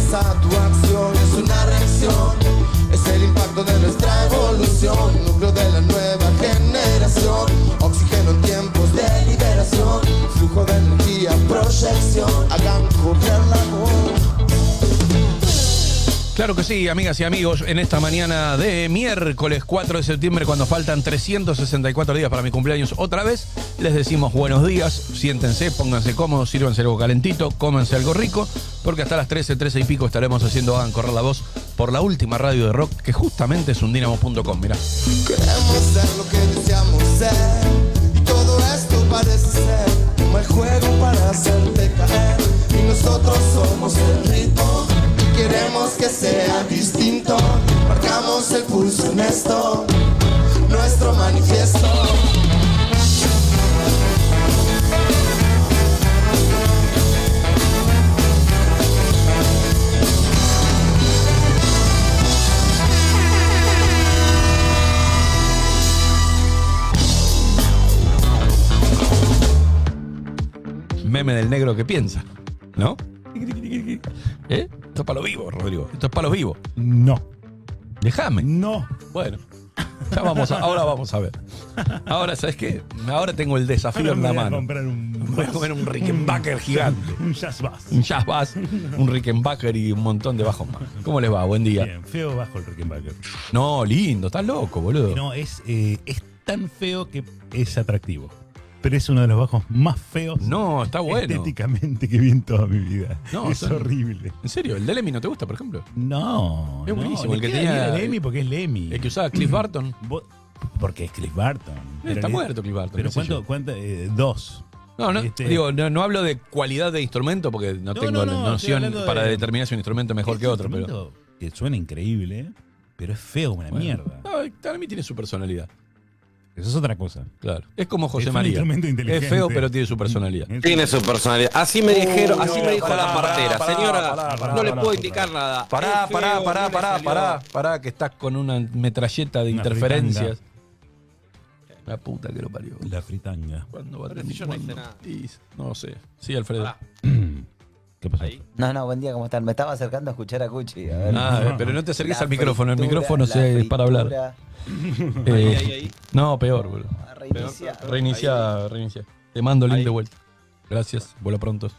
empieza tu acción, es una reacción, es el impacto de nuestra evolución, núcleo de la nueva generación, oxígeno en tiempos de liberación, flujo de energía, proyección, hagan correr la voz. Claro que sí, amigas y amigos, en esta mañana de miércoles 4 de septiembre, cuando faltan 364 días para mi cumpleaños, otra vez les decimos buenos días, siéntense, pónganse cómodos, sírvanse algo calentito, cómense algo rico, porque hasta las 13 y pico estaremos haciendo Hagan Correr la Voz por la última radio de rock, que justamente es undinamo.com, mirá. Queremos ser lo que deseamos ser, y todo esto parece ser como el juego para hacerte caer, y nosotros somos el ritmo. Queremos que sea distinto, marcamos el pulso en esto, nuestro manifiesto. Meme del negro que piensa, ¿no? ¿Eh? Esto es para lo vivo, Rodrigo. Esto es para lo vivo. No. Déjame. No. Bueno, ya ahora vamos a ver. Ahora, ¿sabes qué? Ahora tengo el desafío en la mano. Voy a comer un Rickenbacker gigante. Un jazz bass. Un jazz bass, un Rickenbacker y un montón de bajos más. ¿Cómo les va? Buen día. Bien, feo bajo el Rickenbacker. No, lindo, estás loco, boludo. No, es tan feo que es atractivo. Pero es uno de los bajos más feos. No, está bueno. Estéticamente que vi en toda mi vida. No, es horrible. ¿En serio? ¿El de Lemmy no te gusta, por ejemplo? No. Es buenísimo. No, El que le queda tenía. bien a Lemmy porque es Lemmy. El que usaba Cliff Burton. Porque es Cliff Burton. Está muerto Cliff Burton. Pero ¿cuánto? Dos. No, digo, no hablo de cualidad de instrumento porque no tengo noción para determinar si un instrumento es mejor que otro. Pero que suena increíble, pero es feo, una mierda. No, para mí tiene su personalidad. Eso es otra cosa. Claro. Es como José Es un María. instrumento inteligente. Es feo, pero tiene su personalidad. Tiene su personalidad. Así me dijeron, así me dijo la partera. Señora, no le puedo indicar nada. Pará, que estás con una metralleta de Una interferencias. La puta que lo parió. La fritanga. ¿Cuándo va a Pero si yo no hice nada. No sé. Sí, Alfredo. Pará. ¿Qué pasó? Ahí. No, buen día, ¿cómo están? Me estaba acercando a escuchar a Cuchi. A ver. Pero no te acerques La al micrófono. El fritura, micrófono la es para hablar. fritura. Ahí. No, peor, boludo. A reiniciar. Reinicia. Te mando el link Ahí. de vuelta. Gracias. Vuelo prontos.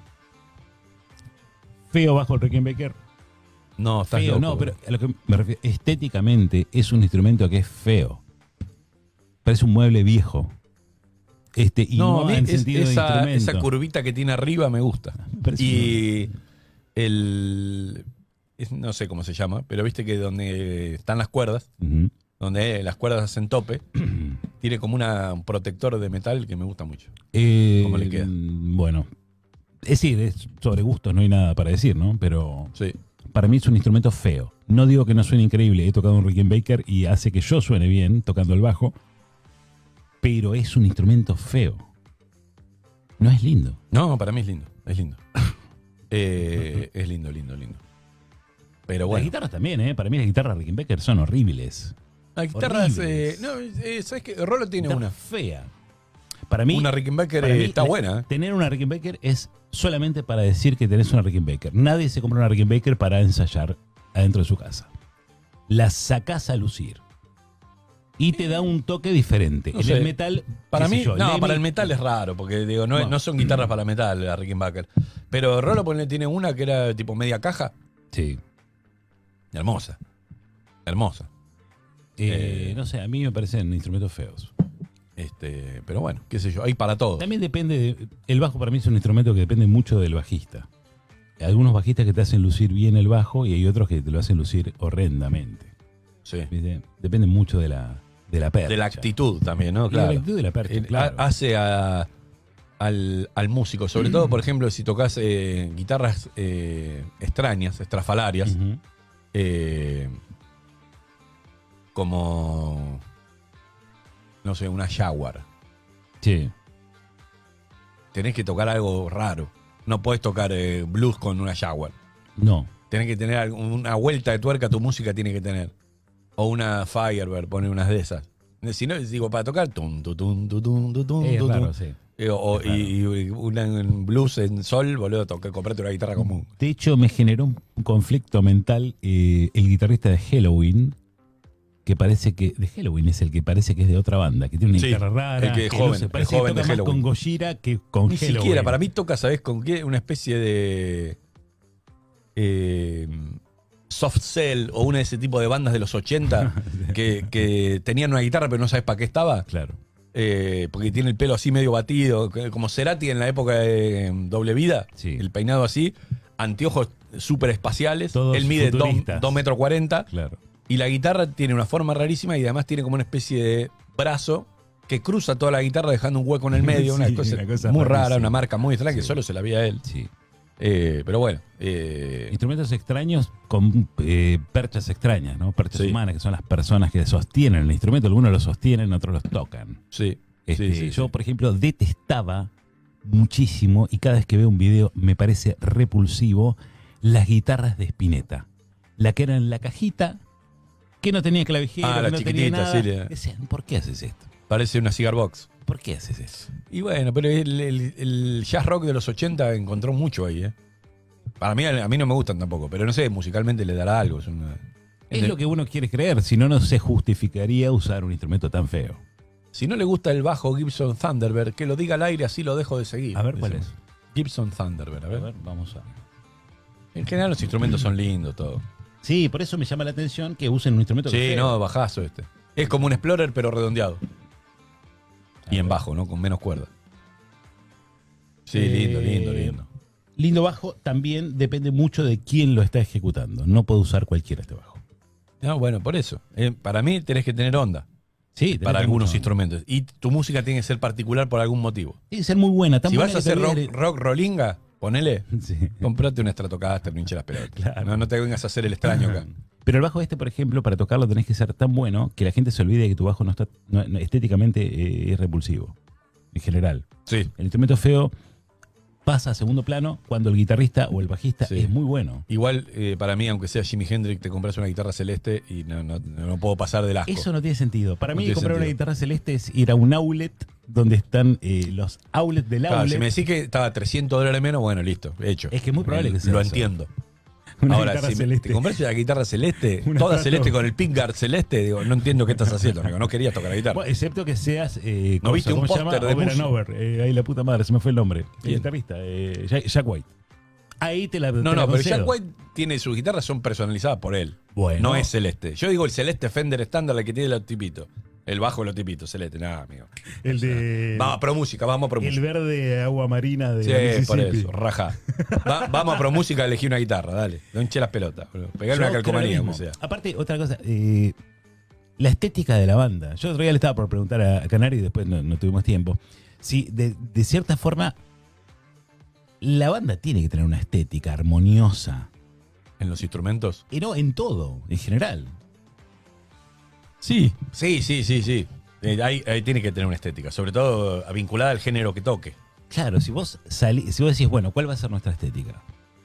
Feo bajo el Rickenbacker. No, estás Feo, loco, no, boludo. pero a lo que me refiero, estéticamente es un instrumento que es feo. Parece un mueble viejo. Y No, no, a mí en sentido de instrumento. esa curvita que tiene arriba me gusta. Parece Y no sé cómo se llama, pero viste que donde están las cuerdas, Ujú. donde las cuerdas hacen tope, tiene como un protector de metal que me gusta mucho. ¿Cómo le queda? Bueno, es decir, es sobre gustos, no hay nada para decir, ¿no? Pero Sí. para mí es un instrumento feo. No digo que no suene increíble, he tocado un Rickenbacker y hace que yo suene bien tocando el bajo, pero es un instrumento feo. No es lindo. No, para mí es lindo, es lindo. Es lindo. Pero Las bueno. guitarras también, ¿eh? Para mí las guitarras Rickenbacker son horribles. Las guitarras, horribles. ¿sabes qué? Rolo tiene Guitarra una. fea. Para mí, Una Rickenbacker para mí, está buena. Tener una Rickenbacker es solamente para decir que tenés una Rickenbacker. Nadie se compra una Rickenbacker para ensayar adentro de su casa. La sacás a lucir. Y te da un toque diferente. No En sé. el metal, Para qué sé mí, yo, no, Lemmy- para el metal es raro, porque digo, no son guitarras para metal, la Rickenbacker. Pero Rolo tiene una que era tipo media caja. Sí. Hermosa. No sé, a mí me parecen instrumentos feos. Pero bueno, qué sé yo, hay para todo. También depende, el bajo para mí es un instrumento que depende mucho del bajista. Hay algunos bajistas que te hacen lucir bien el bajo y hay otros que te lo hacen lucir horrendamente. Sí. ¿Viste? Depende mucho de la percha. De la actitud también, ¿no? Y de Claro. la actitud de la percha, claro. Hace al músico, sobre todo, por ejemplo, si tocas guitarras extrañas, estrafalarias, Ujú. como, no sé, una Jaguar. Sí. Tenés que tocar algo raro. No podés tocar blues con una Jaguar. No. Tenés que tener una vuelta de tuerca, tu música tiene que tener. O una Firebird, poner unas de esas. Si no, digo, para tocar. Es raro, sí. y un blues en sol, boludo, comprate una guitarra común. De hecho, me generó un conflicto mental el guitarrista de Helloween, que parece que de Helloween es el que parece que es de otra banda, que tiene una guitarra rara, el que es no joven, sé, el parece joven que toca de más Helloween. con Gojira que con Ni Helloween. siquiera, para mí toca, ¿sabés con qué? Una especie de soft cell o una de ese tipo de bandas de los 80 que tenían una guitarra pero no sabes para qué estaba. Claro. Porque tiene el pelo así medio batido, como Cerati en la época de Doble Vida, Sí. el peinado así, anteojos súper espaciales, Todos él mide futuristas. 2,40 metros Claro. y la guitarra tiene una forma rarísima y además tiene como una especie de brazo que cruza toda la guitarra dejando un hueco en el medio, Sí, una cosa muy rara, rarísima. una marca muy extraña que Sí. solo se la veía a él. Sí. Pero bueno, Instrumentos extraños con perchas extrañas, ¿no? Perchas Sí. humanas, que son las personas que sostienen el instrumento. Algunos lo sostienen, otros los tocan. sí. Yo, por ejemplo, detestaba muchísimo, y cada vez que veo un video me parece repulsivo, las guitarras de Spinetta. La que era en la cajita, que no tenía clavijero, la que no tenía chiquitita, nada. sí, Decían, ¿por qué haces esto? Parece una cigar box. ¿Por qué haces eso? Y bueno, pero el jazz rock de los 80 encontró mucho ahí, ¿eh? Para mí, a mí no me gustan tampoco, pero no sé, musicalmente le dará algo. Es lo que uno quiere creer, si no, no se justificaría usar un instrumento tan feo. Si no le gusta el bajo Gibson Thunderbird, que lo diga al aire, así lo dejo de seguir. A ver, ¿cuál Dice. es? Gibson Thunderbird, a A ver. ver, vamos a... En general los instrumentos son lindos, todo. Sí, por eso me llama la atención que usen un instrumento que Sí, es feo. no, bajazo este. Es como un Explorer, pero redondeado. Y en bajo, ¿no? Con menos cuerda. Sí, lindo, lindo, lindo. Lindo bajo también depende mucho de quién lo está ejecutando. No puedo usar cualquiera este bajo. No, bueno, por eso. Para mí tenés que tener onda Sí, tenés para que algunos mucho. instrumentos. Y tu música tiene que ser particular por algún motivo. Tiene que ser muy buena. Tan Si buena vas a que te hacer olvides rock rolinga, ponele, de- Sí. comprate una Stratocaster, no hinche las pelotas. Claro. No te vengas a hacer el extraño acá. Pero el bajo este, por ejemplo, para tocarlo tenés que ser tan bueno que la gente se olvide de que tu bajo no está estéticamente es repulsivo. En general. Sí. El instrumento feo pasa a segundo plano cuando el guitarrista o el bajista Sí. es muy bueno. Igual, para mí, aunque sea Jimi Hendrix, te compras una guitarra celeste y no puedo pasar del asco. Eso no tiene sentido. Para No mí tiene comprar una sentido. guitarra celeste es ir a un outlet donde están los outlets del Claro, outlet. si me decís que estaba $300 menos, bueno, listo, hecho. Es que es muy probable que sea Lo eso. entiendo. Una Ahora, guitarra si celeste. te compras una guitarra celeste, Una toda Strato. celeste con el pickguard celeste, digo, no entiendo qué estás haciendo, amigo. No querías tocar la guitarra. Bueno, excepto que seas. ¿No viste un ¿cómo se llama? póster de Over and Musso? Over. Ahí la puta madre, se me fue el nombre. El ¿Quién? guitarrista, Jack White. Ahí te la. No, te no, la pero concedo. Jack White tiene sus guitarras, son personalizadas por él. Bueno. No es celeste. Yo digo el celeste Fender estándar, el que tiene los tipitos. El bajo de los tipitos, celeste. Nada, amigo. El de. Vamos a Pro Música, vamos a Pro El Música. verde agua marina de Sí, por Mississippi. eso, raja. Vamos a Pro Música, elegí una guitarra, dale. No hinche las pelotas. Pegarle Yo una calcomanía, creo lo como mismo. sea. Aparte, otra cosa, la estética de la banda. Yo otro día le estaba por preguntar a Canari y después no tuvimos tiempo. Si de cierta forma la banda tiene que tener una estética armoniosa. En los instrumentos. Y no en todo, en general. Sí. Sí. Ahí tiene que tener una estética, sobre todo vinculada al género que toque. Claro, si vos decís, bueno, ¿cuál va a ser nuestra estética?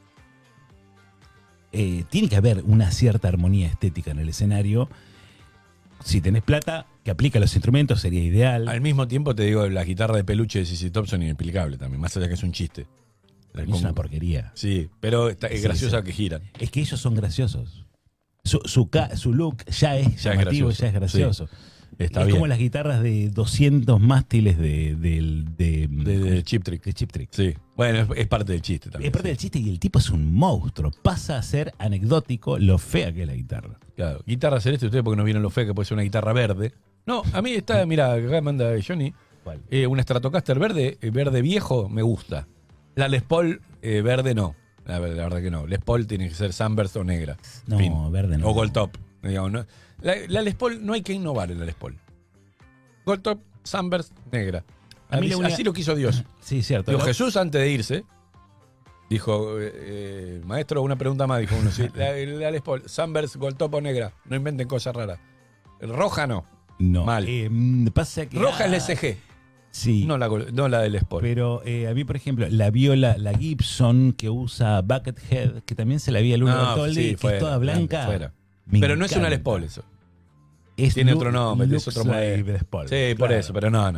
Tiene que haber una cierta armonía estética en el escenario. Si tenés plata, que aplica a los instrumentos, sería ideal. Al mismo tiempo te digo, la guitarra de peluche de CC Top son inexplicables también, más allá que es un chiste. Para mí es una porquería. Sí, pero es Sí, graciosa sí. que giran. Es que ellos son graciosos. Su look ya es Ya es llamativo, gracioso. ya es gracioso. Está es bien. como las guitarras de 200 mástiles De Chip Trick. de Chip Trick. Sí. Bueno, es parte del chiste también. Es parte sí. del chiste y el tipo es un monstruo. Pasa a ser anecdótico lo fea que es la guitarra. Claro. Guitarra celeste, ustedes porque no vieron lo fea que puede ser una guitarra verde. No, a mí está, mira, acá manda Johnny, ¿Cuál? una Stratocaster verde, verde viejo, me gusta. La Les Paul verde no. La verdad que no. Les Paul tiene que ser Sunburst o negra. No, Fin. verde no. O Gold Top. Digamos, ¿no? La Les Paul, no hay que innovar en la Les Paul. Gold Top, Sunburst, negra. A mí la única- Así lo quiso Dios. Sí, cierto. Digo, Jesús antes de irse dijo, maestro, una pregunta más, dijo uno. Sí, la Les Paul, Sunburst, Gold Top o negra. No inventen cosas raras. Roja no. No. Mal. Pasa que. Roja es la SG, Sí. no la de Les Paul. Pero a mí, por ejemplo, la viola, la Gibson que usa Buckethead, que también se la vi a Luna Bertoldi, sí, que fuera, es toda blanca. fuera. me Pero no es una encanta. Les Paul eso. Es Tiene look- otro nombre, es looks otro like modelo. Les Paul, Sí, por claro. eso, pero no.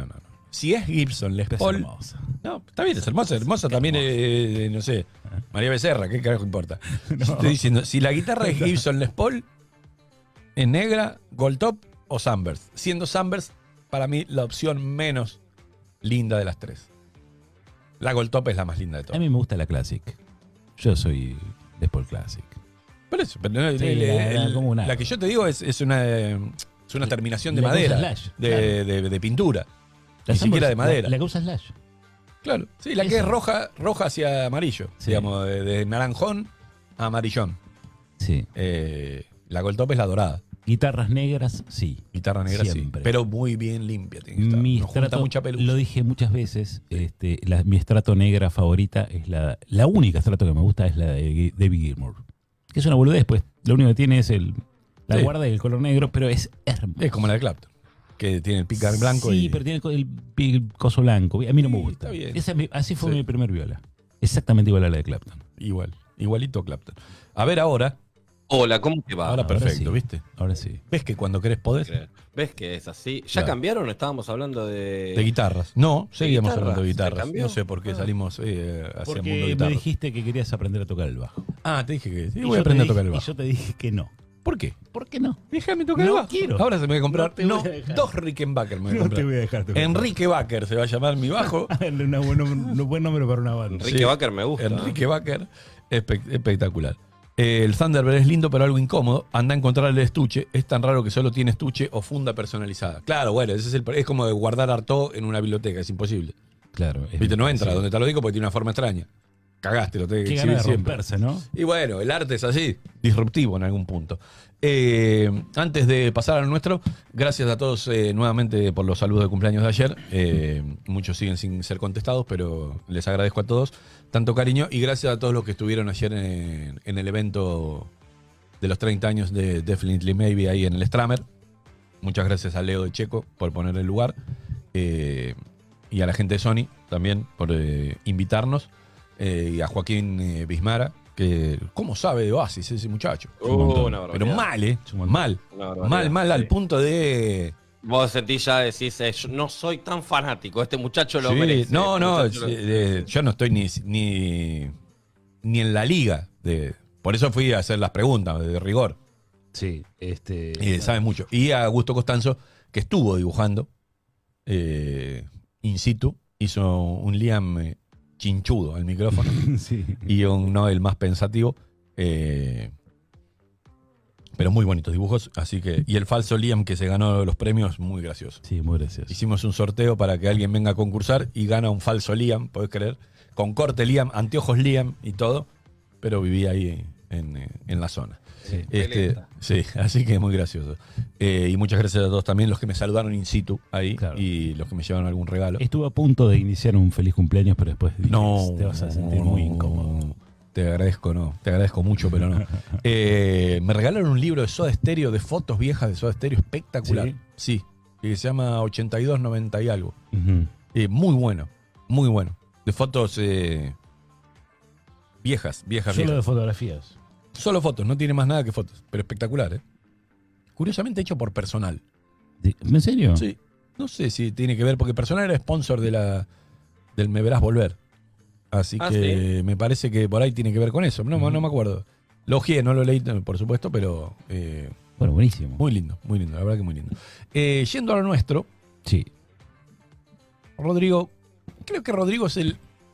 Si es Gibson Les Es Paul. hermosa. No, está bien, es hermosa. Hermosa también, no sé, María Becerra, ¿qué carajo importa? Estoy diciendo, si la guitarra es Gibson Les Paul, es negra, Gold Top o Sunburst. Siendo Sunburst, para mí, la opción menos linda de las tres. La Gold Top es la más linda de A todas. mí me gusta la Classic. Yo soy Les Paul Classic. Por eso, pero Sí, como una- la que yo te digo es una terminación de La que madera, usa Slash, de pintura. La Ni siquiera Sunburst, de madera. La que usa Slash. Claro, sí, la que Esa. es roja hacia amarillo, Sí. digamos, de naranjón a amarillón. Sí. La Gold Top es la dorada. Guitarras negras, sí. Guitarra negra Siempre. sí, pero muy bien limpia tiene que estar. Mi No junta estrato, mucha pelusa. lo dije muchas veces, mi estrato negra favorita es la única estrato que me gusta es la de David Gilmour. Que es una boludez, pues. Lo único que tiene es la Sí. guarda y el color negro, pero es hermoso. Es como la de Clapton, que tiene el picar blanco Sí, y... pero tiene el coso blanco. A mí no me Sí, gusta. está bien. Esa así fue Sí. mi primer viola. Exactamente igual a la de Clapton. Igualito a Clapton. A ver ahora, Hola, ¿cómo te va? ahora perfecto, sí. ¿viste? Ahora sí. ¿Ves que cuando querés podés? ¿Ves que es así? ¿Ya Claro. cambiaron? Estábamos hablando de... De guitarras. No, seguíamos guitarras? hablando de ¿Se guitarras. cambió? No sé por qué salimos hacia el mundo Porque de me guitarras. dijiste que querías aprender a tocar el bajo. Ah, te dije que sí, Y voy a yo aprender a te tocar el dije- bajo. Y yo te dije que no. ¿Por qué? ¿Por qué no? Déjame tocar No el bajo. quiero. Ahora se me voy a comprar No te voy a dejar. 2 Rickenbacker me voy a No comprar. te voy a dejar tocar. Enrique Backer se va a llamar mi bajo. Un buen nombre para una banda. Enrique Sí. Baker me gusta. Enrique Backer, espectacular. El Thunderbird es lindo, pero algo incómodo. Anda a encontrar el estuche. Es tan raro que solo tiene estuche o funda personalizada. Claro, bueno, ese es como de guardar Artaud en una biblioteca. Es imposible. Claro. Viste, no entra sí. donde te lo digo porque tiene una forma extraña. Cagaste, lo tenés que Qué gana exhibir de siempre. romperse, ¿no? Y bueno, el arte es así, disruptivo en algún punto. Antes de pasar a lo nuestro, gracias a todos nuevamente por los saludos de cumpleaños de ayer. Muchos siguen sin ser contestados, pero les agradezco a todos tanto cariño y gracias a todos los que estuvieron ayer en el evento de los 30 años de Definitely Maybe ahí en el Stramer. Muchas gracias a Leo de Checo por poner el lugar y a la gente de Sony también por invitarnos. Y a Joaquín Bismara, que ¿cómo sabe de Oasis ese muchacho? Una barbaridad. Pero mal, Es un montón. mal. Una barbaridad, Mal, al sí. punto de... Vos sentís ya, decís, yo no soy tan fanático, este muchacho lo Sí, merece. no, este no, muchacho lo- yo no estoy ni en la liga. Por eso fui a hacer las preguntas, de rigor. Sí. Sabe mucho. Y a Augusto Costanzo, que estuvo dibujando in situ, hizo un Liam chinchudo al micrófono. Sí. Y un Noel más pensativo. Pero muy bonitos dibujos. Así que. Y el falso Liam que se ganó los premios, muy gracioso. Sí, muy gracioso. Hicimos un sorteo para que alguien venga a concursar y gana un falso Liam, podés creer. Con corte Liam, anteojos Liam y todo. Pero vivía ahí en la zona. Sí. Sí, así que muy gracioso. Y muchas gracias a todos también, los que me saludaron in situ ahí Claro. y los que me llevaron algún regalo. Estuve a punto de iniciar un feliz cumpleaños, pero después dije, No, te vas a sentir muy incómodo. Te agradezco mucho, pero no. Me regalaron un libro de Soda Stereo, de fotos viejas de Soda Stereo, espectacular. Sí, que se llama 8290 y algo. Ujú. Muy bueno. De fotos viejas. Solo de fotografías. Solo fotos, no tiene más nada que fotos, pero espectacular, ¿eh? Curiosamente hecho por Personal. ¿En serio? Sí. No sé si tiene que ver, porque Personal era sponsor del Me Verás Volver. Así que ¿sí? me parece que por ahí tiene que ver con eso. No me acuerdo. Lo ojeé, no lo leí, por supuesto, pero Bueno, buenísimo. muy lindo, la verdad que muy lindo. Yendo a lo nuestro, Sí. Rodrigo, creo que Rodrigo es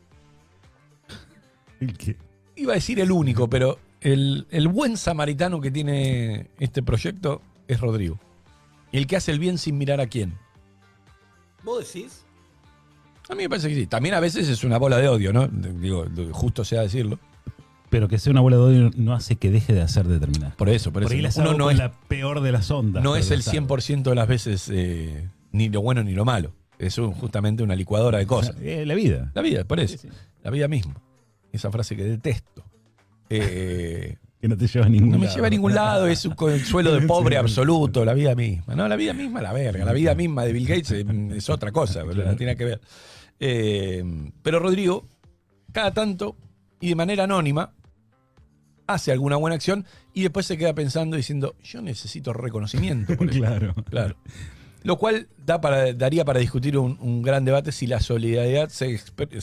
iba a decir el único, pero el buen samaritano que tiene este proyecto es Rodrigo. El que hace el bien sin mirar a quién. ¿Vos decís? A mí me parece que sí. También a veces es una bola de odio, ¿no? Digo, justo sea decirlo. Pero que sea una bola de odio no hace que deje de hacer determinadas. Por eso. Por ahí las Uno hago no con es, la peor de las ondas. no pero es el las hago. 100% de las veces ni lo bueno ni lo malo. Es justamente una licuadora de cosas. La vida. La vida, por eso. Sí, sí. La vida misma. Esa frase que detesto. Que no te lleva a ningún No me lado. lleva a ningún lado, es un consuelo de pobre absoluto, la vida misma. No, la vida misma la verga. La vida misma de Bill Gates es otra cosa, no tiene que ver. Pero Rodrigo, cada tanto y de manera anónima, hace alguna buena acción y después se queda pensando diciendo, yo necesito reconocimiento por eso. Claro. Claro. Lo cual daría para discutir un gran debate si la solidaridad se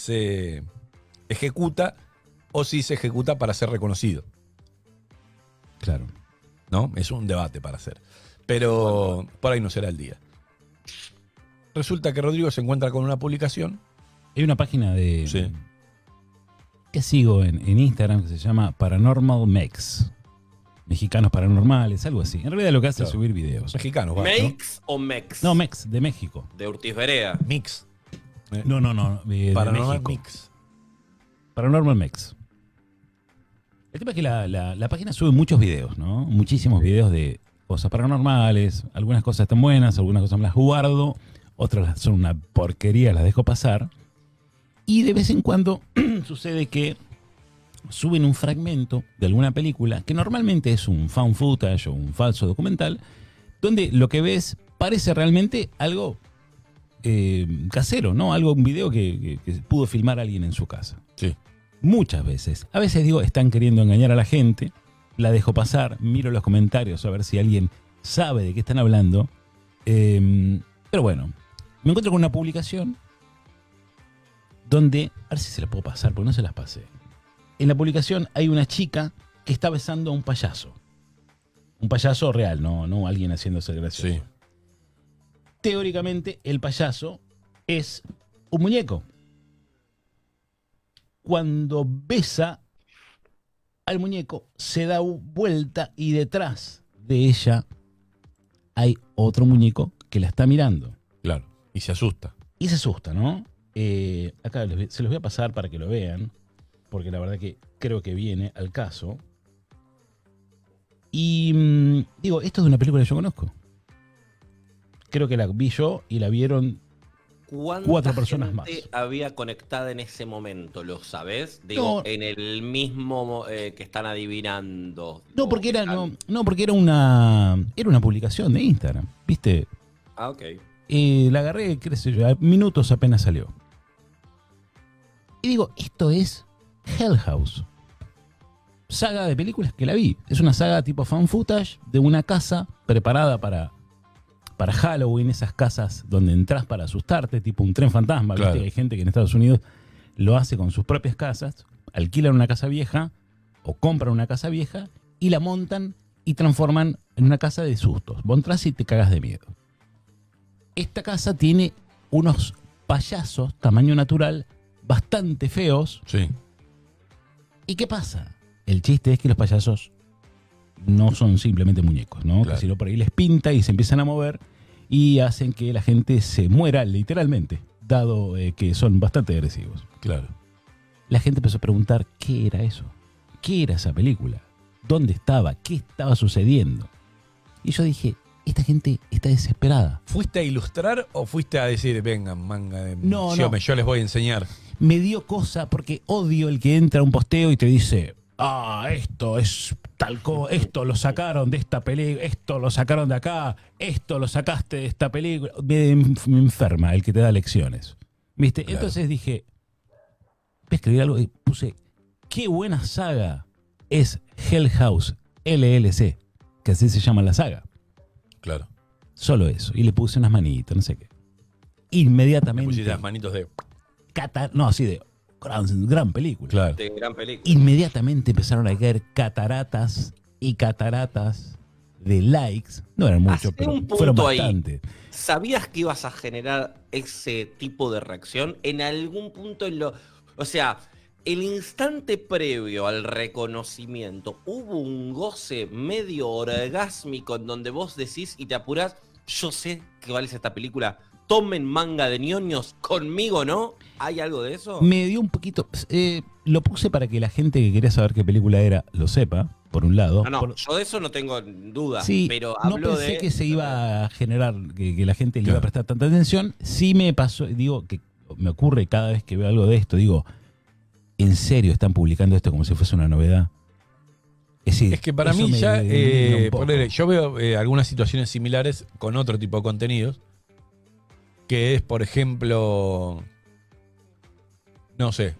ejecuta o si se ejecuta para ser reconocido. Claro. ¿No? Es un debate para hacer. Pero por ahí no será el día. Resulta que Rodrigo se encuentra con una publicación. Hay una página de Sí. que sigo en Instagram que se llama Paranormal Mex. Mexicanos paranormales, algo así. En realidad lo que hace es subir videos. Mexicanos, ¿no? ¿Makes o Mex? No, Mex, de México. De Ortiz Berea. Mix. No, de Paranormal México. Mix. Paranormal Mex. El tema es que la página sube muchos videos, ¿no? Muchísimos videos de cosas paranormales. Algunas cosas están buenas, algunas cosas me las guardo, otras son una porquería, las dejo pasar. Y de vez en cuando sucede que suben un fragmento de alguna película, que normalmente es un found footage o un falso documental, donde lo que ves parece realmente algo casero, ¿no? Un video que pudo filmar alguien en su casa. Sí. Muchas veces. A veces digo, están queriendo engañar a la gente, la dejo pasar, miro los comentarios a ver si alguien sabe de qué están hablando. Pero bueno, me encuentro con una publicación donde, a ver si se la puedo pasar, porque no se las pasé. En la publicación hay una chica que está besando a un payaso. Un payaso real, no alguien haciéndose gracioso. Sí. Teóricamente, el payaso es un muñeco. Cuando besa al muñeco, se da vuelta y detrás de ella hay otro muñeco que la está mirando. Claro. Y se asusta. Y se asusta, ¿no? Acá se los voy a pasar para que lo vean, porque la verdad que creo que viene al caso. Y digo, esto es de una película que yo conozco. Creo que la vi yo y la vieron 4 personas más. ¿Cuánta gente había conectada en ese momento? ¿Lo sabés? Digo, No. en el mismo que están adivinando. No, porque era una publicación de Instagram, ¿viste? Ah, ok. La agarré, qué sé yo, a minutos apenas salió. Y digo, esto es Hell House. Saga de películas que la vi. Es una saga tipo fan footage de una casa preparada para Halloween, esas casas donde entras para asustarte, tipo un tren fantasma. Claro. ¿Viste? Hay gente que en Estados Unidos lo hace con sus propias casas, alquilan una casa vieja o compran una casa vieja y la montan y transforman en una casa de sustos. Vos entras y te cagas de miedo. Esta casa tiene unos payasos tamaño natural bastante feos. Sí. ¿Y qué pasa? El chiste es que los payasos no son simplemente muñecos, ¿no? Claro. Sino por ahí les pinta y se empiezan a mover y hacen que la gente se muera literalmente, dado que son bastante agresivos. Claro. La gente empezó a preguntar qué era eso, qué era esa película, dónde estaba, qué estaba sucediendo. Y yo dije, esta gente está desesperada. ¿Fuiste a ilustrar o fuiste a decir, vengan, manga de No. yo les voy a enseñar? Me dio cosa porque odio el que entra a un posteo y te dice, esto es tal cosa, esto lo sacaron de esta película, esto lo sacaron de acá, esto lo sacaste de esta película. Me enferma el que te da lecciones, ¿viste? Claro. Entonces dije, voy a escribir algo y puse, qué buena saga es Hell House LLC, que así se llama la saga. Claro. Solo eso. Y le puse unas manitas, no sé qué. Inmediatamente. Pusiste las manitos de... así de gran película. Claro. De gran película. Inmediatamente empezaron a caer cataratas y cataratas de likes. No eran muchos, Hacé pero un punto fueron ahí. bastante. ¿Sabías que ibas a generar ese tipo de reacción en algún punto o sea, el instante previo al reconocimiento, hubo un goce medio orgásmico en donde vos decís y te apurás, yo sé que vale esta película, tomen manga de ñoños, conmigo, ¿no? ¿Hay algo de eso? Me dio un poquito... lo puse para que la gente que quería saber qué película era lo sepa, por un lado. No, yo de eso no tengo duda, Sí, pero no hablo pensé de... que se iba a generar, que la gente le iba Claro. a prestar tanta atención. Sí me pasó, digo, que me ocurre cada vez que veo algo de esto, digo, ¿en serio están publicando esto como si fuese una novedad? Es decir, Es que para eso mí me ya, indigna un poco. ponele, yo veo algunas situaciones similares con otro tipo de contenidos, que es, por ejemplo, no sé,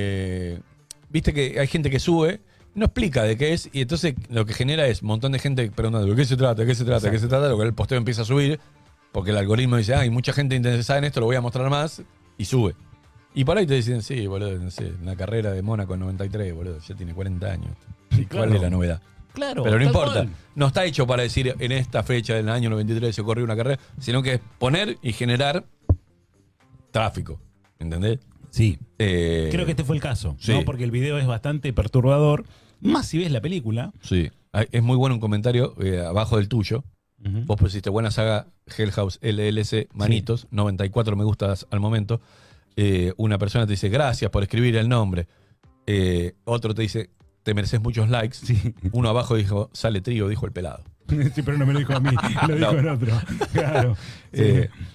viste que hay gente que sube, no explica de qué es, y entonces lo que genera es un montón de gente preguntando, ¿de qué se trata? ¿De qué se trata? ¿De qué se trata? Lo que el posteo empieza a subir, Porque el algoritmo dice, hay mucha gente interesada en esto, lo voy a mostrar más, y sube. Y por ahí te dicen, sí, boludo, no sé, una carrera de Mónaco en 93, boludo, ya tiene 40 años. ¿Y Claro. cuál es la novedad? Claro. Pero no tal importa, cual. no está hecho para decir en esta fecha del año 93 se corrió una carrera, sino que es poner y generar tráfico, ¿entendés? Sí. Creo que este fue el caso, sí. ¿no? Porque el video es bastante perturbador. Más si ves la película. Sí. Es muy bueno un comentario abajo del tuyo. Ujú. Vos pusiste buena saga Hell House LLC, manitos, 94 me gustas al momento. Una persona te dice, gracias por escribir el nombre. Otro te dice, te mereces muchos likes. Sí. Uno abajo dijo, sale trío, dijo el pelado. Sí, pero no me lo dijo a mí, lo dijo No. en otro. Claro. Sí.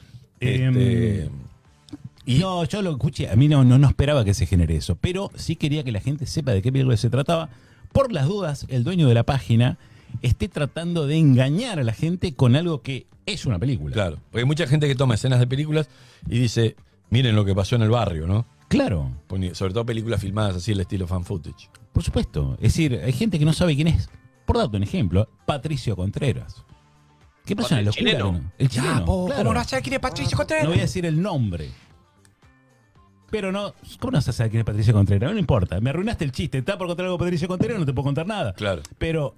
Este, y No, yo lo escuché, a mí no esperaba que se genere eso, pero sí quería que la gente sepa de qué película se trataba. Por las dudas, el dueño de la página esté tratando de engañar a la gente con algo que es una película. claro, porque hay mucha gente que toma escenas de películas y dice, miren lo que pasó en el barrio, ¿no? Claro, Sobre todo películas filmadas así, el estilo fan footage. por supuesto. Es decir, hay gente que no sabe quién es. Por darte un ejemplo, Patricio Contreras. ¿Qué pasa en El la locura? chileno. ¿No? El chileno. claro. ¿Cómo no sabes quién es Patricio Contreras? No voy a decir el nombre. Pero no, ¿cómo no sabes quién es Patricio Contreras? No importa, me arruinaste el chiste. Está por contar algo de Patricio Contreras, no te puedo contar nada. Claro. Pero,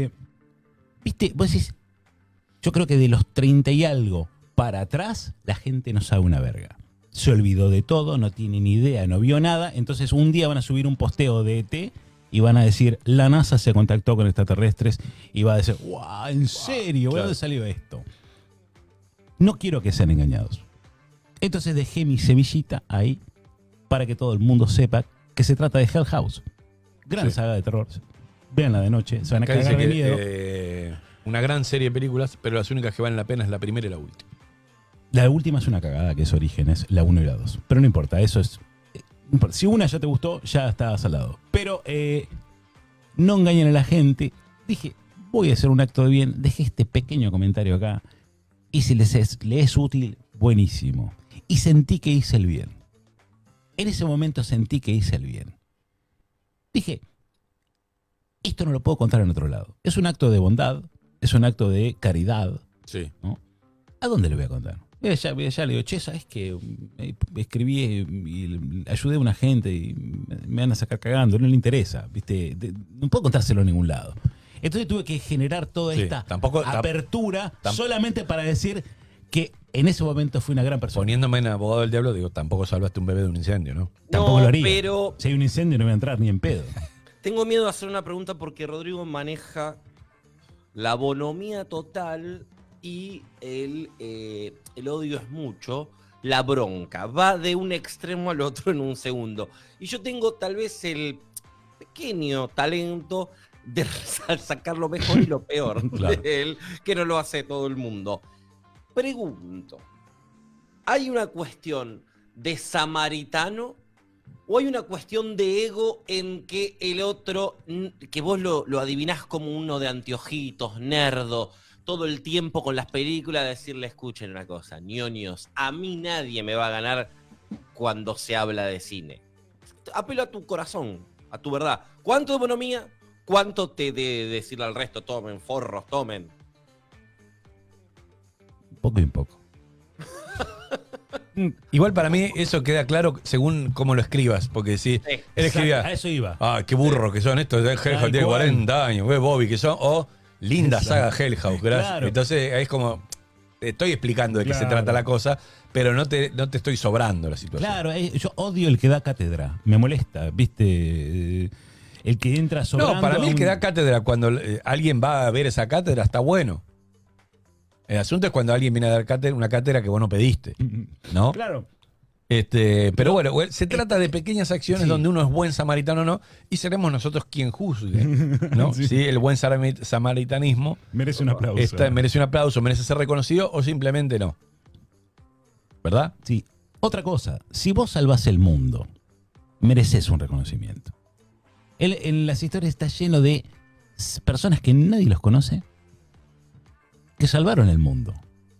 viste, vos decís, yo creo que de los 30 y algo para atrás, la gente no sabe una verga. Se olvidó de todo, no tiene ni idea, no vio nada. Entonces un día van a subir un posteo de ET y van a decir, la NASA se contactó con extraterrestres y va a decir, ¡guau! ¿En serio? Claro. ¿De dónde salió esto? No quiero que sean engañados. Entonces dejé mi semillita ahí para que todo el mundo sepa que se trata de Hell House. Gran Sí. saga de terror. Véanla de noche, se van a Acá dice cagar de miedo. que una gran serie de películas, pero las únicas que valen la pena es la primera y la última. La última es una cagada, que es Orígenes, la 1 y la 2. Pero no importa, eso es... no importa. Si una ya te gustó, ya está salado. Pero no engañen a la gente. Dije, voy a hacer un acto de bien. Dejé este pequeño comentario acá. Y si le es útil, buenísimo. Y sentí que hice el bien. En ese momento sentí que hice el bien. Dije, esto no lo puedo contar en otro lado. Es un acto de bondad, es un acto de caridad. Sí. ¿No? ¿A dónde le voy a contar? Ya le digo, che, ¿sabes qué? Escribí y ayudé a una gente y me van a sacar cagando, no le interesa, ¿viste? No puedo contárselo a ningún lado. Entonces tuve que generar toda Sí, esta apertura tam- solamente para decir que en ese momento fui una gran persona. Poniéndome en abogado del diablo, digo, tampoco salvaste un bebé de un incendio, ¿no? Tampoco No, lo haría. pero Si hay un incendio no voy a entrar ni en pedo. tengo miedo de hacer una pregunta porque Rodrigo maneja la bonomía total y el odio es mucho, la bronca. Va de un extremo al otro en un segundo. Y yo tengo tal vez el pequeño talento de sacar lo mejor y lo peor Claro. de él, que no lo hace todo el mundo. Pregunto, ¿hay una cuestión de samaritano o hay una cuestión de ego en que el otro, que vos lo adivinás como uno de anteojitos, nerdo, todo el tiempo con las películas, decirle, escuchen una cosa, ñoños, a mí nadie me va a ganar cuando se habla de cine? Apelo a tu corazón, a tu verdad. ¿Cuánto de bonomía? ¿Cuánto te de decirle al resto, tomen, forros, tomen? Poco y un poco. Igual para mí eso queda claro según cómo lo escribas, porque si Sí, él A escribía, eso iba. qué burro que son estos, Hell Tal House tiene cual. 40 años, ve Bobby que son, o linda Exacto. saga Hell House, gracias. Claro. Entonces es como, te estoy explicando de qué se Claro. trata la cosa, pero no te estoy sobrando la situación. Claro, yo odio el que da cátedra. Me molesta, ¿viste? El que entra sobrando. No, para mí a el un- que da cátedra, cuando alguien va a ver esa cátedra, está bueno. El asunto es cuando alguien viene a dar una cátedra que vos no pediste, ¿no? Claro. Pero bueno, se trata de pequeñas acciones Sí. donde uno es buen samaritano o no, y seremos nosotros quien juzgue, ¿no? Sí. Si el buen samaritanismo Merece un aplauso. merece un aplauso, merece ser reconocido o simplemente no. ¿Verdad? Sí. Otra cosa, si vos salvás el mundo, mereces un reconocimiento. En las historias está lleno de personas que nadie los conoce, que salvaron el mundo.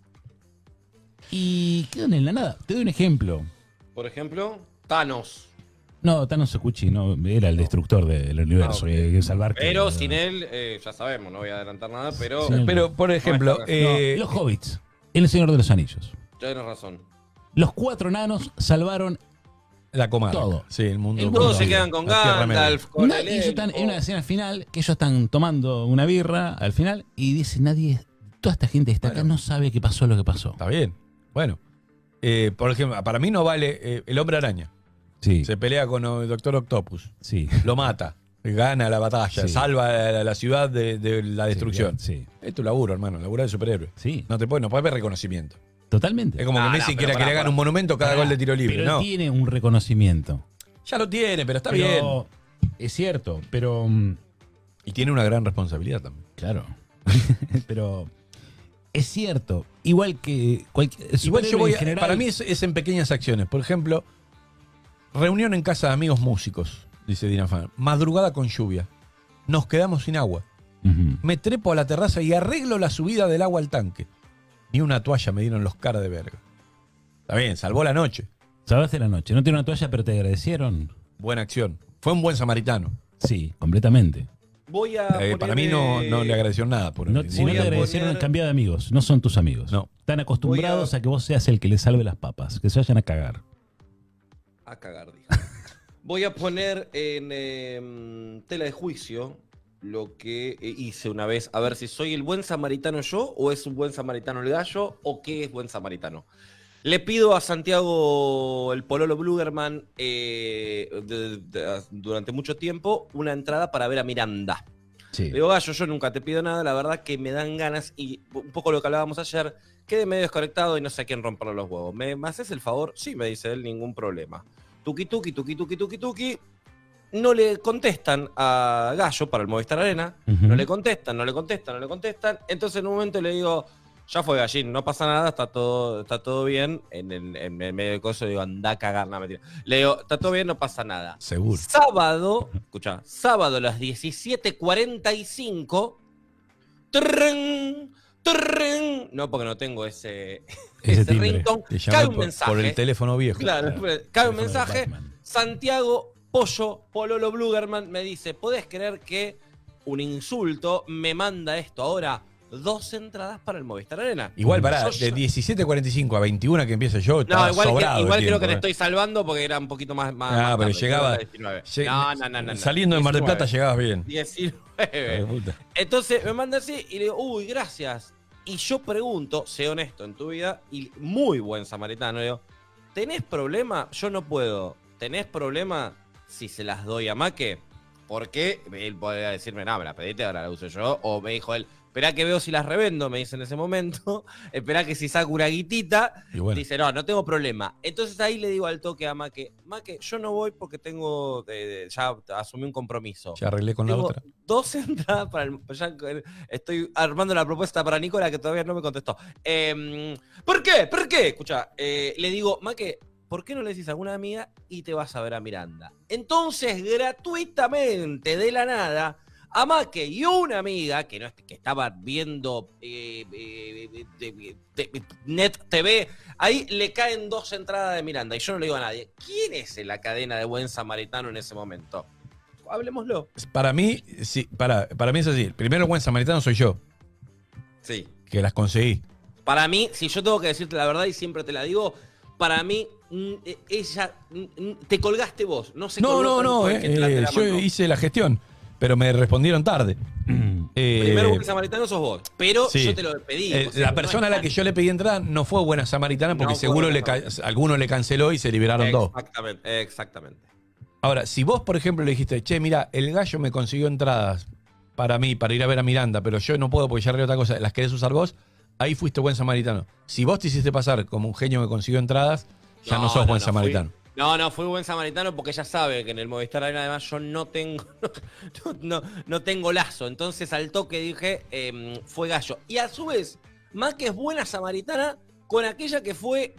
Y quedan en la nada. Te doy un ejemplo. Por ejemplo, Thanos. No, Thanos Sekuchi no, era el destructor del universo. ok. Que salvar Pero que- sin él, ya sabemos, no voy a adelantar nada, pero... Sí. Pero, por ejemplo, No, los hobbits. El Señor de los Anillos. Tienes razón. Los 4 enanos salvaron La comarca. todo. Sí, el mundo. Todos se quedan con La Tierra Media. Gandalf, con el Y ellos están elfo. en una escena final, que ellos están tomando una birra al final, y dice nadie, toda esta gente que está acá Bueno. no sabe qué pasó lo que pasó. Está bien. Bueno. Por ejemplo, para mí no vale el Hombre Araña. Sí, Se pelea con el Doctor Octopus. sí. Lo mata. Gana la batalla. Sí. Salva a la ciudad de la destrucción. Sí, Es tu laburo, hermano. Laburo de superhéroe. sí, No puede ver reconocimiento. totalmente. Es como No, que no, Messi pero quiera que pará, le hagan pará. un monumento cada gol de tiro libre. Pero No. tiene un reconocimiento. Ya lo tiene, pero está bien. Pero es cierto, pero Y tiene una gran responsabilidad también. claro. Pero es cierto, igual que cualquier Igual yo voy en general, para mí es en pequeñas acciones. Por ejemplo, reunión en casa de amigos músicos, dice Dinafán. Madrugada con lluvia. Nos quedamos sin agua. Ujú. Me trepo a la terraza y arreglo la subida del agua al tanque. Ni una toalla me dieron los caras de verga. Está bien, salvó la noche. Salvaste la noche. No tiene una toalla, pero te agradecieron. Buena acción. Fue un buen samaritano. Sí, completamente. Voy a Para mí ponerle- no le agradeció nada. Por No, si no Voy te a agradecieron, poner- cambiar de amigos. No son tus amigos. No. Están acostumbrados Voy a- a que vos seas el que les salve las papas. Que se vayan a cagar. A cagar, dijo. Voy a poner en tela de juicio lo que hice una vez. A ver si soy el buen samaritano yo, o es un buen samaritano el gallo, o qué es buen samaritano. Le pido a Santiago el Pololo Blugerman durante mucho tiempo una entrada para ver a Miranda. Sí. Le digo, gallo, yo nunca te pido nada, la verdad que me dan ganas, y un poco lo que hablábamos ayer, quedé medio desconectado y no sé a quién romperle los huevos. ¿Me haces el favor? Sí, me dice él, ningún problema. Tuki, tuki, tuki, tuki, tuki, tuki. No le contestan a Gallo para el Movistar Arena. Ujú. No le contestan, no le contestan, no le contestan. Entonces en un momento le digo, ya fue Gallín, no pasa nada, está todo bien. En el medio del coso digo, anda a cagar, no, mentira. Le digo, está todo bien, no pasa nada. Seguro. Sábado, escucha, sábado a las 17:45. ¡Trrrrn! ¡Trrrrn! No, porque no tengo ese timbre. ringtone. Te Cae llamó un por mensaje. el teléfono viejo. Claro, cae un Teléfono de mensaje. Batman. Santiago Pollo, Pololo Blugerman, me dice, ¿podés creer que un insulto me manda esto ahora? 2 entradas para el Movistar Arena. Igual, pará, Yo- de 17:45 a 21 que empiece yo, No, estaba igual, sobrado el igual creo tiempo, que te ¿eh? estoy salvando porque era un poquito más. Ah, más pero tarde, llegaba. creo que era 19. No. Saliendo de Mar del Plata 19. llegabas bien. 19. Puta. Entonces me manda así y le digo, uy, gracias. Y yo pregunto, sé honesto en tu vida, y muy buen samaritano, le digo, ¿tenés problema? Yo no puedo. ¿Tenés problema si se las doy a Maque? Porque él podría decirme, no, me la pediste, ahora la uso yo. O me dijo él, esperá que veo si las revendo, me dice en ese momento. Esperá que si saco una guitita. Y bueno, Dice, no tengo problema. Entonces ahí le digo al toque a Maque, yo no voy porque tengo, ya asumí un compromiso. ya arreglé con la Tengo otra. 2 entradas para el. Estoy armando la propuesta para Nicola que todavía no me contestó. ¿Por qué? ¿Por qué? Escucha, le digo, Maque, ¿por qué no le decís a alguna amiga y te vas a ver a Miranda? Entonces, gratuitamente, de la nada, a Maque y una amiga que, que estaba viendo Net TV, ahí le caen 2 entradas de Miranda. Y yo no le digo a nadie, ¿quién es en la cadena de Buen Samaritano en ese momento? Hablemoslo. Para mí, sí, para mí es así. El primero buen samaritano soy yo, Sí. que las conseguí. Para mí, si yo tengo que decirte la verdad y siempre te la digo, para mí, ella, te colgaste vos. No sé. No, yo hice la gestión, pero me respondieron tarde. Primero buen samaritano sos vos, pero sí. yo te lo pedí. o sea, La no persona a es la que yo le pedí entrada no fue buena samaritana porque No fue seguro buena alguno le canceló y se liberaron 2. Exactamente. Ahora, si vos, por ejemplo, le dijiste, che, mira, el gallo me consiguió entradas para mí, para ir a ver a Miranda, pero yo no puedo porque ya arreglé otra cosa, ¿las querés usar vos? Ahí fuiste buen samaritano. Si vos te hiciste pasar como un genio que consiguió entradas, ya no sos buen samaritano. Fui buen samaritano porque ella sabe que en el Movistar Arena además yo no tengo no tengo lazo. Entonces al toque dije, fue gallo. Y a su vez, más que es buena samaritana con aquella que fue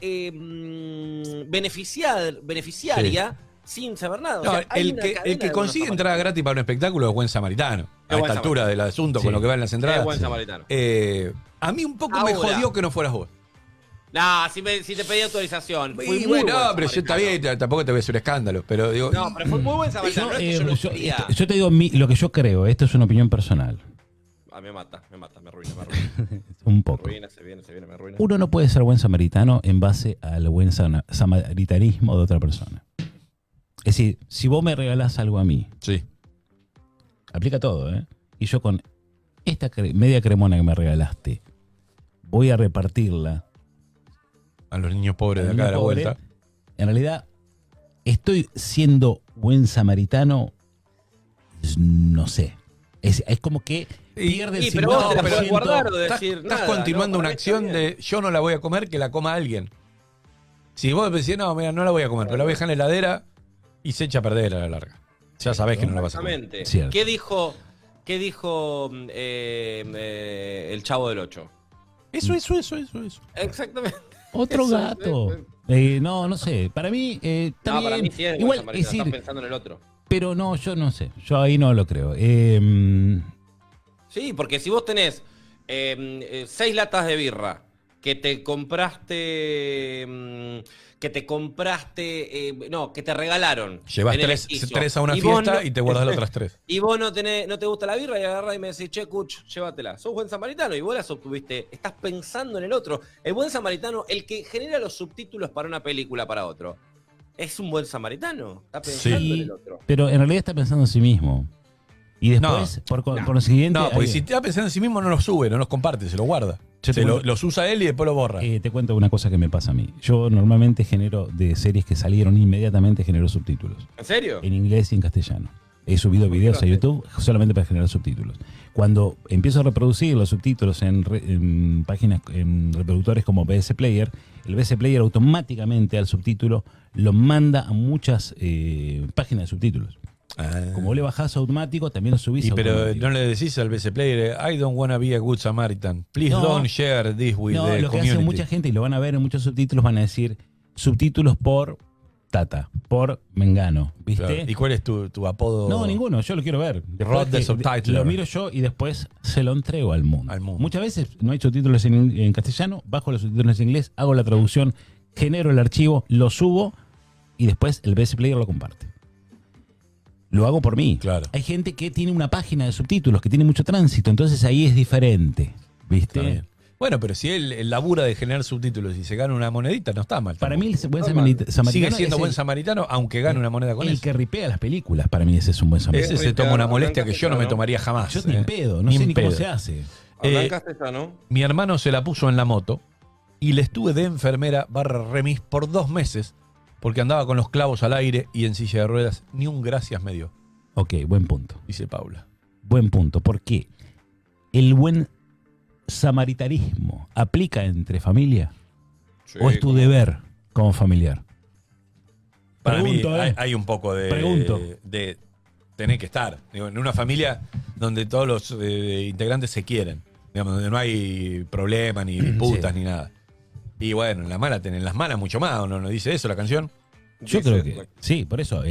beneficiaria sin saber nada. O No, sea, hay el una que cadena de consigue buenos entrada gratis para un espectáculo es buen samaritano. A buen esta altura del asunto, Sí. con lo que van las samaritanos. entradas. Es buen samaritano. A mí un poco me Ahora. jodió que no fueras vos. No, si te pedí autorización. Fui Y muy bueno, buen pero yo está samaritano. bien, tampoco te voy a hacer un escándalo. Pero digo, No, pero fue muy buen samaritano. No es que yo lo pedía. yo te digo lo que yo creo, esto es una opinión personal. me mata, me arruina. Un Me poco. arruina, se viene, me arruina. Uno no puede ser buen samaritano en base al buen samaritanismo de otra persona. Es decir, si vos me regalás algo a mí, Sí. aplica todo, ¿eh? Y yo con esta media cremona que me regalaste, voy a repartirla A los niños pobres de al acá de la niño pobre. vuelta. En realidad, ¿estoy siendo buen samaritano? No sé. Es como que pierde el Sí, pero vos te la 50%. podés guardar o Estás, decir estás nada, continuando ¿no? una Para mí está acción bien. de yo no la voy a comer, que la coma alguien. Si vos decís, no, mira, no la voy a comer, pero la voy a dejar en la heladera y se echa a perder a la larga. Ya sabés que no la vas a comer. Exactamente. Cierto. ¿Qué dijo el Chavo del 8? Eso. Exactamente. Otro Eso, gato. No sé. Para mí, está No, para mí bien. sí es Igual, Igual, es decir, estás pensando en el otro. pero no, yo no sé. Yo ahí no lo creo. Sí, porque si vos tenés 6 latas de birra que te compraste, que te regalaron. Llevas en el tres esquizo, a una y vos fiesta no- y te guardas las otras 3. Y vos no te gusta la birra y agarrás y me decís, che, Cuch, llévatela. Sos buen samaritano y vos las obtuviste. Estás pensando en el otro. El buen samaritano, el que genera los subtítulos para una película para otro, es un buen samaritano. Está pensando en el otro. Pero en realidad está pensando en sí mismo. Y después, por lo siguiente. No, porque hay- si te va pensando en sí mismo, no los sube, no los comparte, se los guarda. Yo te cuento- Los usa él y después los borra. te cuento una cosa que me pasa a mí. Yo normalmente genero de series que salieron inmediatamente, genero subtítulos. ¿En serio? En inglés y en castellano. He subido videos a YouTube solamente para generar subtítulos. Cuando empiezo a reproducir los subtítulos en páginas, en reproductores como VS Player, el VS Player automáticamente al subtítulo lo manda a muchas páginas de subtítulos. Como vos le bajás automático, también lo subís Pero automático. no le decís al BC Player, I don't wanna be a good Samaritan. Please No. don't share this with No, the lo que community. hace mucha gente, y lo van a ver en muchos subtítulos, van a decir subtítulos por Tata, por Mengano, ¿viste? Claro. ¿Y cuál es tu apodo? No, ninguno, yo lo quiero ver. Después Rod the que subtitler. lo miro yo y después se lo entrego al mundo. Al mundo. Muchas veces no hay subtítulos en castellano, bajo los subtítulos en inglés, hago la traducción, genero el archivo, lo subo y después el VS Player lo comparte. Lo hago por mí. Claro. Hay gente que tiene una página de subtítulos, que tiene mucho tránsito, entonces ahí es diferente, ¿viste? Está bien. Bueno, pero si él labura de generar subtítulos y se gana una monedita, no está mal. Para tampoco. mí el buen Normal. samaritano Sigue siendo es buen el- samaritano, aunque gane una moneda con el eso. que ripea las películas. Para mí ese es un buen samaritano. Ese se toma una molestia que yo no me tomaría jamás. Yo ni en pedo, no Ni sé en ni cómo pedo. se hace. Hablan Eh, castellano. Mi hermano se la puso en la moto y le estuve de enfermera / remis por 2 meses porque andaba con los clavos al aire y en silla de ruedas. Ni un gracias me dio, Ok, buen punto. dice Paula. Buen punto. Porque el buen samaritarismo aplica entre familia o es tu deber como familiar. Para Pregunto, mí hay un poco de, Pregunto. de tener que estar. Digo, en una familia donde todos los integrantes se quieren. Digamos, donde no hay problema, ni disputas, Sí. ni nada. Y bueno, en la mala, en las malas mucho más, ¿o no? ¿No dice eso la canción? Yo Dice, creo que sí, por eso.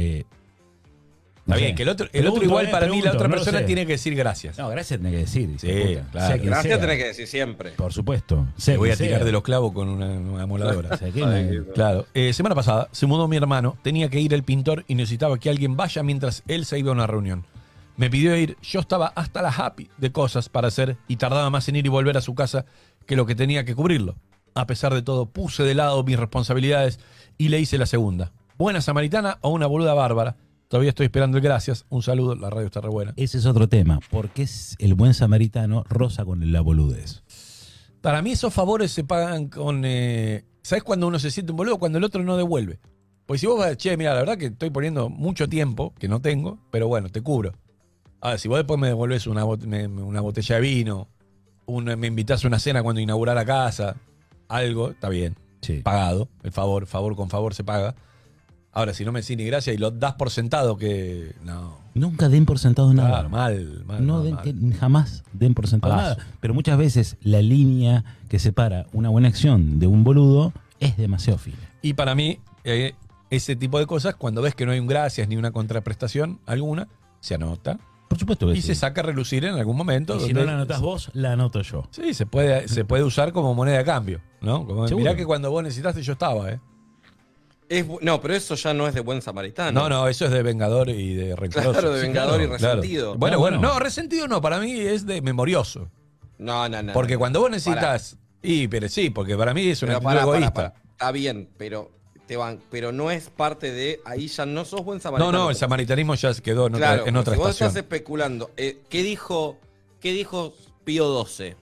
Está bien, que el otro igual para mí la otra persona tiene que decir gracias. No, gracias tenés que decir. hijo Sí, de puta. claro. Sea quien Gracias sea. tenés que decir siempre. Por supuesto. Te voy a Sea. tirar de los clavos con una moladora. O sea, que no- Claro. Semana pasada se mudó mi hermano, tenía que ir el pintor y necesitaba que alguien vaya mientras él se iba a una reunión. Me pidió ir, yo estaba hasta la happy de cosas para hacer y tardaba más en ir y volver a su casa que lo que tenía que cubrirlo. A pesar de todo, puse de lado mis responsabilidades y le hice la segunda. ¿Buena samaritana o una boluda bárbara? Todavía estoy esperando el gracias. Un saludo, la radio está re buena. Ese es otro tema. Porque es el buen samaritano roza con la boludez. Para mí esos favores se pagan con... ¿Sabes cuando uno se siente un boludo? Cuando el otro no devuelve. Pues si vos vas, che, mira, la verdad que estoy poniendo mucho tiempo, que no tengo, pero bueno, te cubro. Ahora, si vos después me devolvés una botella de vino, me invitás a una cena cuando inaugurar la casa, algo, está bien, Sí. pagado. El favor con favor se paga. Ahora, si no me decís ni gracia y lo das por sentado que... No, Nunca den por sentado nada. claro, mal. No den, mal. que jamás den por sentado Pagazo. nada. Pero muchas veces la línea que separa una buena acción de un boludo es demasiado fina. Y para mí, ese tipo de cosas, cuando ves que no hay un gracias ni una contraprestación alguna, se anota Por supuesto que y sí. se saca a relucir en algún momento. Y si donde- no la anotas vos, la anoto yo. Sí, se puede usar como moneda de cambio, ¿no? Como, Seguro. mirá que cuando vos necesitaste yo estaba, ¿eh? No, pero eso ya no es de buen samaritano. No, eso es de vengador y de rencoroso. Claro, de Sí, vengador y claro. resentido. Bueno, No. resentido no, para mí es de memorioso. No. Porque cuando vos necesitas... Pero sí, porque para mí es una actitud egoísta. Pará. Está bien, pero no es parte de... Ahí ya no sos buen samaritano. No, el samaritanismo ya quedó en Claro, otra, en otra si vos estación. estás especulando, ¿qué dijo Pío XII?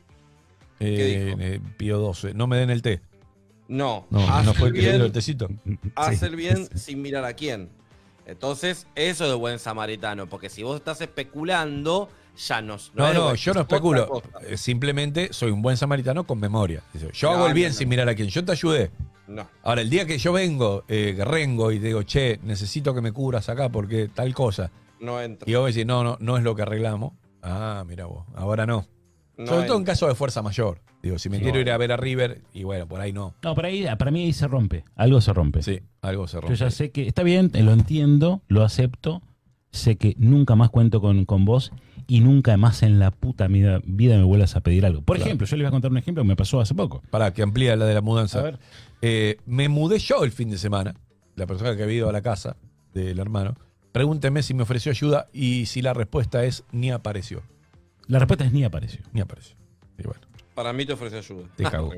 Pío XII. No me den el té. No No fue el que le dio el bien, tecito. hacer bien sin mirar a quién. Entonces, eso es de buen samaritano, porque si vos estás especulando, ya no. No, yo no es otra especulo. cosa. Simplemente soy un buen samaritano con memoria. Yo hago el bien sin mirar a quién. Yo te ayudé. No. Ahora, el día que yo vengo, rengo y te digo, che, necesito que me cubras acá porque tal cosa. No entra. Y vos decís, no es lo que arreglamos. Ah, mira vos, ahora no. No Sobre todo en entra. caso de fuerza mayor. Digo, si me quiero ir a ver a River, y bueno, por ahí no. No, para mí ahí se rompe. Algo se rompe. Sí, algo se rompe. Yo ya sé que está bien, lo entiendo, lo acepto. Sé que nunca más cuento con vos y nunca más en la puta vida me vuelvas a pedir algo. Por ejemplo, yo les voy a contar un ejemplo que me pasó hace poco. Para que amplíe la de la mudanza. A ver. Me mudé yo el fin de semana. La persona que había ido a la casa del hermano. Pregúnteme si me ofreció ayuda y si la respuesta es ni apareció. La respuesta es ni apareció. Ni apareció. Y bueno, Para mí te ofrece ayuda. te cago.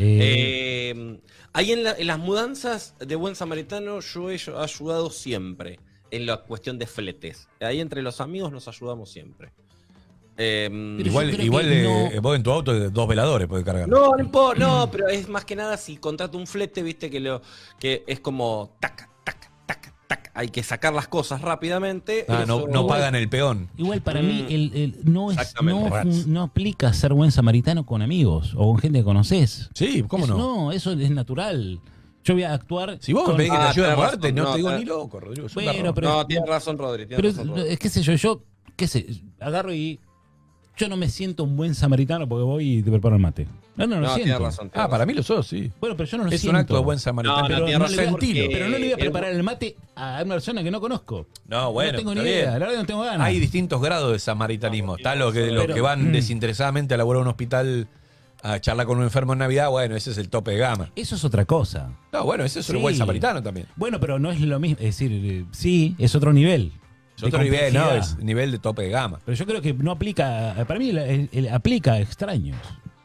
Ahí en las mudanzas de buen samaritano yo he ayudado siempre en la cuestión de fletes. Ahí entre los amigos nos ayudamos siempre. Igual que vos en tu auto de 2 veladores podés cargar. No importa, no, pero es más que nada si contrato un flete, viste que es como tac, tac, tac, tac. Hay que sacar las cosas rápidamente. No pagan el peón. Igual para mí Exactamente. no aplica ser buen samaritano con amigos o con gente que conoces. Sí, ¿cómo no? No, eso es natural. Yo voy a actuar. Si vos me pedís que te ayude a tenés mudarte, razón, no no, te digo ni loco, Rodrigo. es un Bueno, garrón. pero- No, tienes razón, Rodri. Pero qué sé yo qué sé, agarro y yo no me siento un buen samaritano porque voy y te preparo el mate. No lo No, siento. tienes razón. Para mí lo sos, sí. Bueno, pero yo no lo Es siento. un acto de buen samaritano. No, Pero tienes no razón le voy a- porque- Pero no le voy a el- preparar el mate a una persona que no conozco. No, bueno, no tengo ni está idea, bien. la verdad no tengo ganas. Hay distintos grados de samaritanismo. Está los Pero- que van desinteresadamente a laburar en un hospital a charlar con un enfermo en Navidad. Bueno, ese es el tope de gama. Eso es otra cosa. No, bueno, ese es un Sí. buen samaritano también. Bueno, pero no es lo mismo. Es decir, sí, es otro nivel. Es de otro nivel, ¿no? complejidad. Es nivel de tope de gama. Pero yo creo que no aplica. Para mí aplica a extraños.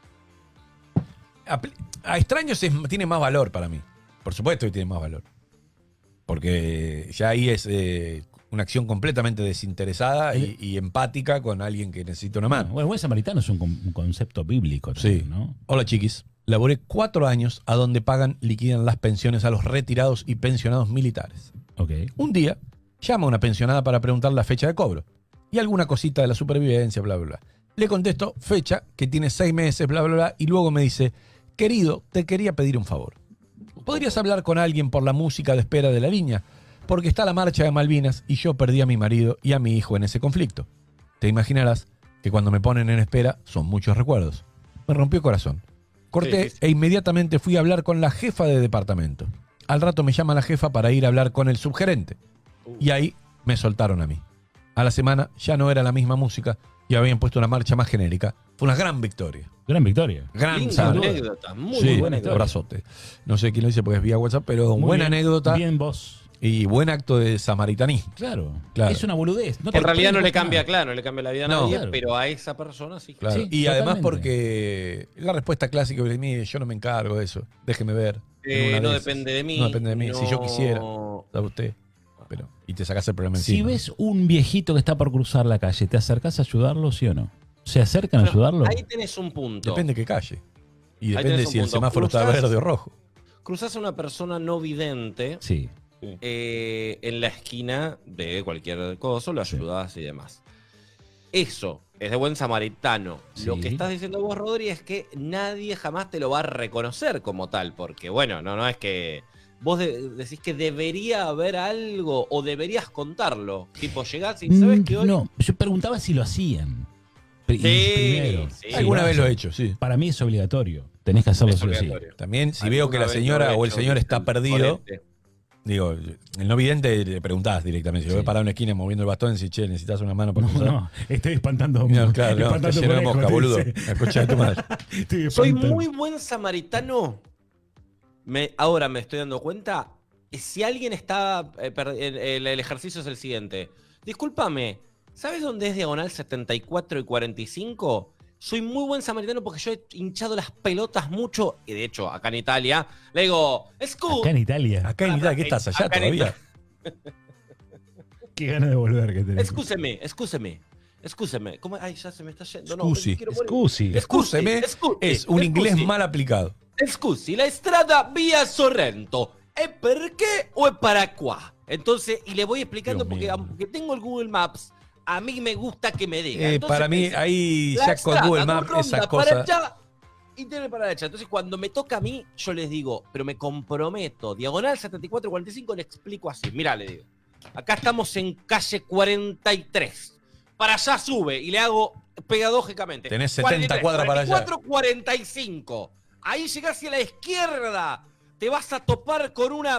A extraños tiene más valor para mí. Por supuesto que tiene más valor. Porque ya ahí es una acción completamente desinteresada y empática con alguien que necesita una mano. Bueno, buen samaritano es un concepto bíblico Sí. también, ¿no? Hola, chiquis. Laboré 4 años a donde liquidan las pensiones a los retirados y pensionados militares. Ok. Un día, llama a una pensionada para preguntar la fecha de cobro y alguna cosita de la supervivencia, bla, bla, bla. Le contesto, fecha, que tiene 6 meses, bla, bla, bla, y luego me dice, querido, te quería pedir un favor. ¿Podrías hablar con alguien por la música de espera de la línea? Porque está la marcha de Malvinas y yo perdí a mi marido y a mi hijo en ese conflicto. Te imaginarás que cuando me ponen en espera son muchos recuerdos. Me rompió el corazón. Corté Sí. e inmediatamente fui a hablar con la jefa de departamento. Al rato me llama la jefa para ir a hablar con el subgerente. Y ahí me soltaron a mí. A la semana ya no era la misma música y habían puesto una marcha más genérica. Fue una gran victoria. Gran victoria. Gran Linda salud. anécdota, muy Sí, buena historia. abrazote. No sé quién lo dice porque es vía WhatsApp, pero Muy buena bien. anécdota Bien vos. y buen acto de samaritanismo. Claro. Claro. Es una boludez. No te En realidad no le cuesta cambia, nada. claro, no le cambia la vida a No. nadie, Claro. pero a esa persona sí. Claro. Sí, Y además totalmente. porque la respuesta clásica de mí, yo no me encargo de eso. Déjeme ver. En una No de esas. depende de mí. No depende de mí. Si yo no- quisiera, sabe usted. Pero, y te sacás el problema Si encima. ves un viejito que está por cruzar la calle, ¿te acercás a ayudarlo, sí o no? ¿Se acercan a Bueno, ayudarlo? Ahí tenés un punto. Depende que calle. Y Ahí depende tenés un si el punto. semáforo está Cruzás- verde o rojo. Cruzás a una persona no vidente Sí. en la esquina de cualquier cosa, lo ayudás y demás. Eso es de buen samaritano. Sí. Lo que estás diciendo vos, Rodri, es que nadie jamás te lo va a reconocer como tal, porque bueno, no es que vos decís que debería haber algo o deberías contarlo. Tipo, llegás y sabes que hoy... No, yo preguntaba si lo hacían. Primero. sí. Alguna no, vez lo he hecho, sí. Para mí es obligatorio. Tenés que hacerlo Es sí o sí. obligatorio. También, si Alguna veo que la vez señora lo he o el hecho, señor está perdido, ponete. digo, el no vidente le preguntás directamente. Si lo Sí. ves parado en una esquina moviendo el bastón, si che, necesitas una mano para No, cruzar. no, estoy espantando. No, claro, no, espantando está lleno de conejos, mosca, boludo. dice. La concha de tu madre. Estoy Soy espantando. muy buen samaritano. Ahora me estoy dando cuenta si alguien está... el ejercicio es el siguiente. Discúlpame, ¿sabes dónde es diagonal 74 y 45? Soy muy buen samaritano porque yo he hinchado las pelotas mucho. Y de hecho, acá en Italia, le digo... Acá en Italia. Acá en Italia, ¿qué estás allá Acá en todavía? Qué ganas de volver que tenés. Excúseme. ¿Cómo? Ay, ya se me está yendo. Scusi. No, quiero morir. Scusi. Excúseme, es un inglés mal aplicado. Scusi, la strada via Sorrento. ¿Es per qué o es para qua? Entonces, y le voy explicando Dios porque mío. aunque tengo el Google Maps, a mí me gusta que me diga. Entonces, Para mí, pensé, ahí la ya con strada, Google Maps, ronda esa para cosa. allá y tiene para la derecha. Entonces, cuando me toca a mí, yo les digo, pero me comprometo. Diagonal 74-45 le explico así. Mirá, le digo. Acá estamos en calle 43. Para allá sube y le hago pedagógicamente. Tenés 70 cuadras para allá. 44-45. Ahí llegás hacia la izquierda. Te vas a topar con un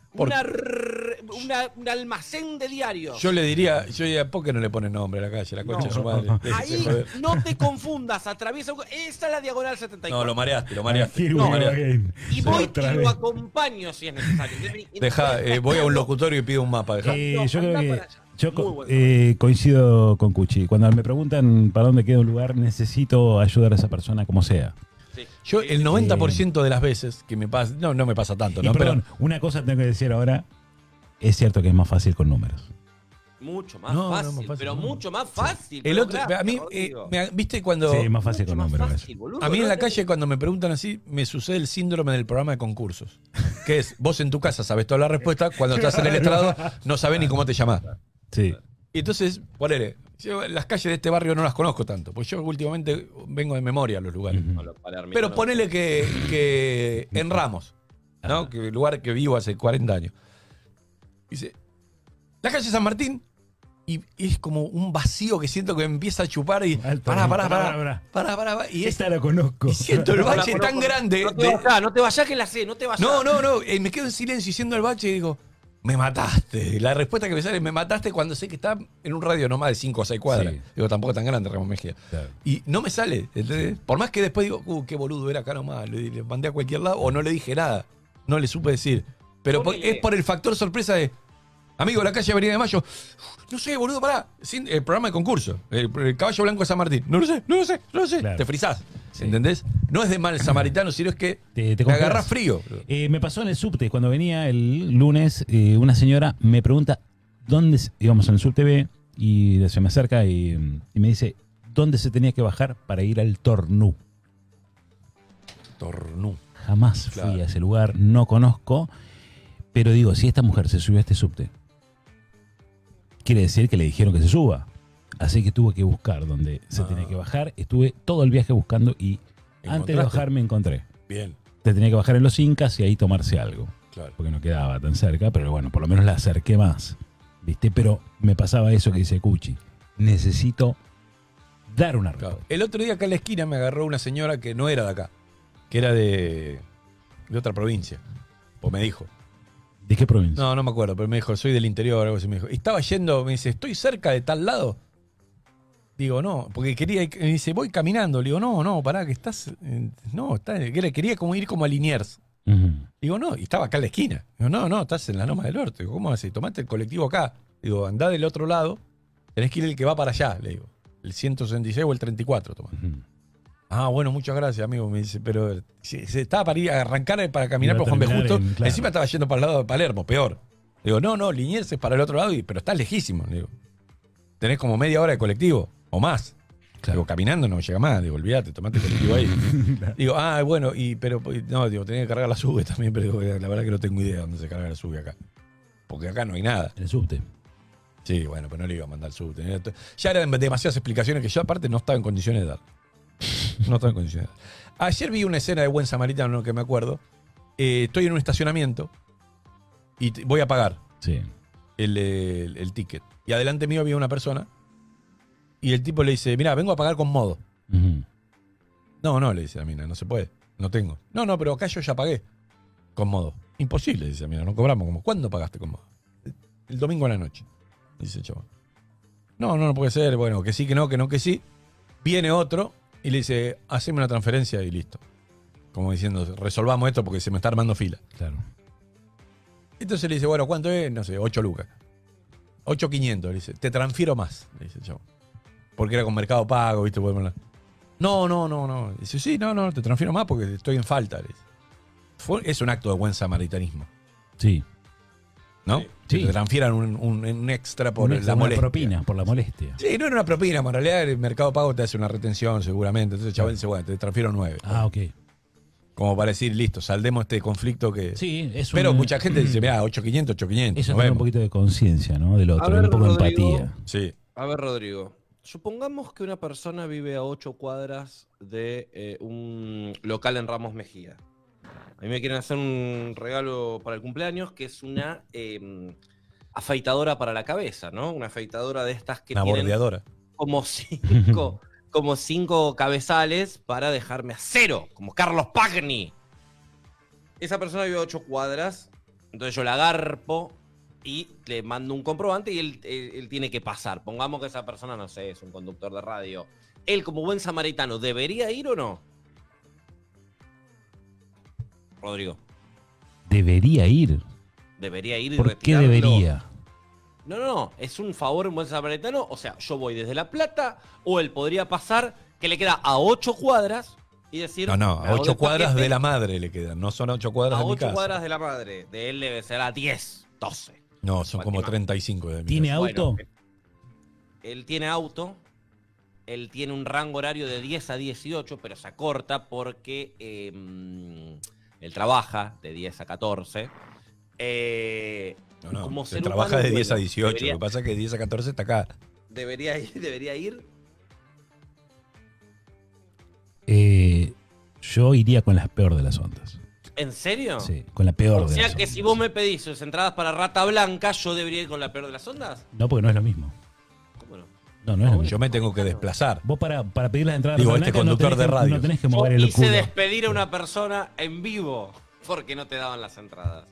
almacén de diarios. Yo diría, ¿por qué no le pones nombre a la calle? La concha de su madre. Déjese Ahí joder. no te confundas, atraviesa. Esa es la diagonal 74. No, lo mareaste. Here Lo we go mareaste. again. Y voy Otra y vez. lo acompaño si es necesario. Deja, voy a un locutorio y pido un mapa. Dejá. No, Yo andá creo que para allá. yo Muy bueno. coincido con Cuchi. Cuando me preguntan para dónde queda un lugar, necesito ayudar a esa persona como sea. Sí. Yo el 90% de las veces que me pasa, no me pasa tanto, Y ¿no? perdón, una cosa tengo que decir ahora. Es cierto que es más fácil con números. Mucho más No, fácil, más fácil, pero no. mucho más fácil. El pero otro, gracias, a mí, Rodrigo. ¿viste cuando Sí, es más fácil Mucho con más números. fácil, boludo. a mí en la No calle cuando me preguntan así, me sucede el síndrome del programa de concursos? Que es, vos en tu casa sabes toda la respuesta, cuando estás en el estrado no sabés ni cómo te llamás. Sí. Y entonces, ponele, yo las calles de este barrio no las conozco tanto, porque yo últimamente vengo de memoria a los lugares. Ujú. No, los palerminos Pero no. ponele que en Ramos, ¿no? Ajá. Que el lugar que vivo hace 40 años. Dice, la calle San Martín, y es como un vacío que siento que me empieza a chupar y Alto, pará. Y, Esta la conozco. y siento el No, bache no, tan no, grande. No te vayas que la sé, no te vayas. No, me quedo en silencio y siendo el bache y digo, me mataste. La respuesta que me sale es, me mataste cuando sé que está en un radio no más de 5 o 6 cuadras. Sí. Digo, tampoco tan grande Ramos Mejía. Claro. Y no me sale, ¿entendés? Por más que después digo, qué boludo era acá nomás, le mandé a cualquier lado o no le dije nada. No le supe decir. Pero Ponele. es por el factor sorpresa de, amigo, la calle Avenida de Mayo, no sé, boludo, pará. El programa de concurso, el caballo blanco de San Martín. No lo sé. Claro. Te frizás, Sí. ¿entendés? No es de mal samaritano, sino es que Te te congelás. agarrás frío. Me pasó en el subte, cuando venía el lunes, una señora me pregunta dónde, íbamos en el subte B, y se me acerca y me dice, ¿dónde se tenía que bajar para ir al Tornú? Tornú. Jamás fui Claro. a ese lugar, no conozco, pero digo, si esta mujer se subió a este subte, quiere decir que le dijeron que se suba. Así que tuve que buscar dónde se tenía que bajar. Estuve todo el viaje buscando y antes de ¿Encontraste? bajar me encontré. Bien, Te tenía que bajar en los Incas y ahí tomarse algo. claro. Porque no quedaba tan cerca, pero bueno, por lo menos la acerqué más. ¿Viste? Pero me pasaba eso que dice Cuchi. Necesito dar una Claro. respuesta. El otro día acá en la esquina me agarró una señora que no era de acá, que era de otra provincia. O me dijo. ¿De qué provincia? No me acuerdo, pero me dijo, soy del interior, algo así. Me dijo. Y estaba yendo, me dice, ¿estoy cerca de tal lado? Digo, no, porque quería, me dice, voy caminando. Le digo, no, pará, que estás. No, quería como ir como a Liniers. Ujú. Digo, no, y estaba acá en la esquina. Digo, no, estás en la Loma del Norte. Digo, ¿cómo haces? Tomate el colectivo acá. Digo, andá del otro lado, tenés que ir el que va para allá, le digo. El 166 o el 34, toma. Ujú. Ah, bueno, muchas gracias, amigo. Me dice, pero se estaba para ir a arrancar para caminar Iba a por Juan B. terminar Justo. claro. Encima estaba yendo para el lado de Palermo, peor. Digo, no, Liniers es para el otro lado, pero estás lejísimo. Le digo, tenés como media hora de colectivo o más. Claro. Digo, caminando no llega más. Digo, olvídate, tomate el colectivo ahí. Digo, bueno, pero no, digo, tenía que cargar la sube también, pero digo, la verdad que no tengo idea dónde se carga la sube acá. Porque acá no hay nada. En el subte. Sí, bueno, pero no le iba a mandar el sub. Ya eran demasiadas explicaciones que yo aparte no estaba en condiciones de dar. No estaba en condiciones de dar. Ayer vi una escena de Buen Samaritano, que me acuerdo. Estoy en un estacionamiento y voy a pagar Sí. el ticket. Y adelante mío había una persona y el tipo le dice, mira, vengo a pagar con modo. Ujú. No, le dice a Mina, no se puede, no tengo. No, pero acá yo ya pagué con modo. Imposible, dice Mina, no cobramos como. ¿Cuándo pagaste con modo? El domingo a la noche, dice el chaval. No puede ser, bueno, que sí, que no, que sí. Viene otro y le dice, haceme una transferencia y listo. Como diciendo, resolvamos esto porque se me está armando fila. Claro. Entonces le dice, bueno, ¿cuánto es? No sé, 8 lucas. 8.500, le dice, te transfiero más, le dice el chavo. Porque era con Mercado Pago, ¿viste? No. Dice, sí, no, te transfiero más porque estoy en falta, le dice. Es un acto de buen samaritanismo, Sí. ¿no? Sí. Que Sí. te transfieran un extra por Una la molestia. propina, por la molestia. Sí, no era una propina, en realidad el Mercado Pago te hace una retención seguramente. Entonces el chaval dice, bueno, te transfiero 9. Ah, ok. Como para decir, listo, saldemos este conflicto que... Sí, es Pero mucha gente dice, mira, 8.500, 8.500. Eso nos tiene un vemos. poquito de conciencia, ¿no? Del otro, A ver, un poco de Rodrigo. empatía. Sí. A ver, Rodrigo. Supongamos que una persona vive a 8 cuadras de un local en Ramos Mejía. A mí me quieren hacer un regalo para el cumpleaños que es una afeitadora para la cabeza, ¿no? Una afeitadora de estas que Una tienen bordeadora. como 5 cabezales para dejarme a 0, como Carlos Pagni. Esa persona vive a 8 cuadras, entonces yo la agarpo y le mando un comprobante y él tiene que pasar. Pongamos que esa persona, no sé, es un conductor de radio. Él, como buen samaritano, ¿debería ir o no? Rodrigo, Debería ir. ¿debería ir y ¿Por qué retirarlo? debería? No, es un favor un buen samaritano. O sea, yo voy desde La Plata o él podría pasar que le queda a 8 cuadras y decir... No, me a hago 8 del cuadras paquete. de la madre le quedan. No son a 8 cuadras A de mi 8 casa. cuadras de la madre. De él debe ser a 10, 12. No, son como Última. 35 de mi ¿Tiene casa. auto? Bueno, él tiene auto. Él tiene un rango horario de 10 a 18, pero se acorta porque él trabaja de 10 a 14. No, como se ser trabaja humano, de 10 a bueno, 18. debería- Lo que pasa es que de 10 a 14 está acá. Debería ir. Yo iría con las peor de las ondas. ¿En serio? Sí, con la peor O de sea las que ondas. si vos me pedís sus entradas para Rata Blanca, ¿yo debería ir con la peor de las ondas? No, porque no es lo mismo. ¿Cómo no? No, no es lo mismo. Yo me tengo que desplazar. Vos para pedir las entradas Digo, a este Blanca conductor no tenés de que- radio. No tenés que Yo mover el hice culo. despedir a una persona en vivo porque no te daban las entradas.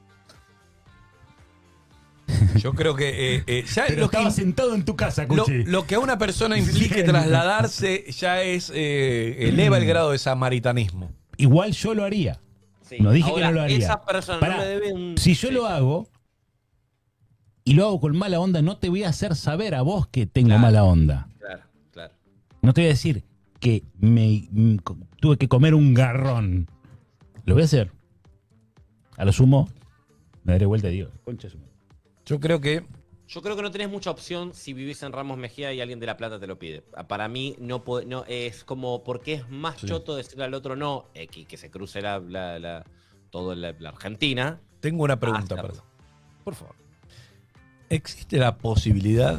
Yo creo que ya Pero lo que, estaba sentado en tu casa, lo, Cuchi. lo que a una persona implique Sí. trasladarse ya es eleva el grado de samaritanismo. Igual yo lo haría. Sí. No dije Ahora, que no lo haría. Esa persona Pará, no me debe un... Si yo Sí. lo hago y lo hago con mala onda, no te voy a hacer saber a vos que tengo Claro. mala onda. Claro. No te voy a decir que tuve que comer un garrón. Lo voy a hacer. A lo sumo, me daré vuelta y digo, concha su madre. Yo creo que Yo creo que no tenés mucha opción si vivís en Ramos Mejía y alguien de La Plata te lo pide. Para mí no es como porque es más Sí. choto decirle al otro no, que se cruce toda la Argentina. tengo una pregunta para Hacerlo. Por favor. ¿Existe la posibilidad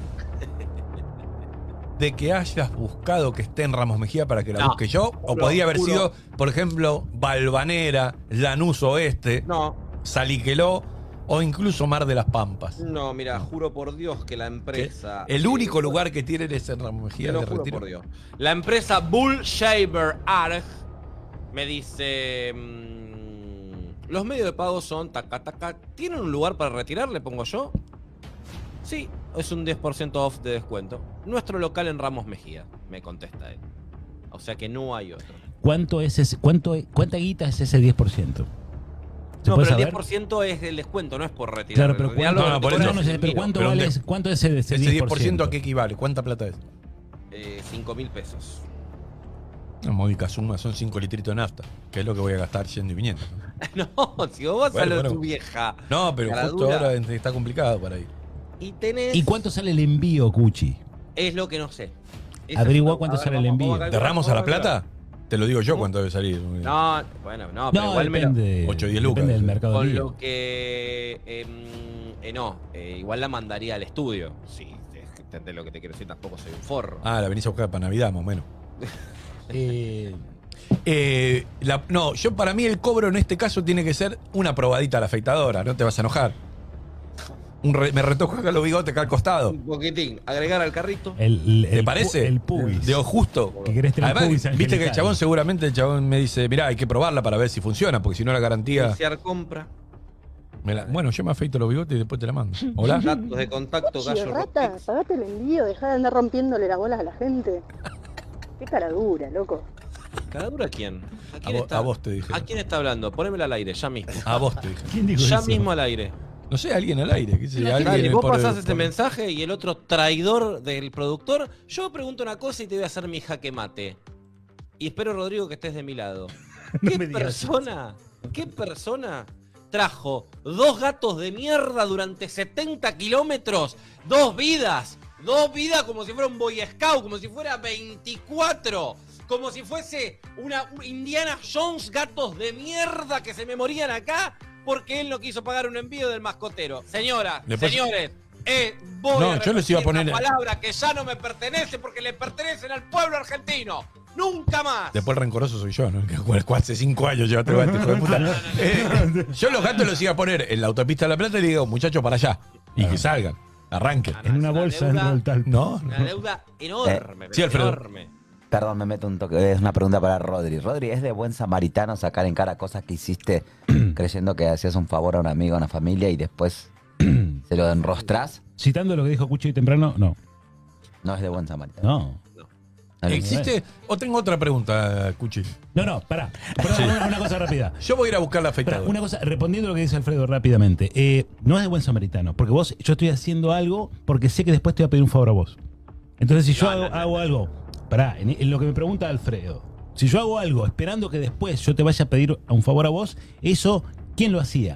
de que hayas buscado que esté en Ramos Mejía para que la No. busque yo? ¿O Juro, podría haber juro. sido, por ejemplo, Balvanera, Lanús Oeste, No, Saliqueló o incluso Mar de las Pampas? no, mira, juro por Dios que la empresa... El único lugar que tienen es en Ramos Mejía Te lo de juro Retiro. por Dios. La empresa Bull Shaver Arg me dice... los medios de pago son taca. ¿Tienen un lugar para retirar? ¿Le pongo yo? Sí, es un 10% off de descuento. Nuestro local en Ramos Mejía, me contesta él. O sea que no hay otro. ¿Cuánta guita es ese 10%? ¿Se No, puede pero el saber? 10% es el descuento, no es por retirar. Claro, pero En realidad ¿cuánto, lo que por cobran eso- no es sé, el pero envío. ¿cuánto Pero vale? un ¿Cuánto es ese Ese 10% a qué equivale? ¿Cuánta plata es? 5.000 pesos. No, módica suma, son 5 litritos de nafta, que es lo que voy a gastar yendo y viniendo. No, si vos vas a Bueno, lo de bueno. tu vieja. No, pero Cara justo dura. ahora está complicado para ir. Y tenés... ¿Y cuánto sale el envío, Cuchi? Es lo que no sé. Averigua A cuánto ver, sale el vamos a envío. calcular, ¿De Ramos a La vamos calcular. Plata? Te lo digo yo cuánto debe salir. No, bueno, no, pero No, igual me lo- depende, 8 o 10 lucas. depende del mercado Con libre. lo que... igual la mandaría al estudio. Sí, entendés lo que te quiero decir, tampoco soy un forro. Ah, la venís a buscar para Navidad, más o menos. Eh, No, yo para mí el cobro en este caso tiene que ser una probadita a la afeitadora, no te vas a enojar. Me retoco acá los bigotes acá al costado. Un poquitín, agregar al carrito. ¿Te parece? El pubis. Digo, justo. Que querés tener Además, pubis viste que el angelical. chabón seguramente me dice, mirá, hay que probarla para ver si funciona, porque si no la garantía... Iniciar compra. Bueno, yo me afeito los bigotes y después te la mando. ¿Hola? Datos de contacto, Cuchi, gallo rata, Rocket. pagate el envío, dejá de andar rompiéndole las bolas a la gente. Qué cara dura, loco. ¿Cada dura quién? A vos te dije. ¿A quién está hablando? Ponémela al aire, ya mismo. A vos te dije. ¿Quién dijo Ya eso? mismo al aire. No sé, alguien al aire. ¿Qué sé yo? Dale, Alguien vos por- pasás este por- mensaje y el otro traidor del productor. Yo pregunto una cosa y te voy a hacer mi jaque mate. Y espero, Rodrigo, que estés de mi lado. No ¿Qué me digas persona trajo 2 gatos de mierda durante 70 kilómetros? 2 vidas. 2 vidas como si fuera un Boy Scout, como si fuera 24. Como si fuese una Indiana Jones, gatos de mierda que se me morían acá porque él no quiso pagar un envío del mascotero. Señoras, Después- señores, voy No, a yo les iba a repetir poner- una palabra que ya no me pertenece porque le pertenecen al pueblo argentino. ¡Nunca más! Después el rencoroso soy yo, ¿no? Que hace 5 años llevaste el gato, hijo de puta. Yo los gatos los iba a poner en la autopista de La Plata y le digo, muchachos, para allá. Y que salgan, arranquen. En una bolsa dentro del talco. No, Una deuda enorme, Sí, Alfredo. enorme. Perdón, me meto un toque. Es una pregunta para Rodri. Rodri, ¿es de buen samaritano sacar en cara cosas que hiciste creyendo que hacías un favor a un amigo, a una familia y después se lo enrostrás? Citando lo que dijo Cuchi temprano, no. No es de buen samaritano. No. No lo- ¿Existe? O tengo otra pregunta, Cuchi. No, pará. Una cosa rápida. Yo voy a ir a buscar la Pará, afeitadora. una cosa, respondiendo a lo que dice Alfredo rápidamente. No es de buen samaritano, porque yo estoy haciendo algo porque sé que después te voy a pedir un favor a vos. Entonces, si yo hago algo, pará, en lo que me pregunta Alfredo, si yo hago algo esperando que después yo te vaya a pedir un favor a vos, eso, ¿quién lo hacía?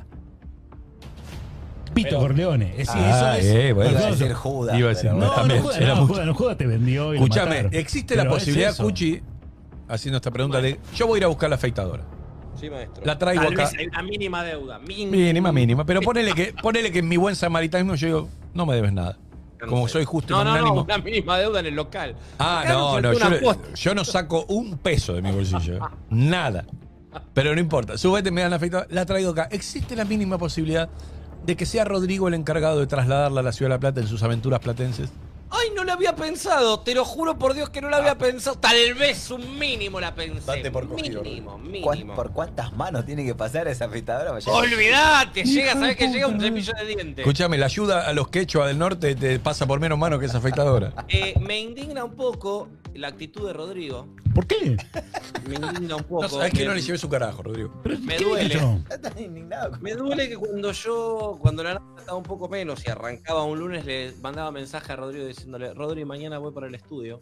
Pito Corleone. Es decir, Ah, eso es. bueno. Iba a Perdón, decir Judas. Iba a decir, pero No, bueno. también, Judas, era mucho. Judas te vendió y lo Escúchame, mataron. ¿existe la Pero es posibilidad, eso. Cuchi, haciendo esta pregunta, de yo voy a ir a buscar la afeitadora? Sí, maestro. La traigo Tal acá. vez hay una mínima deuda. Mínima. Pero ponele que en mi buen samaritano yo digo, no me debes nada. Como soy justo y No, magnánimo. una mínima deuda en el local. Ah, Acá nos no, faltó una posta. yo no saco un peso de mi bolsillo. Nada. Pero no importa. Súbete, me dan la afeitadora, la traigo acá. ¿Existe la mínima posibilidad de que sea Rodrigo el encargado de trasladarla a la Ciudad de La Plata en sus aventuras platenses? Ay, no la había pensado. Te lo juro por Dios que no la había pensado. Tal vez un mínimo la pensé. Date por cogido, Mínimo. ¿Por cuántas manos tiene que pasar esa afeitadora? Me llega- Olvidate, llega, ¿sabes que llega un cepillo de dientes? Escúchame, la ayuda a los quechua del norte te pasa por menos mano que esa afeitadora. Me indigna un poco la actitud de Rodrigo. ¿Por qué? Me indigna un poco. No, sabes que no le llevé su carajo, Rodrigo. Me ¿Qué duele. dije yo? Está tan indignado. Me duele que cuando la nota estaba un poco menos y arrancaba un lunes, le mandaba mensaje a Rodrigo diciéndole, Rodrigo, mañana voy para el estudio.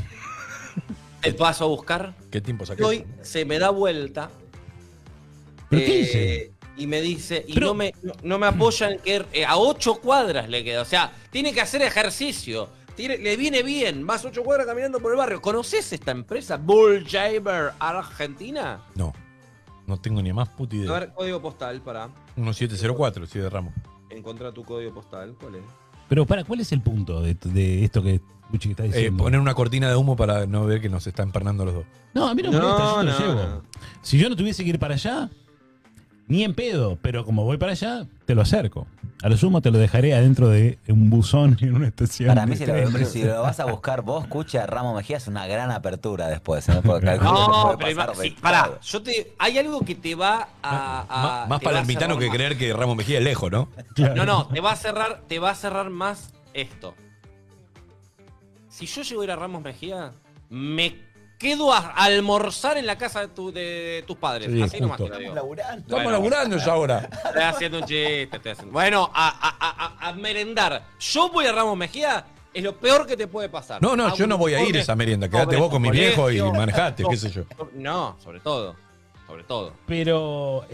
Te paso a buscar. ¿Qué tiempo Y saqué? hoy se me da vuelta. ¿Pero qué hice? Y me dice, y Pero- no me apoyan que a 8 cuadras le queda. O sea, tiene que hacer ejercicio. Le viene bien. Vas 8 cuadras caminando por el barrio. ¿Conoces esta empresa? Bulljaber Argentina. No tengo ni más puta A idea. ver, código postal para 1704, sí, de Ramos. encontrar tu código postal. ¿Cuál es? Pero ¿cuál es el punto de esto que Cuchi está diciendo? Poner una cortina de humo para no ver que nos está empernando los dos. No, a mí no me molesta, yo te lo no, llevo. no. Si yo no tuviese que ir para allá, ni en pedo, pero como voy para allá, te lo acerco. A lo sumo te lo dejaré adentro de un buzón en una estación. Para mí, de si tren. si lo vas a buscar vos, escucha, Ramos Mejía es una gran apertura después. ¿eh? Porque calculo que No, puede pero pasar de pará, todo. hay algo que te va a. Más te va para a el mitano cerrar que más. creer que Ramos Mejía es lejos, ¿no? Claro. No, te va a cerrar más esto. Si yo llego a ir a Ramos Mejía, me quedo a almorzar en la casa de tus padres. Sí, Así nomás te justo. lo digo. Laburando. Estamos Bueno. laburando ya ahora. Estoy haciendo un chiste, Bueno, a merendar. Yo voy a Ramos Mejía, es lo peor que te puede pasar. No, yo no voy a ir a esa merienda. Quédate vos con mi viejo y manejate, qué sé yo. No, sobre todo. Sobre todo. Pero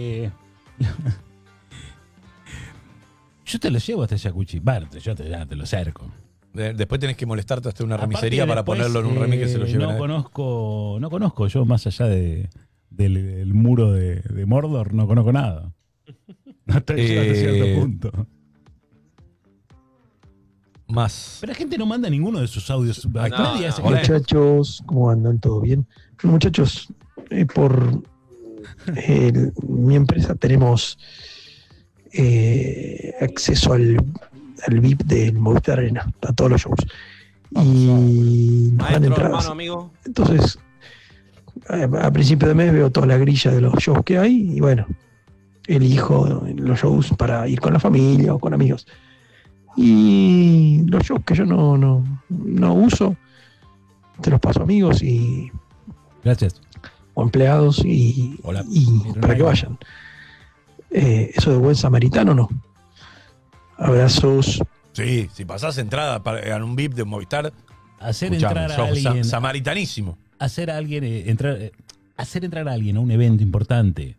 yo te lo llevo hasta allá, Cuchi. Vale, yo te lo acerco. Después tenés que molestarte hasta una Aparte, remisería para después, ponerlo en un remis que se lo lleven. No conozco yo más allá del muro de Mordor, no conozco nada. Hasta cierto punto. Más. Pero la gente no manda ninguno de sus audios. Nadie hace hola. Muchachos, ¿cómo andan? ¿Todo bien? Muchachos, por mi empresa tenemos acceso al VIP del Movistar Arena, a todos los shows. Y nos dan Maestro, entradas. hermano, amigo. Entonces, a principio de mes veo toda la grilla de los shows que hay y bueno, elijo los shows para ir con la familia o con amigos. Y los shows que yo no uso, te los paso a amigos y Gracias. o empleados y Hola. para que vayan. Eso de buen samaritano no. Abrazos. Sí, si pasás entrada en un VIP de Movistar, Hacer escuchame, entrar a sos alguien. samaritanísimo. Hacer a alguien hacer entrar a alguien a un evento importante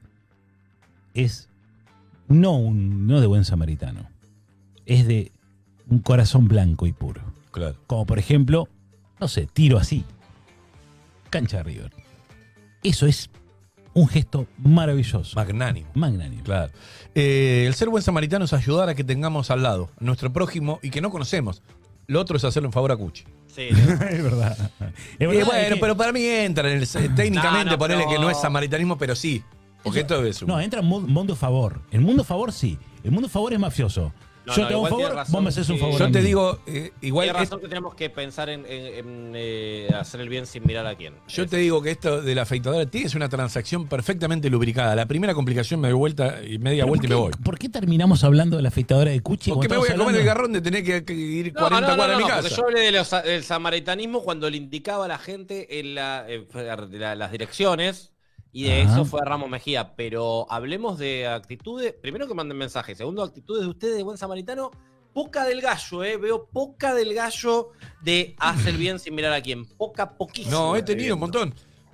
es no de buen samaritano. Es de un corazón blanco y puro. Claro. Como por ejemplo, no sé, tiro así. Cancha de River. Eso es un gesto maravilloso. Magnánimo. Magnánimo. Claro. El ser buen samaritano es ayudar a que tengamos al lado a nuestro prójimo y que no conocemos. Lo otro es hacerle un favor a Cuchi. Sí, Es verdad. Es verdad, Bueno, es que- pero para mí entra en el, técnicamente No, ponerle pero- que no es samaritanismo, pero sí. Porque esto es un... No, entra en mundo favor. El mundo favor sí. El mundo favor es mafioso. No, Yo no, te hago un igual tiene favor, razón vos me haces un que- favor. Yo a te mí. digo, igual Tiene es- razón que tenemos que pensar en hacer el bien sin mirar a quién. yo te digo que esto de la afeitadora es una transacción perfectamente lubricada. La primera complicación me doy vuelta y media ¿Pero vuelta y me voy. ¿Por qué terminamos hablando de la afeitadora de Cuchi? ¿Por qué me cuando voy a estamos comer el hablando- garrón de tener que ir No, 40 cuadras de mi porque casa? yo hablé del samaritanismo cuando le indicaba a la gente en las direcciones y de Ajá. eso fue Ramos Mejía. Pero hablemos de actitudes. Primero que manden mensajes. Segundo, actitudes de ustedes de buen samaritano. Poca del gallo, veo poca del gallo de hacer bien sin mirar a quién. Poquísima. No, he tenido un montón.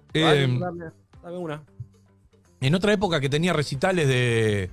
Dame una. En otra época que tenía recitales de...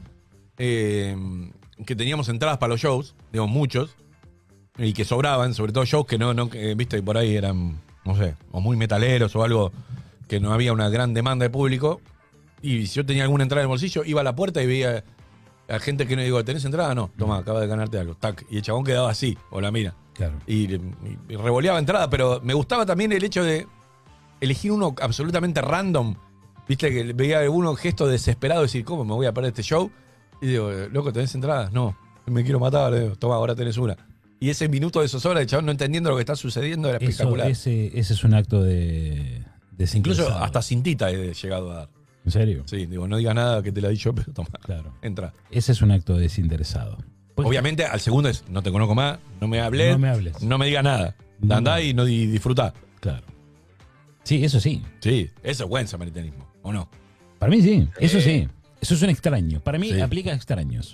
que teníamos entradas para los shows, digo, muchos, y que sobraban, sobre todo shows que viste, por ahí eran, no sé, o muy metaleros o algo, que no había una gran demanda de público, y si yo tenía alguna entrada en el bolsillo, iba a la puerta y veía a gente que no digo, ¿tenés entrada? No, toma, acabas de ganarte algo, tac, y el chabón quedaba así, o la mira, Claro. y revoleaba entrada, pero me gustaba también el hecho de elegir uno absolutamente random, viste, que veía algunos gestos desesperados, decir, ¿cómo me voy a perder este show? Y digo, loco, ¿tenés entradas? No, me quiero matar, toma, ahora tenés una. Y ese minuto de zozobra de chabón no entendiendo lo que está sucediendo era espectacular. Ese es un acto de Incluso desinteresado. hasta cintita he llegado a dar. ¿En serio? Sí, digo, no digas nada que te lo he dicho, pero toma, Claro. entra. Ese es un acto desinteresado. Pues- Obviamente, al segundo es, no te conozco más, no me hables, No me hables. no me digas nada. No. Andá y disfrutá. Claro. Sí, eso sí. Sí, eso es buen samaritanismo, ¿o no? Para mí sí. Eso sí. Eso es un extraño. Para mí Sí. aplica a extraños.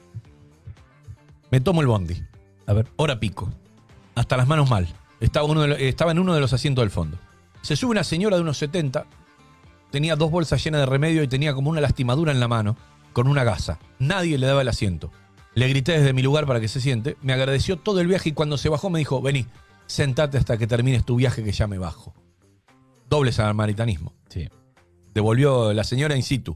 Me tomo el bondi, A ver. hora pico, hasta las manos mal. Estaba en uno de los asientos del fondo. Se sube una señora de unos 70, tenía 2 bolsas llenas de remedio y tenía como una lastimadura en la mano, con una gasa. Nadie le daba el asiento. Le grité desde mi lugar para que se siente, me agradeció todo el viaje y cuando se bajó me dijo, vení, sentate hasta que termines tu viaje que ya me bajo. Doble samaritanismo. Sí. Devolvió la señora in situ.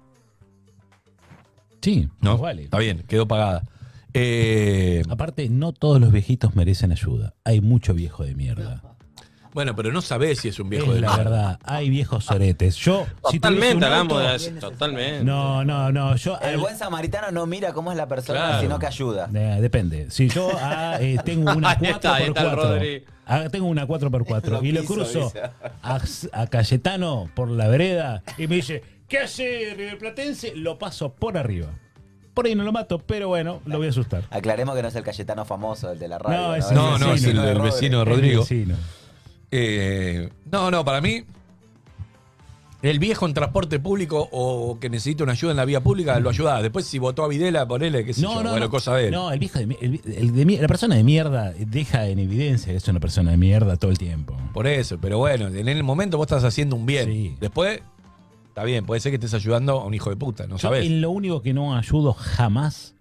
Sí, ¿No? vale. Está bien, quedó pagada. Aparte, no todos los viejitos merecen ayuda. Hay mucho viejo de mierda. Bueno, pero no sabés si es un viejo Es de la mierda. verdad. Hay viejos soretes. Yo, si tuviese Totalmente, un hablamos auto- de eso. Totalmente. No. Yo, El buen samaritano no mira cómo es la persona, Claro. sino que ayuda. Depende. Si yo tengo una Ahí está, ahí está el 4x4, Rodri. tengo una 4x4 Lo y lo quiso, cruzo dice. a Cayetano por la vereda y me dice, ¿qué hace River Platense? Lo paso por arriba. Por ahí no lo mato, pero bueno, lo voy a asustar. Aclaremos que no es el Cayetano famoso, el de la radio. No, es No, no, es el vecino de Rodri. vecino de Rodrigo. El vecino. No, para mí, el viejo en transporte público o que necesita una ayuda en la vía pública, lo ayuda. Después, si votó a Videla, ponele, qué sé yo, bueno, cosa de él. No, el viejo la persona de mierda deja en evidencia que es una persona de mierda todo el tiempo. Por eso, pero bueno, en el momento vos estás haciendo un bien. Sí. Después, está bien, puede ser que estés ayudando a un hijo de puta, no Yo sabés. en lo único que no ayudo jamás,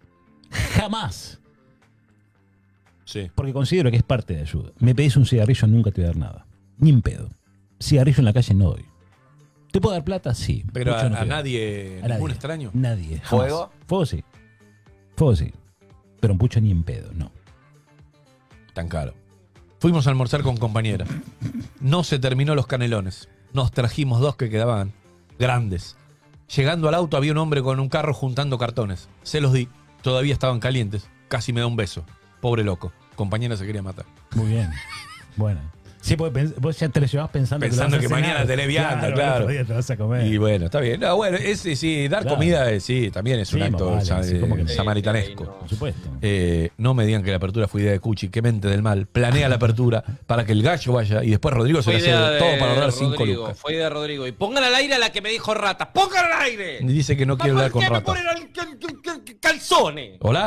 Sí. porque considero que es parte de ayuda. Me pedís un cigarrillo, nunca te voy a dar nada. Ni en pedo. Cigarrillo en la calle no doy. ¿Te puedo dar plata? Sí. Pero Mucho no a te doy. nadie, A ningún nadie. extraño. Nadie. jamás. ¿Fuego? Fuego sí. Fuego sí. Pero un pucho ni en pedo, no. Tan caro. Fuimos a almorzar con compañeras. No se terminó los canelones. Nos trajimos 2 que quedaban grandes. Llegando al auto había un hombre con un carro juntando cartones. Se los di. Todavía estaban calientes. Casi me da un beso. Pobre loco. Compañera se quería matar. Muy bien. Bueno. Sí, porque vos ya te lo llevás pensando Pensando lo vas a que mañana cenar. tenés vianda, claro. claro. Otro día te vas a comer. Y bueno, está bien. No, bueno, sí, dar Claro. comida sí, también es un Sí, acto más vale, sí, ¿cómo que no? samaritanesco. Por supuesto. No me digan que la apertura fue idea de Cuchi, que mente del mal. Planea la apertura para que el gallo vaya y después Rodrigo se Fue le idea hace todo de para ahorrar 5 Rodrigo, lucas. fue idea de Rodrigo. Y pongan al aire a la que me dijo rata. ¡Pongan al aire! Y dice que no quiere hablar con ¿Por qué me ratas. ponen calzones? ¿Hola?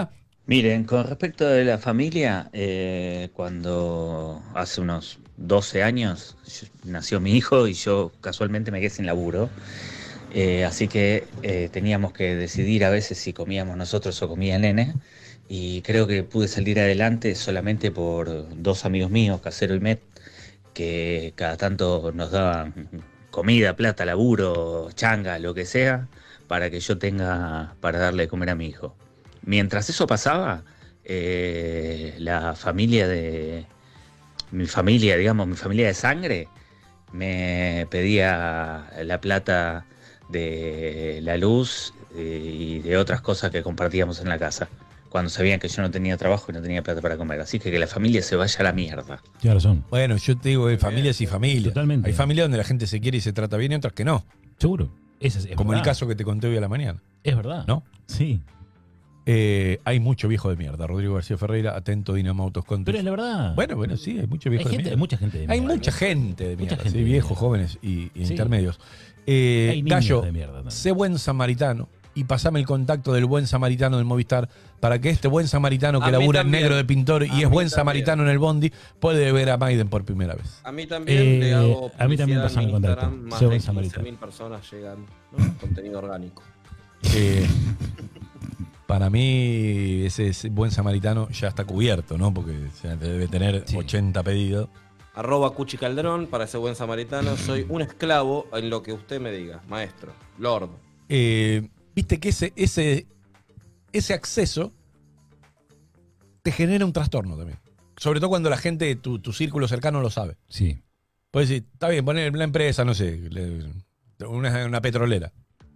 Miren, con respecto de la familia, cuando hace unos 12 años nació mi hijo y yo casualmente me quedé sin laburo, así que teníamos que decidir a veces si comíamos nosotros o comía el nene, y creo que pude salir adelante solamente por dos amigos míos, Casero y Met, que cada tanto nos daban comida, plata, laburo, changa, lo que sea, para que yo tenga para darle de comer a mi hijo. Mientras eso pasaba, la familia de mi familia, digamos, mi familia de sangre, me pedía la plata de la luz y de otras cosas que compartíamos en la casa, cuando sabían que yo no tenía trabajo y no tenía plata para comer. Así que la familia se vaya a la mierda. Tienes razón. Bueno, yo te digo, hay familias y familias. Totalmente. Hay familias donde la gente se quiere y se trata bien y otras que no. Seguro. Es Como el verdad. caso que te conté hoy a la mañana. Es verdad. ¿No? Sí. Hay mucho viejo de mierda. Rodrigo García Ferreira, atento, Dinamo Autos Contes. Pero es la verdad. Bueno, sí, hay mucho viejo hay de mierda. mucha gente de Hay mierda. mucha gente de Mucha mierda, gente sí, de viejos, mierda. jóvenes y Sí. intermedios. Hay niños Gallo, de mierda también. sé buen samaritano y pasame el contacto del buen samaritano del Movistar para que este buen samaritano que A mí labura en también. negro de pintor A y mí es buen también. samaritano en el Bondi puede ver a Maiden por primera vez. A mí también le hago a mí también publicidad pasame en el contacto. Instagram, más Soy de buen 15.000 samaritano. personas llegan, ¿no? Contenido orgánico. Eh, para mí ese buen samaritano ya está cubierto, ¿no? Porque debe tener Sí. 80 pedidos. @Cuchi Calderón, para ese buen samaritano, soy un esclavo en lo que usted me diga, maestro, lord. Viste que ese acceso te genera un trastorno también. Sobre todo cuando la gente, tu círculo cercano lo sabe. Sí. Puedes decir, está bien, poner la empresa, no sé, una petrolera.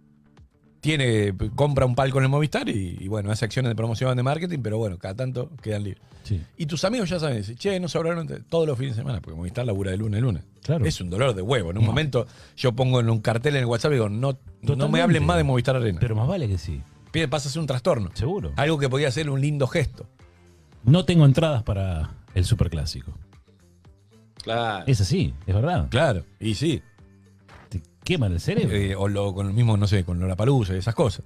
Compra un palco en el Movistar y bueno, hace acciones de promoción de marketing, pero bueno, cada tanto quedan libres. Sí. Y tus amigos ya saben, dicen, che, no sobraron todos los fines de semana, porque Movistar labura de lunes a lunes. Claro. Es un dolor de huevo. En un No. momento yo pongo en un cartel en el WhatsApp y digo, no me Totalmente. hablen más de Movistar Arena. Pero más vale que sí. Pasa a ser un trastorno. Seguro. Algo que podía ser un lindo gesto. No tengo entradas para el superclásico. Claro. Es así, es verdad. Claro, y sí. Te queman el cerebro. Con el mismo, no sé, con Lollapalooza y esas cosas.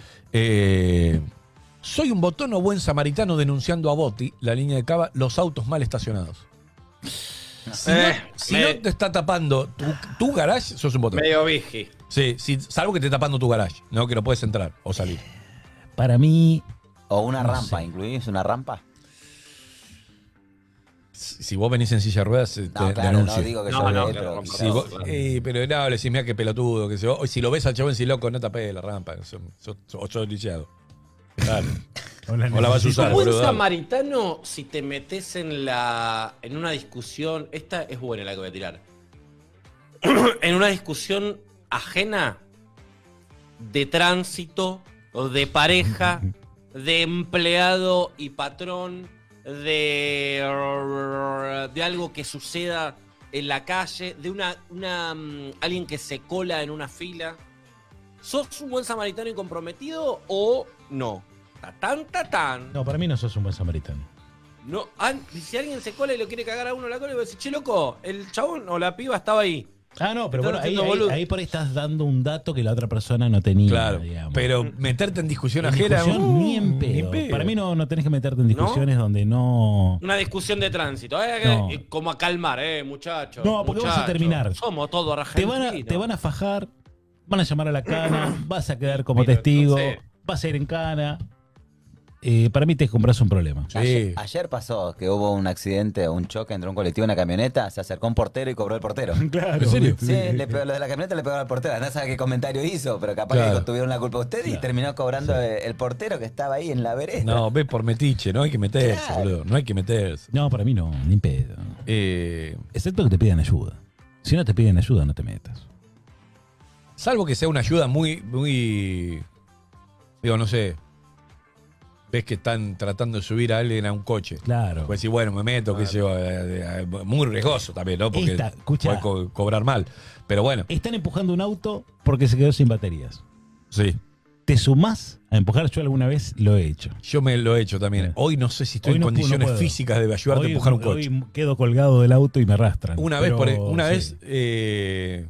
Soy un botón o buen samaritano denunciando a Boti, la línea de Cava, los autos mal estacionados. Si no te está tapando tu garage, sos un botón. Medio vigi. Sí, salvo que te esté tapando tu garage, ¿no? Que no puedes entrar o salir. Para mí, O una No rampa, sé. ¿incluís una rampa? Si vos venís en silla de ruedas, te No, claro, denuncio. no digo que No, yo no, ve, que pero rompa Si vos- pero no, le decís, mira qué pelotudo, que se va. O si lo ves al chabón, si loco, no tapé la rampa. Sos lisiado. Claro. O la vas a usar, Un buen boludo. samaritano, si te metes en una discusión, esta es buena la que voy a tirar. En una discusión ajena de tránsito, o de pareja, de empleado y patrón, de algo que suceda en la calle, de alguien que se cola en una fila. ¿Sos un buen samaritano y comprometido o no? Tatán. no, para mí no sos un buen samaritano. No, si alguien se cola y lo quiere cagar a uno en la cola, y vos decís, che, loco, el chabón o la piba estaba ahí. Ah, no, pero Estás bueno, haciendo boludo. ahí por ahí estás dando un dato que la otra persona no tenía. Claro. digamos. Pero meterte en discusión En ajena. discusión, ni en pedo. Para mí no tenés que meterte en discusiones donde no. Una discusión de tránsito, No. como a calmar, muchachos. No, porque vas a terminar. Somos todos Te argentinos. van a fajar, van a llamar a la cana, vas a quedar como Pero testigo, entonces- vas a ir en cana. Para mí te compras un problema. Sí. Ayer pasó que hubo un accidente, un choque entre un colectivo y una camioneta, se acercó un portero y cobró el portero. Claro. ¿En serio? Sí, le pegó, lo de la camioneta le pegó al portero. No sabe qué comentario hizo, pero capaz Claro. que tuvieron la culpa usted y Claro. terminó cobrando el portero que estaba ahí en la vereda. No, ve por metiche, no hay que meterse, Claro. boludo. No hay que meterse. No, para mí no, ni pedo. Eh, Excepto que te pidan ayuda. Si no te piden ayuda, no te metas. salvo que sea una ayuda muy. Digo, no sé. Ves que están tratando de subir a alguien a un coche. Claro. Pues sí, bueno, me meto, qué sé yo. Muy riesgoso también, ¿no? Porque Escuchá. puede cobrar mal. Pero bueno, Están empujando un auto porque se quedó sin baterías. sí. ¿Te sumás a empujar? Yo alguna vez lo he hecho. Yo me lo he hecho también. Bien. Hoy no sé si estoy Hoy en no condiciones puedo. físicas de ayudarte a empujar un coche. Hoy quedo colgado del auto y me arrastran. Una Pero, vez, sí.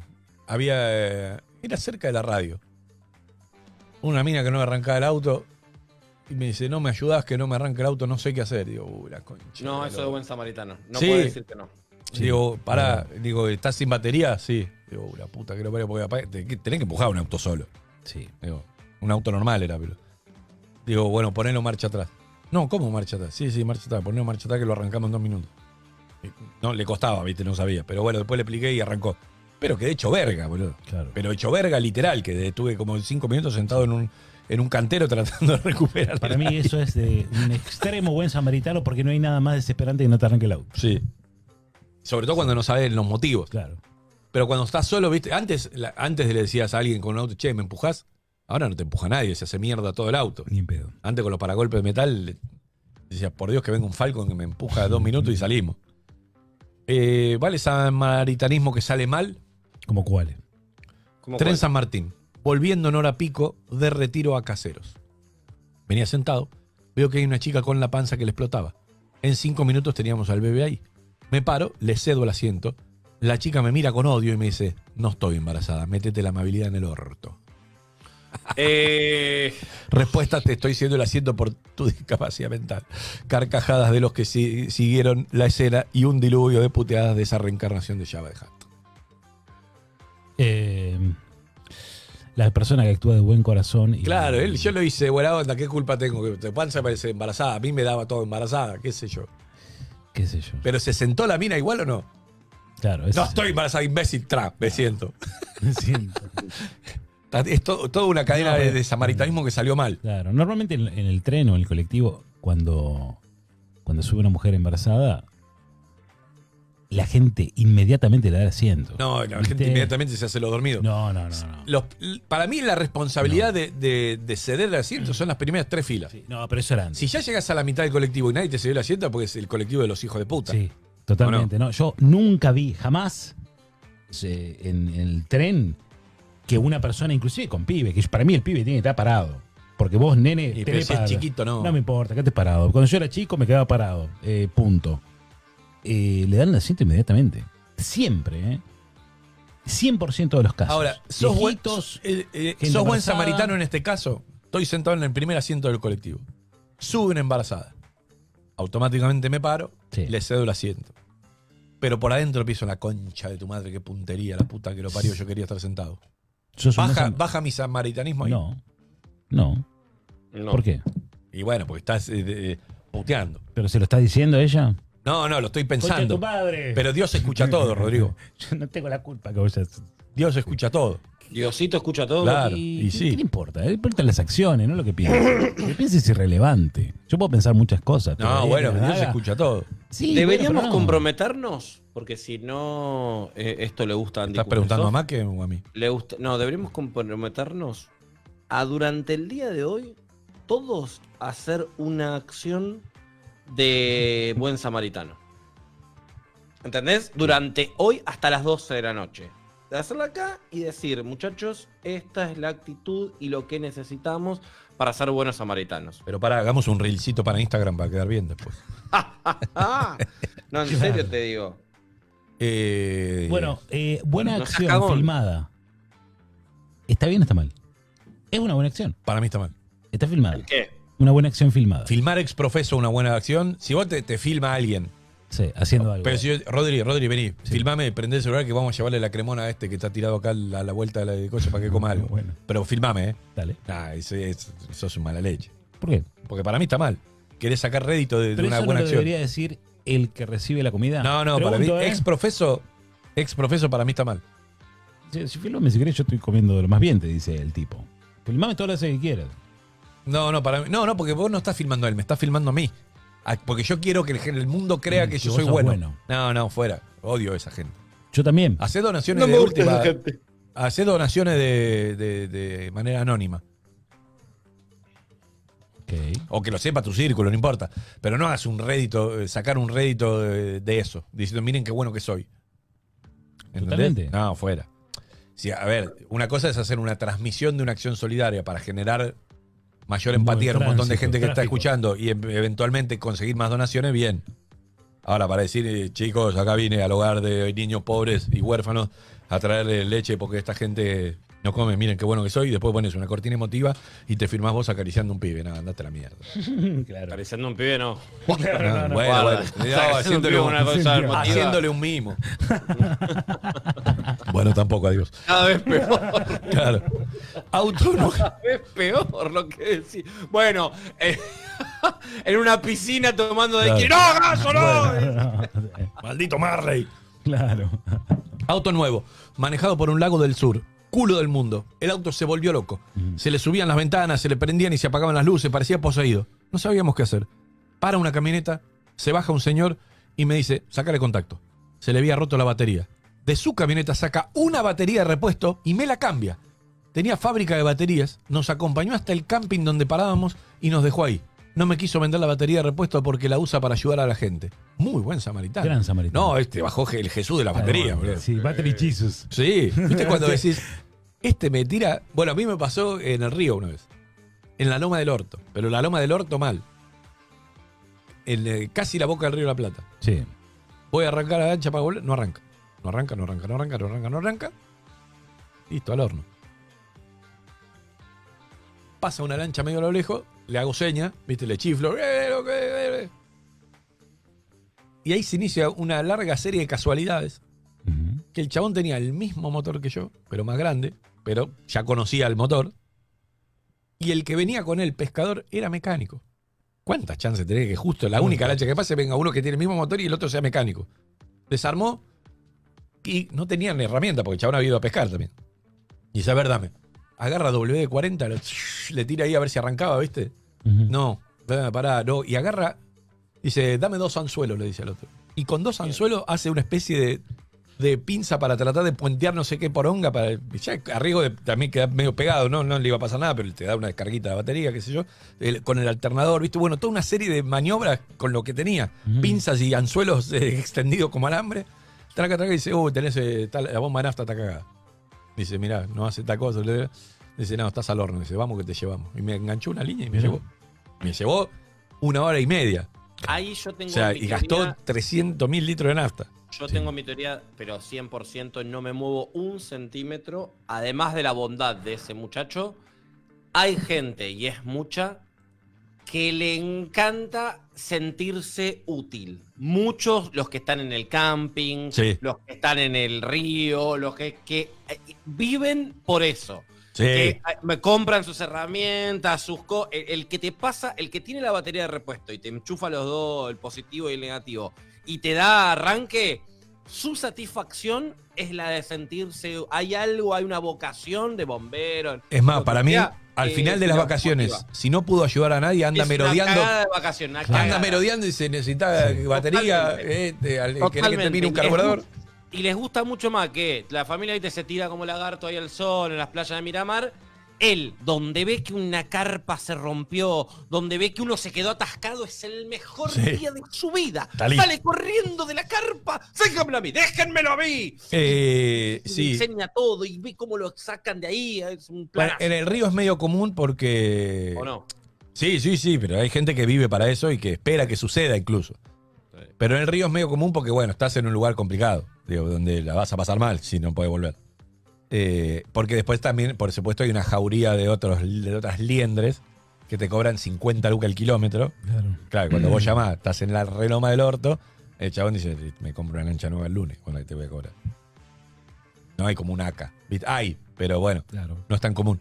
había. Era cerca de la radio. Una mina que no arrancaba el auto Y me dice, no me ayudás, que no me arranca el auto, no sé qué hacer. Digo, la concha. No, de eso la es buen samaritano. No Sí. puede decir que no. Digo, pará, digo, ¿estás sin batería? Sí. Digo, la puta que lo parió, porque tenés que empujar un auto solo. Sí. Digo, un auto normal era, pero. Digo, bueno, ponelo marcha atrás. No, ¿cómo marcha atrás? Sí, marcha atrás, ponelo marcha atrás que lo arrancamos en 2 minutos. No, le costaba, viste, no sabía. Pero bueno, después le expliqué y arrancó. Pero quedé hecho verga, boludo. Claro. Pero hecho verga literal, que estuve como 5 minutos sentado en un cantero tratando de recuperar. Para mí eso es de un extremo buen samaritano porque no hay nada más desesperante que no te arranque el auto. Sí. Sobre todo cuando no sabes los motivos. Claro. Pero cuando estás solo, viste, antes le decías a alguien con un auto, che, ¿me empujás? Ahora no te empuja nadie, se hace mierda todo el auto. Ni en pedo. Antes con los paragolpes de metal, decías, por Dios que venga un Falcon que me empuja 2 minutos y salimos. ¿Vale samaritanismo que sale mal? ¿Cómo cuáles? ¿Cómo Tren cuál? San Martín, volviendo en hora pico de retiro a Caseros. Venía sentado, veo que hay una chica con la panza que le explotaba. En 5 minutos teníamos al bebé ahí. Me paro, le cedo el asiento. La chica me mira con odio y me dice, no estoy embarazada, métete la amabilidad en el orto. Respuesta, te estoy cediendo el asiento por tu discapacidad mental. Carcajadas de los que siguieron la escena y un diluvio de puteadas de esa reencarnación de Java de Hutt. La persona que actúa de buen corazón. Claro, yo lo hice de buena onda, ¿qué culpa tengo? Que tu panza parece embarazada, a mí me daba todo embarazada, qué sé yo. Qué sé yo. ¿Pero se sentó la mina igual o no? Claro, No estoy embarazada, imbécil, me siento. Me siento. Es toda una cadena de samaritanismo que salió mal. Claro, normalmente en el tren o en el colectivo, cuando sube una mujer embarazada, la gente inmediatamente le da el asiento. No, la gente inmediatamente se hace lo dormido. No. Para mí la responsabilidad de ceder el asiento son las primeras 3 filas. Sí, no, pero eso era antes. Si ya llegas a la mitad del colectivo y nadie te cedió el asiento, porque es el colectivo de los hijos de puta. Sí, totalmente. No, yo nunca vi, jamás, en el tren, que una persona, inclusive con pibe, que para mí el pibe tiene que estar parado. Porque vos, nene, Y tenés pero si es parado. chiquito, no. No me importa, quédate parado. Cuando yo era chico me quedaba parado. Punto. Le dan el asiento inmediatamente. Siempre, 100% de los casos. Ahora, ¿sos buen Viejitos, sos buen embarazada. samaritano en este caso? Estoy sentado en el primer asiento del colectivo. Sube una embarazada. Automáticamente me paro, Sí. le cedo el asiento. Pero por adentro pienso la concha de tu madre, qué puntería, la puta que lo parió, yo quería estar sentado. ¿Sos un buen Baja mi samaritanismo ahí. No. No. ¿Por qué? Y bueno, porque estás puteando. ¿Pero se lo está diciendo ella? No, lo estoy Concha de pensando. tu padre. Pero Dios escucha todo, Rodrigo. Yo no tengo la culpa que vos Dios escucha todo. Diosito escucha todo. Claro. ¿Y Y sí. ¿Qué le importa? Le importan las acciones, no lo que piensa. Lo que piensa es irrelevante. Yo puedo pensar muchas cosas. No, todavía bueno, que las Dios haga. escucha todo. Sí, ¿Deberíamos bueno, pero no. comprometernos? Porque si no, esto le gusta a Andy ¿Estás preguntando a Kuznetsov. Maque o a mí? No, deberíamos comprometernos a durante el día de hoy todos hacer una acción de buen samaritano. ¿Entendés? Durante hoy hasta las 12 de la noche. De hacerla acá y decir, muchachos, esta es la actitud y lo que necesitamos para ser buenos samaritanos. Pero hagamos un reelcito para Instagram para quedar bien después. No, en serio te digo. Bueno, buena no seas acción cagón. filmada. ¿Está bien o está mal? Es una buena acción. Para mí está mal. Está filmada. ¿Qué? Una buena acción filmada. Filmar ex profeso una buena acción. Si vos te filma alguien. Sí, haciendo algo. Pero si yo, Rodri, vení, filmame, prendé el celular que vamos a llevarle la cremona a este que está tirado acá a la vuelta de la cosa para que coma algo. Bueno. Pero filmame, Dale. Eso es mala leche. ¿Por qué? Porque para mí está mal. ¿Querés sacar rédito de Pero una eso buena no lo acción? debería decir el que recibe la comida. No, para mí, Pregunto, ex profeso para mí está mal. Si filmame si querés, yo estoy comiendo lo más bien, te dice el tipo. Filmame todas las veces que quieras. Para mí. No, porque vos no estás filmando a él, me estás filmando a mí. Porque yo quiero que el mundo crea que yo vos soy sos bueno. bueno. No, fuera. Odio a esa gente. Yo también. Hacé donaciones No me de gusta última. esa gente. Hacé donaciones de manera anónima. Ok. O que lo sepa tu círculo, no importa. Pero no hagas un rédito, sacar un rédito de eso. Diciendo, miren qué bueno que soy. ¿Entendés? Totalmente. No, fuera. Sí, a ver, una cosa es hacer una transmisión de una acción solidaria para generar mayor empatía en un montón de gente que está tráfico. escuchando y eventualmente conseguir más donaciones, bien. Ahora, para decir, chicos, acá vine al hogar de niños pobres y huérfanos a traerle leche porque esta gente No comes, miren qué bueno que soy, y después pones una cortina emotiva y te firmás vos acariciando un pibe. Nada, andate a la mierda. Claro. Acariciando un pibe, no. Bueno, Guarda. cuidado, haciéndole, Una cosa emotiva. haciéndole un mimo. Bueno, tampoco, adiós. Cada vez peor. Claro. Auto no. Cada vez peor lo que decís. Bueno, en una piscina tomando de Claro. ¡No, gaso, no! Maldito Marley. Claro. Auto nuevo, manejado por un lago del sur. Culo del mundo. El auto se volvió loco. Se le subían las ventanas, se le prendían y se apagaban las luces, parecía poseído. No sabíamos qué hacer. Para una camioneta, se baja un señor y me dice, sácale contacto. Se le había roto la batería. De su camioneta saca una batería de repuesto y me la cambia. Tenía fábrica de baterías, nos acompañó hasta el camping donde parábamos y nos dejó ahí. No me quiso vender la batería de repuesto porque la usa para ayudar a la gente. Muy buen samaritano. Gran samaritano. No, bajó el Jesús de la batería, boludo. Sí, Battery Jesus. Sí, ¿viste cuando decís, me tira? Bueno, a mí me pasó en el río una vez. En la Loma del Orto. Pero la Loma del Orto mal. En casi la boca del río de la Plata. Sí. Voy a arrancar la lancha para volver. No arranca. No arranca, no arranca, no arranca, no arranca, no arranca. Listo, al horno. Pasa una lancha medio a lo lejos, le hago seña, ¿viste? Le chiflo. Y ahí se inicia una larga serie de casualidades. Que el chabón tenía el mismo motor que yo, pero más grande, pero ya conocía el motor. Y el que venía con él, pescador, era mecánico. ¿Cuántas chances tenés que justo la única lancha que pase venga uno que tiene el mismo motor y el otro sea mecánico? Desarmó y no tenían herramienta porque el chabón había ido a pescar también. Y dice, a ver, dame. Agarra WD-40, le tira ahí a ver si arrancaba, ¿viste? No, pará, no. Y agarra, dice, dame 2 anzuelos, le dice al otro. Y con 2 anzuelos hace una especie de pinza para tratar de puentear no sé qué poronga. Ya a riesgo de también quedar medio pegado, no le iba a pasar nada, pero te da una descarguita de batería, qué sé yo. Con el alternador, ¿viste? Bueno, toda una serie de maniobras con lo que tenía. Pinzas y anzuelos extendidos como alambre. Traca, y dice, tenés la bomba de nafta está cagada. Dice, mirá, no hace esta cosa. Dice, no, estás al horno. Dice, vamos que te llevamos. Y me enganchó una línea y me llevó. Me llevó 1 hora y media. Ahí yo tengo O sea, mi y gastó teoría. 300.000 litros de nafta. Yo tengo mi teoría, pero 100% no me muevo 1 centímetro. Además de la bondad de ese muchacho, hay gente, y es mucha, que le encanta sentirse útil. Muchos, los que están en el camping, Sí. los que están en el río, los que viven por eso. Sí. Que me compran sus herramientas, el que te pasa, el que tiene la batería de repuesto y te enchufa los dos, el positivo y el negativo, y te da arranque, su satisfacción es la de sentirse, hay una vocación de bombero. Es más, lo que para mí, sea, al final de es las una vacaciones, motiva. si no pudo ayudar a nadie, anda Es merodeando. una cagada de vacación, una Anda cagada. merodeando y se necesita batería. ¿Querés que te mire un carburador? Y les gusta mucho más que la familia ¿viste? Se tira como lagarto ahí al sol en las playas de Miramar. Él, donde ve que una carpa se rompió, donde ve que uno se quedó atascado, es el mejor día de su vida. Talí. Sale corriendo de la carpa. Déjenmelo a mí, déjenmelo a mí. Sí. Le enseña todo y ve cómo lo sacan de ahí. Es un plan. Bueno, en el río es medio común porque. ¿O no? Sí, pero hay gente que vive para eso y que espera que suceda incluso. Pero en el río es medio común porque, bueno, estás en un lugar complicado, digo, donde la vas a pasar mal si no puedes volver. Porque después también, por supuesto, hay una jauría de otras liendres que te cobran 50 lucas el kilómetro. Claro, cuando vos llamás, estás en la reloma del orto, el chabón dice, me compro una lancha nueva el lunes con la que te voy a cobrar. No hay como un AK. Hay, pero bueno, no es tan común.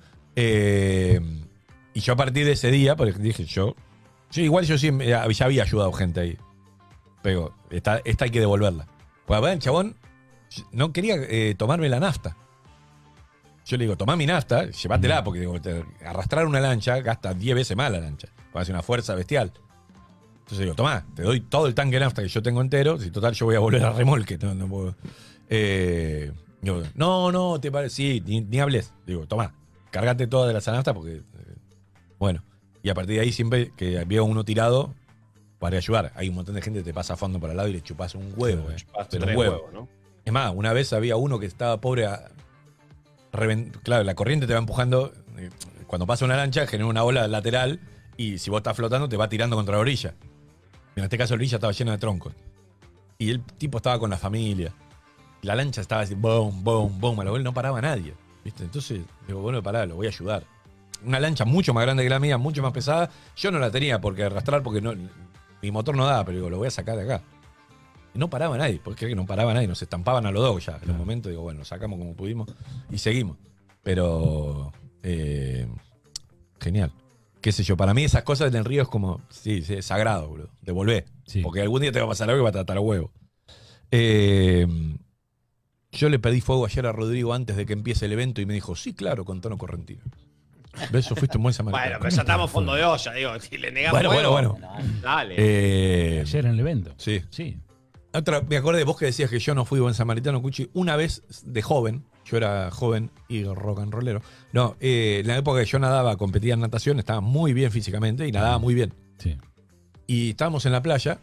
Y yo a partir de ese día, porque dije, yo siempre, ya había ayudado gente ahí. Pero esta hay que devolverla. Pues a ver, el chabón no quería tomarme la nafta. Yo le digo, tomá mi nafta, llévatela, porque digo, arrastrar una lancha gasta 10 veces más la lancha. Hace una fuerza bestial. Entonces digo, tomá, te doy todo el tanque de nafta que yo tengo entero, si total yo voy a volver a remolque. No puedo. Digo, no, te parece. Sí, ni hables. Digo, tomá, cargate toda de la nafta porque. Bueno. Y a partir de ahí siempre que había uno tirado para ayudar. Hay un montón de gente que te pasa a fondo para el lado y le chupas un huevo. Pero un huevo. ¿No? Es más, una vez había uno que estaba pobre. Claro, la corriente te va empujando. Cuando pasa una lancha, genera una ola lateral y si vos estás flotando, te va tirando contra la orilla. En este caso, la orilla estaba llena de troncos. Y el tipo estaba con la familia. La lancha estaba así, boom, boom, boom. A lo cual no paraba nadie. ¿Viste? Entonces, digo, bueno, pará, lo voy a ayudar. Una lancha mucho más grande que la mía, mucho más pesada. Yo no la tenía porque arrastrar porque no, mi motor no daba, pero digo, lo voy a sacar de acá. Y no paraba nadie, porque creo que no paraba nadie, nos estampaban a los dos ya. En un momento digo, bueno, lo sacamos como pudimos y seguimos. Pero, genial. Qué sé yo, para mí esas cosas en el río es como, sí, es sagrado, boludo. Devolvé. Sí. Porque algún día te va a pasar algo que va a tratar huevo. Yo le pedí fuego ayer a Rodrigo antes de que empiece el evento y me dijo, sí, claro, con tono correntino. ¿Ves? Eso fuiste un buen samaritano. Bueno, pero ya estamos fondo de olla, digo, si le negamos Bueno. Dale. Ayer en el evento. Sí. Sí. Me acordé de vos que decías que yo no fui buen samaritano, Cuchi. Una vez de joven, yo era joven y rock and rollero. No, en la época que yo nadaba, competía en natación, estaba muy bien físicamente y nadaba muy bien. Sí. Y estábamos en la playa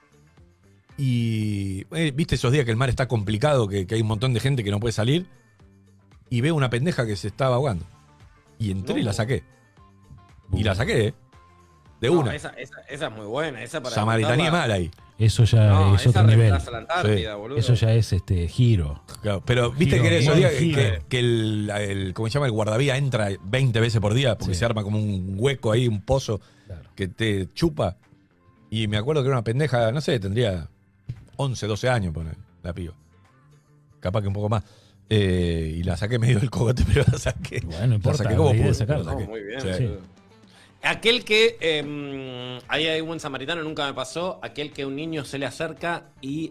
y viste esos días que el mar está complicado, que hay un montón de gente que no puede salir, y veo una pendeja que se estaba ahogando. Y entré y la saqué. Y la saqué, de una. Esa es muy buena. Esa para Samaritanía contarla. mal ahí. Eso ya No, es esa otro nivel. reemplaza la Antártida, Sí. boludo. Eso ya es giro. Claro, pero viste Giro, que esos buen días giro. que el ¿cómo se llama? El guardavía entra 20 veces por día porque Sí. se arma como un hueco ahí, un pozo Claro. que te chupa. Y me acuerdo que era una pendeja, no sé, tendría 11, 12 años, pone, la piba. Capaz que un poco más. Y la saqué medio del cogote, pero la saqué. Bueno, no importa, la saqué como la idea pude. es sacarla. La saqué. No, muy bien. Sí. Sí. Aquel que, ahí hay buen samaritano, nunca me pasó, aquel que un niño se le acerca y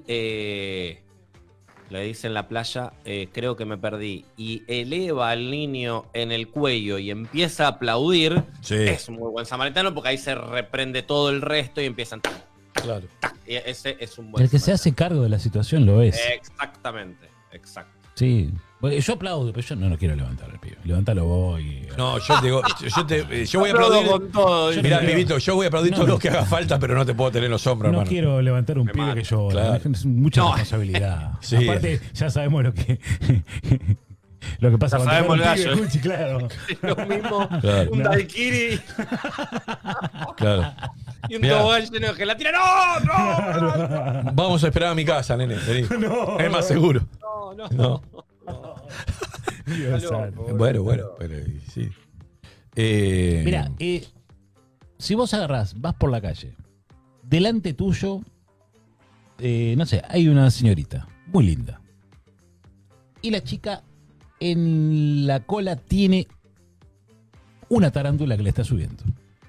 le dice en la playa, creo que me perdí, y eleva al niño en el cuello y empieza a aplaudir, Sí. es muy buen samaritano porque ahí se reprende todo el resto y empiezan... tac, Claro. tac, y ese es un buen El que se hace cargo de la situación lo es. Exactamente, exacto. Sí. Bueno, yo aplaudo, pero yo no quiero levantar el pibe. Levántalo vos y... No, yo te digo, yo voy a aplaudir. con todo. Yo Mirá, no quiero- pibito, yo voy a aplaudir No. todo lo que haga falta, pero no te puedo tener en los hombros, No hermano. quiero levantar un Me pibe mata. que llora. Claro. Es mucha No. responsabilidad. Sí. Aparte, ya sabemos lo que pasa Ya cuando sabemos un el pibe, gallo. Cuchi, claro. Lo mismo, Claro. un No. daiquiri Claro. y un Mirá. tobogán lleno de gelatina. ¡No! Vamos a esperar a mi casa, nene. Vení. No. Es más seguro. No. No. Dios Está santo. loco. Bueno, pero sí. Mira, si vos agarrás, vas por la calle, delante tuyo, no sé, hay una señorita muy linda. Y la chica en la cola tiene una tarántula que le está subiendo.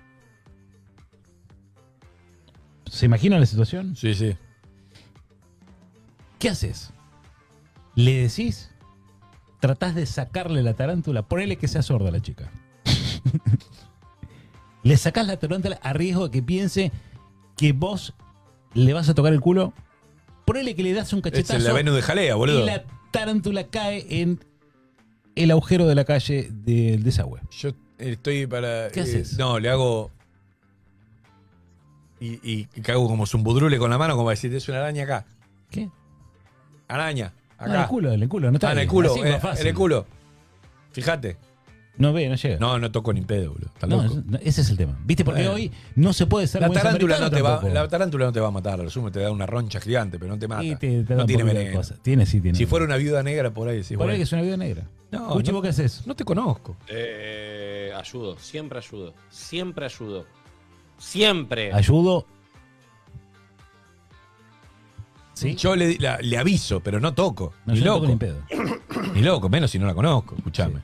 ¿Se imagina la situación? Sí, sí. ¿Qué haces? ¿Le decís? ¿Tratás de sacarle la tarántula? Ponele que sea sorda la chica. ¿Le sacás la tarántula a riesgo de que piense que vos le vas a tocar el culo? Ponele que le das un Es cachetazo el Venus de Jalea, boludo. y la tarántula cae en el agujero de la calle del desagüe. Yo estoy para. ¿Qué haces? No, le hago. Y cago como zumbudrule con la mano, como para decir, es una araña acá. ¿Qué? Araña, Ah, acá. en el culo, no está En el bien. culo, Así, más fácil. en el culo. Fíjate. No ve, no llega. No toco ni pedo, boludo. Está No, loco. ese es el tema. ¿Viste? Porque Bueno. hoy no se puede ser La buen tarántula, samaritano tampoco. la tarántula no te va a matar, lo sumo te da una roncha gigante, pero no te mata. Y te da no un tiene poquito de veneno. cosas. Tiene. Si fuera una viuda negra por ahí, sí. Por ahí bueno. que es una vida negra. No, Cuchi, no. ¿vos qué haces? No te conozco. Ayudo, siempre ayudo. Siempre ayudo. Siempre. Ayudo. ¿Sí? Yo le aviso, pero no toco. No, ni yo no loco. toco ni pedo. Ni loco, menos si no la conozco. Escuchame.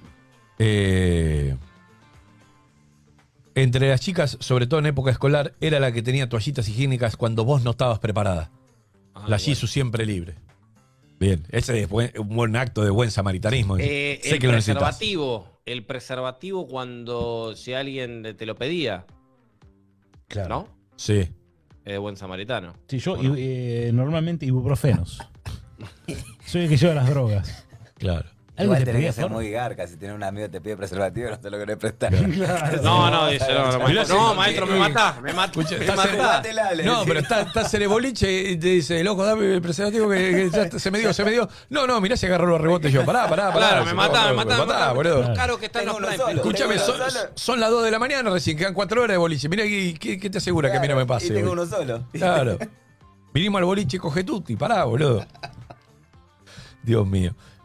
Entre las chicas, sobre todo en época escolar, era la que tenía toallitas higiénicas cuando vos no estabas preparada. La Jisoo siempre libre. Bien, ese es un buen acto de buen samaritanismo. Sé El que lo necesitas. preservativo. El preservativo cuando si alguien te lo pedía. Claro. ¿No? Sí. Buen samaritano. Sí, yo ¿O no? normalmente ibuprofenos. Soy el que lleva las drogas. Claro. ¿Algo Igual te tenés pedía que ser Flor? muy garca. Si tenés un amigo que te pide preservativo, no te lo querés prestar. No, dice, no, Mirá, maestro, no, sí, maestro, me matás, me matás. Escucha, me estás en- matás. No, pero estás en el boliche y te dice, loco, dame el preservativo que ya se me dio. No, mirá si agarró los rebotes yo. Pará. Claro, me matá, boludo. Lo caro que están los Tengo uno prime. solo. Escúchame, Tengo uno solo. son las 2 de la mañana recién, quedan 4 horas de boliche. Mirá, ¿qué te asegura que a mí no me pase? Y tengo hoy? uno solo. Claro. Vinimos al boliche, coge tutti, pará, boludo. Dios mío.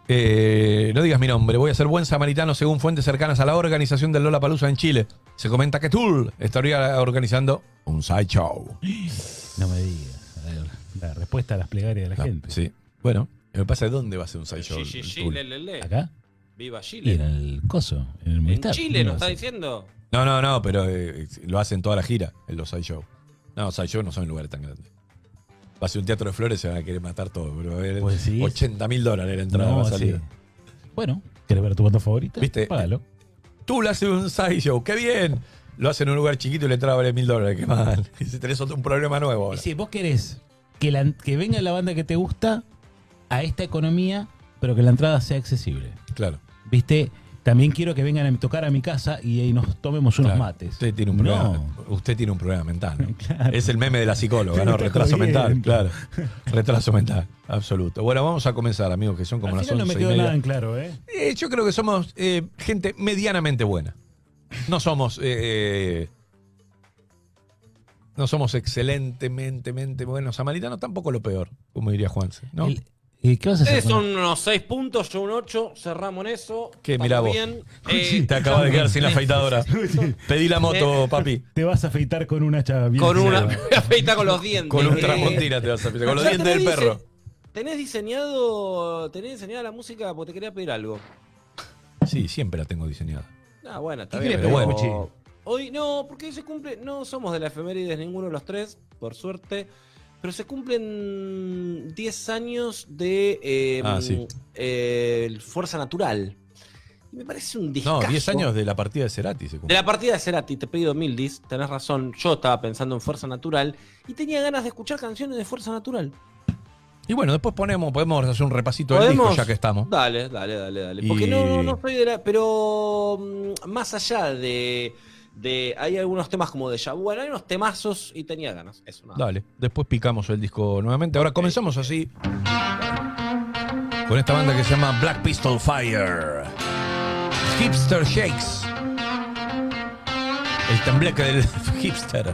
No digas mi nombre, voy a ser buen samaritano según fuentes cercanas a la organización del Lollapalooza en Chile. Se comenta que Tool estaría organizando un sideshow. No me digas. A ver, la respuesta a las plegarias de la gente. Sí. Bueno, me pasa de dónde va a ser un sideshow. Tool. ¿Acá? Viva Y Chile. en el coso, en el En Movistar. Chile, ¿Cómo ¿nos va a está ser? diciendo? No, pero lo hacen toda la gira en los sideshow. No, sideshow no son en lugares tan grandes. Va a ser un teatro de flores, se van a querer matar todo. Pero va a haber Pues sí. $80.000 la entrada No, va a salir. sí. Bueno, ¿quieres ver tu banda favorita? ¿Viste? Págalo. Tool hace un sideshow, qué bien. Lo hacen en un lugar chiquito y la entrada vale $1.000, qué mal. Y si tenés un problema nuevo Y ahora. si vos querés que venga la banda que te gusta a esta economía, pero que la entrada sea accesible. Claro. ¿Viste? También quiero que vengan a tocar a mi casa y ahí nos tomemos unos Claro. mates. Usted tiene un No. problema. Usted tiene un problema mental, ¿no? Claro. Es el meme de la psicóloga, Me ¿no? está Retraso jodiendo. mental, claro. Retraso mental, absoluto. Bueno, vamos a comenzar, amigos, que son como Al las final 11 no me y quedó media. nada en claro, ¿eh? Yo creo que somos gente medianamente buena. No somos excelentemente buenos samaritanos, tampoco lo peor, como diría Juanse, ¿no? ¿Qué vas a hacer? Ustedes son unos 6 puntos, yo un 8, cerramos en eso. ¿Qué? Estamos Mirá vos. bien. Te acabas de quedar sin la afeitadora. Pedí la moto, papi. Te vas a afeitar con una chava bien Con una. afilada. Me afeita con los dientes. Con un tramontina te vas a afeitar, con los Ya dientes del tenés perro. ¿Tenés diseñada la música? Porque te quería pedir algo. Sí, siempre la tengo diseñada. Ah, bueno, está ¿Qué bien. querés pedir, Puchi? Hoy no, porque hoy se cumple. No somos de la efemérides ninguno de los tres, por suerte. Pero se cumplen 10 años de Sí. Fuerza Natural. Y me parece un discazo. No, 10 años de la partida de Cerati se De cumple. la partida de Cerati, te he pedido mil dis, tenés razón. Yo estaba pensando en Fuerza Natural y tenía ganas de escuchar canciones de Fuerza Natural. Y bueno, después podemos hacer un repasito del disco ya que estamos. Dale. Porque Y- no soy de la. Pero más allá de. Hay algunos temas como de Vu. Bueno, hay unos temazos y tenía ganas. Eso, nada. Dale, después picamos el disco nuevamente. Ahora comenzamos así. Con esta banda que se llama Black Pistol Fire. Hipster Shakes. El tembleque del hipster.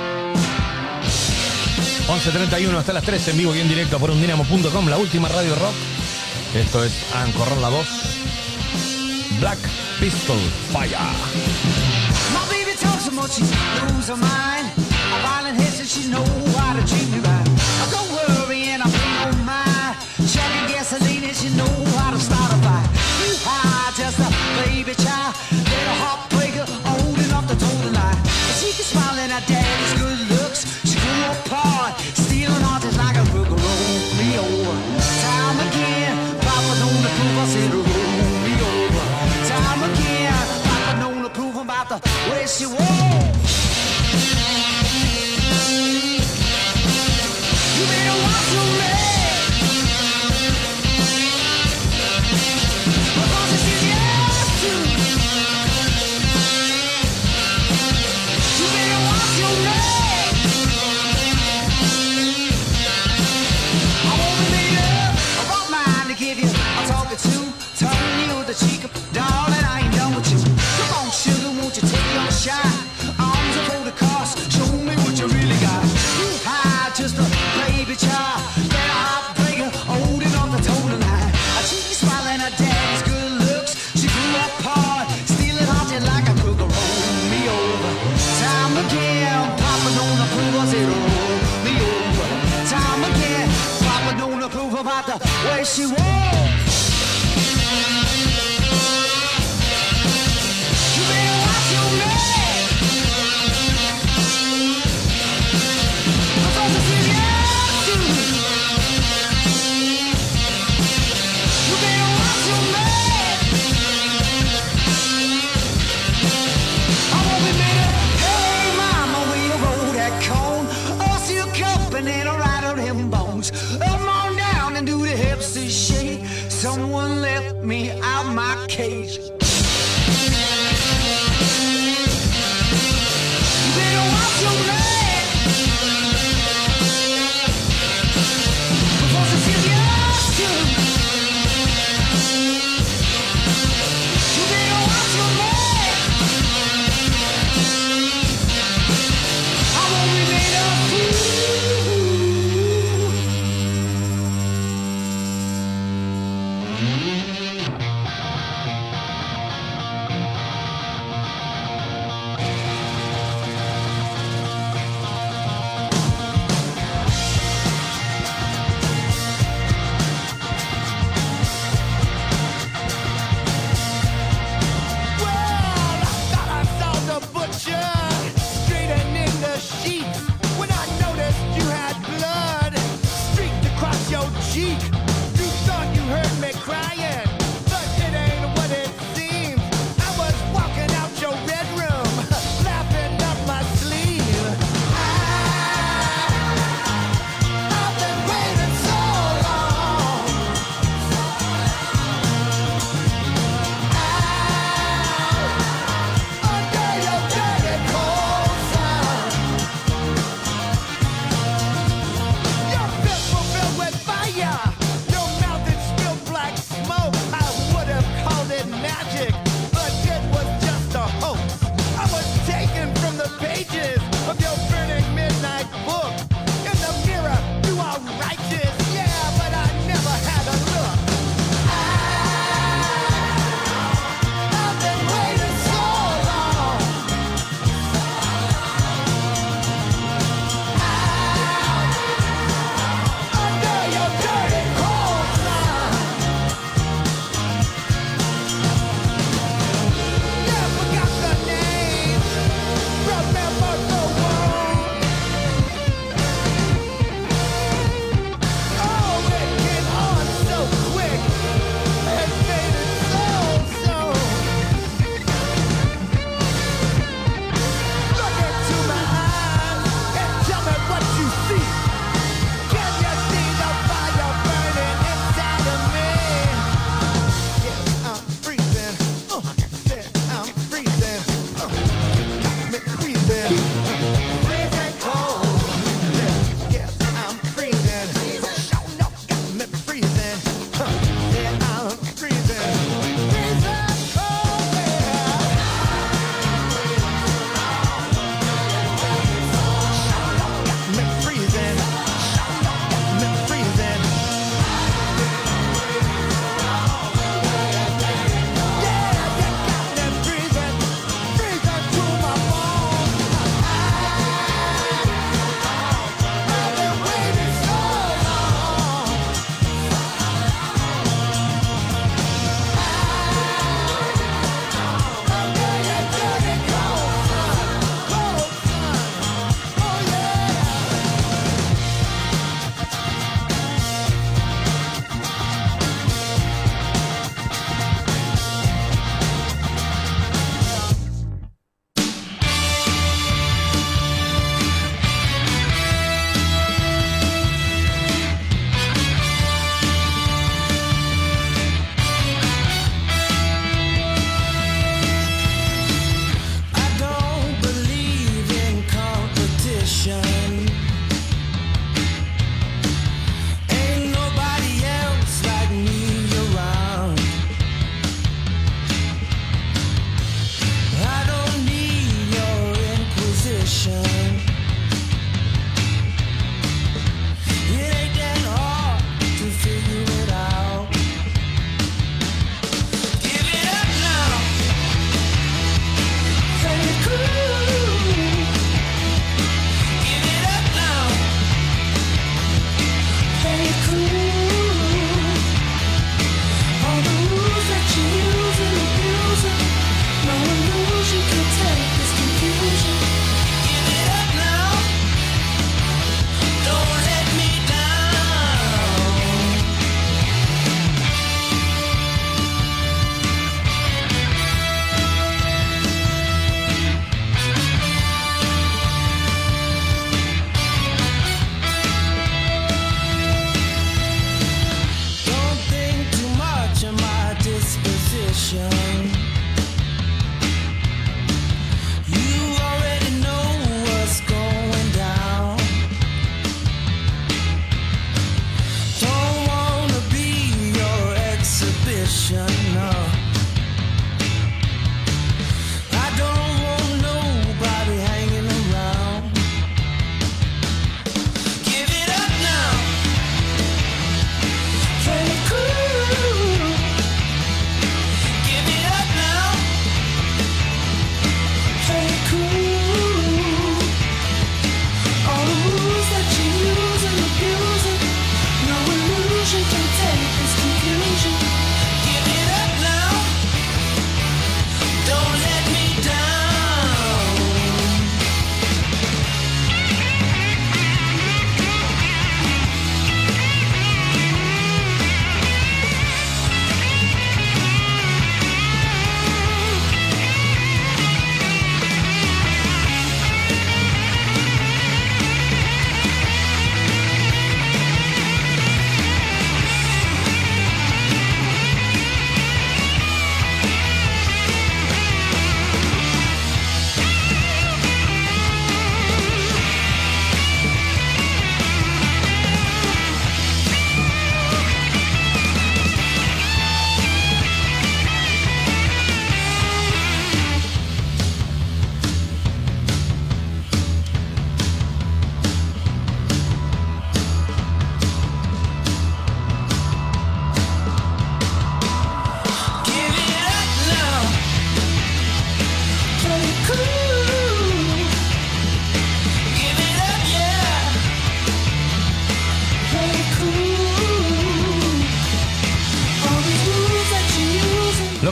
11:31 hasta las 13 en vivo y en directo por undinamo.com, la última radio rock. Esto es Ancorrar la voz. Black Pistol Fire. My baby talks so much, she lose her mind. A violent head says she know how to treat me right. Don't worry and I pay no mind. Checking gasoline and she know how to start a fire. You high, just a baby child. Little heartbreaker, old enough to toe the line. She can smile at her daddy's good looks. She grew apart, stealing hearts just like a crook. Roll me over, time again. Papa don't approve, I said roll me over. Time again, Papa don't approve about the way she walks. You better watch your man, because it's yours too. You better watch your man. I won't be made up. I want mine to give you. I'll talk it to. Turn you the cheek up, darling. I ain't done with you. Come on, sugar, won't you take your shot? Arms up for the cost. Show me what you really got. You high, just a baby child. Then a heartbreaker, old enough to toe the line. She smiling at daddy's good looks. She grew apart, stealing hearts just like a crook. Roll me over. Time again, Papa don't approve. I said roll me over. Time again, Papa don't approve about the way she walks. You better watch your man, because it's yours too. You better watch your man. I won't be made up. Hey, mama, will you roll that cone? Us your company and right on them bones. Come on down and do the hipster shake. Someone let me out my cage. You better watch your man, because it's yours too. You better watch your man. I won't be made of fool.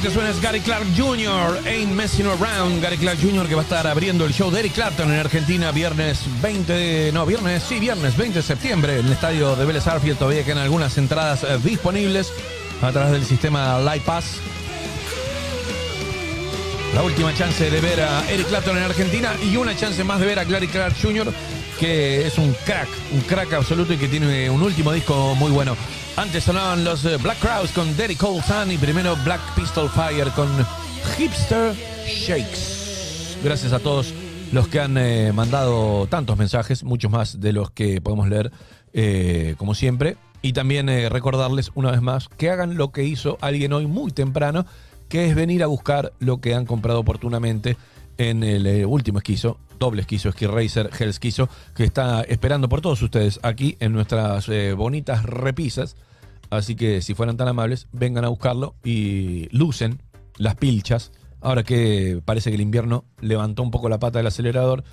que suena es Gary Clark Jr., Ain't Messing Around. Gary Clark Jr. que va a estar abriendo el show de Eric Clapton en Argentina viernes 20 de septiembre en el estadio de Vélez Sarsfield. Todavía quedan algunas entradas disponibles a través del sistema Live Pass. La última chance de ver a Eric Clapton en Argentina y una chance más de ver a Gary Clark Jr., que es un crack absoluto y que tiene un último disco muy bueno. Antes sonaban los Black Crowes con Derek Colson y primero Black Pistol Fire con Hipster Shakes. Gracias a todos los que han mandado tantos mensajes, muchos más de los que podemos leer como siempre. Y también recordarles una vez más que hagan lo que hizo alguien hoy muy temprano, que es venir a buscar lo que han comprado oportunamente en el último esquizo, doble esquizo, Ski Racer, Hell Esquizo, que está esperando por todos ustedes aquí en nuestras bonitas repisas. Así que si fueran tan amables, vengan a buscarlo y lucen las pilchas. Ahora que parece que el invierno levantó un poco la pata del acelerador,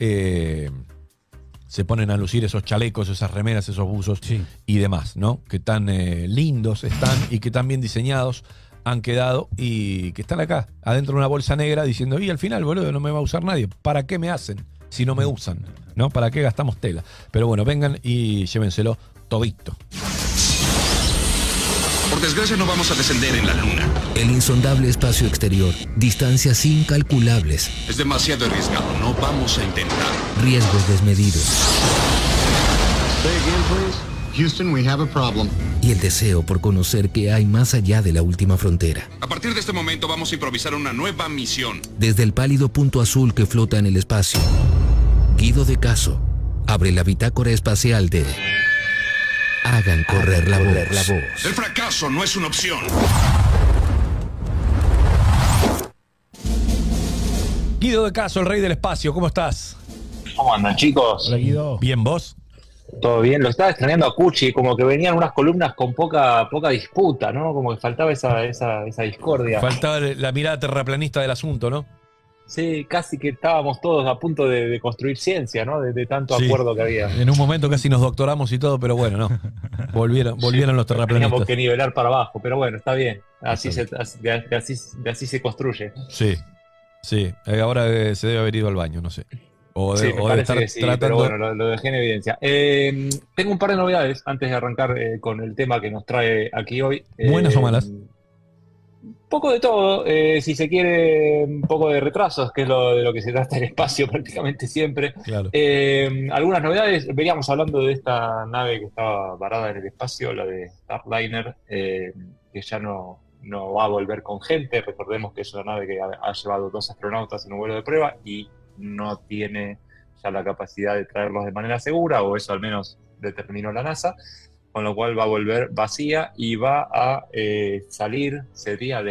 se ponen a lucir esos chalecos, esas remeras, esos buzos y demás, ¿no? Que tan lindos están y que tan bien diseñados han quedado y que están acá, adentro de una bolsa negra, diciendo, y al final, boludo, no me va a usar nadie. ¿Para qué me hacen si no me usan? ¿No? ¿Para qué gastamos tela? Pero bueno, vengan y llévenselo todito. Por desgracia no vamos a descender en la luna. El insondable espacio exterior, distancias incalculables. Es demasiado arriesgado, no vamos a intentar. Riesgos desmedidos. Say again, please. Houston, we have a problem. Y el deseo por conocer qué hay más allá de la última frontera. A partir de este momento vamos a improvisar una nueva misión. Desde el pálido punto azul que flota en el espacio, Guido de Caso abre la bitácora espacial de Hagan correr la voz. El fracaso no es una opción. Guido de Caso, el rey del espacio, ¿cómo estás? ¿Cómo andan, chicos? Hola, Guido. Bien, ¿vos? Todo bien, lo estaba extrañando a Cuchi, como que venían unas columnas con poca disputa, ¿no? Como que faltaba esa discordia. Faltaba la mirada terraplanista del asunto, ¿no? Sí, casi que estábamos todos a punto de construir ciencia, ¿no? De tanto acuerdo que había. En un momento casi nos doctoramos y todo, pero bueno, no. Volvieron los terraplanistas. Teníamos que nivelar para abajo, pero bueno, está bien. Así se construye. Sí. Ahora se debe haber ido al baño, no sé. O sí, de estar sí, tratando... pero bueno, lo dejé en evidencia. Tengo un par de novedades antes de arrancar con el tema que nos trae aquí hoy. ¿Buenas o malas? Un poco de todo, si se quiere, un poco de retrasos, que es de lo que se trata el espacio prácticamente siempre. Claro. Algunas novedades, veníamos hablando de esta nave que estaba varada en el espacio, la de Starliner, que ya no va a volver con gente. Recordemos que es una nave que ha llevado 2 astronautas en un vuelo de prueba y no tiene ya la capacidad de traerlos de manera segura, o eso al menos determinó la NASA, con lo cual va a volver vacía y va a salir, sería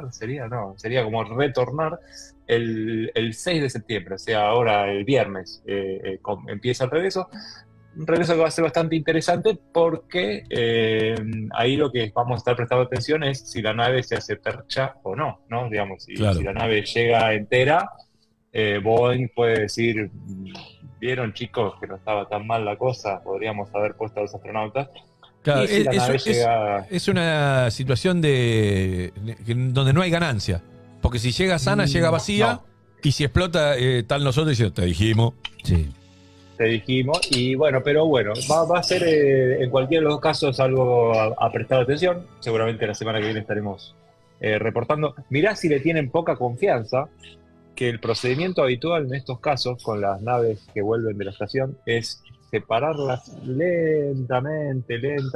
como retornar el 6 de septiembre, o sea, ahora el viernes empieza el regreso. Un regreso que va a ser bastante interesante porque ahí lo que vamos a estar prestando atención es si la nave se hace percha o no, ¿no? Digamos, si la nave llega entera, Boeing puede decir, vieron, chicos, que no estaba tan mal la cosa, podríamos haber puesto a los astronautas. Claro, y si la nave llega... es una situación donde no hay ganancia, porque si llega sana, llega vacía, y si explota, están nosotros diciendo, te dijimos. Sí. Te dijimos, y bueno, pero bueno, va a ser en cualquiera de los casos algo a prestar atención. Seguramente la semana que viene estaremos reportando. Mirá si le tienen poca confianza, que el procedimiento habitual en estos casos con las naves que vuelven de la estación es separarlas lentamente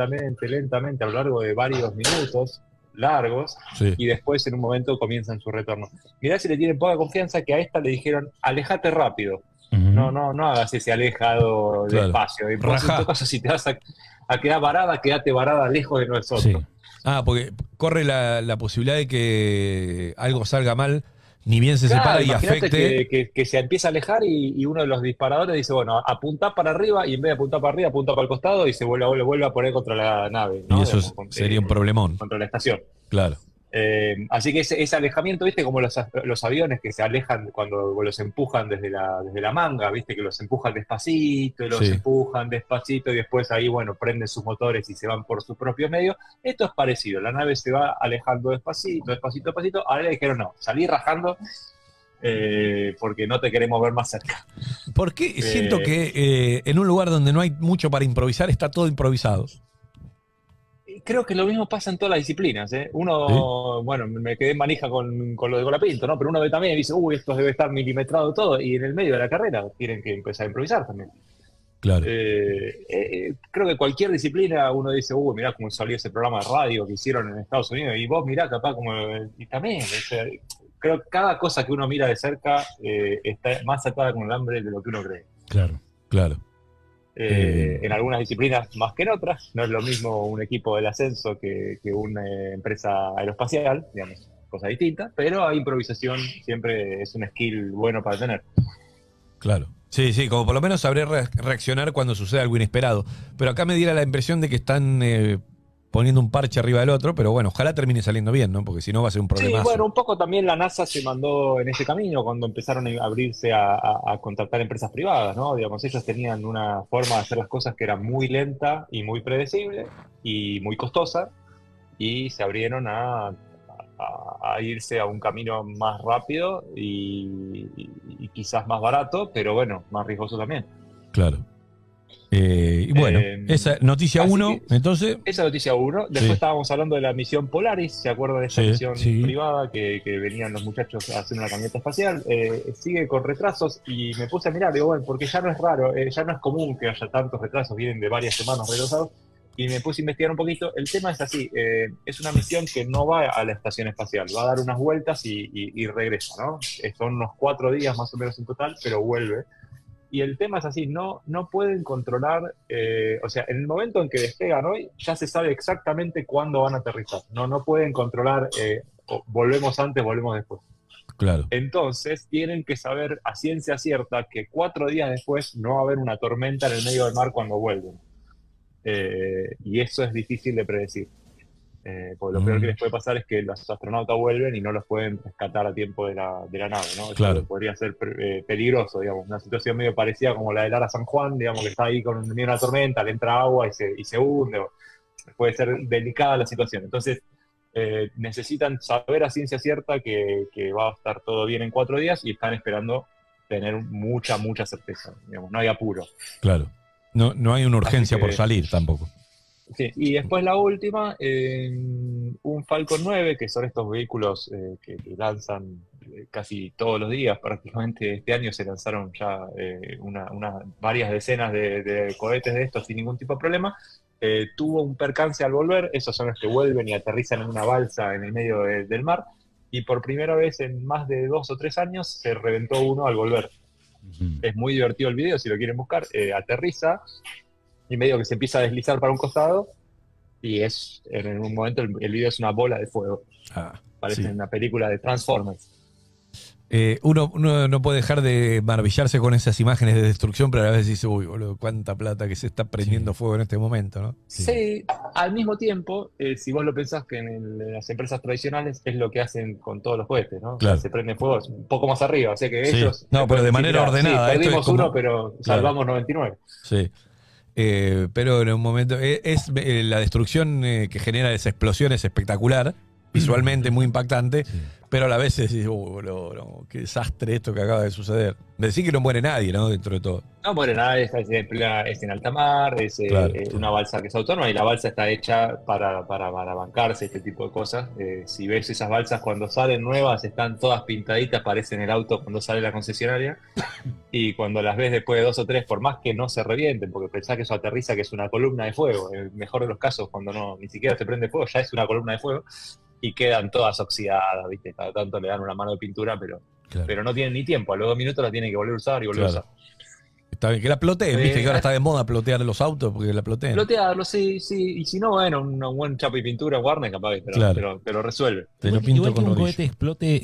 a lo largo de varios minutos largos, y después en un momento comienzzan su retorno. Mirá si le tienen poca confianza, que a esta le dijeron, alejate rápido. No hagas ese alejado despacio. Y por cosas, si te vas a quedar varada, quédate varada lejos de nosotros. Sí. Porque corre la posibilidad de que algo salga mal, ni bien se separa y afecte. Que se empieza a alejar y uno de los disparadores dice, bueno, apuntá para arriba, y en vez de apuntar para arriba, apunta para el costado y se vuelve a poner contra la nave, ¿no? Y eso sería un problemón. Contra la estación. Claro. Así que ese alejamiento, ¿viste? Como los aviones que se alejan cuando los empujan desde la manga, ¿viste? Que los empujan despacito, y los Sí. empujan despacito y después ahí, bueno, prenden sus motores y se van por sus propios medios. Esto es parecido, la nave se va alejando despacito, despacito, despacito. Ahora le dijeron, no, salí rajando porque no te queremos ver más cerca. Porque siento que en un lugar donde no hay mucho para improvisar, está todo improvisado. Creo que lo mismo pasa en todas las disciplinas, ¿eh? Uno, bueno, me quedé en manija con lo de Colapinto, ¿no? Pero uno ve también y dice, uy, esto debe estar milimetrado todo, y en el medio de la carrera tienen que empezar a improvisar también. Claro. Creo que cualquier disciplina uno dice, uy, mirá cómo salió ese programa de radio que hicieron en Estados Unidos, y vos mirá capaz como... Y también, o sea, creo que cada cosa que uno mira de cerca está más atada con el hambre de lo que uno cree. Claro. Claro. En algunas disciplinas más que en otras. No es lo mismo un equipo del ascenso que una empresa aeroespacial, digamos, cosa distinta, pero hay improvisación, siempre es un skill bueno para tener. Claro. Sí, sí, como por lo menos sabré reaccionar cuando sucede algo inesperado. Pero acá me diera la impresión de que están poniendo un parche arriba del otro, pero bueno, ojalá termine saliendo bien, ¿no? Porque si no va a ser un problema. Sí, bueno, un poco también la NASA se mandó en ese camino cuando empezaron a abrirse a contratar empresas privadas, ¿no? Digamos, ellos tenían una forma de hacer las cosas que era muy lenta y muy predecible y muy costosa, y se abrieron a irse a un camino más rápido y quizás más barato, pero bueno, más riesgoso también. Claro. Y bueno, esa noticia 1, entonces. Esa noticia 1. Después Sí. estábamos hablando de la misión Polaris, ¿se acuerdan de esa Sí, misión sí. privada que venían los muchachos haciendo una camioneta espacial? Sigue con retrasos y me puse a mirar, digo, bueno, porque ya no es raro, ya no es común que haya tantos retrasos, vienen de varias semanas retrasados, y me puse a investigar un poquito. El tema es así, es una misión que no va a la estación espacial, va a dar unas vueltas y regresa, ¿no? Son unos 4 días más o menos en total, pero vuelve. Y el tema es así, no pueden controlar, o sea, en el momento en que despegan hoy, ya se sabe exactamente cuándo van a aterrizar. No pueden controlar, volvemos antes, volvemos después. Claro. Entonces, tienen que saber a ciencia cierta que 4 días después no va a haber una tormenta en el medio del mar cuando vuelven. Y eso es difícil de predecir. Porque lo peor que les puede pasar es que los astronautas vuelven y no los pueden rescatar a tiempo de la nave, ¿no? Eso Claro. podría ser peligroso, digamos. Una situación medio parecida como la de Lara San Juan, digamos, que está ahí con una tormenta, le entra agua y se hunde. Puede ser delicada la situación. Entonces, necesitan saber a ciencia cierta que va a estar todo bien en 4 días, y están esperando tener mucha certeza, digamos. No hay apuro. Claro. No hay una urgencia Así que- por salir tampoco. Sí, y después la última, un Falcon 9, que son estos vehículos que lanzan casi todos los días, prácticamente este año se lanzaron ya varias decenas de cohetes de estos sin ningún tipo de problema. Tuvo un percance al volver, esos son los que vuelven y aterrizan en una balsa en el medio del mar, y por primera vez en más de 2 o 3 años se reventó uno al volver. Es muy divertido el video, si lo quieren buscar. Aterriza y medio que se empieza a deslizar para un costado, y en un momento el video es una bola de fuego. Parece sí. una película de Transformers. Uno no puede dejar de maravillarse con esas imágenes de destrucción, pero a la vez dice, uy, boludo, cuánta plata que se está prendiendo fuego en este momento, ¿no? Sí, al mismo tiempo, si vos lo pensás que en las empresas tradicionales es lo que hacen con todos los cohetes, ¿no? Claro. O sea, se prenden fuego un poco más arriba, o sea que Sí. ellos... No, pero de manera mirá, ordenada, Sí, esto perdimos es como- uno, pero salvamos 99. Sí. Pero en un momento. La destrucción que genera esa explosión es espectacular, visualmente muy impactante, pero a la vez decís, boludo, no, qué desastre esto que acaba de suceder. Me decís que no muere nadie, ¿no? Dentro de todo. No muere nada, es en alta mar, es Claro, una balsa que es autónoma, y la balsa está hecha para bancarse este tipo de cosas. Si ves esas balsas cuando salen nuevas, están todas pintaditas, parecen el auto cuando sale la concesionaria, y cuando las ves después de 2 o 3, por más que no se revienten, porque pensás que eso aterriza, que es una columna de fuego, en el mejor de los casos, cuando ni siquiera se prende fuego, ya es una columna de fuego, y quedan todas oxidadas, ¿viste? Cada tanto le dan una mano de pintura, pero no tienen ni tiempo, a los 2 minutos la tienen que volver a usar y volver Claro. a usar. Está bien, que la ploteen, viste que ahora está de moda plotear los autos porque la ploteen. Plotearlo, sí, y si no, bueno, un buen chapa y pintura Warner capaz que Claro. te lo resuelve. Igual que un cohete explote,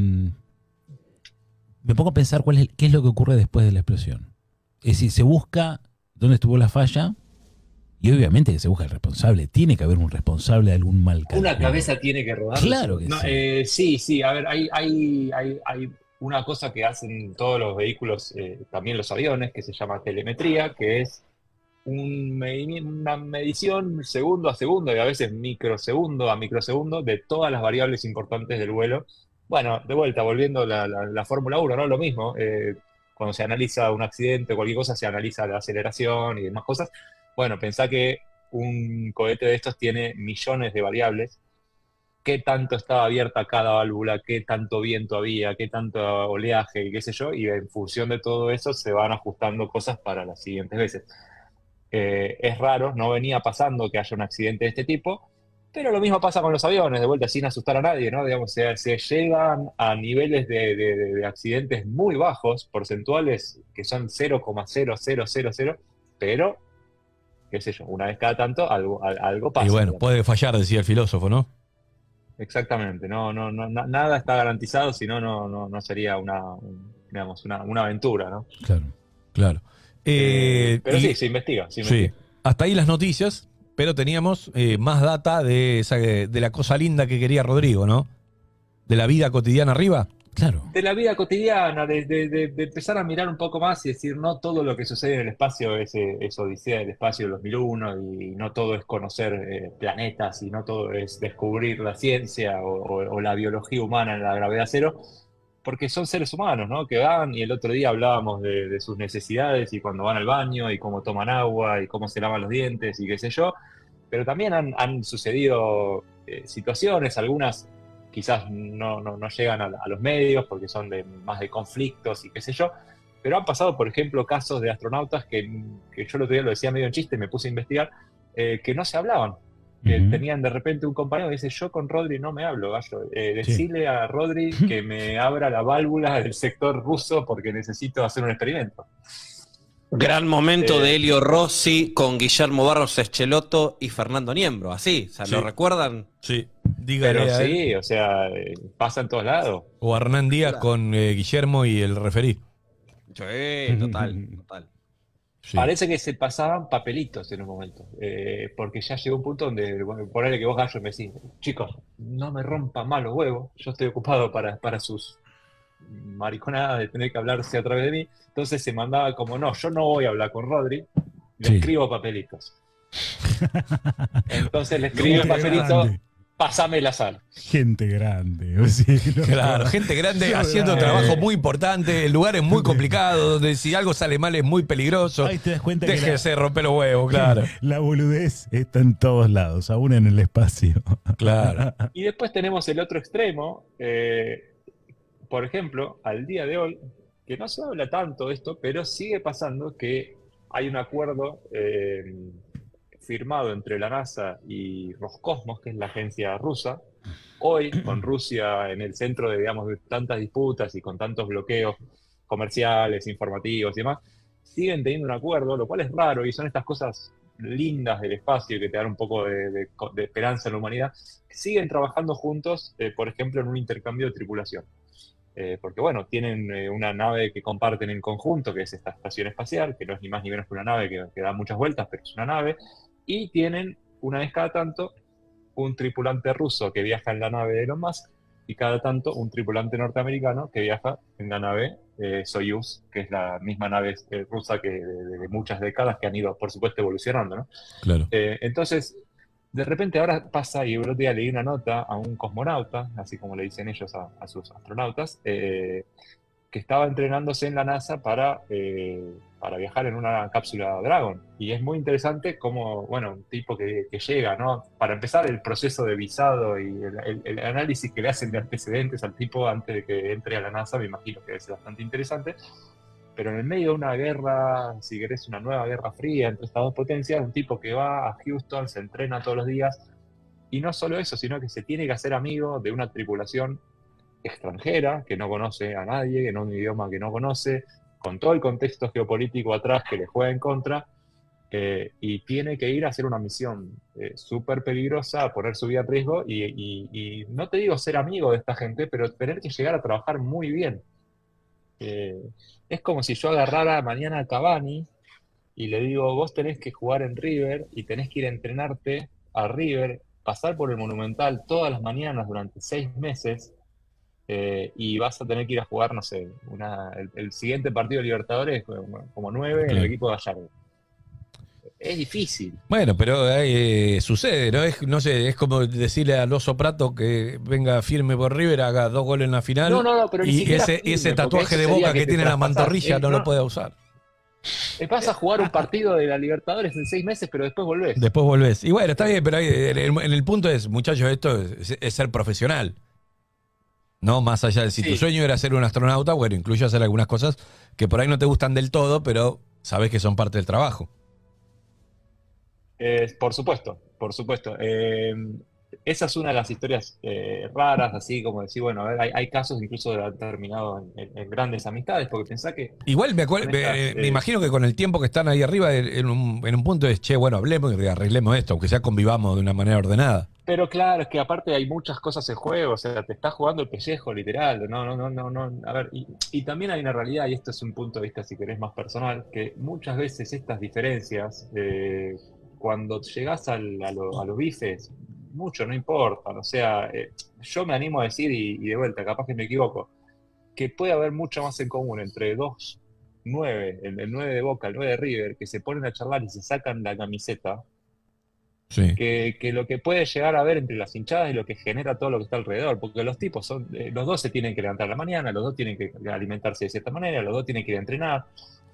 me pongo a pensar qué es lo que ocurre después de la explosión. Es decir, se busca dónde estuvo la falla Y obviamente que se busca el responsable. Tiene que haber un responsable de algún mal cálculo. Una cabeza tiene que rodar. Claro que no, sí. sí. A ver, hay una cosa que hacen todos los vehículos, también los aviones, que se llama telemetría, que es una medición segundo a segundo y a veces microsegundo a microsegundo de todas las variables importantes del vuelo. Bueno, de vuelta, volviendo a la Fórmula 1, ¿no? Lo mismo. Cuando se analiza un accidente o cualquier cosa, se analiza la aceleración y demás cosas. Bueno, pensá que un cohete de estos tiene millones de variables. Qué tanto estaba abierta cada válvula, qué tanto viento había, qué tanto oleaje y qué sé yo, y en función de todo eso se van ajustando cosas para las siguientes veces. Es raro, no venía pasando que haya un accidente de este tipo, pero lo mismo pasa con los aviones, de vuelta sin asustar a nadie, ¿no? Digamos, se llegan a niveles de accidentes muy bajos, porcentuales que son 0,0000, pero, qué sé yo, una vez cada tanto algo pasa. Y bueno, digamos. puede fallar, decía el filósofo, ¿no? Exactamente, nada está garantizado, si no, no sería una aventura, ¿no? Claro. Pero sí, se investiga. Sí, hasta ahí las noticias, pero teníamos más data de la cosa linda que quería Rodrigo, ¿no? De la vida cotidiana arriba. Claro. De la vida cotidiana, de empezar a mirar un poco más y decir, no todo lo que sucede en el espacio es Odisea del Espacio del 2001, y no todo es conocer planetas, y no todo es descubrir la ciencia o la biología humana en la gravedad cero, porque son seres humanos, ¿no? Que van, y el otro día hablábamos de sus necesidades y cuando van al baño y cómo toman agua y cómo se lavan los dientes y qué sé yo, pero también han sucedido situaciones, algunas quizás no llegan a los medios porque son más de conflictos y qué sé yo, pero han pasado, por ejemplo, casos de astronautas que yo el otro día lo decía medio en chiste, me puse a investigar, que no se hablaban, que tenían de repente un compañero que dice, yo con Rodri no me hablo, gallo, decile a Rodri que me abra la válvula del sector ruso porque necesito hacer un experimento. Gran momento de Elio Rossi con Guillermo Barros Eschelotto y Fernando Niembro, así, o sea, ¿lo recuerdan? Sí, pero sí, o sea, pasa en todos lados. O Hernán Díaz con Guillermo y el referí. Sí, total. Sí. Parece que se pasaban papelitos en un momento, porque ya llegó un punto donde, bueno, ponele que vos, gallo, me decís, chicos, no me rompan más los huevos, yo estoy ocupado para sus mariconadas de tener que hablarse a través de mí. Entonces se mandaba como, no, yo no voy a hablar con Rodri, le escribo papelitos. Entonces le escribo el papelito, pasame la sal. Gente grande. Sí, claro, gente grande haciendo trabajo muy importante, en lugares muy complicados, donde si algo sale mal es muy peligroso. Ahí te das cuenta Déjese de romper los huevos, claro. La boludez está en todos lados, aún en el espacio. Claro. Y después tenemos el otro extremo, por ejemplo, al día de hoy, que no se habla tanto de esto, pero sigue pasando que hay un acuerdo firmado entre la NASA y Roscosmos, que es la agencia rusa. Hoy, con Rusia en el centro de, digamos, de tantas disputas y con tantos bloqueos comerciales, informativos y demás, siguen teniendo un acuerdo, lo cual es raro, y son estas cosas lindas del espacio que te dan un poco de esperanza en la humanidad. Siguen trabajando juntos, por ejemplo, en un intercambio de tripulación. Porque bueno, tienen una nave que comparten en conjunto, que es esta estación espacial, que no es ni más ni menos que una nave que da muchas vueltas, pero es una nave, y tienen una vez cada tanto un tripulante ruso que viaja en la nave de Elon Musk, y cada tanto un tripulante norteamericano que viaja en la nave Soyuz, que es la misma nave rusa que de muchas décadas que han ido, por supuesto, evolucionando, ¿no? Claro. Entonces, de repente ahora pasa, y el otro día leí una nota a un cosmonauta, así como le dicen ellos a sus astronautas, que estaba entrenándose en la NASA para viajar en una cápsula Dragon. Y es muy interesante cómo, bueno, un tipo que llega, ¿no? Para empezar, el proceso de visado y el análisis que le hacen de antecedentes al tipo antes de que entre a la NASA, me imagino que debe ser bastante interesante. Pero en el medio de una guerra, si querés, una nueva guerra fría entre estas dos potencias, un tipo que va a Houston, se entrena todos los días, y no solo eso, sino que se tiene que hacer amigo de una tripulación extranjera, que no conoce a nadie, que no un idioma que no conoce, con todo el contexto geopolítico atrás que le juega en contra, y tiene que ir a hacer una misión súper peligrosa, a poner su vida en riesgo, y no te digo ser amigo de esta gente, pero tener que llegar a trabajar muy bien. Es como si yo agarrara mañana a Cavani y le digo, vos tenés que jugar en River y tenés que ir a entrenarte a River, pasar por el Monumental todas las mañanas durante 6 meses, y vas a tener que ir a jugar, no sé, el siguiente partido de Libertadores como 9 en el equipo de Gallardo. Es difícil. Bueno, pero sucede, ¿no? No sé, es como decirle al Oso Prato que venga firme por River, haga 2 goles en la final, No, pero ni y siquiera ese firme, tatuaje de porque eso Boca sería que que tiene te en la traspasás. mantorrilla no lo puede usar. Te vas a jugar un partido de la Libertadores en 6 meses, pero después volvés. Después volvés. Y bueno, está bien, pero en el punto es, muchachos, esto es ser profesional. No, más allá de si tu sueño era ser un astronauta, bueno, incluye hacer algunas cosas que por ahí no te gustan del todo, pero sabes que son parte del trabajo. Por supuesto, por supuesto. Esa es una de las historias raras, así como decir, bueno, a ver, hay casos incluso de haber terminado en grandes amistades, porque pensá que... Igual me imagino que con el tiempo que están ahí arriba, en un punto es, che, bueno, hablemos y arreglemos esto, aunque sea convivamos de una manera ordenada. Pero claro, es que aparte hay muchas cosas en juego, o sea, te estás jugando el pellejo, literal. No. A ver, y también hay una realidad, y esto es un punto de vista, si querés, más personal, que muchas veces estas diferencias, cuando llegás a los bifes, mucho no importan. O sea, yo me animo a decir, y de vuelta, capaz que me equivoco, que puede haber mucho más en común entre 9, el 9 de Boca, el 9 de River, que se ponen a charlar y se sacan la camiseta, sí, que lo que puede llegar a ver entre las hinchadas y lo que genera todo lo que está alrededor, porque los tipos son, los dos se tienen que levantar a la mañana, los dos tienen que alimentarse de cierta manera, los dos tienen que ir a entrenar.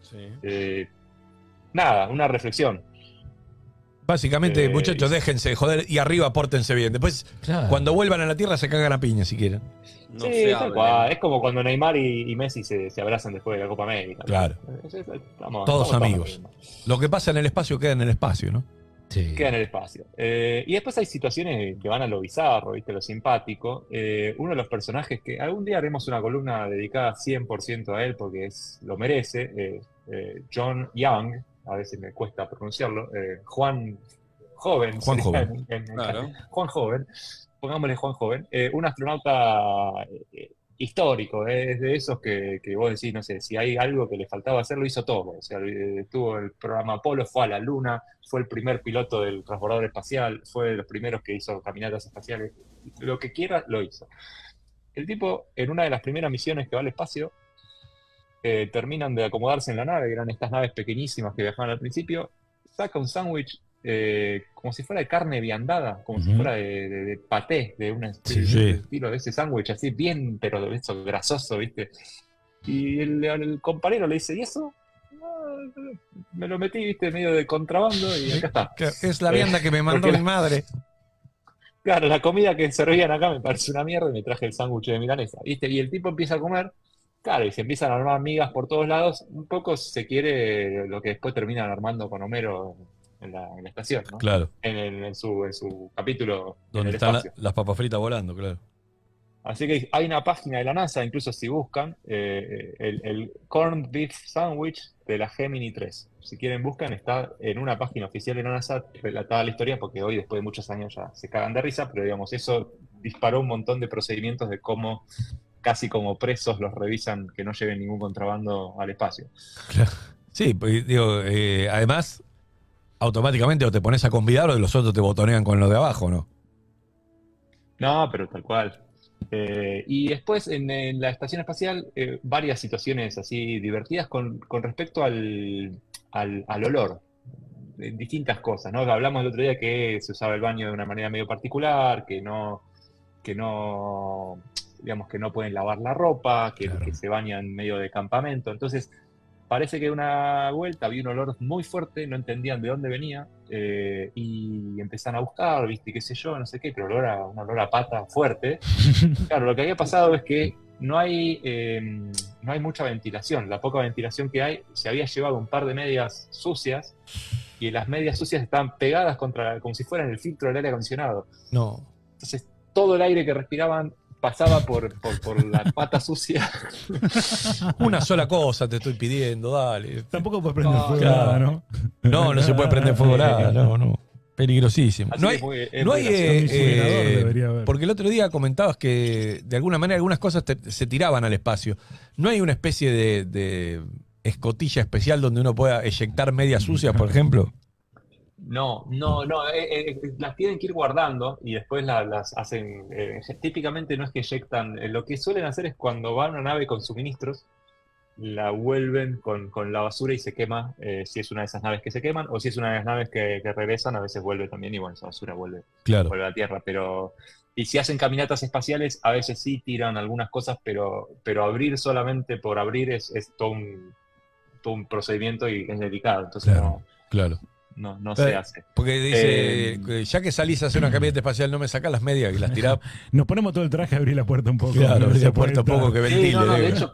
Nada, una reflexión. Básicamente, muchachos, déjense de joder y arriba pórtense bien. Después, cuando vuelvan a la tierra, se cagan a piña si quieren. Sí, tal cual. Es como cuando Neymar y Messi se abrazan después de la Copa América. Claro. Todos amigos. Lo que pasa en el espacio queda en el espacio, ¿no? Sí. Queda en el espacio. Y después hay situaciones que van a lo bizarro, ¿viste? Lo simpático. Uno de los personajes que algún día haremos una columna dedicada 100% a él porque lo merece, John Young, a veces me cuesta pronunciarlo, Juan Joven. Juan Joven. Claro. Juan Joven, pongámosle Juan Joven, un astronauta histórico, es de esos que vos decís, no sé, si hay algo que le faltaba hacer, lo hizo todo. O sea, tuvo el programa Apolo, fue a la Luna, fue el primer piloto del transbordador espacial, fue de los primeros que hizo caminatas espaciales, lo que quiera, lo hizo. El tipo, en una de las primeras misiones que va al espacio, terminan de acomodarse en la nave, que eran estas naves pequeñísimas que viajaban al principio, saca un sándwich como si fuera de carne viandada, como si fuera de paté, de un estilo de ese sándwich, así bien, pero de eso grasoso, ¿viste? Y el compañero le dice, ¿y eso? Me lo metí, ¿viste? Medio de contrabando y acá está. Es la vianda que me mandó mi madre. Claro, la comida que servían acá me parece una mierda y me traje el sándwich de milanesa, ¿viste? Y el tipo empieza a comer. Claro, y se empiezan a armar migas por todos lados. Un poco se quiere lo que después terminan armando con Homero en la estación, ¿no? Claro. En su capítulo. Donde están las papas fritas volando, claro. Así que hay una página de la NASA, incluso si buscan, el Corned Beef Sandwich de la Gemini 3. Si quieren buscan, está en una página oficial de la NASA relatada la historia, porque hoy, después de muchos años, ya se cagan de risa, pero digamos, eso disparó un montón de procedimientos de cómo casi como presos los revisan que no lleven ningún contrabando al espacio. Claro. Sí, digo, además, automáticamente o te pones a convidar o los otros te botonean con lo de abajo, ¿no? No, pero tal cual. Y después en la estación espacial, varias situaciones así divertidas con respecto al olor. Distintas cosas, ¿no? Hablamos el otro día que se usaba el baño de una manera medio particular, que no digamos que no pueden lavar la ropa, que se bañan medio de campamento. Entonces, parece que una vuelta había un olor muy fuerte, no entendían de dónde venía, y empezaron a buscar, viste, qué sé yo, no sé qué, pero un olor a pata fuerte. Claro, lo que había pasado es que no hay mucha ventilación. La poca ventilación que hay, se había llevado un par de medias sucias, y las medias sucias estaban pegadas como si fueran el filtro del aire acondicionado. No. Entonces, todo el aire que respiraban pasaba por la pata sucia. Una sola cosa te estoy pidiendo, dale. Tampoco puedes prender fuego nada, ¿no? No se puede prender fuego nada, no. Peligrosísimo. Así No hay, porque el otro día comentabas que de alguna manera algunas cosas se tiraban al espacio. No hay una especie de escotilla especial donde uno pueda eyectar medias sucias, por ejemplo? No, las tienen que ir guardando y después las hacen. Típicamente no es que eyectan, lo que suelen hacer es cuando va a una nave con suministros, la vuelven con la basura y se quema, si es una de esas naves que se queman, o si es una de las naves que regresan, a veces vuelve también y bueno, esa basura vuelve a la Tierra. Y si hacen caminatas espaciales, a veces sí tiran algunas cosas, pero abrir solamente por abrir es todo un procedimiento y es delicado, entonces no se hace. Porque dice, ya que salís a hacer una caminata espacial, no me sacás las medias y las tirás. Nos ponemos todo el traje a abrir la puerta un poco. Claro, abrir la puerta un poco que ventile. Sí, de hecho,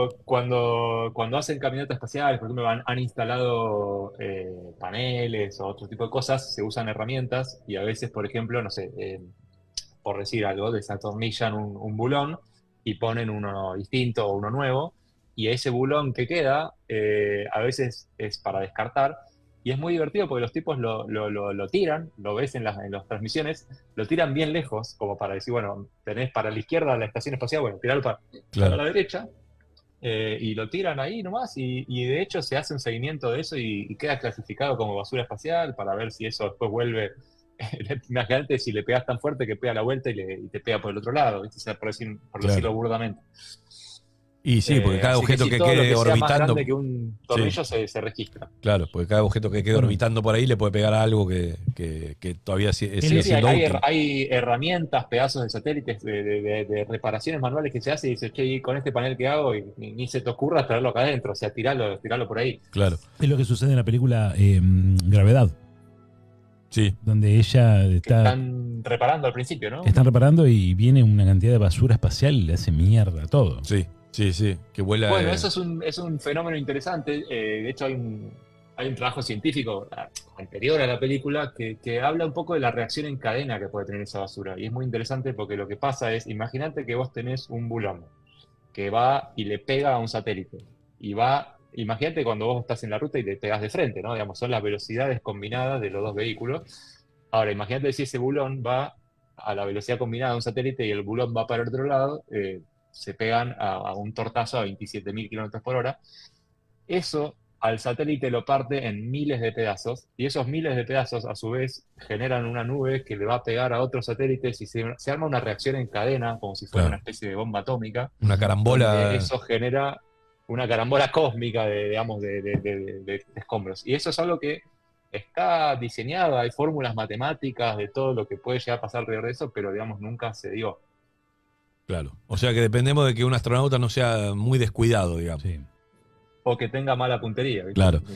cuando hacen caminatas espaciales, por ejemplo, han instalado paneles o otro tipo de cosas, se usan herramientas y a veces, por ejemplo, no sé, por decir algo, desatornillan un bulón y ponen uno distinto o uno nuevo, y ese bulón que queda, a veces es para descartar. Y es muy divertido porque los tipos lo tiran, lo ves en las transmisiones, lo tiran bien lejos, como para decir, bueno, tenés para la izquierda la estación espacial, bueno, tirarlo para la derecha, y lo tiran ahí nomás, y de hecho se hace un seguimiento de eso y queda clasificado como basura espacial para ver si eso después vuelve. Imagínate si le pegas tan fuerte que pega la vuelta y te pega por el otro lado, ¿viste? O sea, por decirlo burdamente. Y sí, porque cada objeto que quede orbitando. Más grande que un tornillo se registra. Claro, porque cada objeto que quede orbitando por ahí le puede pegar a algo que todavía sigue siendo útil. Hay herramientas, pedazos de satélites, de reparaciones manuales que se hace y dice, che, ¿y con este panel que hago? Y ni se te ocurra traerlo acá adentro, o sea, tirarlo por ahí. Claro. Es lo que sucede en la película Gravedad. Sí. Donde ella están reparando al principio, ¿no? Están reparando y viene una cantidad de basura espacial y le hace mierda todo. Sí, que vuela. Bueno, eso es un fenómeno interesante. De hecho, hay un trabajo científico anterior a la película que habla un poco de la reacción en cadena que puede tener esa basura. Y es muy interesante porque lo que pasa es, imagínate que vos tenés un bulón que va y le pega a un satélite. Imagínate cuando vos estás en la ruta y te pegas de frente, ¿no? Digamos, son las velocidades combinadas de los dos vehículos. Ahora, imagínate si ese bulón va a la velocidad combinada de un satélite y el bulón va para el otro lado, se pegan a un tortazo a 27.000 kilómetros por hora. Eso al satélite lo parte en miles de pedazos, y esos miles de pedazos a su vez generan una nube que le va a pegar a otros satélites y se arma una reacción en cadena, como si fuera una especie de bomba atómica. Una carambola. Eso genera una carambola cósmica de escombros. Y eso es algo que está diseñado, hay fórmulas matemáticas de todo lo que puede llegar a pasar alrededor de eso, pero digamos nunca se dio. Claro. O sea que dependemos de que un astronauta no sea muy descuidado, digamos. Sí. O que tenga mala puntería, ¿viste? Claro.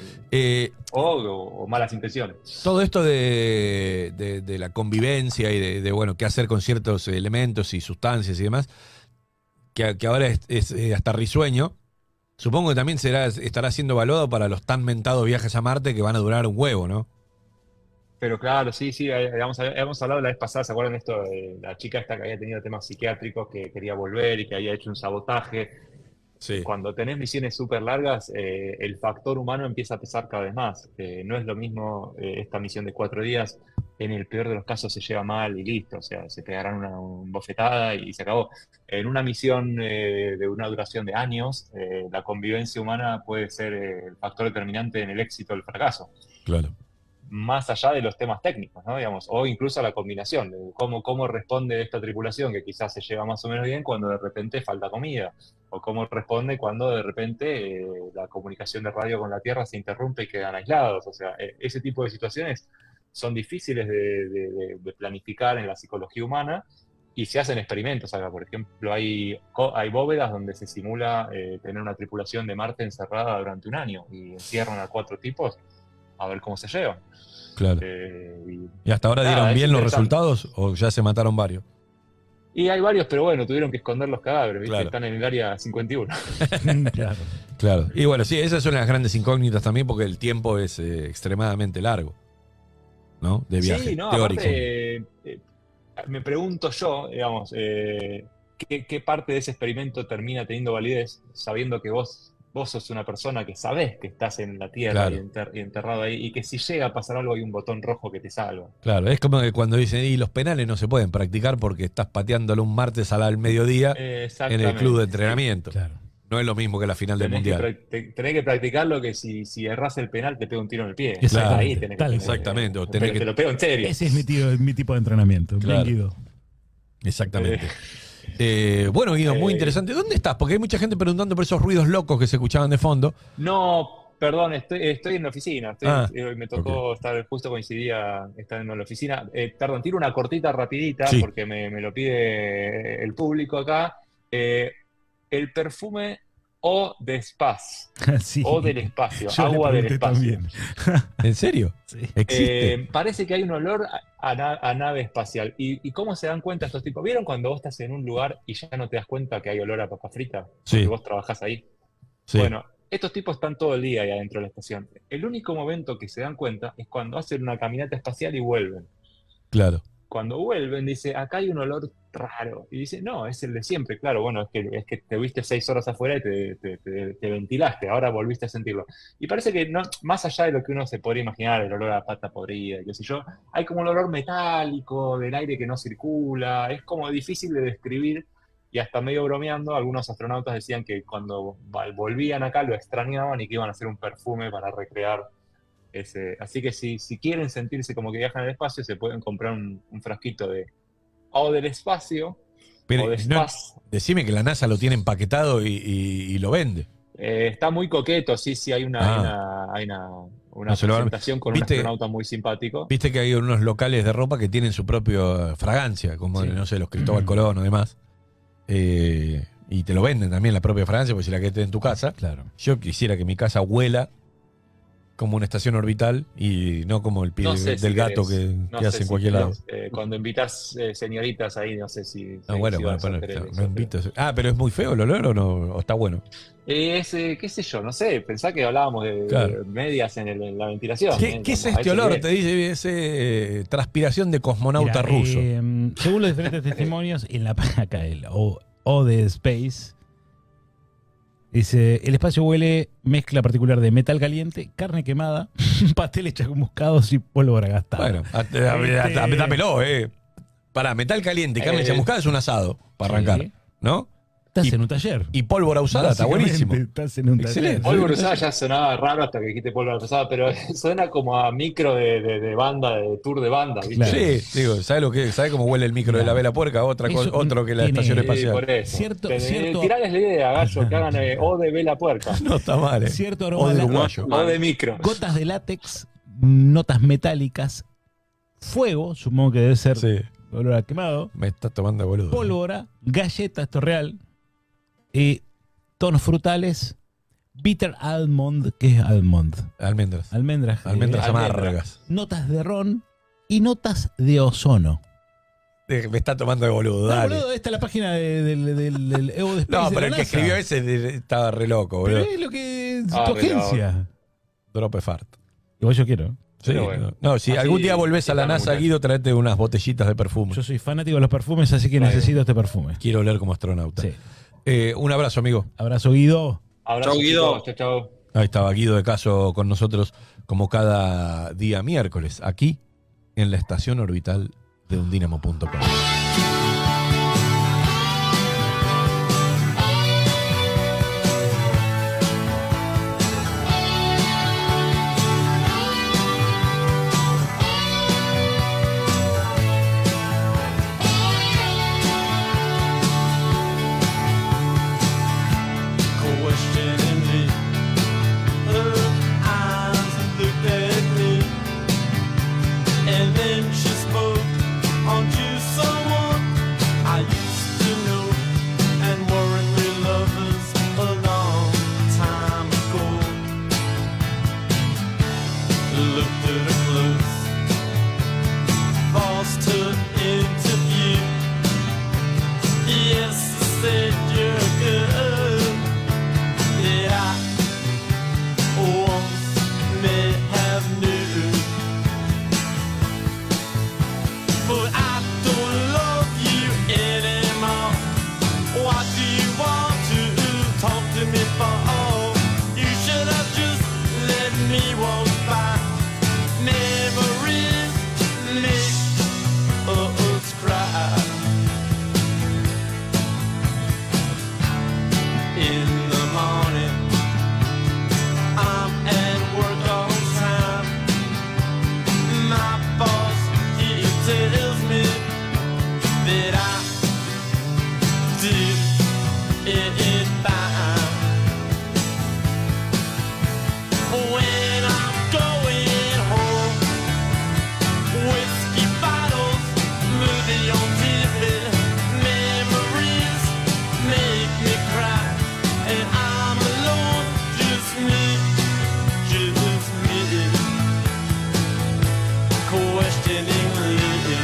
O malas intenciones. Todo esto de la convivencia y de bueno, qué hacer con ciertos elementos y sustancias y demás, que ahora es hasta risueño. Supongo que también estará siendo evaluado para los tan mentados viajes a Marte que van a durar un huevo, ¿no? Pero claro, sí, habíamos hablado la vez pasada, ¿se acuerdan de esto? De la chica esta que había tenido temas psiquiátricos, que quería volver y que había hecho un sabotaje. Sí. Cuando tenés misiones súper largas, el factor humano empieza a pesar cada vez más. No es lo mismo esta misión de 4 días, en el peor de los casos se lleva mal y listo, o sea, se pegarán una bofetada y se acabó. En una misión de una duración de años, la convivencia humana puede ser el factor determinante en el éxito o el fracaso. Claro. Más allá de los temas técnicos, ¿no? Digamos, o incluso la combinación, de cómo responde esta tripulación que quizás se lleva más o menos bien cuando de repente falta comida, o cómo responde cuando de repente la comunicación de radio con la Tierra se interrumpe y quedan aislados. O sea, ese tipo de situaciones son difíciles de planificar en la psicología humana y se hacen experimentos acá. Por ejemplo, hay bóvedas donde se simula tener una tripulación de Marte encerrada durante un año y encierran a 4 tipos a ver cómo se llevan. Claro. ¿Y hasta ahora dieron bien los resultados o ya se mataron varios? Y hay varios, pero bueno, tuvieron que esconder los cadáveres, ¿viste? Claro. Están en el área 51. Claro. Y bueno, sí, esas son las grandes incógnitas también porque el tiempo es extremadamente largo, ¿no? De viaje sí, no, teórico. Aparte, me pregunto yo, digamos, ¿qué parte de ese experimento termina teniendo validez sabiendo que vos sos una persona que sabés que estás en la Tierra y enterrado ahí, y que si llega a pasar algo hay un botón rojo que te salva? Claro, es como que cuando dicen, y los penales no se pueden practicar porque estás pateándolo un martes al mediodía en el club de entrenamiento. Claro. No es lo mismo que la final del Mundial. Tenés que practicarlo, que si errás el penal te pega un tiro en el pie. Claro, ahí tenés que exactamente. te lo pego en serio. Ese es mi tipo de entrenamiento. Claro. Bien, Guido. Exactamente. Bueno, Guido, muy interesante. ¿Dónde estás? Porque hay mucha gente preguntando por esos ruidos locos que se escuchaban de fondo. No, perdón, estoy en la oficina. Me tocó estar, justo coincidía estando en la oficina. Perdón, tiro una cortita rapidita, Sí. porque me lo pide el público acá. El perfume O de Spaz. Sí. O del espacio, Yo le agua del pregunté espacio. también. ¿En serio? Sí. ¿Existe? Parece que hay un olor a nave espacial. ¿Y cómo se dan cuenta estos tipos? ¿Vieron cuando vos estás en un lugar y ya no te das cuenta que hay olor a papa frita? Sí. Porque vos trabajás ahí. Sí. Bueno, estos tipos están todo el día ahí adentro de la estación. El único momento que se dan cuenta es cuando hacen una caminata espacial y vuelven. Claro. Cuando vuelven, dice, acá hay un olor raro. Y dice, no, es el de siempre. Claro, bueno, es que te viste 6 horas afuera y te ventilaste, ahora volviste a sentirlo. Y parece que no, más allá de lo que uno se podría imaginar, el olor a pata podrida, qué sé yo, hay como un olor metálico del aire que no circula, es como difícil de describir. Y hasta medio bromeando, algunos astronautas decían que cuando volvían acá lo extrañaban y que iban a hacer un perfume para recrear ese. Así que si quieren sentirse como que viajan al espacio, se pueden comprar un frasquito de O del espacio Pero, o de no, Spaz. decime que la NASA lo tiene empaquetado y lo vende. Está muy coqueto, sí, hay una No se lo van- presentación con un ¿Viste? astronauta muy simpático. Viste que hay unos locales de ropa que tienen su propia fragancia, como, Sí. no sé, los Cristóbal Colón o demás. Y te lo venden también la propia fragancia, porque si la querés en tu casa. Claro. Yo quisiera que mi casa huela como una estación orbital y no como el pie No sé del si gato querés, que hace en cualquier lado. Cuando invitas señoritas ahí, no sé si. Ah, bueno, si bueno, vas a pero querer no eso, invito. Pero es muy feo el olor o no, o está bueno. qué sé yo, no sé, pensá que hablábamos de Claro. medias en la ventilación. ¿Qué es Como a este ese olor? nivel. Te dice, es transpiración de cosmonauta Mira, ruso. Según los diferentes testimonios, en la acá el O de Space, dice, el espacio huele mezcla particular de metal caliente, carne quemada, pasteles chamuscados y pólvora gastada. Bueno, dámelo, Pará, metal caliente y carne chamuscada es un asado, para arrancar, Sí. ¿no? Estás en un taller. Y pólvora usada, está Básicamente, buenísimo. Estás en un taller. Excelente. Pólvora usada ya sonaba raro hasta que dijiste pólvora usada, pero suena como a micro de banda, de tour de banda, ¿viste? Claro. Sí, digo, ¿sabes cómo huele el micro de la vela puerca? Eso Otro que la tiene- estación Sí, espacial. por eso. Cierto- Tirales la idea, Gallo, que hagan O de vela puerca. No está mal, Cierto O aroma de la- uruguayo. O de micro. gotas de látex, notas metálicas, fuego, supongo que debe ser Sí, olor a quemado, me está tomando de boludo. pólvora, galleta, esto es real, tonos frutales, bitter almond, ¿qué es almond? Almendras. Almendras. Almendras almendras. amargas. Notas de ron y notas de ozono. Me está tomando de boludo, No, dale. boludo, esta es la página del Evo de Space No, de pero la el que NASA. escribió ese estaba re loco, Pero boludo. es lo que es Ah, tu pero- agencia. Drope fart. Igual yo quiero. Sí, Pero bueno. no, si Así algún día volvés a la están NASA, muchas. Guido, traete unas botellitas de perfume. Yo soy fanático de los perfumes, así que necesito este perfume. Quiero oler como astronauta. Sí. Un abrazo, amigo. Abrazo, Guido. Abrazo, Chau, Guido. chicos. Chau. Ahí estaba Guido de Caso con nosotros, como cada día miércoles, aquí en la estación orbital de undinamo.com. Questioning me, her eyes looked at me, and then she spoke. Aren't you someone I used to know? And weren't we lovers a long time ago? Looked at her close, forced her into view. Yes, I said you're good. Yeah, I once may have knew. questioningly.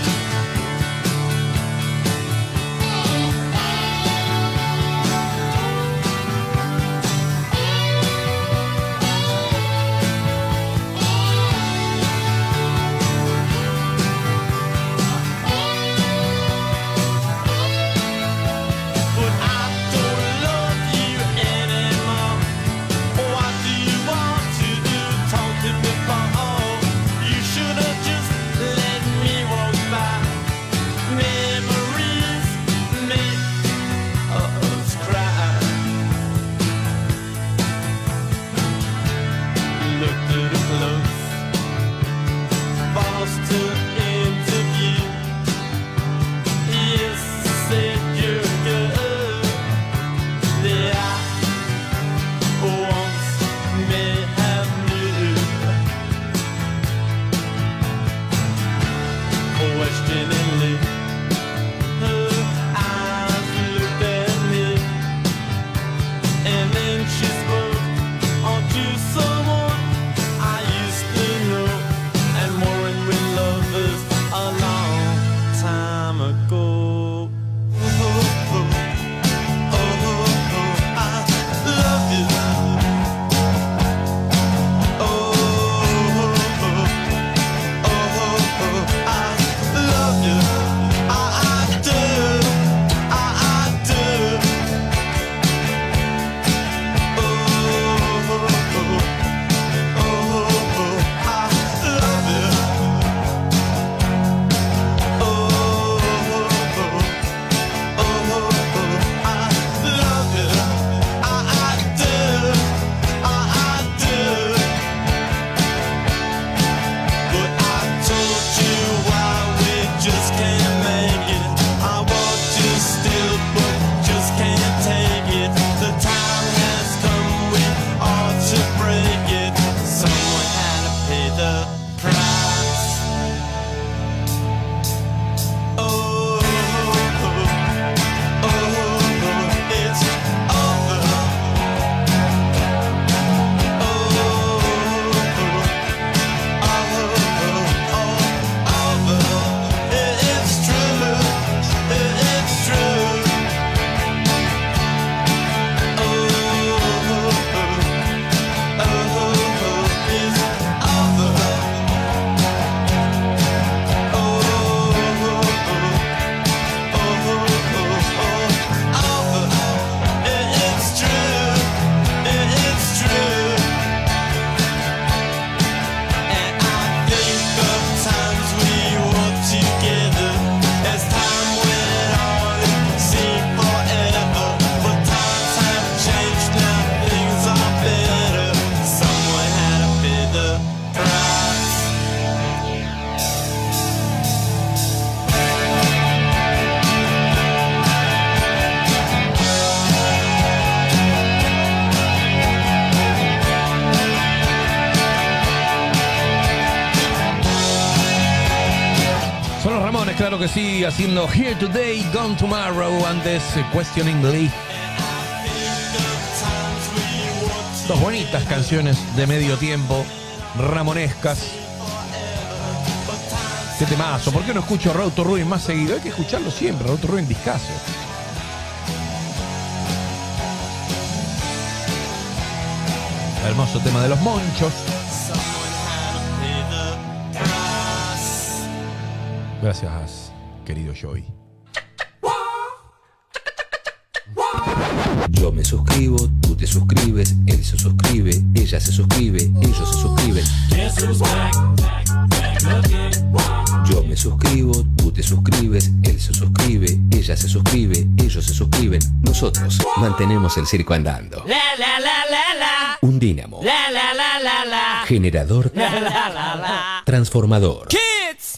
Claro que sí, haciendo Here Today, Gone Tomorrow, antes Questioningly. Dos bonitas canciones de medio tiempo, ramonescas. Qué temazo, ¿por qué no escucho Road to Ruin más seguido? Hay que escucharlo siempre, Road to Ruin, discazo. Hermoso tema de los Monchos. Gracias, querido Joey. Yo me suscribo, tú te suscribes, él se suscribe, ella se suscribe, ellos se suscriben. Yo me suscribo, tú te suscribes, él se suscribe, ella se suscribe, ellos se suscriben. Nosotros mantenemos el circo andando. Un dínamo. Generador. Transformador. Kids.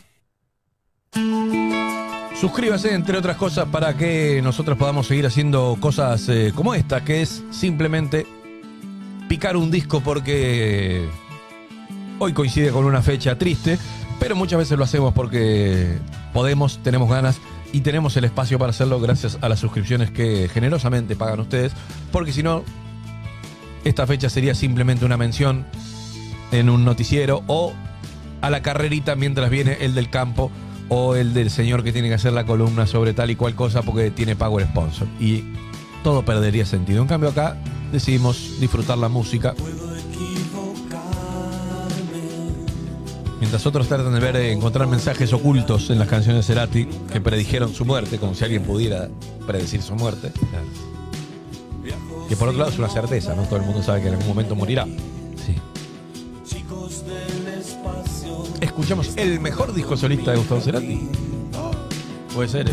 Suscríbase, entre otras cosas, para que nosotros podamos seguir haciendo cosas como esta, que es simplemente picar un disco porque hoy coincide con una fecha triste, pero muchas veces lo hacemos porque podemos, tenemos ganas y tenemos el espacio para hacerlo gracias a las suscripciones que generosamente pagan ustedes, porque si no, esta fecha sería simplemente una mención en un noticiero o a la carrerita mientras viene el del campo o el del señor que tiene que hacer la columna sobre tal y cual cosa porque tiene pago el sponsor. Y todo perdería sentido. En cambio acá decidimos disfrutar la música. Mientras otros tratan de ver, encontrar mensajes ocultos en las canciones de Cerati que predijeron su muerte, como si alguien pudiera predecir su muerte. Que por otro lado es una certeza, ¿no? Todo el mundo sabe que en algún momento morirá. Sí. Escuchamos el mejor disco solista de Gustavo Cerati. Puede ser, ¿eh?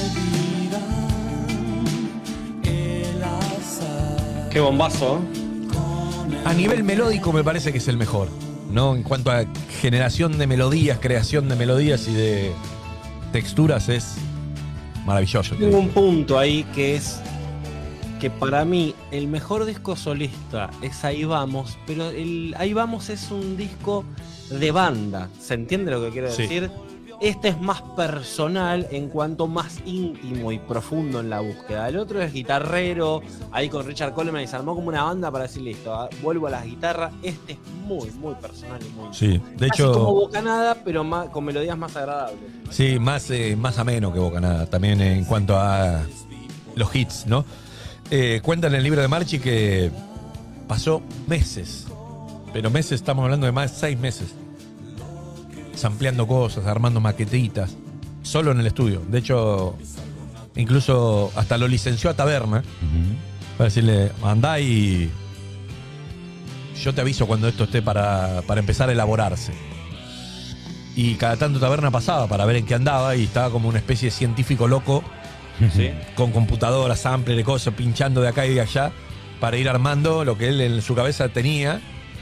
Qué bombazo. A nivel melódico me parece que es el mejor, ¿no? En cuanto a generación de melodías, creación de melodías y de texturas, es maravilloso. Tengo un punto ahí que es que para mí el mejor disco solista es Ahí Vamos, pero el Ahí Vamos es un disco de banda. ¿Se entiende lo que quiero decir? Este es más personal en cuanto más íntimo y profundo en la búsqueda. El otro es guitarrero, ahí con Richard Coleman y se armó como una banda para decir listo, vuelvo a las guitarras. Este es muy, muy personal y muy... Sí, de hecho... como Bocanada, pero más, con melodías más agradables. Sí, más ameno que Bocanada, también en cuanto a los hits, ¿no? Cuenta en el libro de Marchi que pasó meses, pero meses, estamos hablando de más de 6 meses, sampleando cosas, armando maquetitas, solo en el estudio. De hecho, incluso hasta lo licenció a Taberna para decirle, andá y yo te aviso cuando esto esté para empezar a elaborarse. Y cada tanto Taberna pasaba para ver en qué andaba y estaba como una especie de científico loco, ¿sí? Con computadoras, sampler de cosas, pinchando de acá y de allá para ir armando lo que él en su cabeza tenía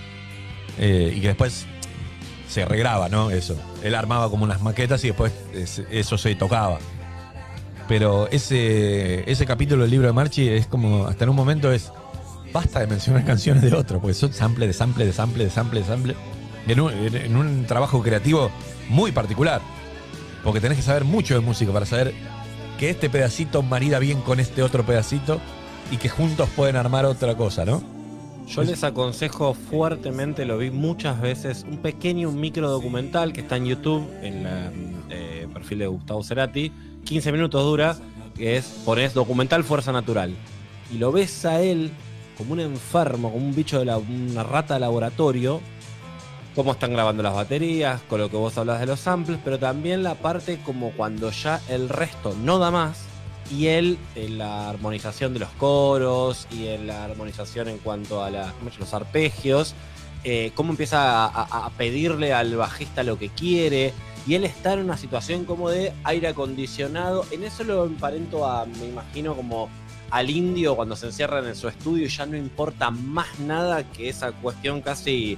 y que después se regraba, ¿no? Eso. Él armaba como unas maquetas y después eso se tocaba. Pero ese capítulo del libro de Marchi es como, hasta en un momento es, basta de mencionar canciones de otro, porque son sample de sample de sample de sample de sample. En un trabajo creativo muy particular. Porque tenés que saber mucho de música para saber que este pedacito marida bien con este otro pedacito y que juntos pueden armar otra cosa, ¿no? Yo les aconsejo fuertemente, lo vi muchas veces, un micro documental que está en YouTube, en el perfil de Gustavo Cerati, 15 minutos dura, que es, ponés documental Fuerza Natural, y lo ves a él como un enfermo, como un bicho una rata de laboratorio, cómo están grabando las baterías, con lo que vos hablas de los samples, pero también la parte como cuando ya el resto no da más, y él en la armonización de los coros y en la armonización en cuanto a los arpegios, cómo empieza a pedirle al bajista lo que quiere, y él está en una situación como de aire acondicionado. En eso lo emparento me imagino como al indio cuando se encierran en su estudio y ya no importa más nada que esa cuestión casi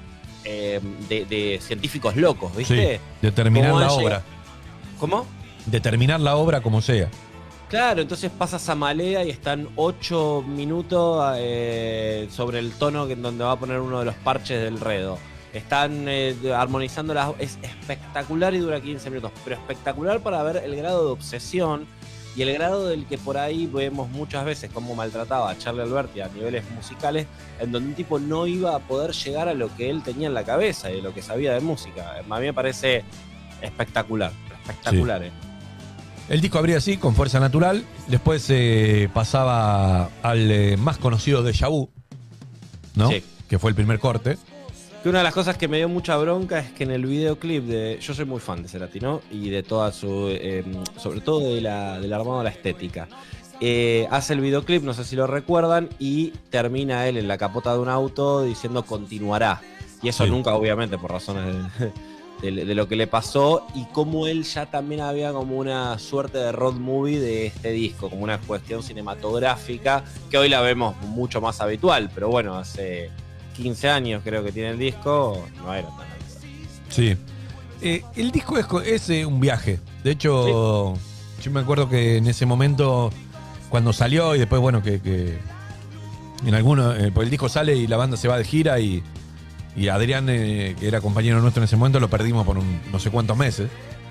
de científicos locos, ¿viste? Sí, de terminar la obra. ¿Cómo? De terminar la obra como sea. Claro, entonces pasa Samalea y están 8 minutos sobre el tono en donde va a poner uno de los parches del Redo. Están armonizando es espectacular y dura 15 minutos, pero espectacular para ver el grado de obsesión y el grado del que por ahí vemos muchas veces cómo maltrataba a Charlie Alberti a niveles musicales, en donde un tipo no iba a poder llegar a lo que él tenía en la cabeza y de lo que sabía de música. A mí me parece espectacular, espectacular. Sí. El disco abría así, con Fuerza Natural. Después pasaba al más conocido Déjà Vu, ¿no? Sí. Que fue el primer corte. Que una de las cosas que me dio mucha bronca es que en el videoclip yo soy muy fan de Cerati, ¿no? Y de toda su... sobre todo del armado de la estética. Hace el videoclip, no sé si lo recuerdan, y termina él en la capota de un auto diciendo continuará. Y eso nunca, obviamente, por razones de lo que le pasó, y como él ya también había como una suerte de road movie de este disco, como una cuestión cinematográfica que hoy la vemos mucho más habitual, pero bueno, hace 15 años creo que tiene el disco, no era tan habitual. Sí. El disco es un viaje. De hecho, yo me acuerdo que en ese momento, cuando salió y después, bueno, que en alguno, pues el disco sale y la banda se va de gira y Adrián, que era compañero nuestro en ese momento, lo perdimos por no sé cuántos meses.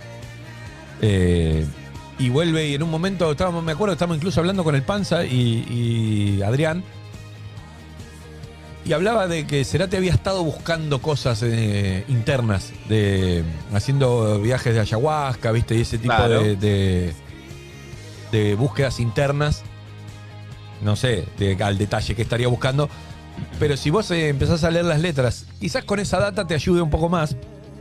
Y vuelve y en un momento, estábamos incluso hablando con el Panza y Adrián. Y hablaba de que Cerati había estado buscando cosas internas, haciendo viajes de ayahuasca, ¿viste? Y ese tipo Claro. de búsquedas internas. No sé al detalle que estaría buscando. Pero si vos empezás a leer las letras, quizás con esa data te ayude un poco más.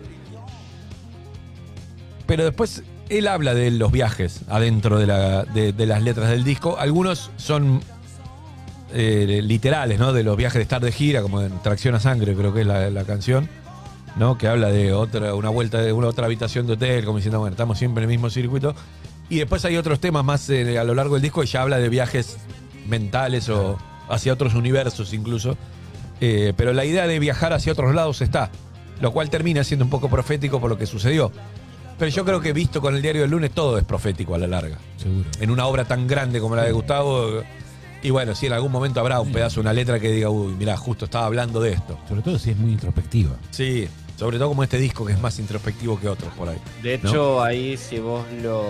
Pero después él habla de los viajes adentro de las letras del disco. Algunos son literales, ¿no? De los viajes de estar de gira, como en Tracción a Sangre, creo que es la canción, ¿no? Que habla de una vuelta de una otra habitación de hotel, como diciendo, bueno, estamos siempre en el mismo circuito. Y después hay otros temas más a lo largo del disco que ya habla de viajes mentales o hacia otros universos incluso. Pero la idea de viajar hacia otros lados está, lo cual termina siendo un poco profético por lo que sucedió. Pero yo creo que visto con el Diario del Lunes todo es profético a la larga. Seguro. En una obra tan grande como la de Gustavo. Y bueno, sí, en algún momento habrá un pedazo, una letra que diga, uy, mirá, justo estaba hablando de esto. Sobre todo si es muy introspectiva. Sí, sobre todo como este disco que es más introspectivo que otros por ahí. De ¿no? hecho, ahí si vos lo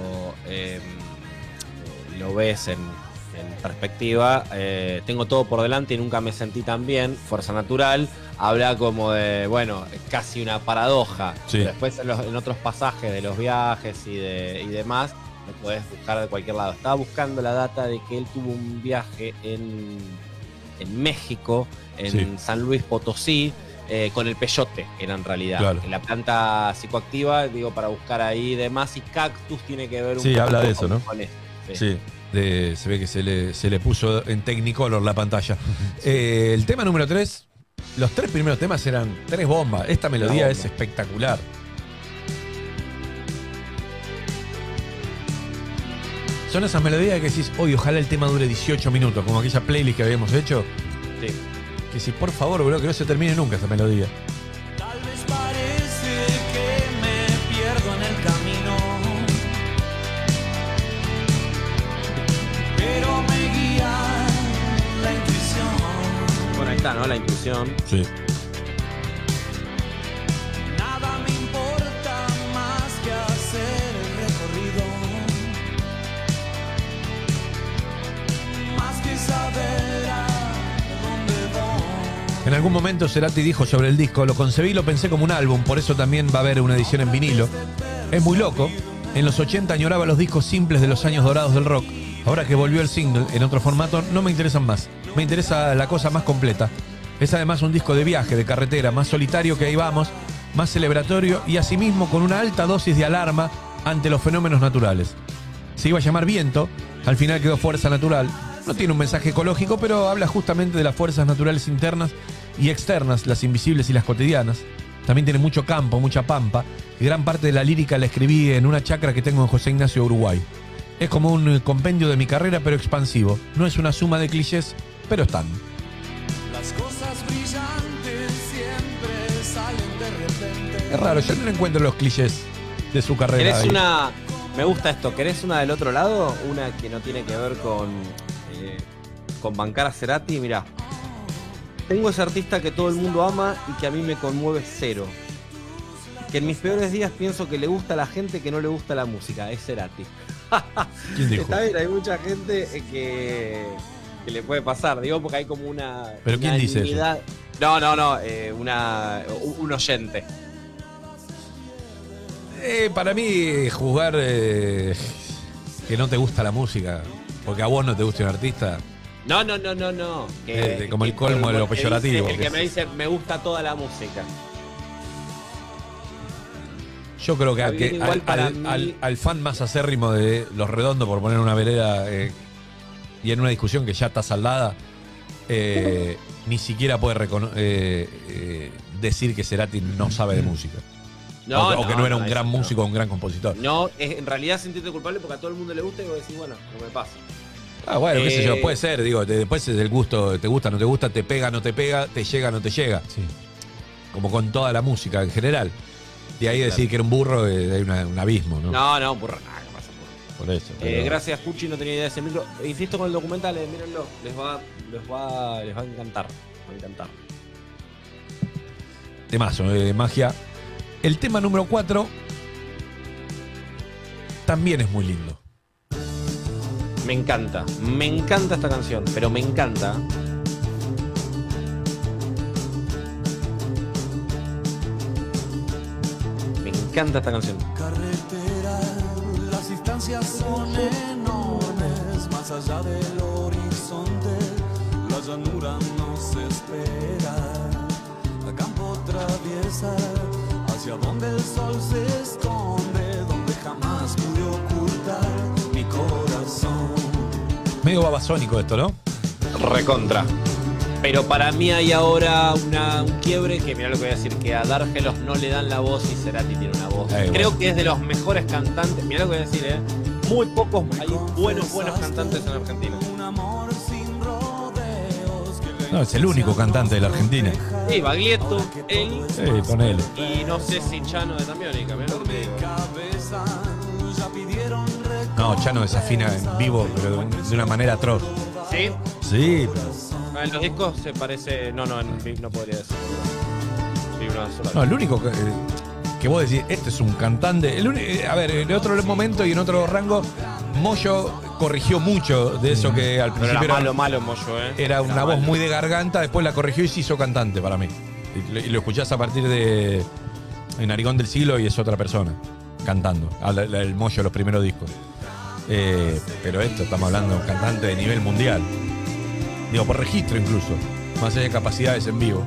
ves en perspectiva, tengo todo por delante y nunca me sentí tan bien. Fuerza Natural habla como de, bueno, casi una paradoja. Sí. Pero después en otros pasajes de los viajes y demás, lo podés buscar de cualquier lado. Estaba buscando la data de que él tuvo un viaje en México, en Sí. San Luis Potosí, con el peyote, era en realidad. Claro. En la planta psicoactiva, digo, para buscar ahí y demás. Y Cactus tiene que ver un Sí, poco habla de eso, con, ¿no? con esto. Sí. Se ve que se le puso en Technicolor la pantalla. El tema número 3, los 3 primeros temas eran 3 bombas. Esta melodía es espectacular. Son esas melodías que decís, oye, ojalá el tema dure 18 minutos, como aquella playlist que habíamos hecho. Sí. Que si, por favor, bro, que no se termine nunca esa melodía. Tal vez parece que me pierdo en el camino, pero me guía la intuición. Bueno, ahí está, ¿no? La intuición. Sí. Nada me importa más que hacer el recorrido, más que saber a dónde voy. En algún momento Cerati dijo sobre el disco, lo concebí y lo pensé como un álbum, por eso también va a haber una edición en vinilo. Es muy loco. En los 80 añoraba los discos simples de los años dorados del rock. Ahora que volvió el single en otro formato, no me interesan más. Me interesa la cosa más completa. Es además un disco de viaje, de carretera, más solitario que Ahí Vamos, más celebratorio y asimismo con una alta dosis de alarma ante los fenómenos naturales. Se iba a llamar Viento, al final quedó Fuerza Natural. No tiene un mensaje ecológico, pero habla justamente de las fuerzas naturales internas y externas, las invisibles y las cotidianas. También tiene mucho campo, mucha pampa, y gran parte de la lírica la escribí en una chacra que tengo en José Ignacio, Uruguay. Es como un compendio de mi carrera, pero expansivo. No es una suma de clichés, pero están. Las cosas brillantes siempre salen de repente. Es raro, yo no encuentro los clichés de su carrera. ¿Querés ahí. una? Me gusta esto. ¿Querés una del otro lado? Una que no tiene que ver con bancar a Cerati. Mirá. Tengo ese artista que todo el mundo ama y que a mí me conmueve cero. Que en mis peores días pienso que le gusta a la gente que no le gusta la música. Es Cerati. ¿Quién dijo? Está bien, hay mucha gente que le puede pasar. Digo, porque hay como una. ¿Pero quién dice eso? unanimidad. No. Un oyente. Para mí, juzgar que no te gusta la música, porque a vos no te gusta un artista, No. como el colmo de lo peyorativo. El que me dice, me gusta toda la música. yo creo que Está bien, igual para mí- al fan más acérrimo de Los Redondos, por poner una vereda, y en una discusión que ya está saldada, ni siquiera puede decir que Cerati no sabe de música. O que no era un gran músico o un gran compositor. No, en realidad sentirte culpable porque a todo el mundo le gusta y vos decís, bueno, no me pasa. Ah, bueno, qué sé yo, puede ser, digo, después es el gusto, te gusta, no te gusta, te pega, no te pega, te llega, no te llega. Sí. Como con toda la música en general. De ahí decir que era un burro, hay un abismo, ¿no? No, burro, nada, no pasa burro. Por eso. pero- Gracias, Pucci, no tenía idea de ese micro. Insisto con el documental, mírenlo, les va a encantar. Les va a encantar. Temazo, magia. El tema número 4 también es muy lindo. Me encanta esta canción, pero me encanta. encanta esta canción. Carretera, las distancias son enormes, más allá del horizonte, la llanura nos espera. A campo traviesa, hacia donde el sol se esconde, donde jamás pude ocultar mi corazón. Medio babasónico esto, ¿no? Recontra. Pero para mí hay ahora un quiebre que, mirá lo que voy a decir, que a Dargelos no le dan la voz y Cerati tiene una voz. Creo que es de los mejores cantantes, mirá lo que voy a decir, muy pocos, hay buenos cantantes en Argentina. No, es el único cantante de la Argentina. Sí, Baglietto, él. Sí, ponele. Y no sé si Chano de Tambiónica, mirá lo que te digo. No, Chano desafina en vivo, pero de una manera atroz. ¿Sí? Sí. En los discos se parece. No, en Big no podría decir. Vi una sola. No, el único que vos decís, este es un cantante. A ver, en otro momento y en otro rango, Moyo corrigió mucho de eso que al Pero principio era malo Moyo, era una voz muy de garganta, después la corrigió y se hizo cantante para mí. Y lo escuchás a partir de En Narigón del Siglo y es otra persona cantando. El Moyo, los primeros discos. Pero esto, estamos hablando de un cantante de nivel mundial. Digo, por registro incluso. Más allá de capacidades en vivo.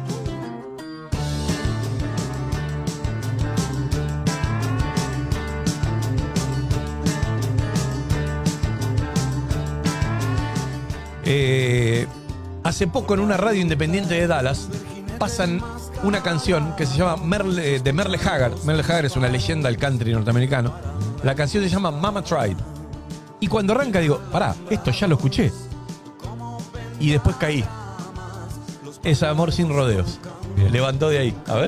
Hace poco en una radio independiente de Dallas pasan una canción que se llama de Merle Haggard. Merle Haggard es una leyenda del country norteamericano. La canción se llama Mama Tried. Y cuando arranca digo, pará, esto ya lo escuché. Y después caí. Es Amor sin rodeos. Bien. Levantó de ahí. A ver.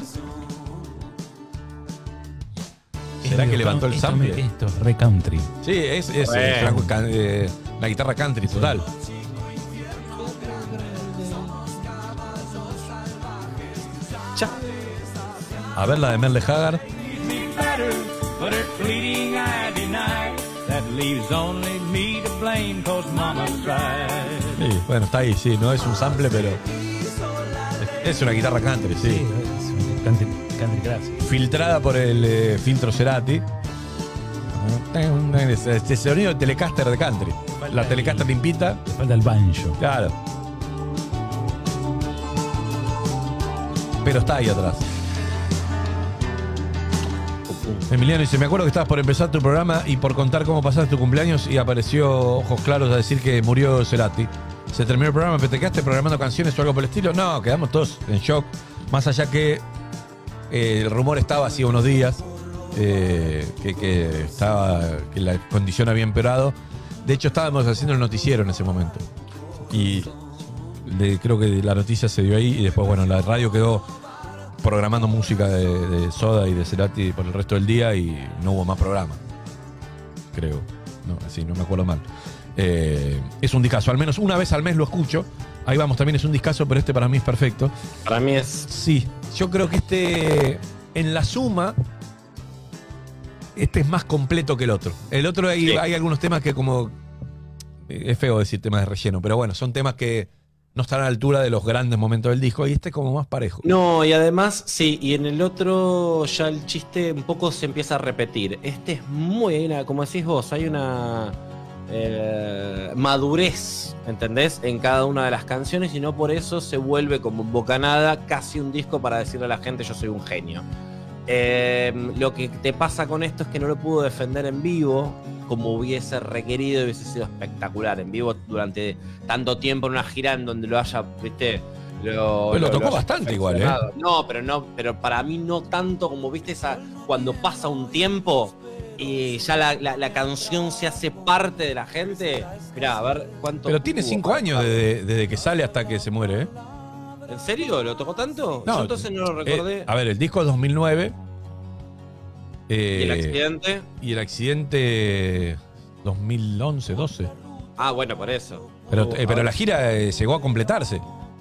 ¿Será que levantó el sample? Esto es re country. Sí, es la guitarra country total. Ya. A ver la de Merle Haggard. Sí, bueno, está ahí, sí, no es un sample, pero es una guitarra country, sí. Es country classic. Filtrada por el filtro Cerati. Este sonido de Telecaster de country. La Telecaster limpita. Falta el banjo. Claro. Pero está ahí atrás. Emiliano dice, me acuerdo que estabas por empezar tu programa y por contar cómo pasaste tu cumpleaños y apareció Ojos Claros a decir que murió Cerati. Se terminó el programa, pero te quedaste programando canciones o algo por el estilo. No, quedamos todos en shock. Más allá que el rumor estaba hacía unos días, que la condición había empeorado. De hecho, estábamos haciendo el noticiero en ese momento. Y creo que la noticia se dio ahí y después, bueno, la radio quedó programando música de Soda y de Cerati por el resto del día y no hubo más programa. Creo. No, sí, no me acuerdo mal. Es un discazo. Al menos una vez al mes lo escucho. Ahí vamos, también es un discazo, pero este para mí es perfecto. Para mí es... Sí, yo creo que este, en la suma, este es más completo que el otro. El otro hay algunos temas que como... Es feo decir temas de relleno, pero bueno, son temas que no están a la altura de los grandes momentos del disco y este es como más parejo. No, y además, sí, y en el otro ya el chiste un poco se empieza a repetir. Este es muy, como decís vos, hay una madurez, ¿entendés? En cada una de las canciones y no por eso se vuelve como bocanada casi un disco para decirle a la gente yo soy un genio. Lo que te pasa con esto es que no lo pudo defender en vivo como hubiese requerido y hubiese sido espectacular en vivo durante tanto tiempo en una gira en donde lo haya, viste, lo tocó bastante igual, No, pero para mí no tanto como viste cuando pasa un tiempo y ya la canción se hace parte de la gente. Mirá, a ver cuánto. Pero tiene 5 años desde que sale hasta que se muere, ¿eh? ¿En serio? ¿Lo tocó tanto? No, yo entonces no lo recordé. A ver, el disco es 2009. ¿Y el accidente? Y el accidente 2011, 12. Ah, bueno, por eso. Pero la gira llegó a completarse.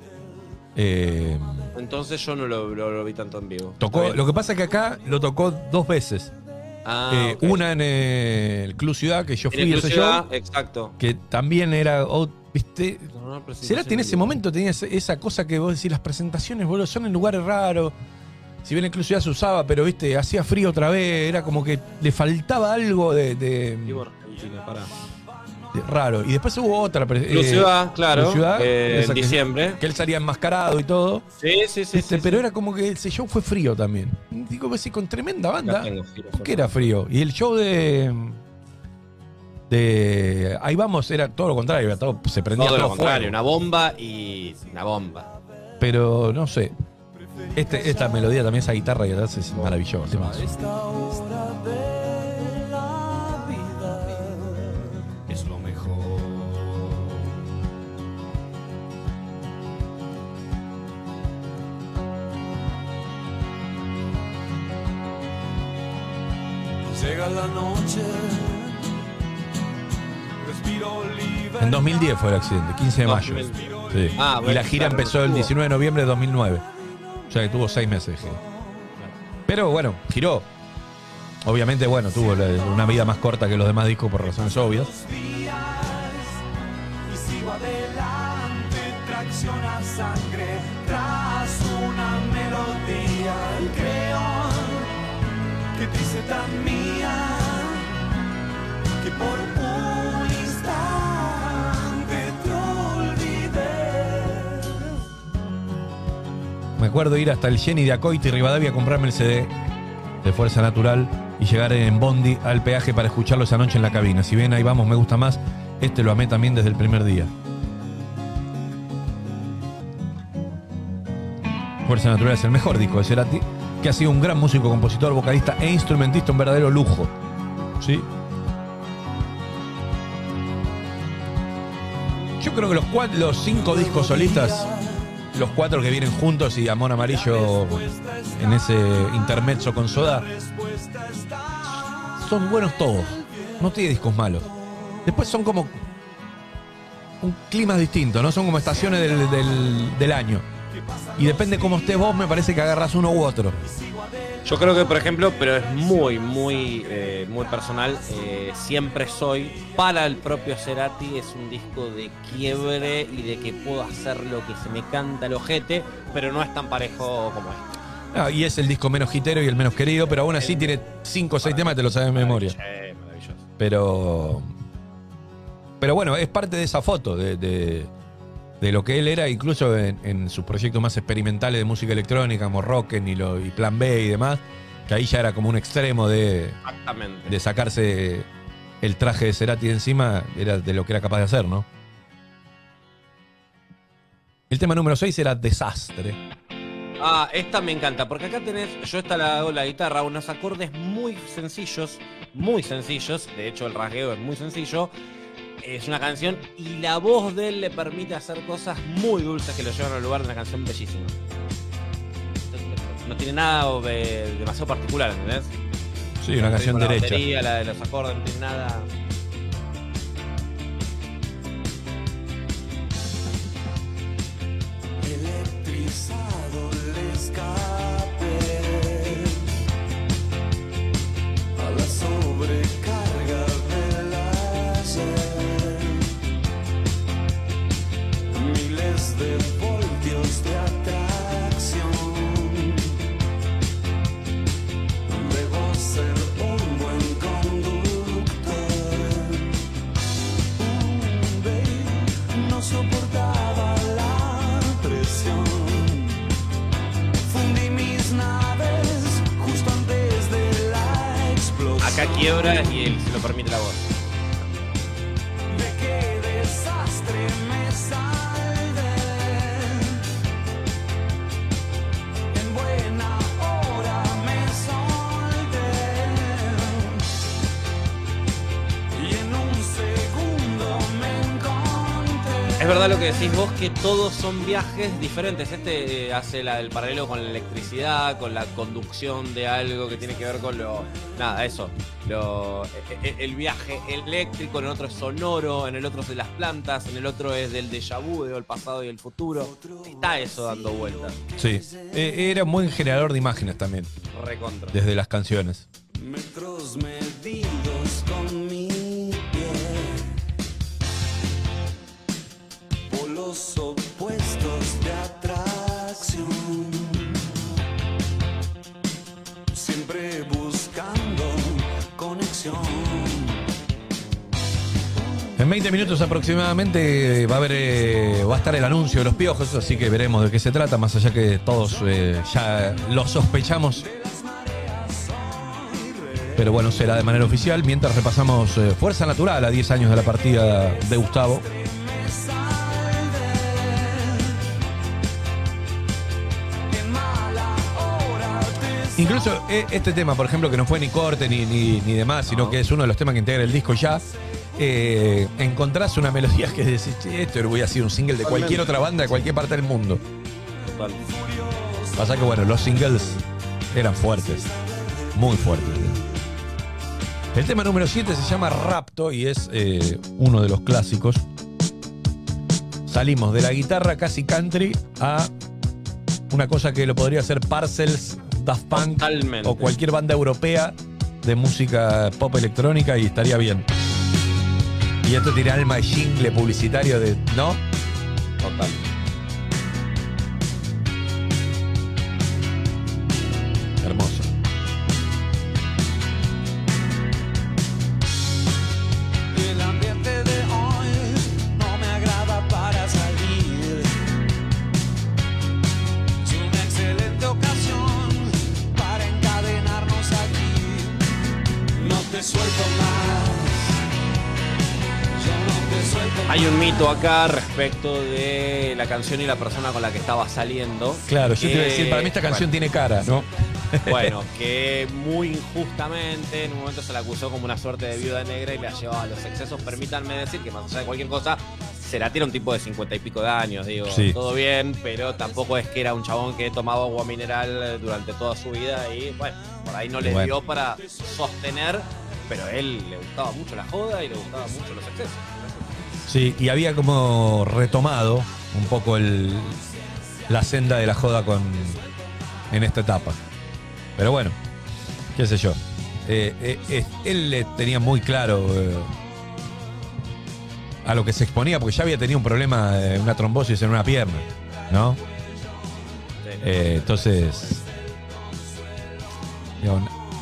Entonces yo no lo vi tanto en vivo. Lo que pasa es que acá lo tocó 2 veces. Okay. Una en el Club Ciudad, que yo fui a ese show. Exacto. Que también era, ¿viste? No, Cerati en ese momento tenía esa cosa que vos decís, las presentaciones, boludo, son en lugares raros. Si bien incluso ya se usaba, pero viste, hacía frío otra vez, era como que le faltaba algo de raro. Y después hubo otra. Ciudad, claro. Ciudad, en diciembre. Que él salía enmascarado y todo. Sí. Pero era como que ese show fue frío también. Digo que sí, con tremenda banda. ¿Por qué era frío? Y el show de Ahí Vamos era todo lo contrario, era todo, se prendía todo lo fuego. contrario, una bomba y una bomba. Pero no sé. Esta melodía también, esa guitarra que atrás es maravillosa. Es lo mejor. Llega la noche. Respiro libre. En 2010 fue el accidente, 15 de mayo. Sí. Y la gira empezó el 19 de noviembre de 2009. O sea que tuvo 6 meses de gira. Pero bueno, giró. Obviamente, bueno, tuvo una vida más corta que los demás discos por razones obvias. Y sigo adelante, tracciona sangre tras una melodía. Y creo que te hice tan mía que por un instante te olvidé. Me acuerdo ir hasta el Jenny de Acoite y Rivadavia a comprarme el CD de Fuerza Natural y llegar en Bondi al peaje para escucharlo esa noche en la cabina. Si bien Ahí Vamos me gusta más, lo amé también desde el primer día. Fuerza Natural es el mejor disco de Cerati, que ha sido un gran músico, compositor, vocalista e instrumentista, un verdadero lujo. ¿Sí? Yo creo que los 5 discos solistas, los 4 que vienen juntos y Amor Amarillo en ese intermezzo con Soda, son buenos todos. No tiene discos malos. Después son como un clima distinto, ¿no? Son como estaciones del año. Y depende cómo estés vos, me parece que agarras uno u otro. Yo creo que, por ejemplo, pero es muy personal, Siempre Soy, para el propio Cerati, es un disco de quiebre y de que puedo hacer lo que se me canta el ojete, pero no es tan parejo como este. No, y es el disco menos hitero y el menos querido, pero aún así tiene 5 o 6 temas que te lo sabes de memoria. Maravilloso. Pero bueno, es parte de esa foto, de lo que él era, incluso en sus proyectos más experimentales de música electrónica, como Rocken y Plan B y demás, que ahí ya era como un extremo de sacarse el traje de Cerati de encima, era de lo que era capaz de hacer, ¿no? El tema número 6 era Desastre. Ah, esta me encanta, porque acá tenés, yo la hago la guitarra, unos acordes muy sencillos, de hecho el rasgueo es muy sencillo, es una canción y la voz de él le permite hacer cosas muy dulces que lo llevan al lugar de una canción bellísima. No tiene nada demasiado particular, ¿entendés? Sí, una canción la derecha. Batería, la de los acordes, no tiene nada. Electrizado el escape a la sobrecarga del ayer. Miles de voltios de atracción. Debo ser un buen conductor. Baby, no soportaba la presión. Fundí mis naves justo antes de la explosión. Acá quiebra y él se lo permite la voz. De qué desastre me salvé. En buena hora me solté. Y en un segundo me encontré. Es verdad lo que decís vos, que todos son viajes diferentes. Este hace el paralelo con la electricidad, con la conducción de algo que tiene que ver con el viaje eléctrico, en el otro es sonoro, en el otro es de las plantas, en el otro es del déjà vu, del pasado y el futuro. Está eso dando vueltas. Sí, era un buen generador de imágenes también. Recontra. Desde las canciones. Metros medidos con mi pie. Polos opuestos de atracción. En 20 minutos aproximadamente va a estar el anuncio de los Piojos, así que veremos de qué se trata, más allá que todos ya lo sospechamos. Pero bueno, será de manera oficial, mientras repasamos Fuerza Natural a 10 años de la partida de Gustavo. Incluso este tema, por ejemplo, que no fue ni corte ni demás, sino que es uno de los temas que integra el disco ya, encontrás una melodía que decís, che, esto hubiera sido un single de cualquier otra banda de cualquier parte del mundo. Total. Pasa que bueno, los singles eran fuertes, muy fuertes. El tema número 7 se llama Rapto y es uno de los clásicos. Salimos de la guitarra casi country a una cosa que lo podría ser Parcels, Daft Punk Totalmente. o cualquier banda europea de música pop electrónica y estaría bien. Y esto tiene alma de jingle publicitario de... ¿no? Total. Hermoso. El ambiente de hoy no me agrada para salir. Es una excelente ocasión para encadenarnos aquí. No te suelto más. Yo no te suelto más. Hay un mito acá respecto de la canción y la persona con la que estaba saliendo. Claro, yo te iba a decir, para mí esta canción tiene cara, ¿no? Bueno, que muy injustamente en un momento se la acusó como una suerte de viuda negra y la llevaba a los excesos. Permítanme decir que más allá de cualquier cosa, Cerati era un tipo de 50 y pico de años, digo, Sí. todo bien, pero tampoco es que era un chabón que tomaba agua mineral durante toda su vida y bueno, por ahí no le dio para sostener, pero a él le gustaba mucho la joda y le gustaban mucho los excesos. Sí, y había como retomado un poco la senda de la joda en esta etapa. Pero bueno, qué sé yo. Él le tenía muy claro a lo que se exponía, porque ya había tenido un problema, una trombosis en una pierna, ¿no? Entonces, digo,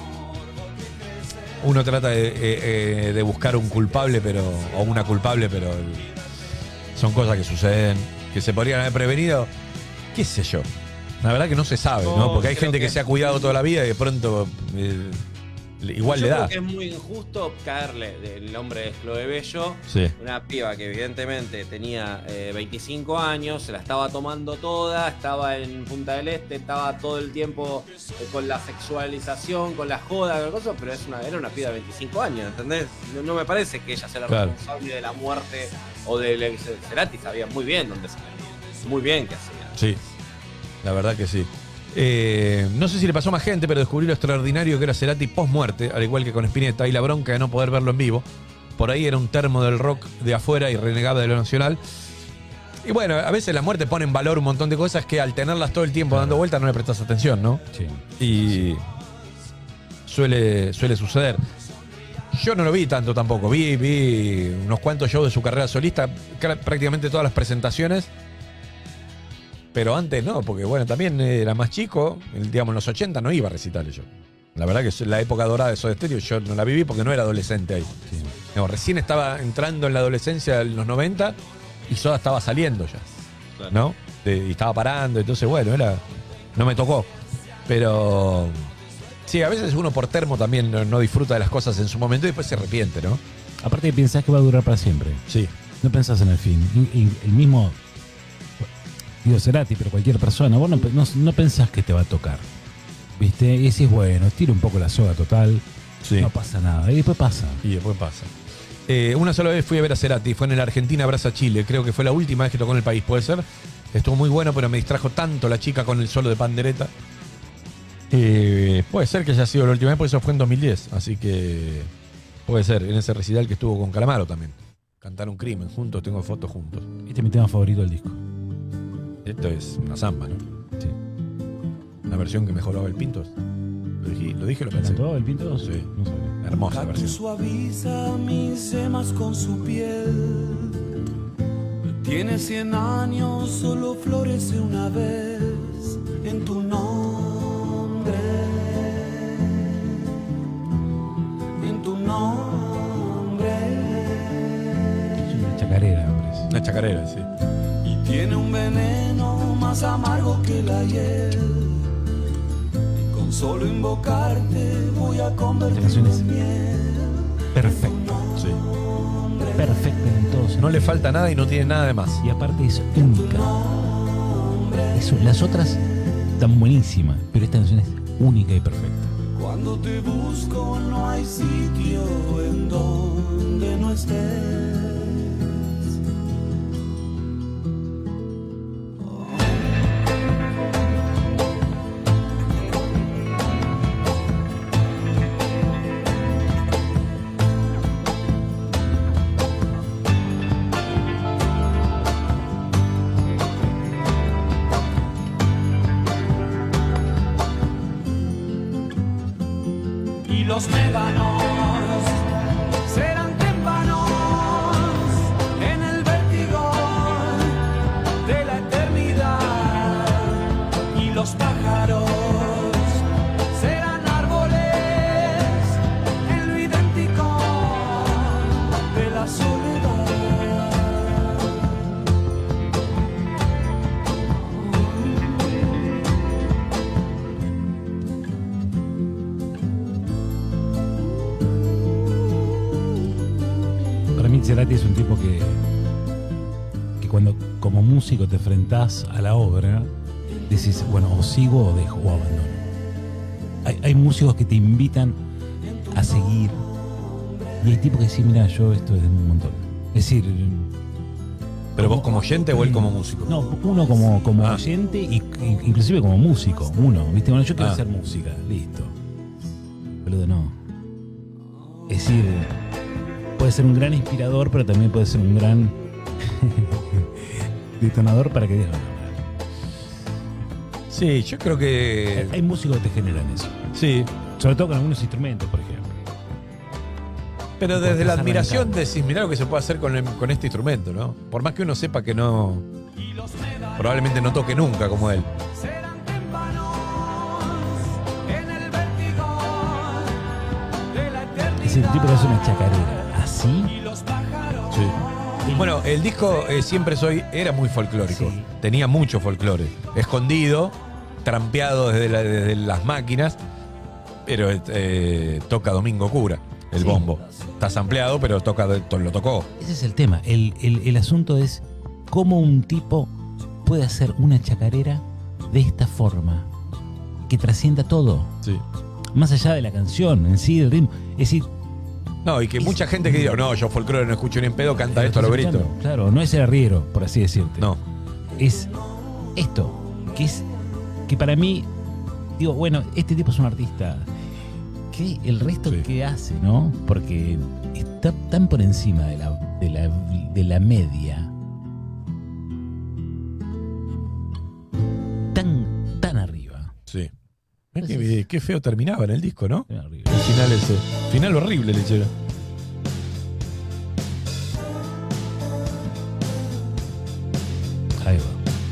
uno trata de buscar un culpable, o una culpable, pero son cosas que suceden, que se podrían haber prevenido, qué sé yo. La verdad que no se sabe, ¿no? Porque hay gente que se ha cuidado toda la vida y de pronto igual Yo le da. creo que es muy injusto caerle del nombre de Chloe Bello, Sí. una piba que evidentemente tenía 25 años, se la estaba tomando toda, estaba en Punta del Este, estaba todo el tiempo con la sexualización, con la joda, con cosas, pero era una piba de 25 años, ¿entendés? No me parece que ella sea la Claro. responsable de la muerte o del ex. Cerati sabía muy bien dónde se metía, muy bien qué hacía. Sí, la verdad que sí. No sé si le pasó a más gente, pero descubrí lo extraordinario que era Cerati post-muerte, al igual que con Spinetta, y la bronca de no poder verlo en vivo. Por ahí era un termo del rock de afuera y renegaba de lo nacional. Y bueno, a veces la muerte pone en valor un montón de cosas que al tenerlas todo el tiempo dando vueltas no le prestas atención, ¿no? Sí. Y suele suceder. Yo no lo vi tanto tampoco. Vi unos cuantos shows de su carrera solista, prácticamente todas las presentaciones. Pero antes no, porque bueno, también era más chico, digamos en los 80 no iba a recitales yo. La verdad que la época dorada de Soda Stereo yo no la viví porque no era adolescente ahí. Sí. No, recién estaba entrando en la adolescencia en los 90 y Soda estaba saliendo ya, Claro. ¿no? Y estaba parando, entonces bueno, no me tocó. Pero sí, a veces uno por termo también no disfruta de las cosas en su momento y después se arrepiente, ¿no? Aparte que pensás que va a durar para siempre. Sí. No pensás en el fin. Y el mismo, digo Cerati, pero cualquier persona, vos no pensás que te va a tocar. ¿Viste? Y decís, bueno, tira un poco la soga total, Sí. no pasa nada. Y después pasa. Y después pasa. Una sola vez fui a ver a Cerati, fue en la Argentina Abraza Chile, creo que fue la última vez que tocó en el país, puede ser. Estuvo muy bueno, pero me distrajo tanto la chica con el solo de pandereta. Puede ser que haya sido la última vez, porque eso fue en 2010, así que puede ser, en ese recital que estuvo con Calamaro también. Cantaron Crimen juntos, tengo fotos juntos. Este es mi tema favorito del disco. Esto es una samba, ¿no? Sí. Una versión que mejoraba el Pintos. Lo dije, lo pensé. ¿Cantó el Pinto? Sí. No sabía. Hermosa Cactus versión. suaviza mis semas con su piel. Tiene 100 años, solo florece una vez en tu nombre. En tu nombre. Es una chacarera, me parece. Una chacarera, sí. Y tiene un veneno más amargo que la hiel. Con solo invocarte voy a convertirme en miel. Perfecta. Sí. Perfecta en todos. No le falta nada y no tiene nada de más. Y aparte es única. Las otras están buenísimas, pero esta canción es única y perfecta. Cuando te busco no hay sitio en donde no estés. Y los médanos serán témpanos en el vértigo de la eternidad. Y los pájaros serán árboles en lo idéntico de la soledad. Para mí Cerati es un tipo que cuando como músico te enfrentás a la obra, decís, bueno, o sigo o dejo o abandono. Hay músicos que te invitan a seguir y hay tipos que dicen, mira, yo esto es un montón. Es decir... ¿Pero vos como oyente o él como músico? No, uno como oyente y inclusive como músico. Uno, ¿viste? Bueno, yo quiero hacer música, listo. Boludo, no. Es decir, puede ser un gran inspirador, pero también puede ser un gran detonador para que digas. Sí, yo creo que... Hay músicos que te generan eso. Sí. Sobre todo con algunos instrumentos, por ejemplo. Pero desde la admiración decís, mirá lo que se puede hacer con este instrumento, ¿no? Por más que uno sepa que no... Probablemente no toque nunca como él. Ese tipo que hace una chacarera. ¿Así? Sí. Bueno, el disco Siempre Soy era muy folclórico. Sí. Tenía mucho folclore. Escondido, trampeado desde las máquinas, pero toca Domingo Cura, el bombo. Está sampleado, pero lo tocó. Ese es el tema. El asunto es cómo un tipo puede hacer una chacarera de esta forma, que trascienda todo. Sí. Más allá de la canción en sí, del ritmo. Es decir... No, y que mucha gente que diga, no, yo folclore no escucho ni en pedo, canta esto a lo grito. Claro, no es el arriero, por así decirte. No. Es esto, que para mí, digo, bueno, este tipo es un artista. ¿Qué el resto que hace, no? Porque está tan por encima de la media. Tan arriba. Sí. Qué feo terminaba en el disco, ¿no? Horrible. El final ese. Final horrible, lechera. Ahí va.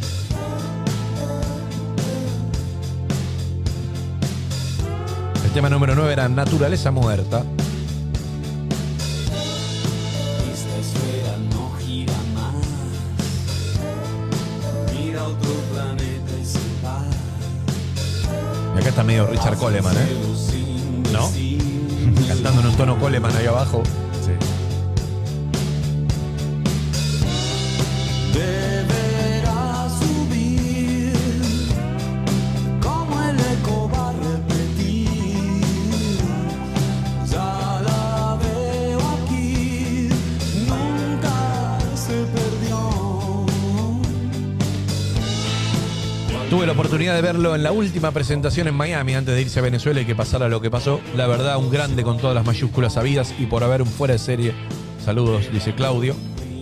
El tema número 9 era Naturaleza Muerta. Esta esfera no gira más. Mira otro planeta y se va. Y acá está medio Richard Coleman, ¿eh? ¿No? Cantando en un tono Coleman ahí abajo. Sí. Deberá subir, como el eco va a repetir. Ya la veo aquí, nunca se perdió. Tuve la oportunidad de verlo en la última presentación en Miami antes de irse a Venezuela y que pasara lo que pasó. La verdad, un grande con todas las mayúsculas habidas y por haber un fuera de serie. Saludos, dice Claudio.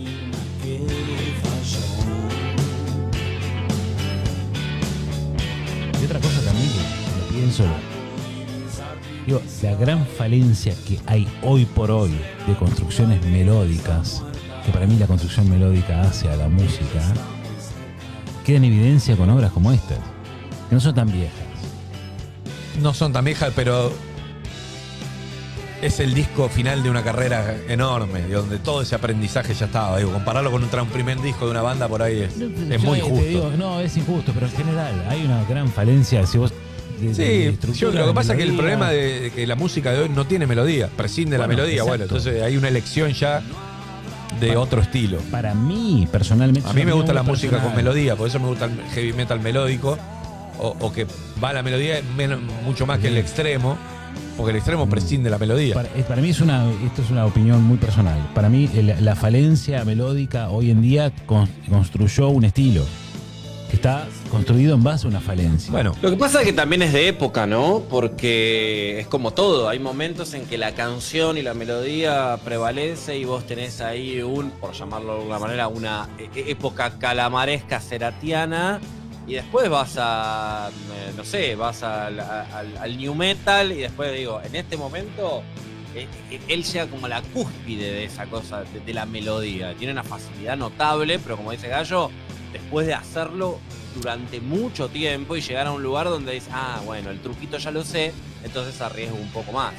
Y otra cosa también que lo pienso, digo, la gran falencia que hay hoy por hoy de construcciones melódicas, que para mí la construcción melódica hace a la música, queda en evidencia con obras como estas, que no son tan viejas. No son tan viejas, pero es el disco final de una carrera enorme, de donde todo ese aprendizaje ya estaba. Digo, compararlo con un primer disco de una banda por ahí es muy Yo te injusto. digo, no, es injusto, pero en general hay una gran falencia. Si vos Sí, yo lo que pasa es que el melodía. problema de que la música de hoy no tiene melodía, prescinde la Bueno, melodía. exacto. Bueno, entonces hay una elección ya de otro estilo. Para mí, personalmente. A mí me gusta la muy música con personal. melodía, por eso me gusta el heavy metal melódico, o que va la melodía mucho más que el extremo, porque el extremo prescinde la melodía. Para mí esto es una opinión muy personal. Para mí la falencia melódica hoy en día construyó un estilo que está construido en base a una falencia. Bueno, Lo que pasa es que también es de época, ¿no? Porque es como todo, hay momentos en que la canción y la melodía prevalece y vos tenés ahí por llamarlo de alguna manera, una época calamaresca ceratiana, y después vas a, no sé, vas al new metal, y después digo, en este momento él llega como a la cúspide de esa cosa, de la melodía. Tiene una facilidad notable, pero como dice Gallo, después de hacerlo durante mucho tiempo y llegar a un lugar donde dices, bueno, el truquito ya lo sé, entonces arriesgo un poco más.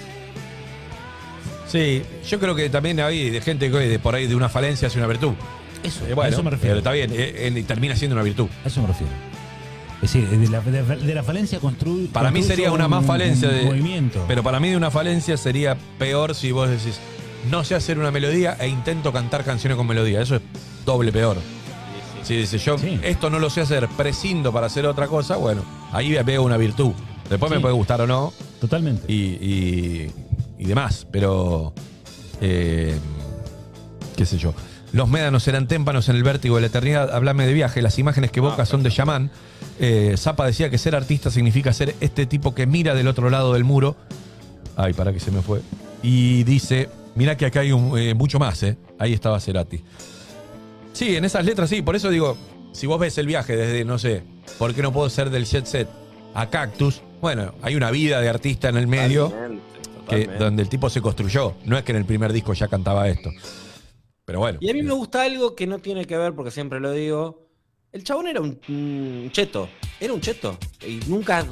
sí, yo creo que también hay de gente que de por ahí de una falencia hace una virtud. Eso, Bueno, a eso me refiero. pero está bien, y termina siendo una virtud. A eso me refiero. Es decir, de la falencia construye. Para mí sería una más falencia un de movimiento. Pero para mí de una falencia sería peor si vos decís, no sé hacer una melodía e intento cantar canciones con melodía. Eso es doble peor. Si dices, yo esto no lo sé hacer, prescindo para hacer otra cosa, bueno, ahí veo una virtud. Después me puede gustar o no. Totalmente. Y demás, pero qué sé yo. Los médanos eran témpanos en el vértigo de la eternidad. Háblame de viaje. Las imágenes que evoca son de Shaman. Zappa decía que ser artista significa ser este tipo que mira del otro lado del muro. Ay, para que se me fue. Y dice, mirá que acá hay mucho más, ¿eh? Ahí estaba Cerati. Sí, en esas letras sí. Por eso digo, si vos ves el viaje desde, no sé, ¿por qué no puedo ser del Jet Set a Cactus? Bueno, hay una vida de artista en el medio donde el tipo se construyó. No es que en el primer disco ya cantaba esto. Pero bueno. Y a mí me gusta algo que no tiene que ver, porque siempre lo digo. El chabón era un cheto. Era un cheto. Y nunca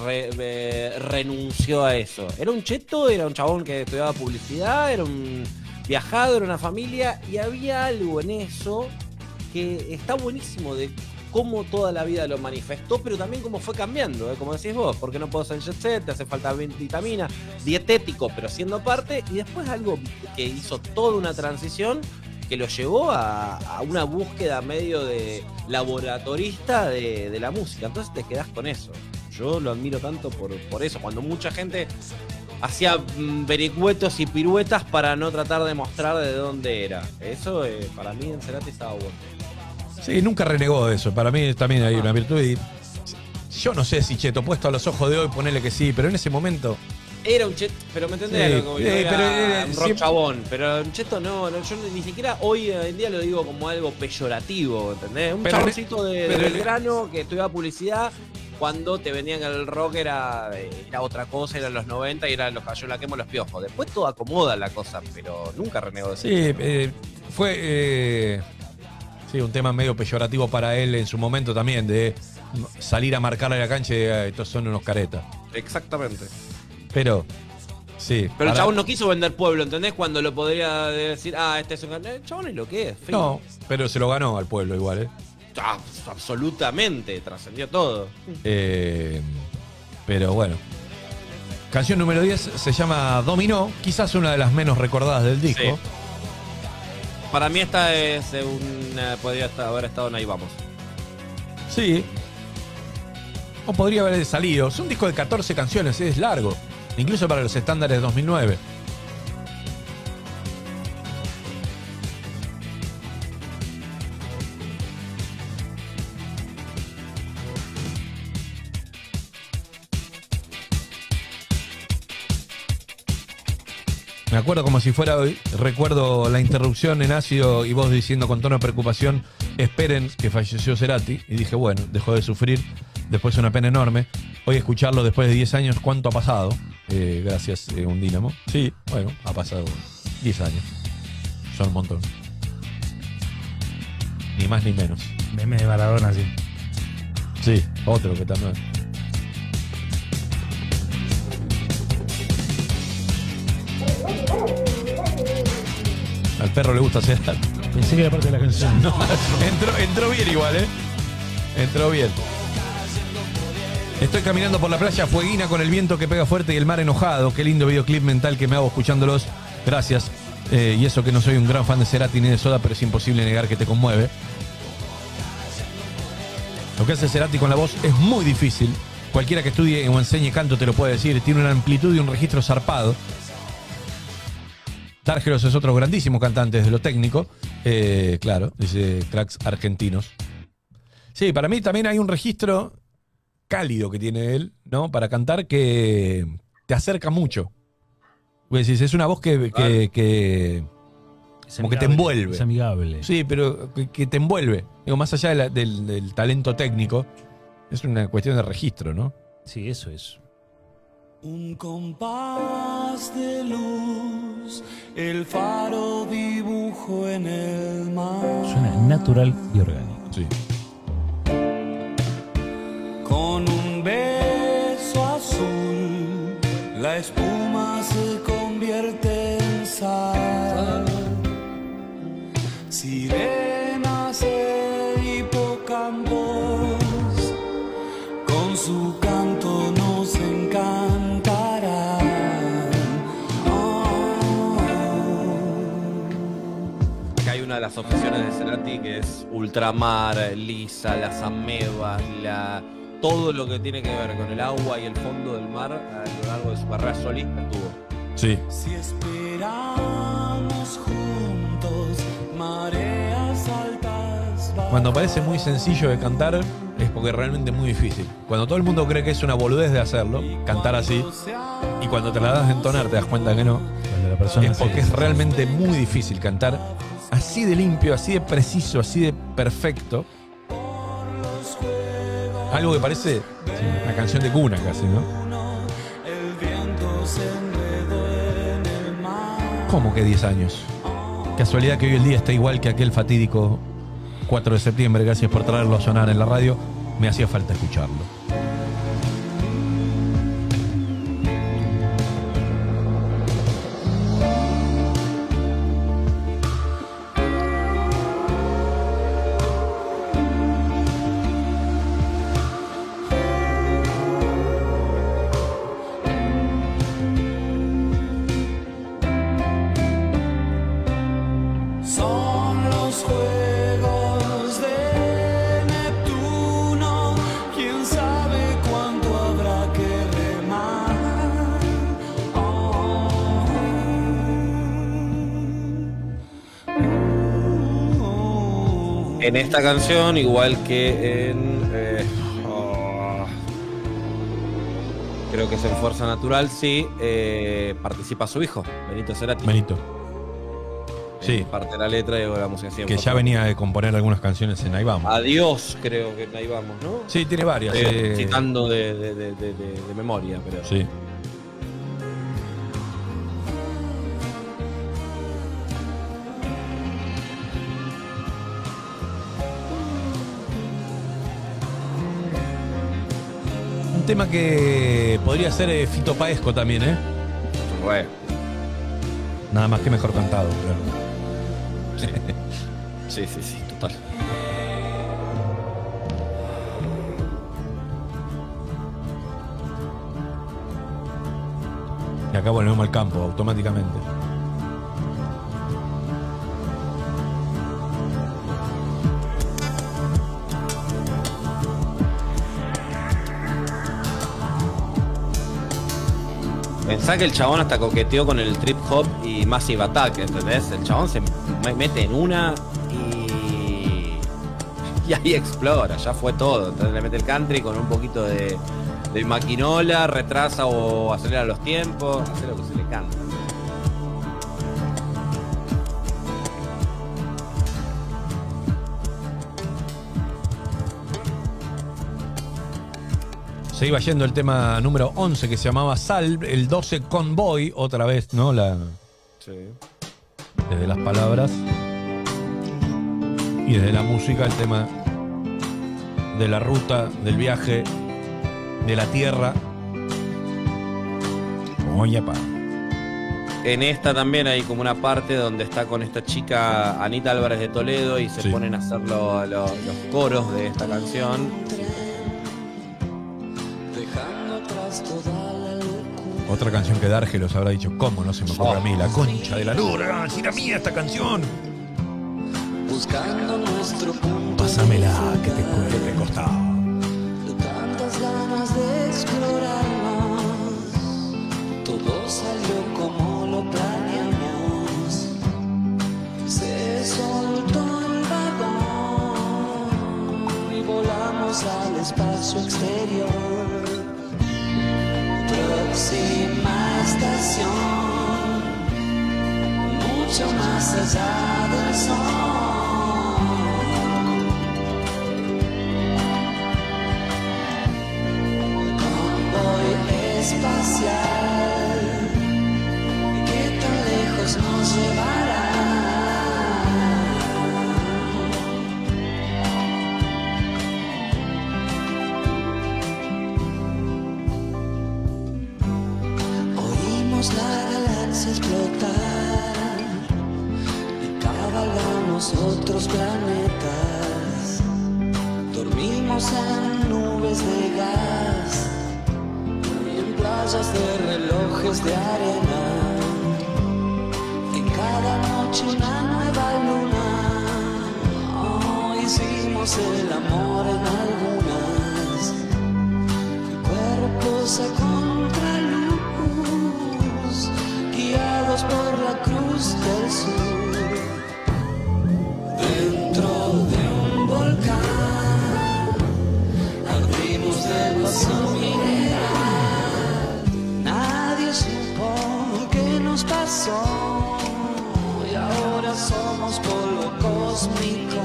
renunció a eso. Era un cheto, era un chabón que estudiaba publicidad, era un viajado, era una familia. Y había algo en eso que está buenísimo de cómo toda la vida lo manifestó, pero también cómo fue cambiando, ¿eh? Como decís vos, porque no puedo ser jet set, te hace falta vitamina, dietético, pero siendo parte, y después algo que hizo toda una transición que lo llevó a una búsqueda medio de laboratorista de la música. Entonces te quedás con eso. Yo lo admiro tanto por eso. Cuando mucha gente hacía vericuetos y piruetas para no tratar de mostrar de dónde era. Eso para mí en Cerati estaba bueno. Sí, nunca renegó de eso. Para mí también hay una virtud. Y yo no sé si Cheto, puesto a los ojos de hoy, ponerle que sí, pero en ese momento. Era un cheto, pero me entendés, Sí, ¿no? pero un rock chabón, pero un cheto no, yo ni siquiera hoy en día lo digo como algo peyorativo, ¿entendés? Un Pero- chaboncito de pero- Belgrano que estudiaba publicidad cuando te vendían que el rock era otra cosa, eran los 90 y eran los cayó la quemo los piojos. Después todo acomoda la cosa, pero nunca renegó de eso. Sí, fue sí, un tema medio peyorativo para él en su momento también, de salir a marcarle la cancha y estos son unos caretas. Exactamente. Pero, sí. Pero el chabón no quiso vender pueblo, ¿entendés? Cuando lo podría decir, este es un... El chabón es lo que es. fin. No, pero se lo ganó al pueblo igual, ¿eh? Absolutamente, trascendió todo. Pero bueno. Canción número 10 se llama Dominó, quizás una de las menos recordadas del disco. Sí. Para mí esta es podría haber estado en Ahí Vamos. Sí. O podría haber salido. Es un disco de 14 canciones, es largo. Incluso para los estándares de 2009. Me acuerdo como si fuera hoy. Recuerdo la interrupción en ácido y vos diciendo con tono de preocupación, esperen que falleció Cerati. Y dije, bueno, dejó de sufrir. Después una pena enorme. Hoy escucharlo después de 10 años, ¿cuánto ha pasado? Gracias, un dínamo. Sí, bueno, ha pasado 10 años. Son un montón. Ni más ni menos. Meme de Maradona, sí. Sí, otro que también. Al perro le gusta hacer. Pensé que era parte de la canción. No, entró bien igual, ¿eh? Entró bien. Estoy caminando por la playa Fueguina con el viento que pega fuerte y el mar enojado. Qué lindo videoclip mental que me hago escuchándolos. Gracias. Y eso que no soy un gran fan de Cerati ni de Soda, pero es imposible negar que te conmueve. Lo que hace Cerati con la voz es muy difícil. Cualquiera que estudie o enseñe canto te lo puede decir. Tiene una amplitud y un registro zarpado. Dargelos es otro grandísimo cantante desde lo técnico. Claro, dice cracks argentinos. Sí, para mí también hay un registro cálido que tiene él, ¿no? Para cantar que te acerca mucho. Es una voz que como que te envuelve. Es amigable. Sí, pero que te envuelve. Digo, más allá del talento técnico, es una cuestión de registro, ¿no? Sí, eso es. Un compás de luz, el faro dibujo en el mar. Suena natural y orgánico. Sí. Con un beso azul, la espuma se convierte en sal. Sirenas de hipocampos, con su canto nos encantarán. Acá hay una de las obsesiones de Cerati que es ultramar, Lisa, las amebas, todo lo que tiene que ver con el agua y el fondo del mar a lo largo de su carrera solista estuvo. Sí. Si esperamos juntos, mareas altas. Cuando parece muy sencillo de cantar, es porque realmente es muy difícil. Cuando todo el mundo cree que es una boludez de hacerlo, cantar así, y cuando te la das de entonar te das cuenta que no, la persona es porque es realmente muy difícil cantar así de limpio, así de preciso, así de perfecto. Algo que parece una canción de cuna casi, ¿no? ¿Cómo que 10 años? Casualidad que hoy el día está igual que aquel fatídico 4 de septiembre. Gracias por traerlo a sonar en la radio. Me hacía falta escucharlo. Son los juegos de Neptuno, quién sabe cuánto habrá que remar. En esta canción, igual que en creo que es en Fuerza Natural, sí, participa su hijo, Benito Cerati. Benito. Sí. Parte de la letra y la música siempre. Que ya venía de componer algunas canciones en Ahí Vamos. Adiós, creo que en Ahí Vamos, ¿no? Sí, tiene varias. Citando de memoria, pero. Sí. Un tema que podría ser Fito Paezco también, ¿eh? Bueno. Nada más que mejor cantado, claro. Sí, total. Y acá volvemos al campo automáticamente. Pensá que el chabón hasta coqueteó con el trip hop y Massive Attack, ¿entendés? El chabón se mete en una y ahí explora, ya fue todo. Entonces le mete el country con un poquito de maquinola, retrasa o acelera los tiempos, hace lo que se le canta. Se iba yendo el tema número 11 que se llamaba Sal, el 12 Convoy, otra vez, ¿no? Sí. Desde las palabras y desde la música, el tema de la ruta, del viaje, de la tierra. Oye, pa. En esta también hay como una parte donde está con esta chica Anita Álvarez de Toledo y se ponen a hacer los coros de esta canción. Otra canción que D'Argelos habrá dicho, ¿cómo no se me ocurre a mí? La concha de la luna, si era mía esta canción. Buscando nuestro punto. Pásamela, que te costaba. Tantas ganas de explorarnos. Todo salió como lo planeamos. Se soltó el vagón y volamos al espacio exterior. Próxima estación, mucho más allá del sol. Espacial, ¿qué tan lejos nos llevará? Oímos la galaxia explotar y cabalgamos otros planetas. Dormimos en nubes de gas, playas de relojes de arena. En cada noche una nueva luna. Oh, hicimos el amor en algunas. Cuerpos a contraluz, guiados por la cruz del sur. Dentro de un volcán abrimos del vaso mineral. ¿Qué nos pasó? Y ahora somos polvo cósmico.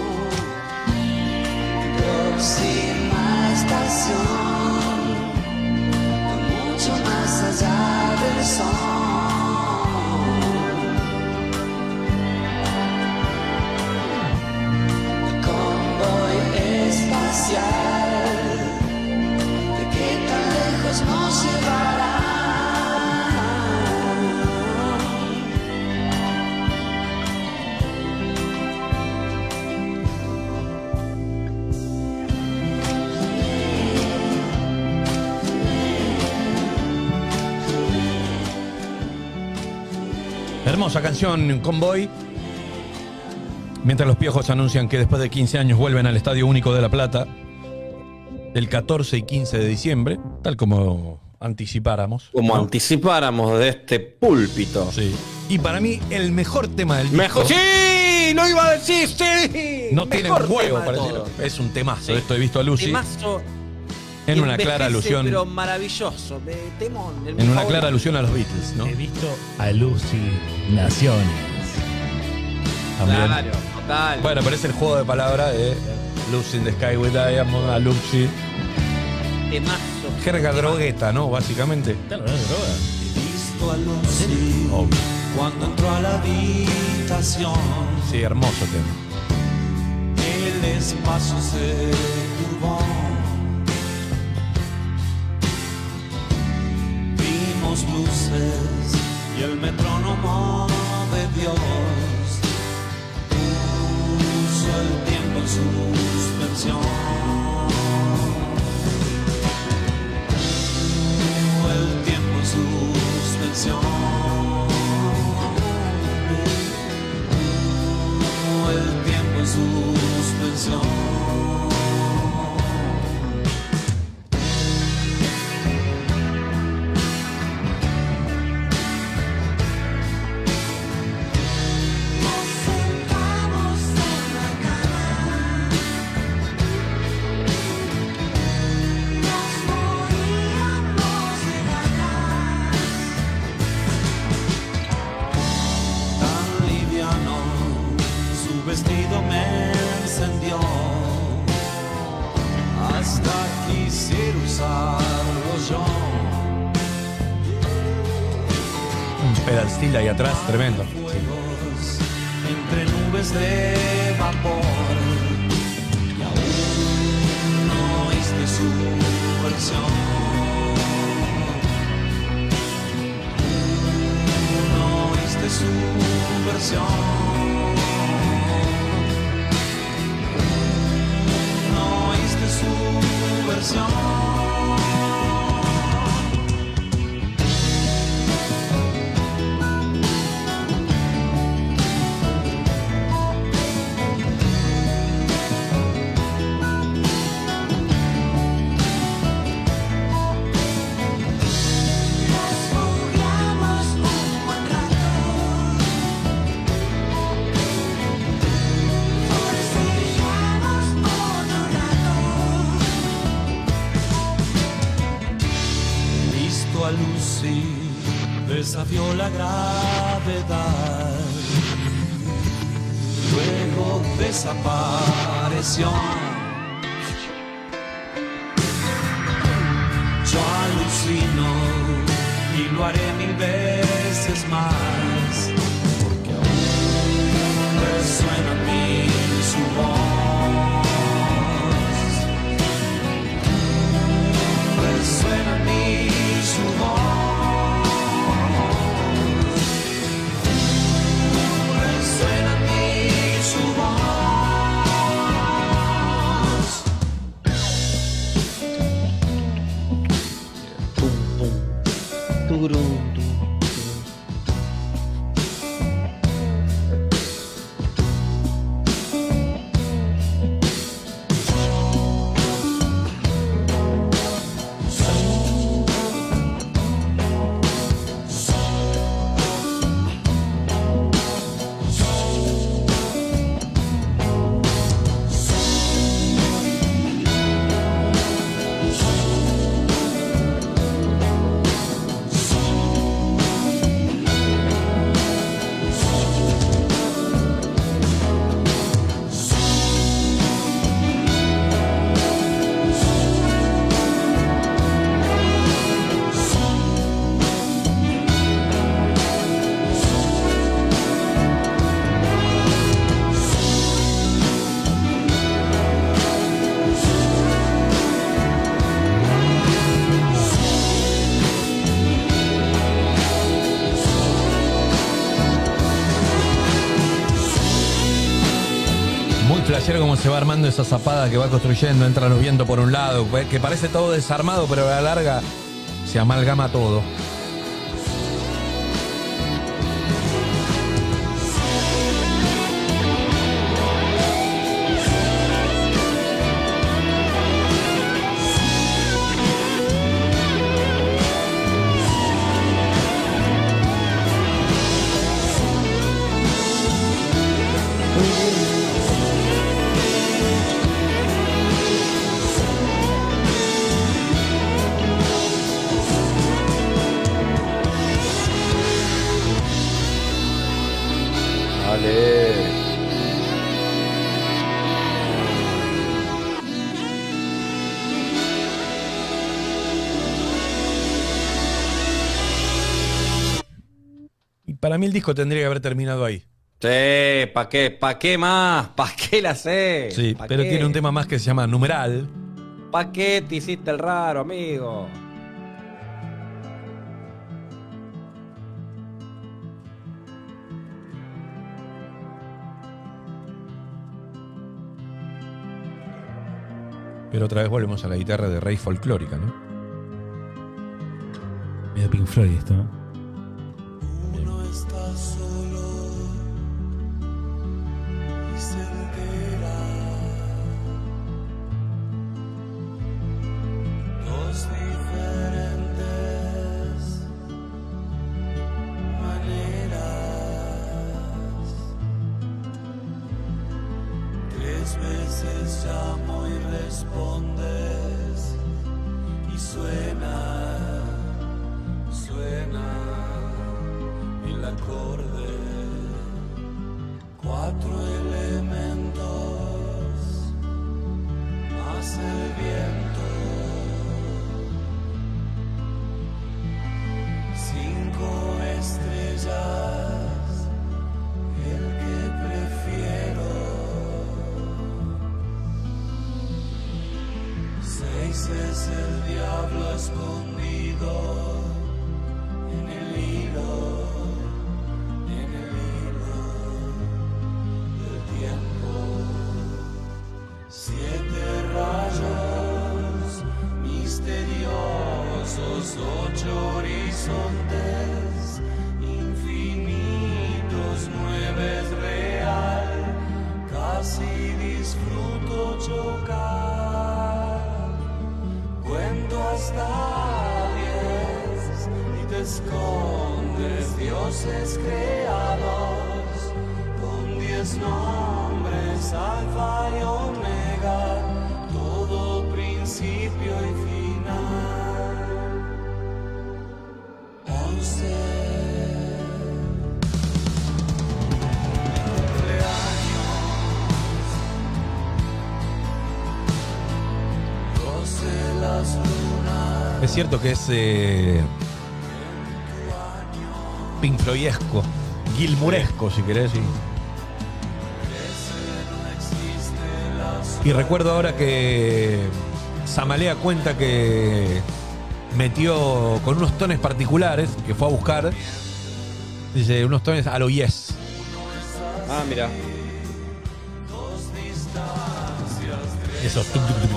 Próxima estación, mucho más allá del sol. Convoy espacial, ¿de qué tan lejos nos llevará? Hermosa canción, Convoy. Mientras los Piojos anuncian que después de 15 años vuelven al Estadio Único de La Plata el 14 y 15 de diciembre, tal como anticipáramos. Como anticipáramos de este púlpito. Sí. Y para mí, el mejor tema del disco. ¡Sí! ¡Lo iba a decir! ¡Sí! No tiene huevo para decirlo. Es un temazo. Esto he visto a Lucy. Temazo. En una clara alusión. Pero maravilloso. Temón. En una clara alusión a los Beatles, ¿no? He visto a Lucy Naciones. También. Claro, total. Bueno, pero es el juego de palabras de Lucy in the Sky with Diamond, a Lucy. Temazo. Jerga drogueta, ¿no? Básicamente. Claro, no es droga. He visto a Lucy cuando entró a la habitación. Sí, hermoso tema. El espacio se curvó. Vimos luces y el metrónomo de Dios puso el tiempo en suspensión. El tiempo en suspensión. El tiempo en suspensión. Vestido me encendió hasta quisiera usarlo yo. Un pedal steel ahí atrás, tremendo. Entre nubes de vapor y aún no oíste su versión. No su versión. No oíste su versión. A Lucy desafió la gravedad, luego desapareció. Yo alucino y lo haré 1000 veces más, porque aún resuena en mí su voz, resuena en mí su voz, resuena en mí su voz. Pum, pum. Turum, tum. Flashero cómo se va armando esa zapada que va construyendo, entran los vientos por un lado, que parece todo desarmado, pero a la larga se amalgama todo. Para mí el disco tendría que haber terminado ahí. Sí, ¿pa' qué? ¿Pa' qué más? ¿Pa' qué la sé? Sí, pero qué? tiene un tema más que se llama Numeral. ¿Pa' qué te hiciste el raro, amigo? Pero otra vez volvemos a la guitarra de raíz folclórica, ¿no? Medio Pink Floyd esto, ¿no? Uno está solo y se entera. Dos diferentes maneras. 3 veces llamo y respondes y suena el acorde. 4 elementos más el viento. 5 estrellas, el que prefiero. 6 es el diablo escondido en el hilo, en escondes, dioses creados, con 10 nombres, alfa y omega, todo principio y final. 11 Es cierto que es Pink Floydesco, Gilmouresco, si querés. Y recuerdo ahora que Samalea cuenta que metió con unos tones particulares que fue a buscar, dice, unos tones a lo Yes. Ah, mira. Esos.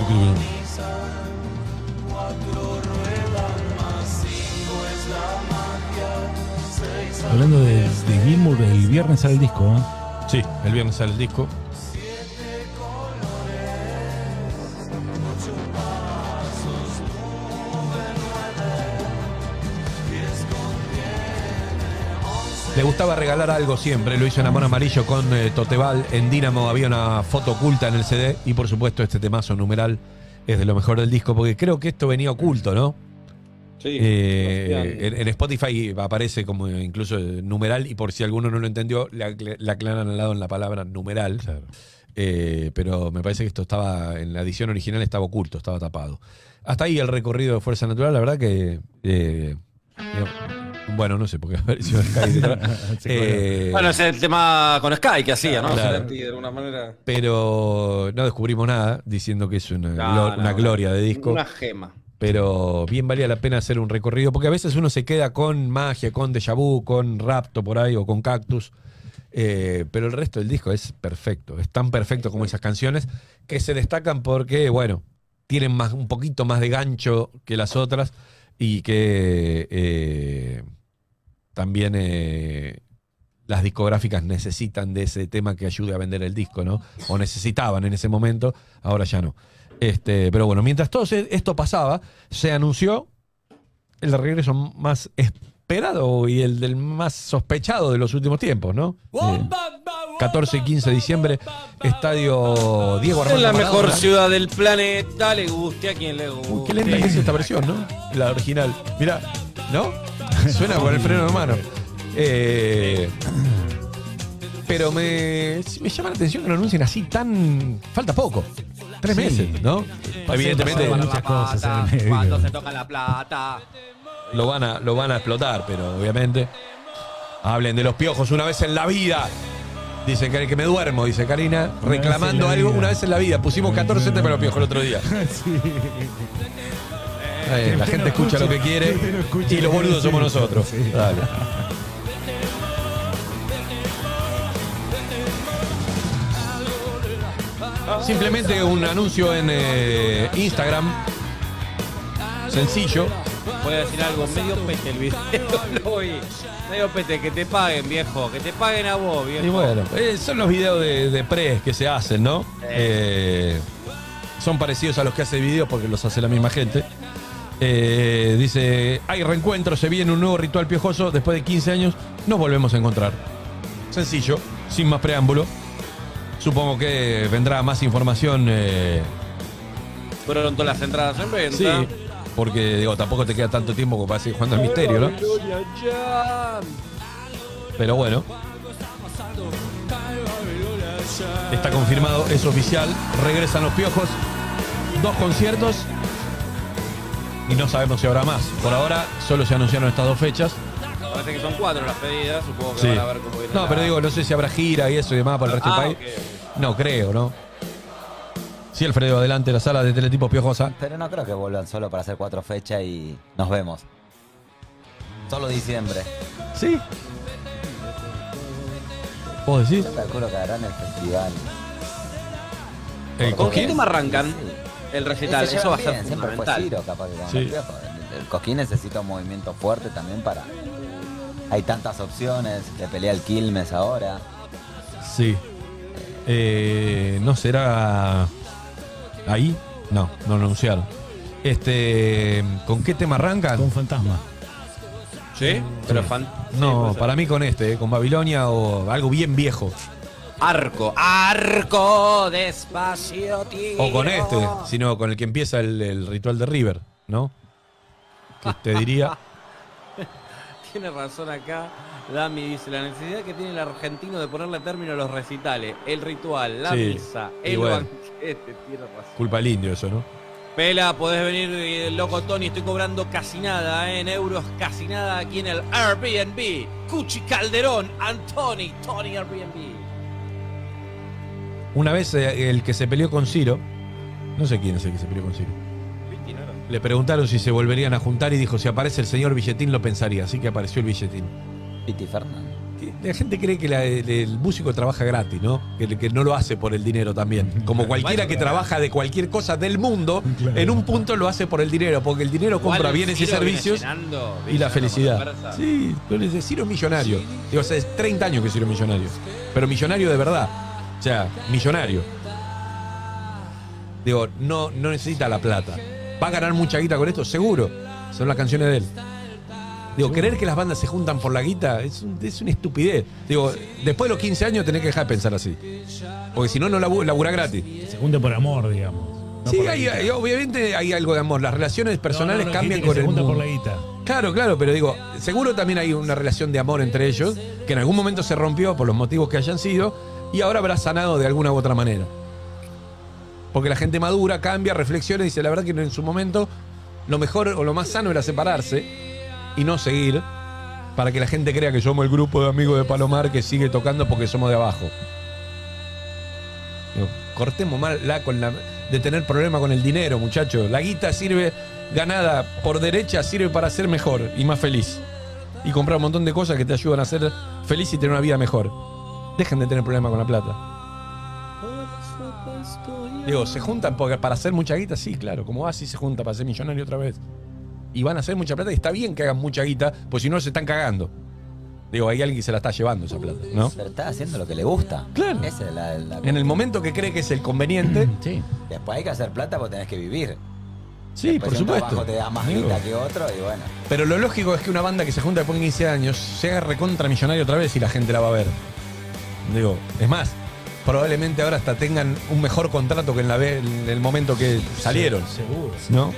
Hablando de Gilmour, el viernes sale el disco, ¿eh? Sí, el viernes sale el disco. Le gustaba regalar algo siempre, lo hizo en Amor Amarillo con Toteval. En Dínamo había una foto oculta en el CD y por supuesto este temazo numeral es de lo mejor del disco porque creo que esto venía oculto, ¿no? Sí. En Spotify aparece como incluso numeral y por si alguno no lo entendió, le aclaran al lado en la palabra numeral. Claro. Pero me parece que esto estaba, en la edición original estaba oculto, estaba tapado. Hasta ahí el recorrido de Fuerza Natural, la verdad que... bueno, no sé por qué apareció Sky detrás. Bueno, ese es el tema con Sky que hacía, ¿no? Claro. De alguna manera. Pero no descubrimos nada diciendo que es una gloria de disco. Una gema. Pero bien valía la pena hacer un recorrido, porque a veces uno se queda con Magia, con Déjà Vu, con Rapto por ahí o con Cactus. Pero el resto del disco es perfecto, es tan perfecto como esas canciones que se destacan porque, bueno, tienen un poquito más de gancho que las otras y que también las discográficas necesitan de ese tema que ayude a vender el disco, ¿no? O necesitaban en ese momento, ahora ya no. Pero bueno, mientras todo esto pasaba, se anunció el regreso más esperado y el del más sospechado de los últimos tiempos, ¿no? 14 y 15 de diciembre, Estadio Diego Armando Es la Maradona. mejor ciudad del planeta, le guste a quien le guste. Uy, qué lenta que es esta versión, ¿no? La original. Mirá, ¿no? Suena con el freno de mano. Pero me llama la atención que lo anuncien así tan... Falta poco. 3 meses, ¿no? Evidentemente muchas cosas en el medio. Cuando se toca la plata. lo van a explotar, pero obviamente... Hablen de los piojos una vez en la vida. Dice que me duermo, dice Karina, reclamando algo una vez en la vida. Pusimos 14 temas de los piojos el otro día. Sí. La gente escucha lo que quiere y los boludos somos nosotros. Sí. Dale. Simplemente un anuncio en Instagram. Sencillo. Voy a decir algo, medio pete el video. Lo oí. Medio pete, que te paguen, viejo. Que te paguen a vos, viejo. Y bueno, son los videos de pre que se hacen, ¿no? Son parecidos a los que hace videos porque los hace la misma gente. Dice, hay reencuentro, se viene un nuevo ritual piojoso. Después de 15 años nos volvemos a encontrar. Sencillo, sin más preámbulo. Supongo que vendrá más información. Pronto las entradas en venta. Sí, porque digo, tampoco te queda tanto tiempo como para seguir jugando al misterio, ¿no? Pero bueno. Está confirmado, es oficial. Regresan los piojos. 2 conciertos. Y no sabemos si habrá más. Por ahora solo se anunciaron estas 2 fechas. Parece que son 4 las pedidas. Supongo que Sí. van a ver cómo viene. No, pero digo, no sé si habrá gira y eso y demás para el resto del país. Okay. No creo, ¿no? Sí, Alfredo, adelante, la sala de Teletipo Piojosa. Pero no creo que vuelvan solo para hacer 4 fechas y nos vemos. Solo diciembre. ¿Sí? ¿Vos decís? Yo calculo que harán el festival. ¿El ¿Con qué Cosquín? tema arrancan el recital? Se Eso va a llevan ser bien, siempre fue fundamental. Ciro, capaz que con Sí. los piojos. El Cosquín necesita un movimiento fuerte también para... Hay tantas opciones, le pelea el Quilmes ahora. Sí. ¿No será ahí? No lo anunciaron. ¿Con qué tema arrancan? Con Fantasma. ¿Sí? Pero No, para mí con con Babilonia o algo bien viejo. Arco, despacio, tío. O con sino con el que empieza el ritual de River, ¿no? Que te diría. Tiene razón acá. Dami dice, la necesidad que tiene el argentino de ponerle término a los recitales, el ritual, la misa, el banquete, tiene razón. Culpa del indio eso, ¿no? Pela, podés venir, loco Tony, estoy cobrando casi nada, en euros, casi nada aquí en el Airbnb. Cuchi Calderón, Tony Airbnb. Una vez el que se peleó con Ciro, no sé quién es el que se peleó con Ciro, le preguntaron si se volverían a juntar y dijo, si aparece el señor Billetín lo pensaría, así que apareció el Billetín. Piti Fernández. La gente cree que el músico trabaja gratis, ¿no? Que no lo hace por el dinero también. Como cualquiera que trabaja de cualquier cosa del mundo, en un punto lo hace por el dinero, porque el dinero compra bienes y servicios y la felicidad. Sí, pero Ciro es millonario. Digo, hace 30 años que Ciro es millonario. Pero millonario de verdad. O sea, millonario. Digo, no necesita la plata. ¿Va a ganar mucha guita con esto? Seguro. Son las canciones de él. Digo, creer que las bandas se juntan por la guita es una estupidez. Digo, después de los 15 años tenés que dejar de pensar así. Porque si no, no labura gratis. Se junta por amor, digamos. No sí, obviamente hay algo de amor. Las relaciones personales cambian con el mundo. Se junta por la guita. Claro, pero digo, seguro también hay una relación de amor entre ellos, que en algún momento se rompió por los motivos que hayan sido, y ahora habrá sanado de alguna u otra manera. Porque la gente madura, cambia, reflexiona y dice, la verdad que en su momento lo mejor o lo más sano era separarse y no seguir, para que la gente crea que somos el grupo de amigos de Palomar que sigue tocando porque somos de abajo. Digo, cortemos mal de tener problemas con el dinero, muchachos. La guita sirve, ganada por derecha, sirve para ser mejor y más feliz. Y comprar un montón de cosas que te ayudan a ser feliz y tener una vida mejor. Dejen de tener problemas con la plata. Digo, ¿se juntan para hacer mucha guita? Sí, claro. Como así se junta para ser millonario otra vez. Y van a hacer mucha plata y está bien que hagan mucha guita, pues si no se están cagando. Digo, hay alguien que se la está llevando esa plata, ¿no? Pero está haciendo lo que le gusta. Claro. Esa es la en el momento que cree que es el conveniente. Sí. Después hay que hacer plata porque tenés que vivir. Sí, después por supuesto. Un trabajo te da más guita que otro y bueno. Pero lo lógico es que una banda que se junta después de 15 años se haga recontra millonario otra vez y la gente la va a ver. Digo, es más, probablemente ahora hasta tengan un mejor contrato que en el momento que salieron. Seguro. ¿No?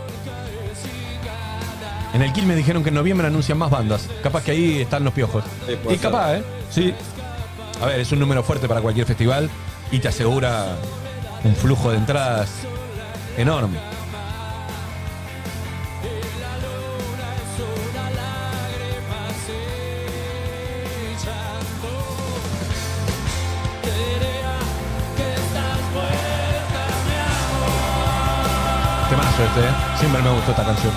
En el Quilmes dijeron que en noviembre anuncian más bandas. Capaz que ahí están los piojos. Sí, y capaz, Sí. A ver, es un número fuerte para cualquier festival y te asegura un flujo de entradas enorme. Temazo Siempre me gustó esta canción.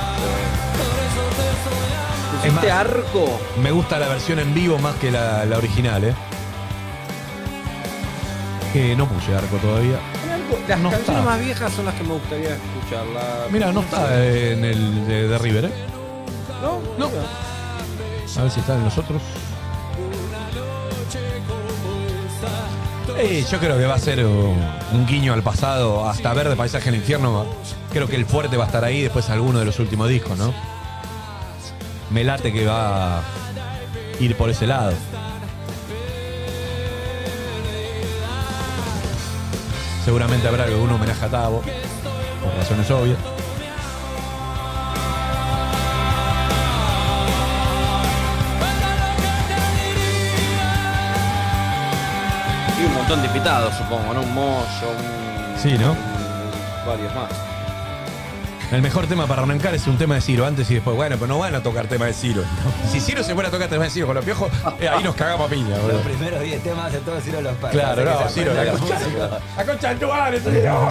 Es más, Arco. Me gusta la versión en vivo más que la original, Que no puse Arco todavía. Las no canciones está. más viejas son las que me gustaría escuchar. Mira, no está en el de River, No. A ver si está en los otros. Yo creo que va a ser un guiño al pasado, hasta Verde Paisaje en el Infierno. Creo que el fuerte va a estar ahí, después alguno de los últimos discos, ¿no? Me late que va a ir por ese lado. Seguramente habrá algún homenaje a Tavo, por razones obvias. Y un montón de invitados, supongo, ¿no? Un Moyo, Sí, ¿no? varios más. El mejor tema para arrancar es un tema de Ciro, antes y después. Bueno, pero no van a tocar tema de Ciro. Si Ciro se fuera a tocar tema de Ciro con los piojos, ahí nos cagamos a piña, boludo. Los primeros 10 temas de todo Ciro los padres. Claro, no, Ciro, la concha de tu madre, Ciro.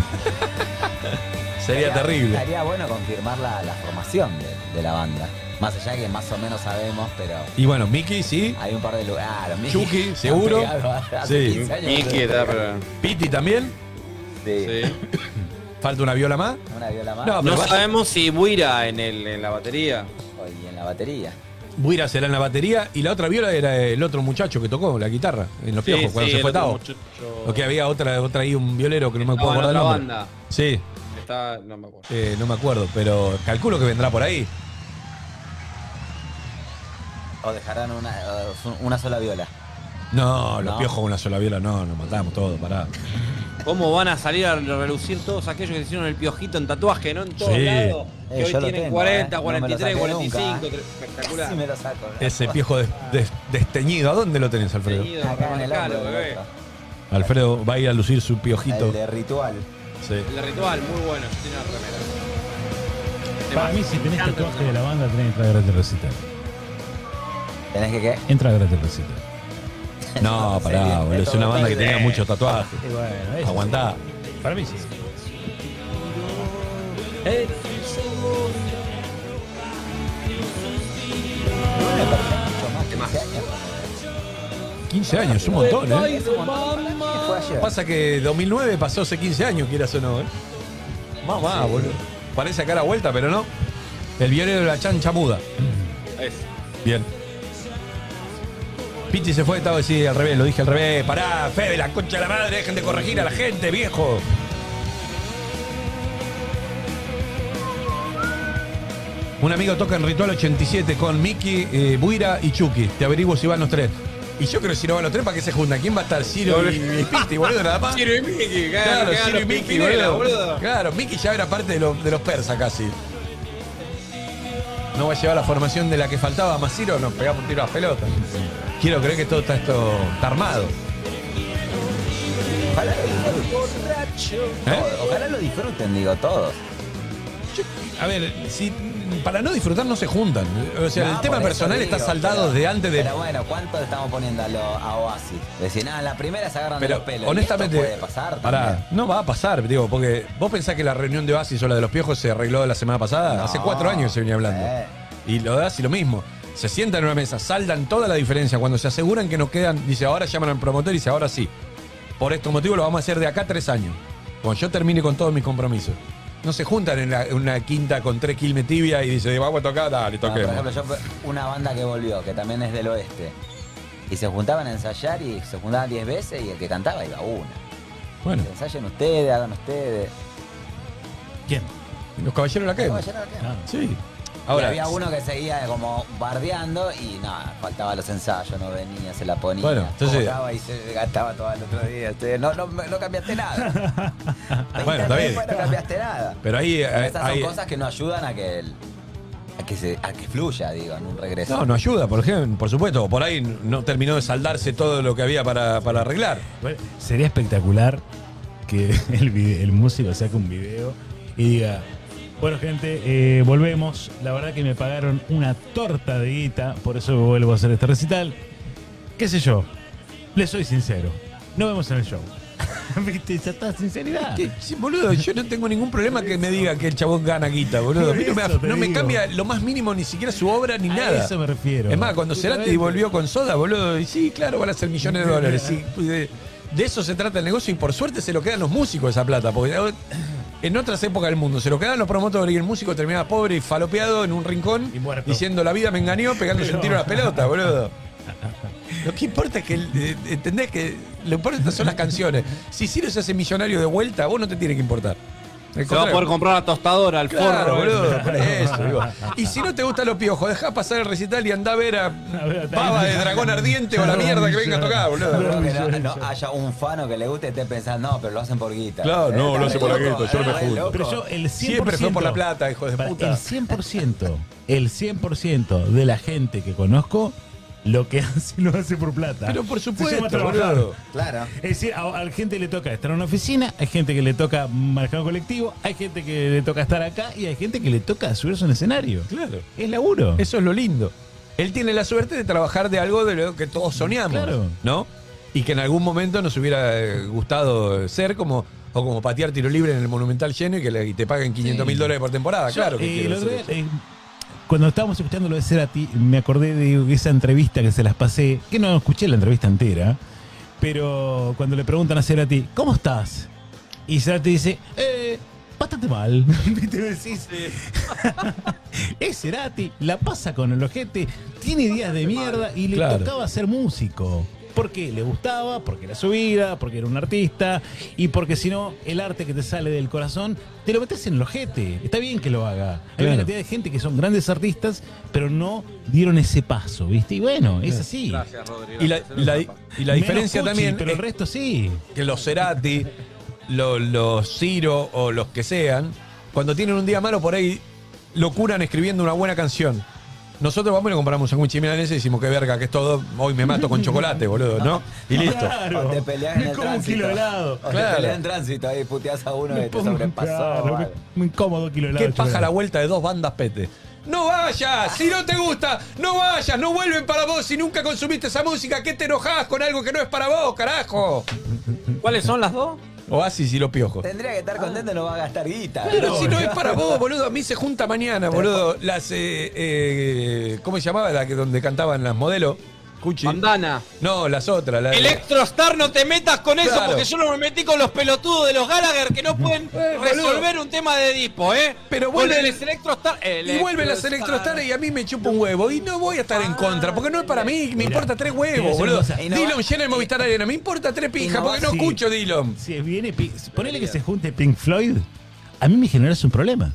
Sería terrible. Estaría bueno confirmar la formación de la banda. Más allá que más o menos sabemos, pero... Y bueno, Miki, sí. Hay un par de lugares. Chucky, seguro. Sí. Miki está, pero... Piti también. Sí. ¿Falta una viola más? Una viola más. No, No sabemos si Buira en la batería. Y en la batería. Buira será en la batería y la otra viola era el otro muchacho que tocó la guitarra en los piojos cuando se fue Tavo. O que había otra ahí, un violero que no me puedo acordar el nombre. Banda. Sí. No me acuerdo. No me acuerdo, pero calculo que vendrá por ahí. ¿O dejarán una sola viola? No, los No. piojos con una sola viola, no, nos matamos todos, pará. ¿Cómo van a salir a relucir todos aquellos que hicieron el piojito en tatuaje, no en todos Sí. lados? Que hoy yo lo tienen tengo, 40, no me lo 43, saqué 45, nunca. espectacular. Sí me lo saco. ¿no? Ese piojo desteñido, ¿a dónde lo tenés, Alfredo? Teñido, Acá en el remarcalo, hombro, bebé. Alfredo va a ir a lucir su piojito. El de ritual. Sí. El de ritual, muy bueno, tiene una remera. Para mí, si tenés tatuaje de la banda, tenés que entrar a gratis recital. ¿Tenés que qué? Entra a gratis recital. No, pará, boludo. Es una banda que tenía muchos tatuajes. Y bueno, eso Aguantá. Para mí sí. Me parece mucho más. ¿Qué más? 15 años, un montón, ¿eh? Fue ayer. Pasa que 2009 pasó hace 15 años, quieras o no, ¿eh? Más, boludo. Parece acá la vuelta, pero no. El violero de la chancha muda. Es. Bien. Pichi se fue, estaba así al revés, lo dije al revés. Pará, Fede, la concha de la madre, dejen de corregir a la gente, viejo. Un amigo toca en Ritual 87 con Miki, Buira y Chucky. Te averiguo si van los tres. Y yo creo que si no van los tres, ¿para qué se juntan? ¿Quién va a estar? Ciro y Piti, boludo, nada más. Ciro y Miki, Claro, Ciro y Miki, boludo. boludo. Claro, Miki ya era parte de los persas casi. No va a llevar la formación de la que faltaba, más Ciro nos pegamos un tiro a las pelotas. Quiero creer que todo está armado. Ojalá lo disfruten. Ojalá lo disfruten, digo, todos. A ver, si para no disfrutar no se juntan. O sea, No, el tema por eso personal digo, está saldado pero- de antes de. Pero bueno, ¿cuánto le estamos poniendo a Oasis? Decir, nada, en la primera se agarran de Pero los pelos. honestamente, Y esto puede pasar pará, también. no va a pasar, digo, porque vos pensás que la reunión de Oasis o la de los piojos se arregló la semana pasada. No. Hace 4 años que se venía hablando. Y lo de Oasis lo mismo. Se sientan en una mesa, saldan toda la diferencia. Cuando se aseguran que nos quedan, dice, ahora llaman al promotor y dice, ahora sí. Por estos motivos lo vamos a hacer de acá 3 años. Cuando yo termine con todos mis compromisos. No se juntan en una quinta con 3 quilmes tibia y dice, vamos a tocar, dale, No, por toquemos. ejemplo, una banda que volvió, que también es del oeste. Y se juntaban a ensayar y se juntaban 10 veces y el que cantaba iba una. Bueno, Ensayen ustedes, hagan ustedes. ¿Quién? los caballeros de la quema. Caballero, ¿qué? Ah. Sí. Y Ahora, había uno que seguía como bardeando y nada, faltaba los ensayos, no venía, se la ponía. Bueno, entonces- Cobraba y se gastaba todo el otro día. No cambiaste nada. Bueno, está bien. No cambiaste nada. Pero ahí Esas son hay- cosas que no ayudan a que fluya, digo, en un regreso. no ayuda, por ejemplo, por supuesto. Por ahí no terminó de saldarse todo lo que había para arreglar. Bueno, sería espectacular que el músico saque un video y diga, bueno gente, volvemos, la verdad que me pagaron una torta de guita, por eso vuelvo a hacer este recital. Qué sé yo, les soy sincero, nos vemos en el show. ¿Viste? Ya está, sinceridad. Sí, boludo, yo no tengo ningún problema que me diga que el chabón gana guita, boludo. A mí no me, Eso te no me digo. cambia lo más mínimo ni siquiera su obra ni A nada. eso me refiero. Es más, cuando Cerati volvió con Soda, boludo, y sí, claro, van a ser millones de dólares. Sí, de eso se trata el negocio y por suerte se lo quedan los músicos esa plata. Porque en otras épocas del mundo se lo quedan los promotores y el músico terminaba pobre y falopeado en un rincón Y muerto. diciendo la vida me engañó pegándose un tiro a las pelotas, boludo. Lo que importa es que, ¿entendés? Que lo importante son las canciones. Si Ciro se hace millonario de vuelta, a vos no te tiene que importar. Al Se va a contrario. poder comprar la tostadora, al Claro, forro. boludo, por eso, digo. Y si no te gustan los piojos, dejá pasar el recital y andá a ver a Pava de Dragón Ardiente o la mierda que venga a tocar, Creo boludo. que no haya un fano que le guste y esté pensando, no, pero lo hacen por guita. Claro, no, lo hace por la loco, guita, yo no me junto. loco. Pero yo, el 100%, Siempre fue por la plata, hijo de para puta. el 100% de la gente que conozco, lo que hace lo hace por plata. Pero por Se llama supuesto, trabajar. boludo. Claro. Es decir, a la gente le toca estar en una oficina, hay gente que le toca manejar un colectivo, hay gente que le toca estar acá y hay gente que le toca subirse a un escenario. Claro. Es laburo. Eso es lo lindo. Él tiene la suerte de trabajar de algo de lo que todos soñamos, Claro. ¿no? Y que en algún momento nos hubiera gustado ser como patear tiro libre en el Monumental lleno y te paguen $500.000 por temporada. Yo, Claro que quiero el otro hacer día, eso. cuando estábamos escuchando lo de Cerati, me acordé de esa entrevista que se las pasé, que no escuché la entrevista entera, pero cuando le preguntan a Cerati, ¿cómo estás? Y Cerati dice, bastante mal. ¿Viste? Decís, es Cerati, la pasa con el ojete, tiene días de mierda y le Claro. tocaba ser músico. Porque le gustaba, porque era su vida, porque era un artista y porque si no, el arte que te sale del corazón, te lo metes en el ojete. Está bien que lo haga. Hay una cantidad de gente que son grandes artistas, pero no dieron ese paso, ¿viste? Y bueno, es así. Gracias, Rodrigo. Y la diferencia Menos también Pucci, pero el es resto sí. que los Cerati, los Ciro o los que sean, cuando tienen un día malo por ahí, lo curan escribiendo una buena canción. Nosotros vamos y lo compramos un sándwich milanesa y decimos que verga, que es todo, hoy me mato con chocolate, boludo, ¿no? Y listo. Claro. O te peleas en el como un kilo tránsito. de helado. O Claro. te peleas en tránsito, ahí puteás a uno que te sobrepasó. Claro, vale. muy incómodo kilo de helado. ¿Qué paja la vuelta de 2 bandas pete? ¡No vayas! Si no te gusta, no vayas, no vuelven para vos. Si nunca consumiste esa música, ¿qué te enojás con algo que no es para vos, carajo? ¿Cuáles son las dos? Oasis y los piojos. Tendría que estar contento, no va a gastar guita. Pero si no es para vos, boludo, a mí se junta mañana, boludo, las, ¿cómo se llamaba la que donde cantaban las modelos? Cuchi. Bandana. No, las otras. Electrostar, no te metas con eso, Claro. porque yo no me metí con los pelotudos de los Gallagher que no pueden resolver un tema de Edipo, ¿eh? Pero vuelven vuelven- el Electrostar. Y vuelven las Electrostar y a mí me chupa un huevo. Y no voy a estar en contra, porque no es para mí, me importa 3 huevos, boludo. Y no Dillon va- llena el Movistar Arena, me importa 3 pijas, no porque va- no sí. escucho Dillon. Si viene, ponele que se junte Pink Floyd, a mí me genera un problema.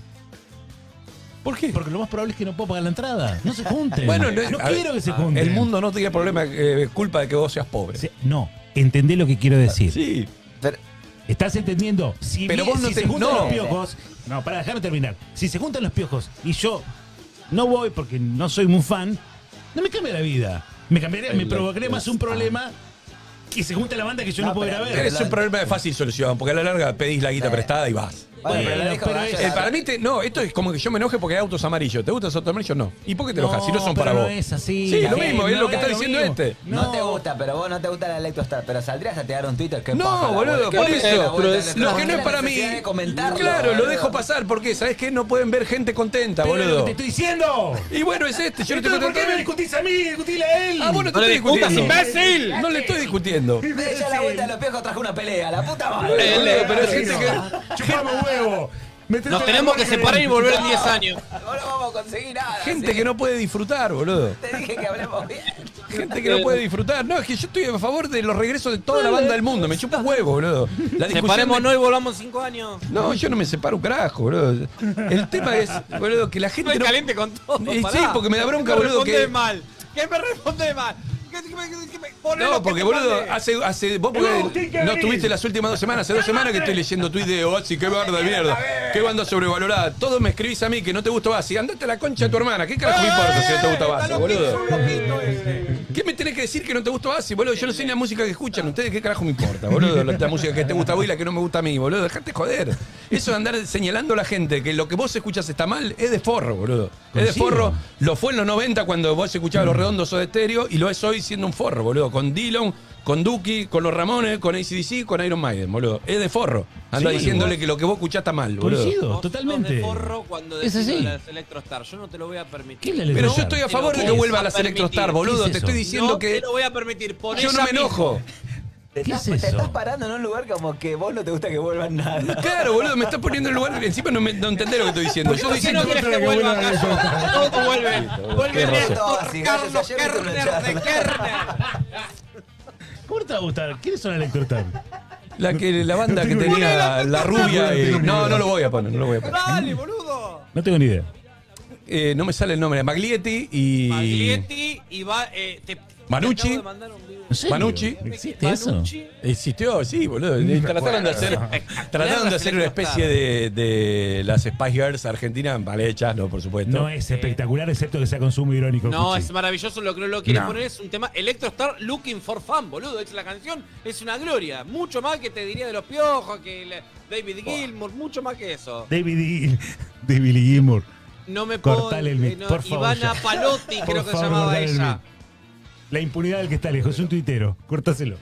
¿Por qué? Porque lo más probable es que no puedo pagar la entrada. No se junten. Bueno, no a ver, quiero que se junten. El mundo no tiene problema, culpa de que vos seas pobre. No, entendés lo que quiero decir. Sí. Pero- ¿Estás entendiendo? Si, Pero vos no si te- se juntan no. los piojos. No, para dejarme terminar. Si se juntan los piojos y yo no voy porque no soy muy fan, no me cambia la vida. Me provocaría más un problema que se junte la banda que yo no, puedo ir a ver. Es un problema de fácil solución, porque a la larga pedís la guita prestada y vas. Bueno, pero la Bueno, dijo pero Gallagher. es- Para mí, no, esto es como que yo me enoje porque hay autos amarillos. ¿Te gustan los autos amarillos? No. ¿Y por qué te enojas? Si no son pero para no vos. es así. Sí, La lo gente- mismo, es no lo que está diciendo mismo. este. No te gusta, pero vos no te gusta la Electrostar. Pero saldrías a tirar un Twitter que No, boludo, por eso. Lo que no es para mí. Claro, lo dejo pasar porque, ¿sabes qué? No pueden ver gente contenta, Pero es lo boludo. que te estoy diciendo. Y bueno, es este. Yo no te Entonces, ¿por qué me estoy discutís a mí? Discutile a él. Ah, bueno, No le discutas, imbécil. No le estoy discutiendo. Ella la vuelta de los piojos trajo una pelea, la puta madre. Pero es gente que. Chupame huevo. Metete Nos la tenemos que boca en separar el- y volver en 10 años. No lo vamos a conseguir nada. Gente ¿sí? que no puede disfrutar, boludo. Te dije que hablemos bien. Gente que no puede disfrutar. No, es que yo estoy a favor de los regresos de toda la banda del mundo. Me chupa un huevo, boludo. La discusión Separémonos de- y volvamos 5 años. No, yo no me separo un carajo, boludo. El tema es, boludo, que la gente Estoy no... caliente con todo. Sí, pará. porque me da bronca, ¿Qué me boludo, que- respondés mal? ¿Qué me respondés mal? Poné lo No, que porque te boludo, mandé. hace vos porque no estuviste las últimas 2 semanas, hace 2 semanas que estoy leyendo tuit de Oasis, qué banda de mierda, qué banda sobrevalorada. Todos me escribís a mí que no te gusta Oasis, andate a la concha de tu hermana, ¿qué carajo me importa si no te gusta Oasis, boludo? ¿Qué me tenés que decir que no te gusta Oasis, boludo? Yo no sé ni la música que escuchan ustedes, ¿qué carajo me importa, boludo? La música que te gusta a vos y la que no me gusta a mí, boludo, dejate joder. Eso de andar señalando a la gente que lo que vos escuchas está mal, es de forro, boludo. Es de forro, lo fue en los 90 cuando vos escuchabas Los Redondos o de Estéreo y lo es hoy siendo un forro, boludo. Con Dillon, con Duki, con los Ramones, con AC/DC, con Iron Maiden, boludo. Es de forro. Anda Sí, diciéndole que lo que vos escuchás está mal, boludo. Coincido, Vos totalmente. sos de forro cuando Es decís así. las Electrostar. Yo no te lo voy a permitir. ¿Qué es la Pero yo Electrostar? estoy a Te favor lo de que voy vuelva a a las permitir. Electrostar, boludo. ¿Qué es Te eso? estoy diciendo No que te lo voy a permitir. Poné yo no ya me mismo. enojo. ¿Qué es Te estás eso? parando en un lugar como que vos no te gusta que vuelvan nada. Claro, boludo, me estás poniendo en el lugar. Encima no entendés lo que estoy diciendo. Yo ¿Por qué no diciendo querés que vuelva acaso? Todos vuelven. Vuelve Qué Néstor razón. Carlos Ayer viste una Kerner de charla. Kerner. ¿Cómo te va a gustar? ¿Quiénes son Electrostar? la banda que tenía la rubia y. No, no lo voy a poner, no lo voy a poner. Dale, boludo. No tengo ni idea. No me sale el nombre. Maglietti y. Maglietti y va. Manucci. te acabo de mandar un video. ¿En serio? Manucci. ¿Existe eso? Manucci. Existió, sí, boludo. Trataron de hacer una especie de las Spice Girls argentinas mal hechas, no, por supuesto. No es espectacular, excepto que sea consumo irónico. No, Cuchi. es maravilloso. Lo que no lo quieren No. poner es un tema Electrostar Looking for Fun, boludo. Es la canción, es una gloria. Mucho más que te diría de los piojos, que David Gilmour, mucho más que eso. David Gilmour. No me puedo. Cortale el mic, por favor. Ivana ya. Palotti, Por creo que se favor, llamaba cortale el ella. mic. La impunidad del que está lejos, es un tuitero. Córtaselo.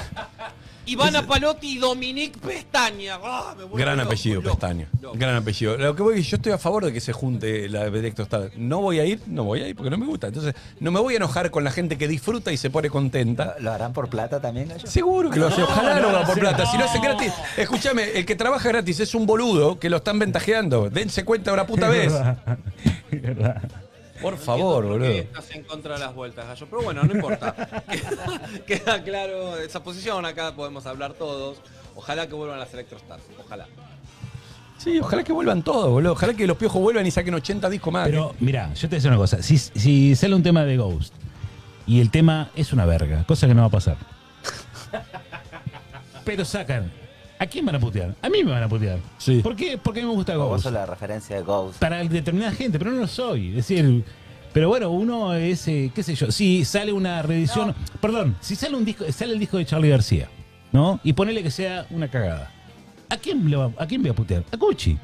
Ivana Palotti y Dominique Pestaña. Ah, me vuelvo Gran loco, apellido, loco, Pestaña. loco. Gran apellido. Lo que voy es que yo estoy a favor de que se junte la Electrostar. No voy a ir porque no me gusta. Entonces, no me voy a enojar con la gente que disfruta y se pone contenta. ¿Lo harán por plata también, Gallo? Seguro que lo hace. Ojalá lo haga por plata. Si lo hace no. gratis. Escúchame, el que trabaja gratis es un boludo que lo están ventajeando. Dense cuenta una puta vez. Es verdad. Por favor, Entiendo por boludo. qué estás en contra de las vueltas, Gallo. Pero bueno, no importa. Queda claro esa posición. Acá podemos hablar todos. Ojalá que vuelvan las Electrostars. Ojalá. Sí, ojalá que vuelvan todos, boludo. Ojalá que los piojos vuelvan y saquen 80 discos más. Pero mira, yo te voy a decir una cosa. Si sale un tema de Ghost y el tema es una verga, cosa que no va a pasar. Pero sacan. ¿A quién van a putear? A mí me van a putear. Sí. ¿Por qué? Porque a mí me gusta Vos Ghost. sos la referencia de Ghost. Para determinada gente, pero no lo soy. Es decir, pero bueno, uno es, qué sé yo, si sale una reedición, perdón, si sale un disco, sale el disco de Charly García, ¿no? Y ponele que sea una cagada. ¿A quién voy a putear? A Cuchi.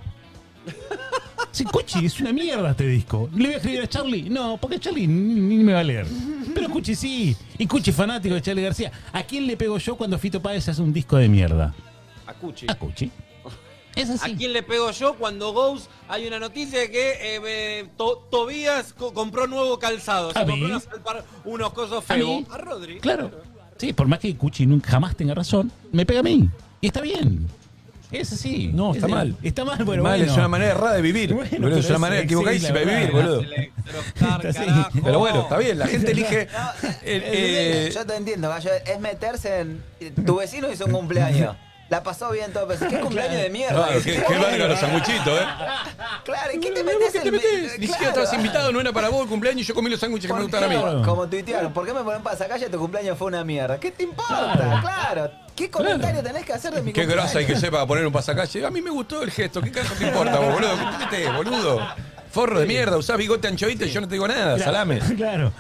Si Cuchi es una mierda este disco. ¿Le voy a escribir a Charly? No, porque Charly ni me va a leer. Pero Cuchi sí. Y Cuchi es fanático de Charly García. ¿A quién le pego yo cuando Fito Páez hace un disco de mierda? A Cuchi. A Cuchi. Es así. ¿A quién le pego yo cuando Ghost hay una noticia de que Tobías compró nuevo calzado? ¿A Se compró mí? unos cosos ¿A feos. mí? A Rodri. Claro. Sí, por más que Cuchi nunca jamás tenga razón, me pega a mí. Y está bien. Es así. No, está Es- mal. Está mal, bueno, Mal, bueno. es una manera errada de vivir. Bueno, boludo, es pero una manera sí, equivocadísima la de vivir, verdad. boludo. Carajo. Pero bueno, está bien, la gente elige. Yo te entiendo, Gallo. Es meterse en. Tu vecino hizo un cumpleaños. La pasó bien todo, pero ¿qué cumpleaños de mierda? Claro, qué valga los sanguchitos, ¿eh? Claro, ¿y qué te metes en Ni siquiera estabas invitado, no era para vos el cumpleaños y yo comí los sándwiches que me gustan a mí. Como tuitearon, ¿por qué me ponen pasacalle? Tu cumpleaños fue una mierda. ¿Qué te importa? Claro. ¿Qué comentario tenés que hacer de mi Qué cumpleaños? grosa hay que sepa poner un pasacalle. A mí me gustó el gesto, ¿qué carajo te importa vos, boludo? ¿Qué te metés, boludo? Forro de mierda, usás bigote anchovito y yo no te digo nada, Claro, salame. Claro.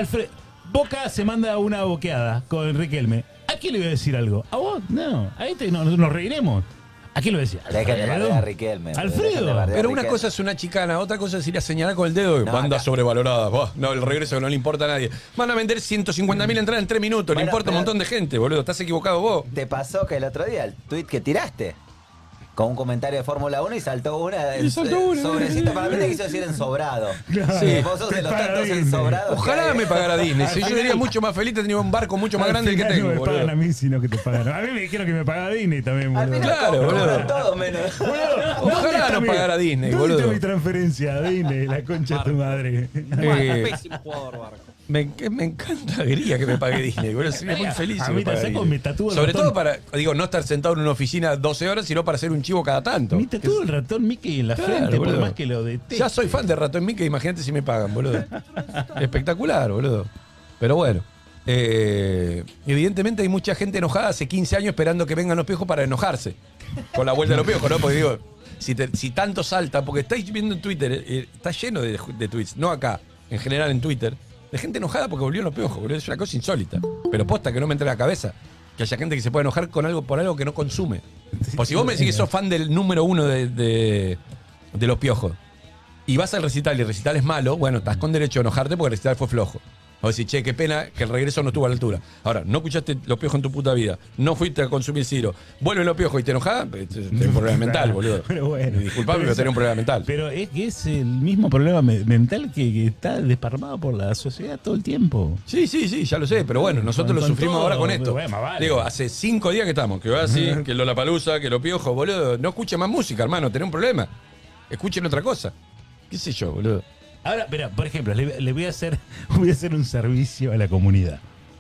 Boca se manda una boqueada con Riquelme. ¿A quién le voy a decir algo? ¿A vos? No. A este nos reiremos. ¿A quién le voy a decir? Déjate bardear a Riquelme. Alfredo. Pero una cosa es una chicana, otra cosa es ir a señalar con el dedo. No, Banda acá. sobrevalorada. Buah, no, el regreso que no le importa a nadie. Van a vender 150.000 entradas en 3 minutos. Le Bueno, importa un pero- montón de gente, boludo. Estás equivocado vos. ¿Te pasó que el otro día el tweet que tiraste? Con un comentario de Fórmula 1 y saltó una. Sobrecito, para mí te quiso decir ensobrado. Sí. Vos sos de los Te paga tantos Disney. ensobrados. Ojalá me pagara Disney. Si yo sería mucho más feliz, tendría un barco mucho más grande del que tengo, No me boludo. pagan a mí, sino que te pagan. A mí me dijeron que me pagaba Disney también, Al boludo. final Claro, cobran boludo. todo menos. Ojalá no pagara Disney, ¿Dónde boludo. está mi transferencia a Disney? La concha de tu madre. Pésimo jugador, Barco. Me encantaría que me pague Disney, boludo. Sería muy feliz. A si mí me te pagara saco, Disney. me tatúo el Sobre ratón. todo para, digo, no estar sentado en una oficina 12 horas, sino para hacer un chivo cada tanto. Me tatúo el ratón Mickey en la Claro, frente, boludo. por más que lo deteste. Ya soy fan de Ratón Mickey, imagínate si me pagan, boludo. Espectacular, boludo. Pero bueno, evidentemente hay mucha gente enojada hace 15 años esperando que vengan los piojos para enojarse. Con la vuelta de los piojos, ¿no? Porque digo, si tanto salta, porque estáis viendo en Twitter, está lleno de tweets, no acá, en general en Twitter, de gente enojada porque volvieron los piojos, boludo. Es una cosa insólita. Pero posta que no me entre en la cabeza. Que haya gente que se pueda enojar con algo por algo que no consume. Pues si vos me decís que sos fan del número 1 de los piojos y vas al recital y el recital es malo, bueno, estás con derecho a enojarte porque el recital fue flojo. O decir, che, qué pena que el regreso no estuvo a la altura. Ahora, no escuchaste los piojos en tu puta vida, no fuiste a consumir Ciro, vuelven los piojos y te enojás, tenés un problema mental, boludo. Pero bueno. Disculpame, pero tenés un problema mental. Pero es que es el mismo problema mental que está desparramado por la sociedad todo el tiempo. Sí, ya lo sé, pero bueno, nosotros lo Con sufrimos todo, ahora con esto. bueno, más vale. Digo, hace 5 días que estamos, que va así, que Lollapalooza, que los piojos, boludo. No escuchen más música, hermano, tenés un problema. Escuchen otra cosa. ¿Qué sé yo, boludo? Ahora, mira, por ejemplo, le voy a hacer un servicio a la comunidad.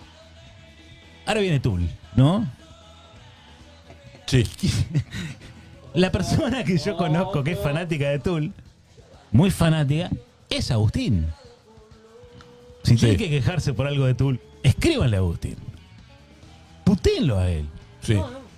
Ahora viene Tool, ¿no? Sí. La persona que yo conozco que es fanática de Tool, muy fanática, es Agustín. Si tiene que quejarse por algo de Tool, escríbanle a Agustín. Putéenlo a él. Sí.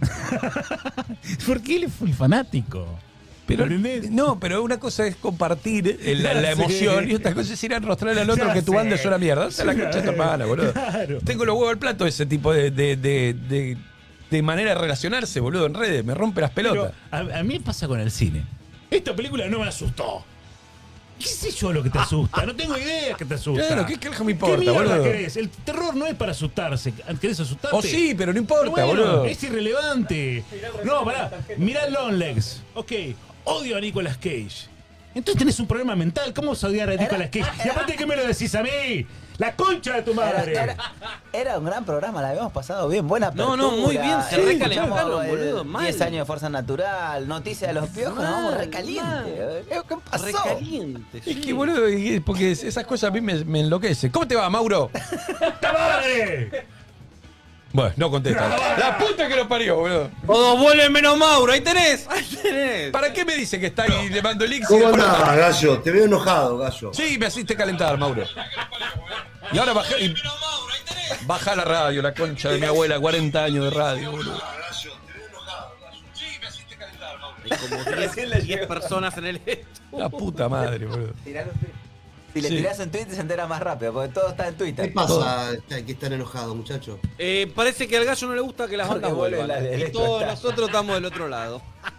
Porque él es full fanático. Pero, ¿entendés? no, pero una cosa es compartir la Sí. emoción y otra cosa es ir a rostrarle al otro Ya que tu sé. banda es una mierda. O sea, la concha de tu hermana, boludo. Claro. Tengo los huevos al plato de ese tipo de manera de relacionarse, boludo, en redes. Me rompe las pelotas. Pero a mí me pasa con el cine. Esta película no me asustó. ¿Qué sé yo lo que te asusta? No tengo idea que te asusta. Claro, ¿qué carajo me importa, ¿Qué mierda boludo? querés? El terror no es para asustarse. ¿Querés asustarte? O sí, pero no importa, Pero bueno, boludo. es irrelevante. No, pará. Mirá Longlegs. Ok, odio a Nicolas Cage. Entonces tenés un problema mental. ¿Cómo vas a odiar a Nicolas Cage? Y aparte, ¿qué me lo decís a mí? ¡La concha de tu madre! Era un gran programa, la habíamos pasado bien. Buena apertura. No, muy bien, se recalentaron, boludo, mal. 10 años de Fuerza Natural, Noticias de los Piojos, nos vamos recaliente. ¿Qué pasó? Recaliente, Es que, boludo, porque esas cosas a mí me enloquecen. ¿Cómo te va, Mauro? ¡Puta madre! Bueno, no contesta. La puta que lo parió, boludo. Todos vuelven menos Mauro, ahí tenés. ¿Para qué me dice que está ahí y le mando el ¿Cómo andás, Gallo? Te veo enojado, Gallo. Sí, me hiciste calentar, Mauro. Y ahora baja la radio, la concha de mi abuela, 40 años de radio, boludo. Hay como 10 personas en el La puta madre, boludo. Si le tirás en Twitter se entera más rápido, porque todo está en Twitter. ¿Qué pasa que están enojados, muchachos? Parece que al Gallo no le gusta que las Porque bandas vuelve vuelvan. la- Y todos nosotros estamos del otro lado.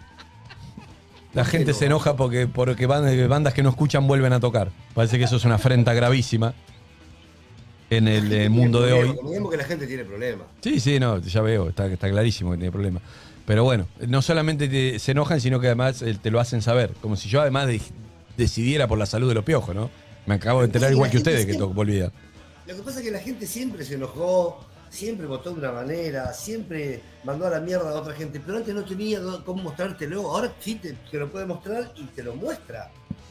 La gente se enoja porque bandas que no escuchan vuelven a tocar. Parece que eso es una afrenta gravísima en el mundo de hoy. Digamos que la gente tiene problemas. Sí, no, ya veo, está clarísimo que tiene problemas. Pero bueno, no solamente se enojan, sino que además te lo hacen saber. Como si yo además decidiera por la salud de los piojos, ¿no? Me acabo de enterar Sí, igual la que gente ustedes que volvía. Lo que pasa es que la gente siempre se enojó, siempre votó de una manera, siempre mandó a la mierda a otra gente, pero antes no tenía cómo mostrártelo. Ahora sí te lo puede mostrar y te lo muestra.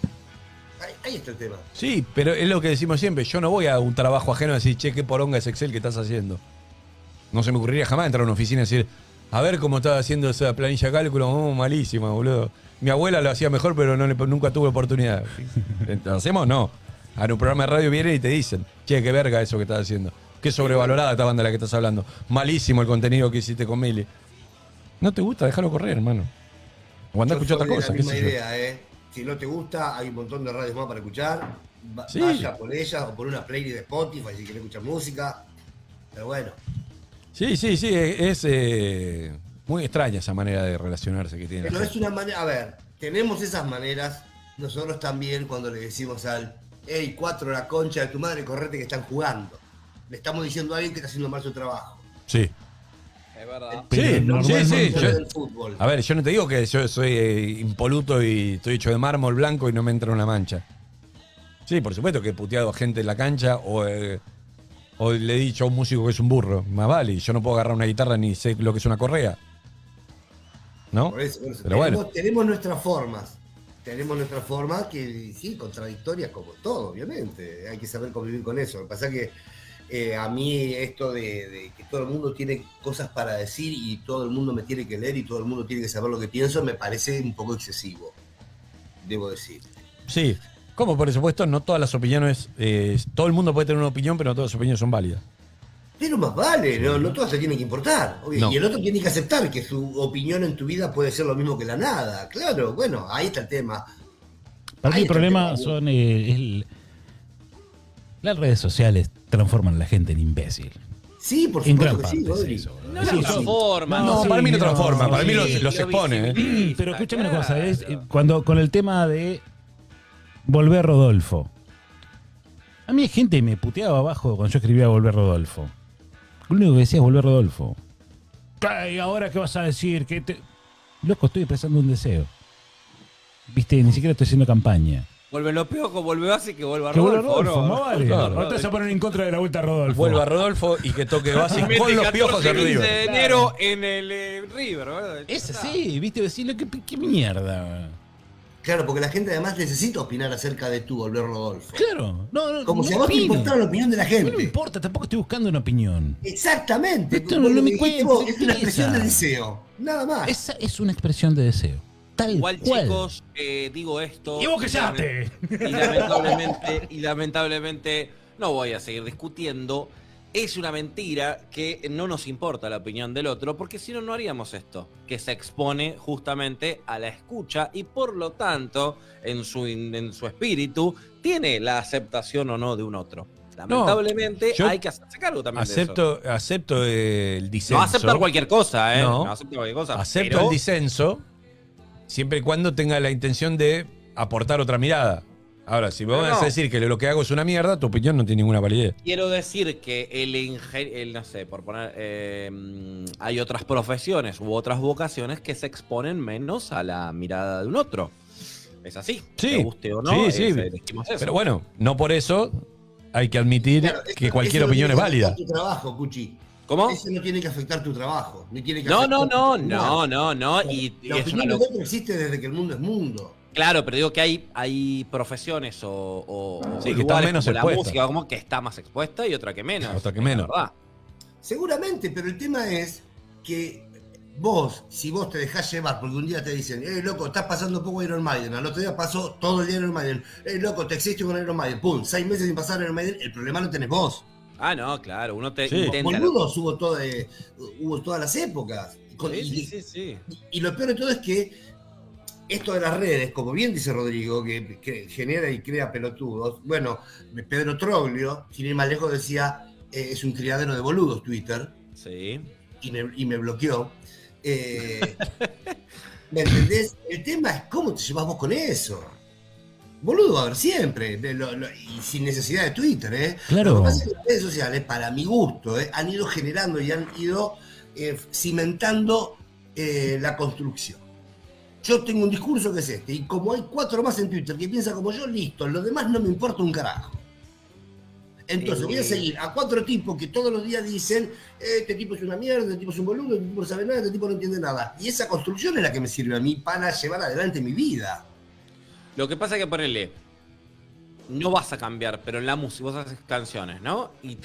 Ahí está el tema. Sí, pero es lo que decimos siempre. Yo no voy a un trabajo ajeno a decir, che, qué poronga es Excel que estás haciendo. No se me ocurriría jamás entrar a una oficina y decir, a ver cómo estaba haciendo esa planilla de cálculo, malísima, boludo. Mi abuela lo hacía mejor, pero nunca tuve oportunidad. ¿Lo hacemos? No. A un programa de radio vienen y te dicen, che, qué verga eso que estás haciendo. Qué sobrevalorada esta banda de la que estás hablando. Malísimo el contenido que hiciste con Mili. ¿No te gusta? Déjalo correr, hermano. O andá a escuchar otra cosa, La qué misma sé yo. idea, Si no te gusta, hay un montón de radios más para escuchar. Sí. Vaya por ellas o por una playlist de Spotify si querés escuchar música. Pero bueno. Sí, es muy extraña esa manera de relacionarse que tiene la Pero gente. es una manera, a ver, tenemos esas maneras nosotros también cuando le decimos al, hey, 4 la concha de tu madre, correte que están jugando. Le estamos diciendo a alguien que está haciendo mal su trabajo. Sí. Es verdad. Sí. Del fútbol. A ver, yo no te digo que yo soy impoluto y estoy hecho de mármol blanco y no me entra una mancha. Sí, por supuesto que he puteado a gente en la cancha o le he dicho a un músico que es un burro. Más vale, yo no puedo agarrar una guitarra ni sé lo que es una correa. ¿No? Por eso, Pero bueno. tenemos nuestras formas. Tenemos nuestras formas que, sí, contradictorias como todo, obviamente. Hay que saber convivir con eso. Lo que pasa es que a mí esto de que todo el mundo tiene cosas para decir y todo el mundo me tiene que leer y todo el mundo tiene que saber lo que pienso, me parece un poco excesivo, debo decir. Sí. Como por supuesto, no todas las opiniones, todo el mundo puede tener una opinión, pero no todas las opiniones son válidas. Pero más vale, no todas se tienen que importar. No. Y el otro tiene que aceptar que su opinión en tu vida puede ser lo mismo que la nada. Claro, bueno, ahí está el tema. Para mí el problema son las redes sociales transforman a la gente en imbécil. Sí, por En supuesto gran que sí, parte Rodri. es eso. No la transforma. No, para mí no transforma, para mí los expone. Pero escúchame una cosa, cuando con el tema de Volver Rodolfo. A mí hay gente que me puteaba abajo cuando yo escribía Volver Rodolfo. Lo único que decía es Volver Rodolfo. ¿Y ahora qué vas a decir? Loco, estoy expresando un deseo. Viste, ni siquiera estoy haciendo campaña. Vuelve los piojos, vuelve Basi, que vuelva Que vuelva Rodolfo. Rodolfo, ¿no? más vale. Claro. Ahorita se va a poner en contra de la vuelta a Rodolfo. Vuelva Rodolfo y que toque Basic Mete con los 14, piojos de 15 River. de enero en el River, ¿verdad? Es así, viste, decirlo, qué mierda. Claro, porque la gente además necesita opinar acerca de tu Volver Rodolfo. Claro, no, Como no si a vos te opino. importara la opinión de la gente. No me importa, tampoco estoy buscando una opinión. Exactamente. Esto no me dijiste cuenta, vos, ¿qué es una te expresión de interesa? deseo. Nada más. Esa es una expresión de deseo. Tal Igual, cual. chicos, digo esto. ¡Y vos callate! Y lamentablemente no voy a seguir discutiendo. Es una mentira que no nos importa la opinión del otro, porque si no, no haríamos esto, que se expone justamente a la escucha y por lo tanto, en su espíritu, tiene la aceptación o no de un otro. Lamentablemente yo hay que hacerse cargo también de eso. Acepto el disenso. No aceptar cualquier cosa, No. No acepto cualquier cosa. Acepto pero el disenso siempre y cuando tenga la intención de aportar otra mirada. Ahora, si vos Pero vas a no. decir que lo que hago es una mierda, tu opinión no tiene ninguna validez. Quiero decir que no sé, por poner, hay otras profesiones u otras vocaciones que se exponen menos a la mirada de un otro. Es así. Sí, te guste o no, sí. elegimos eso. Pero bueno, no por eso hay que admitir Claro, que eso cualquier no opinión es tiene que válida. afectar tu trabajo, Cuchi. ¿Cómo? Eso no tiene que afectar tu trabajo. Ni tiene que No, afectar no, tu no, vida. no. Y La es una opinión del locura. otro existe desde que el mundo es mundo. Claro, pero digo que hay profesiones o Sí, que están lugares menos como la expuestas. música como que está más expuesta y otra que menos. Otra que menos. La verdad. Seguramente, pero el tema es que vos, si vos te dejás llevar, porque un día te dicen, loco, estás pasando poco Iron Maiden, al otro día pasó todo el día Iron Maiden, loco, te existe con Iron Maiden, pum, 6 meses sin pasar Iron Maiden, el problema lo tenés vos. Ah, no, claro, uno te Sí. intenta. Boludos hubo todas las épocas. Sí. Y lo peor de todo es que esto de las redes, como bien dice Rodrigo, que genera y crea pelotudos. Bueno, Pedro Troglio, sin ir más lejos, decía, es un criadero de boludos Twitter. Sí. Y me bloqueó. ¿Me entendés? El tema es cómo te llevas vos con eso. Boludo va a haber siempre, y sin necesidad de Twitter, ¿eh? Claro. Lo que pasa es que las redes sociales, para mi gusto, han ido generando y han ido cimentando la construcción. Yo tengo un discurso que es este, y como hay 4 más en Twitter que piensan como yo, listo, lo demás no me importa un carajo. Entonces voy a seguir a 4 tipos que todos los días dicen, este tipo es una mierda, este tipo es un boludo, este tipo no sabe nada, este tipo no entiende nada. Y esa construcción es la que me sirve a mí para llevar adelante mi vida. Lo que pasa es que ponele, no vas a cambiar, pero en la música vos haces canciones, ¿no? Y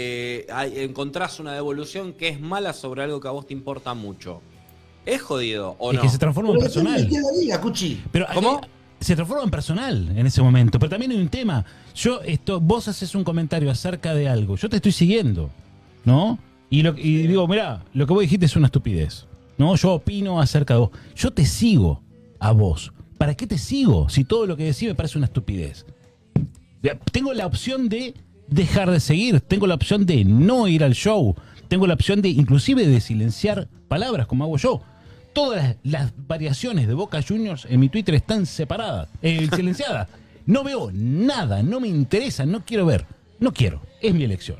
encontrás una devolución que es mala sobre algo que a vos te importa mucho. ¿Es jodido o Es no? que se transforma en Pero depende personal. de quién la diga, Cuchi. Pero ¿Cómo? se transforma en personal en ese momento. Pero también hay un tema. Vos haces un comentario acerca de algo. Yo te estoy siguiendo, ¿no? Y digo, mirá, lo que vos dijiste es una estupidez. ¿No? Yo opino acerca de vos. Yo te sigo a vos. ¿Para qué te sigo si todo lo que decís me parece una estupidez? Tengo la opción de dejar de seguir. Tengo la opción de no ir al show. Tengo la opción de, inclusive, de silenciar palabras como hago yo. Todas las variaciones de Boca Juniors en mi Twitter están separadas, silenciadas. No veo nada, no me interesa, no quiero ver. No quiero, es mi elección.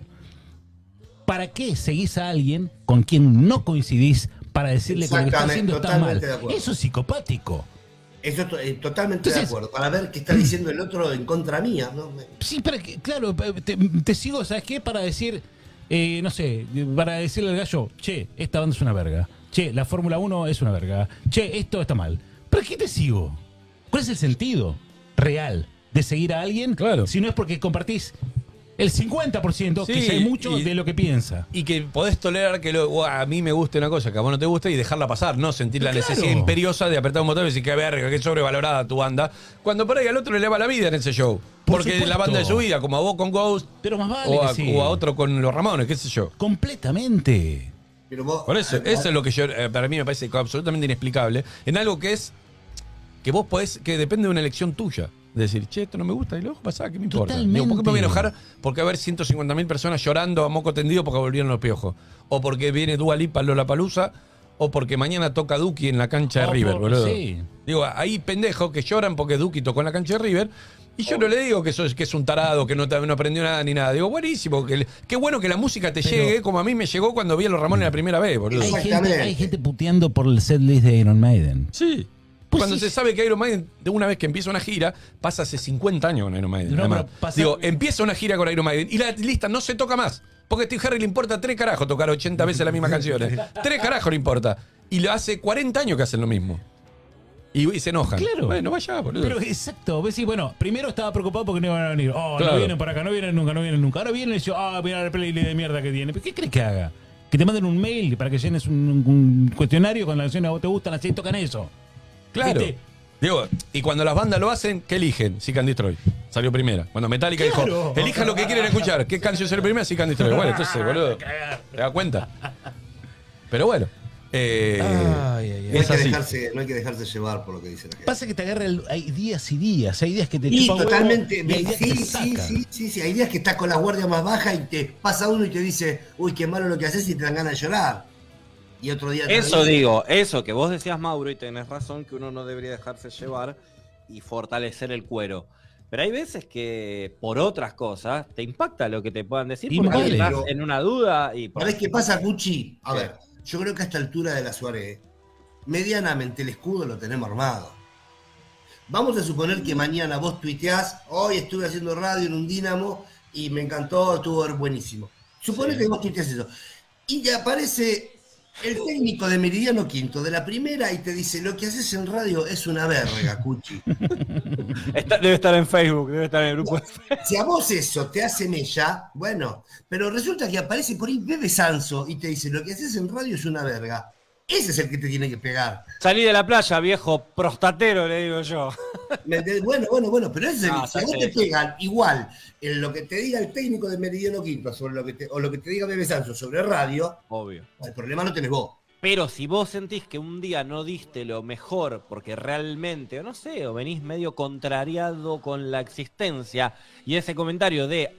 ¿Para qué seguís a alguien con quien no coincidís para decirle que lo que está haciendo está mal? Totalmente de acuerdo. Eso es psicopático. Eso totalmente Entonces, de acuerdo. Para ver qué está diciendo el otro en contra mía, ¿no? Sí, pero claro, te sigo, ¿sabes qué? Para decir, no sé, para decirle al gallo, che, esta banda es una verga. Che, la Fórmula 1 es una verga. Che, esto está mal. ¿Para qué te sigo? ¿Cuál es el sentido real de seguir a alguien? Claro. Si no es porque compartís el 50%, Sí, que ya hay mucho y- de lo que piensa. Y que podés tolerar que a mí me guste una cosa que a vos no te gusta y dejarla pasar, no sentir la Claro. necesidad imperiosa de apretar un botón y decir que verga, que sobrevalorada tu banda, cuando por ahí al otro le va la vida en ese show. Por Porque es supuesto. la banda de su vida, como a vos con Ghost, Pero más vale o que a, sí. o a otro con los Ramones, qué sé yo. Completamente. Pero vos, Por eso es lo que yo, para mí me parece absolutamente inexplicable, en algo que es, que vos podés, que depende de una elección tuya. De decir, che, esto no me gusta, y luego pasa, ¿qué me importa? Totalmente. Digo, ¿por qué me voy a enojar? Porque va a haber 150.000 personas llorando a moco tendido porque volvieron los piojos. O porque viene Dua Lipa a Lollapalooza, o porque mañana toca Duki en la cancha de River, boludo. Sí. Digo, hay pendejos que lloran porque Duki tocó en la cancha de River, y yo no le digo que es un tarado, que no aprendió nada ni nada. Digo, buenísimo, qué bueno que la música te llegue como a mí me llegó cuando vi a los Ramones la primera vez, boludo. Hay gente puteando por el setlist de Iron Maiden. Sí. Pues Cuando sí. se sabe que Iron Maiden, de una vez que empieza una gira, pasa hace 50 años con Iron Maiden. No, además. pero pasa- Digo, empieza una gira con Iron Maiden y la lista no se toca más. Porque a Steve Harry le importa 3 carajos tocar 80 veces las mismas canciones. 3 carajos le importa. Y le hace 40 años que hacen lo mismo. Y se enojan. Claro. Bueno, vaya, boludo. Pero exacto, ves, sí, bueno, primero estaba preocupado porque no iban a venir. Oh, Claro. no vienen para acá, no vienen nunca, no vienen nunca. Ahora vienen y dicen, mira la playlist de mierda que tiene. ¿Pero qué crees que haga? Que te manden un mail para que llenes un cuestionario con las canciones que a vos te gustan, así tocan eso. Claro. ¿Viste? Digo, y cuando las bandas lo hacen, ¿qué eligen? Seek and Destroy. Salió primera. Cuando Metallica dijo, Claro. elijan lo que quieren escuchar. ¿Qué canción salió primera? Seek and Destroy. Bueno, entonces, boludo, ¿te das cuenta? Pero bueno. No hay, Es que así. no hay que dejarse llevar por lo que dice la gente. Pasa que te agarra hay días y días, hay días que te Y chupa huevo, totalmente, y hay días que te saca. sí, hay días que estás con la guardia más baja y te pasa uno y te dice, uy, qué malo lo que haces y te dan ganas de llorar. Y otro día te Eso dice, digo, eso que vos decías, Mauro, y tenés razón, que uno no debería dejarse llevar y fortalecer el cuero. Pero hay veces que por otras cosas te impacta lo que te puedan decir Y porque vale. estás en una duda y ¿sabés qué pasa, Cuchi? A ver, yo creo que a esta altura de la Suárez, medianamente el escudo lo tenemos armado. Vamos a suponer que mañana vos tuiteás, hoy estuve haciendo radio en un Dínamo y me encantó, estuvo buenísimo. Supone que vos tuiteas eso. Y te aparece el técnico de Meridiano Quinto de la primera y te dice, lo que haces en radio es una verga, Cuchi. Debe estar en Facebook, debe estar en el grupo. Si a vos eso te hace mella, bueno, pero resulta que aparece por ahí Bebe Sanso y te dice, lo que haces en radio es una verga. Ese es el que te tiene que pegar. Salí de la playa, viejo prostatero, le digo yo. Bueno, pero ese, No, si a vos te pegan igual en lo que te diga el técnico de Meridiano Quinto sobre o lo que te diga Bebe Sanso sobre radio, obvio. El problema no tenés vos. Pero si vos sentís que un día no diste lo mejor porque realmente, o no sé, o venís medio contrariado con la existencia y ese comentario de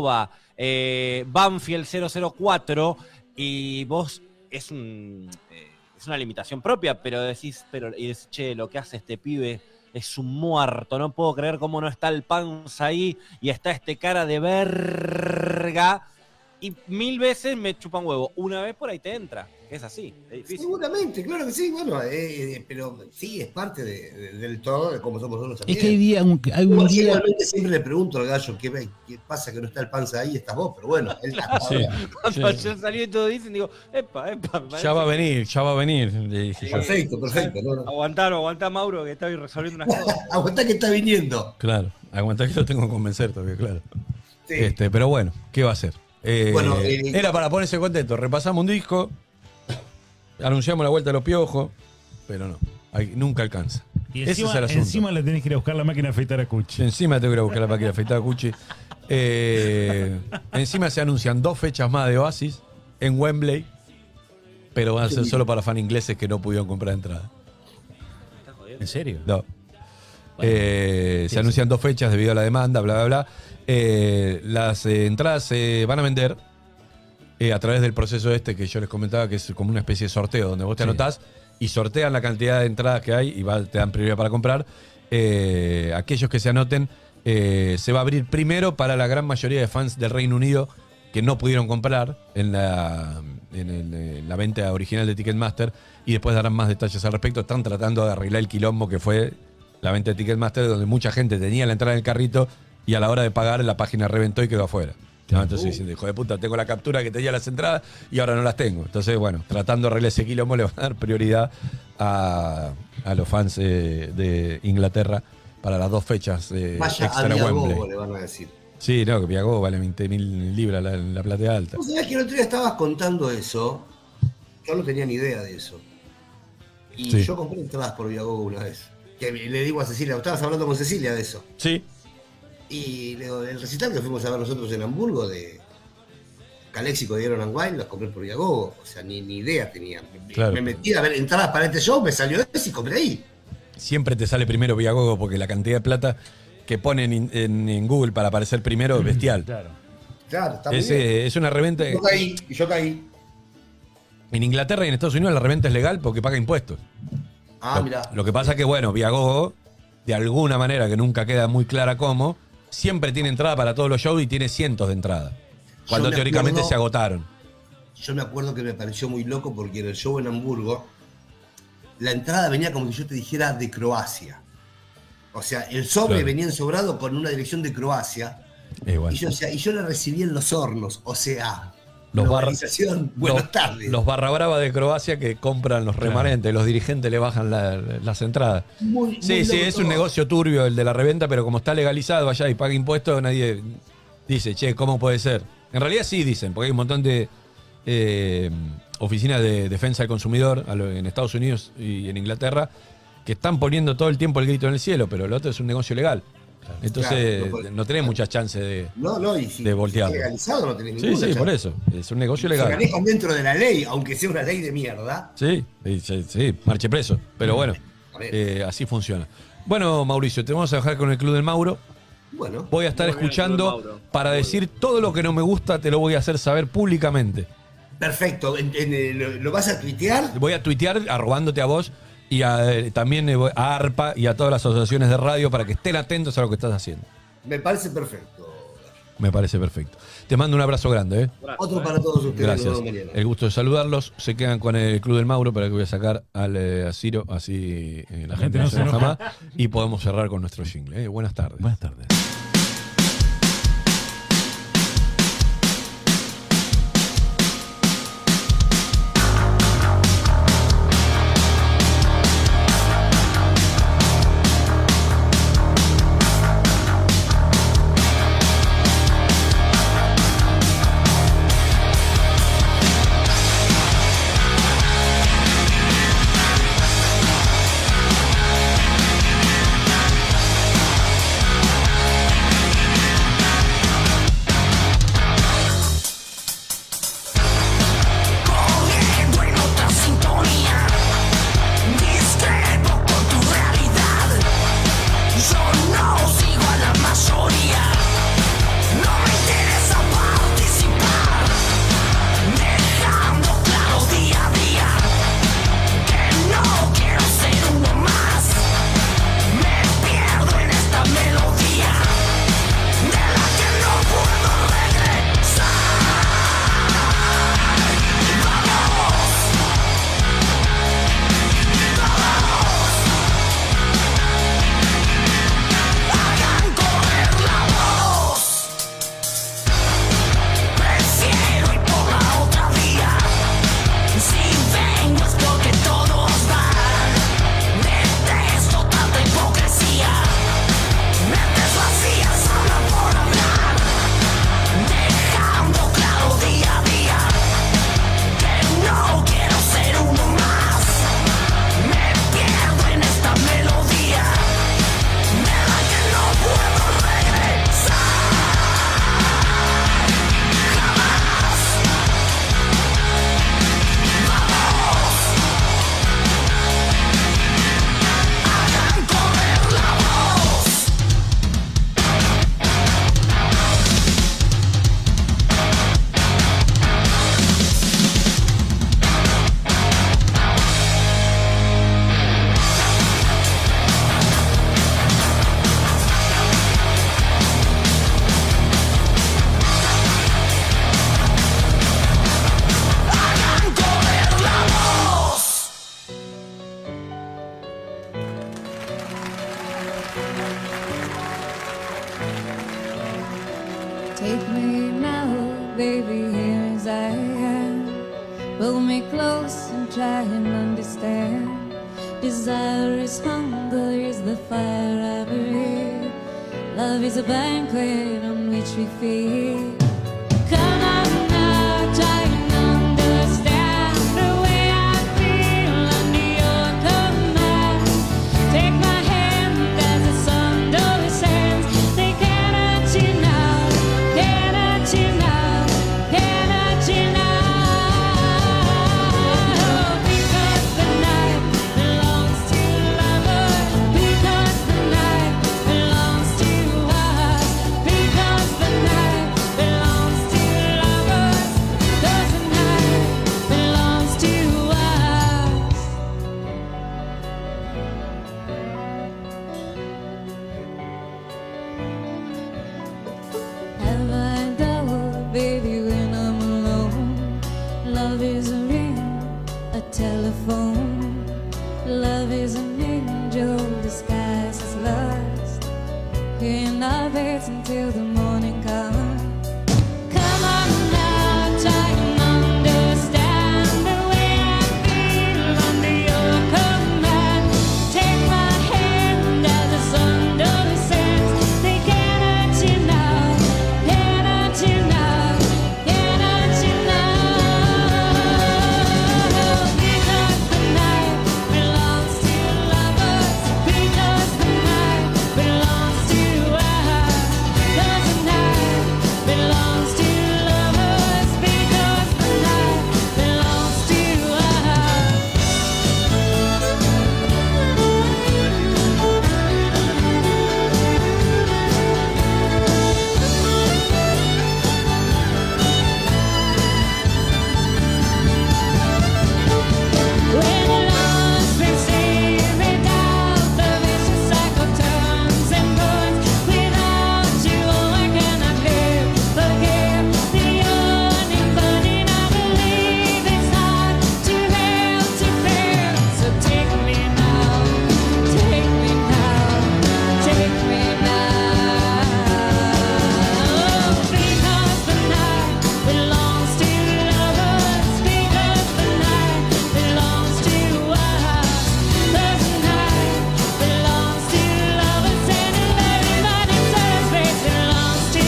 @Banfield004 y vos es una limitación propia, pero decís, che, lo que hace este pibe es un muerto, no puedo creer cómo no está el Panza ahí y está este cara de verga. Y 1000 veces me chupan huevo. Una vez por ahí te entra. Es así, es difícil. Seguramente, claro que sí. Bueno, pero sí, es parte del todo de cómo somos nosotros también. Es que hay un día... Igualmente siempre le pregunto al gallo, ¿qué pasa que no está el Panza ahí? Estás vos, pero bueno. Él Cuando yo salí y todo dicen, digo, epa. Ya va a venir. Le dije yo. Perfecto. No. Aguantá, Mauro, que está resolviendo unas cosas. Aguantá que está viniendo. Claro, aguantá que lo tengo que convencer todavía, claro. Sí. Pero bueno, ¿qué va a hacer? Era para ponerse contento. Repasamos un disco, anunciamos la vuelta a los piojos, pero no, nunca alcanza. Y Ese encima, es el asunto. encima le tenés que ir a buscar la máquina de afeitar a Cuchi. Encima tengo que ir a buscar la máquina de afeitar a Cuchi. Encima se anuncian 2 fechas más de Oasis en Wembley, pero van a ser solo para fan ingleses que no pudieron comprar entrada. ¿En serio? No. Se anuncian 2 fechas debido a la demanda, bla, bla, bla. Las entradas se van a vender a través del proceso que yo les comentaba, que es como una especie de sorteo, donde vos te anotás y sortean la cantidad de entradas que hay y te dan prioridad para comprar. Aquellos que se anoten, se va a abrir primero para la gran mayoría de fans del Reino Unido que no pudieron comprar en la venta original de Ticketmaster, y después darán más detalles al respecto. Están tratando de arreglar el quilombo que fue la venta de Ticketmaster, donde mucha gente tenía la entrada en el carrito y a la hora de pagar la página reventó y quedó afuera. Entonces diciendo, hijo de puta, tengo la captura que tenía las entradas y ahora no las tengo. Entonces, bueno, tratando de arreglar ese quilombo, le van a dar prioridad a los fans de Inglaterra para las 2 fechas Vaya extra a Viagogo, Wembley. le van a decir. Sí, no, que Viagogo vale 20.000 libras la platea alta. ¿Vos sabés que el otro día estabas contando eso? Yo no tenía ni idea de eso. Y Sí. yo compré entradas por Viagogo una vez. Que le digo a Cecilia, estabas hablando con Cecilia de eso. Sí. Y le digo, el recital que fuimos a ver nosotros en Hamburgo de Caléxico de Iron and Wild, los compré por Viagogo. O sea, ni idea tenía. Claro. Me metí a ver entradas para este show, me salió eso y compré ahí. Siempre te sale primero Viagogo porque la cantidad de plata que ponen en Google para aparecer primero es bestial. Claro, está muy bien. Es una reventa. Yo caí. En Inglaterra y en Estados Unidos la reventa es legal porque paga impuestos. Mirá. Lo que pasa es que, bueno, Viagogo, de alguna manera que nunca queda muy clara cómo, siempre tiene entrada para todos los shows y tiene cientos de entradas. Cuando me teóricamente acuerdo- se agotaron. Yo me acuerdo que me pareció muy loco porque en el show en Hamburgo, la entrada venía como si yo te dijera de Croacia. O sea, el sobre Claro. venía ensobrado con una dirección de Croacia. Igual. Y yo la recibí en Los Hornos. O sea, Los la barra- organización, buenas tardes. Los barra brava de Croacia que compran los remanentes, los dirigentes le bajan las entradas. Muy Sí, loco es un todo. negocio turbio el de la reventa, pero como está legalizado allá y paga impuestos, nadie dice, che, ¿cómo puede ser? En realidad sí dicen, porque hay un montón de oficinas de defensa del consumidor en Estados Unidos y en Inglaterra que están poniendo todo el tiempo el grito en el cielo, pero lo otro es un negocio legal. Entonces Claro, no tenés muchas chances de y si voltearlo. está legalizado no tenés Sí, ninguna sí, chance. por eso. Es un negocio Se legal. manejan dentro de la ley, aunque sea una ley de mierda. Sí, marche preso. Pero bueno, así funciona. Bueno, Mauricio, te vamos a dejar con el Club del Mauro. Bueno. Voy a estar Muy bien, el Club del escuchando Mauro. para decir todo lo que no me gusta, te lo voy a hacer saber públicamente. Perfecto. ¿Lo vas a tuitear? Voy a tuitear arrobándote a vos y también a ARPA y a todas las asociaciones de radio para que estén atentos a lo que estás haciendo. Me parece perfecto. Me parece perfecto. Te mando un abrazo grande. Otro para todos ustedes. Gracias. Nos vemos mañana. El gusto de saludarlos. Se quedan con el Club del Mauro para que voy a sacar a Ciro, así la gente no se enoja más. Y podemos cerrar con nuestro jingle. Buenas tardes. Buenas tardes. close and try and understand. Desire is hunger, is the fire I breathe. Love is a banquet on which we feed. Come on now, try and understand the way I feel under your command. Take my hand as the sun descends. They cannot you now, cannot you now, cannot you now. Because the night belongs to lovers. Because the night belongs to us. Because the night belongs to lovers. Because the night belongs to us. Have I doubt, baby, when I'm alone? Love is a ring, a telephone. Love is an angel disguised as lust. Here in our beds until the morning comes. Come on now, try and understand the way I feel under your command. Take my hand as the sun descends. They cannot you now, cannot you now, cannot you now. Because the night belongs to lovers. Because the night belongs to us. Because the night belongs to lovers. Because the night belongs to When love's been saved without the vicious cycle turns and burns. Without you, I cannot live. Forgive the yearning, burning. I believe it's hard to help to bear. So take me now, take me now, take me now. Because the night belongs to lovers. Because the night belongs to us. Because the night belongs to lovers. And everybody says it belongs to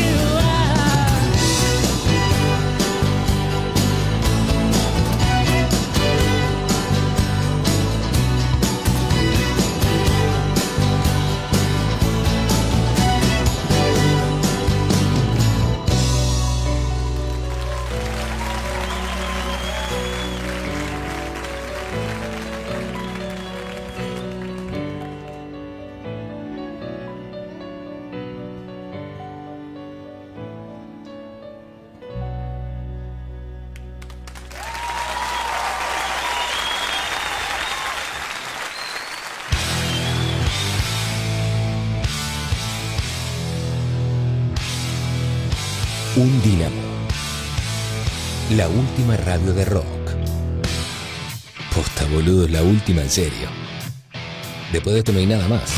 Un Dínamo. La última radio de rock. Posta, boludo, la última en serio. Después de esto no hay nada más.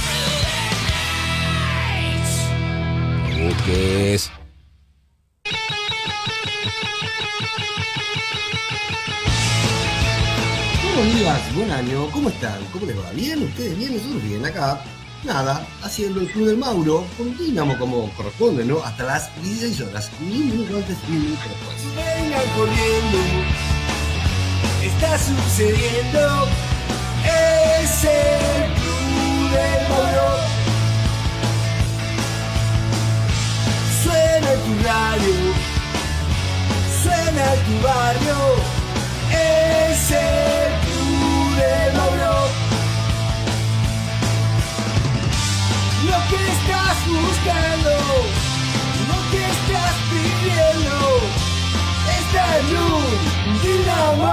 Busques. Buenos días, buen año, ¿cómo están? ¿Cómo les va? ¿Bien? ¿Ustedes bien? Nosotros bien, acá. Nada, haciendo el Club del Mauro, con Dínamo como corresponde, ¿no? Hasta las 16 horas, ni un minuto antes ni un minuto después. Vengan corriendo, está sucediendo, es el Club del Mauro. Suena en tu radio, suena en tu barrio, es el Club del Mauro. Lo que estás buscando, lo que estás pidiendo, está en un Dínamo.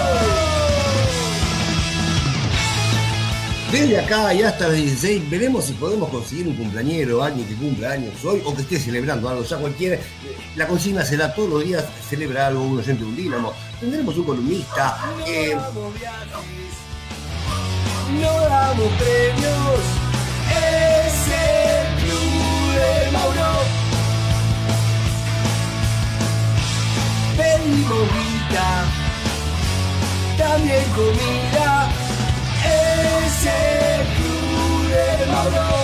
Desde acá y hasta las 16 veremos si podemos conseguir un cumpleañero, alguien que cumpla años hoy o que esté celebrando algo, ya cualquiera. La consigna será todos los días celebra algo un oyente de un Dínamo. Tendremos un columnista. No damos premios, es el Club del Mauro. Pedimos guita, también comida. Es el Club del Mauro.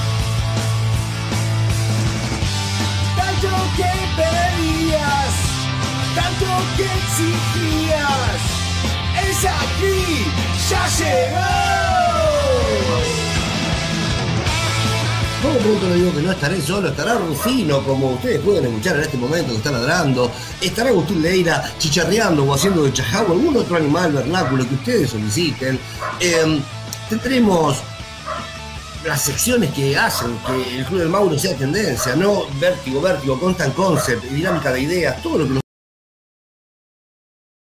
Tanto que pedías, tanto que exigías, es aquí, ya llegó. Por un punto le digo que no estaré solo, estará Rufino, como ustedes pueden escuchar en este momento que está ladrando. Estará Agustín Leira chicharreando o haciendo de chajá o algún otro animal vernáculo que ustedes soliciten. Tendremos las secciones que hacen que el Club del Mauro sea tendencia, ¿no? Vértigo, Constant Concept, dinámica de ideas, todo lo que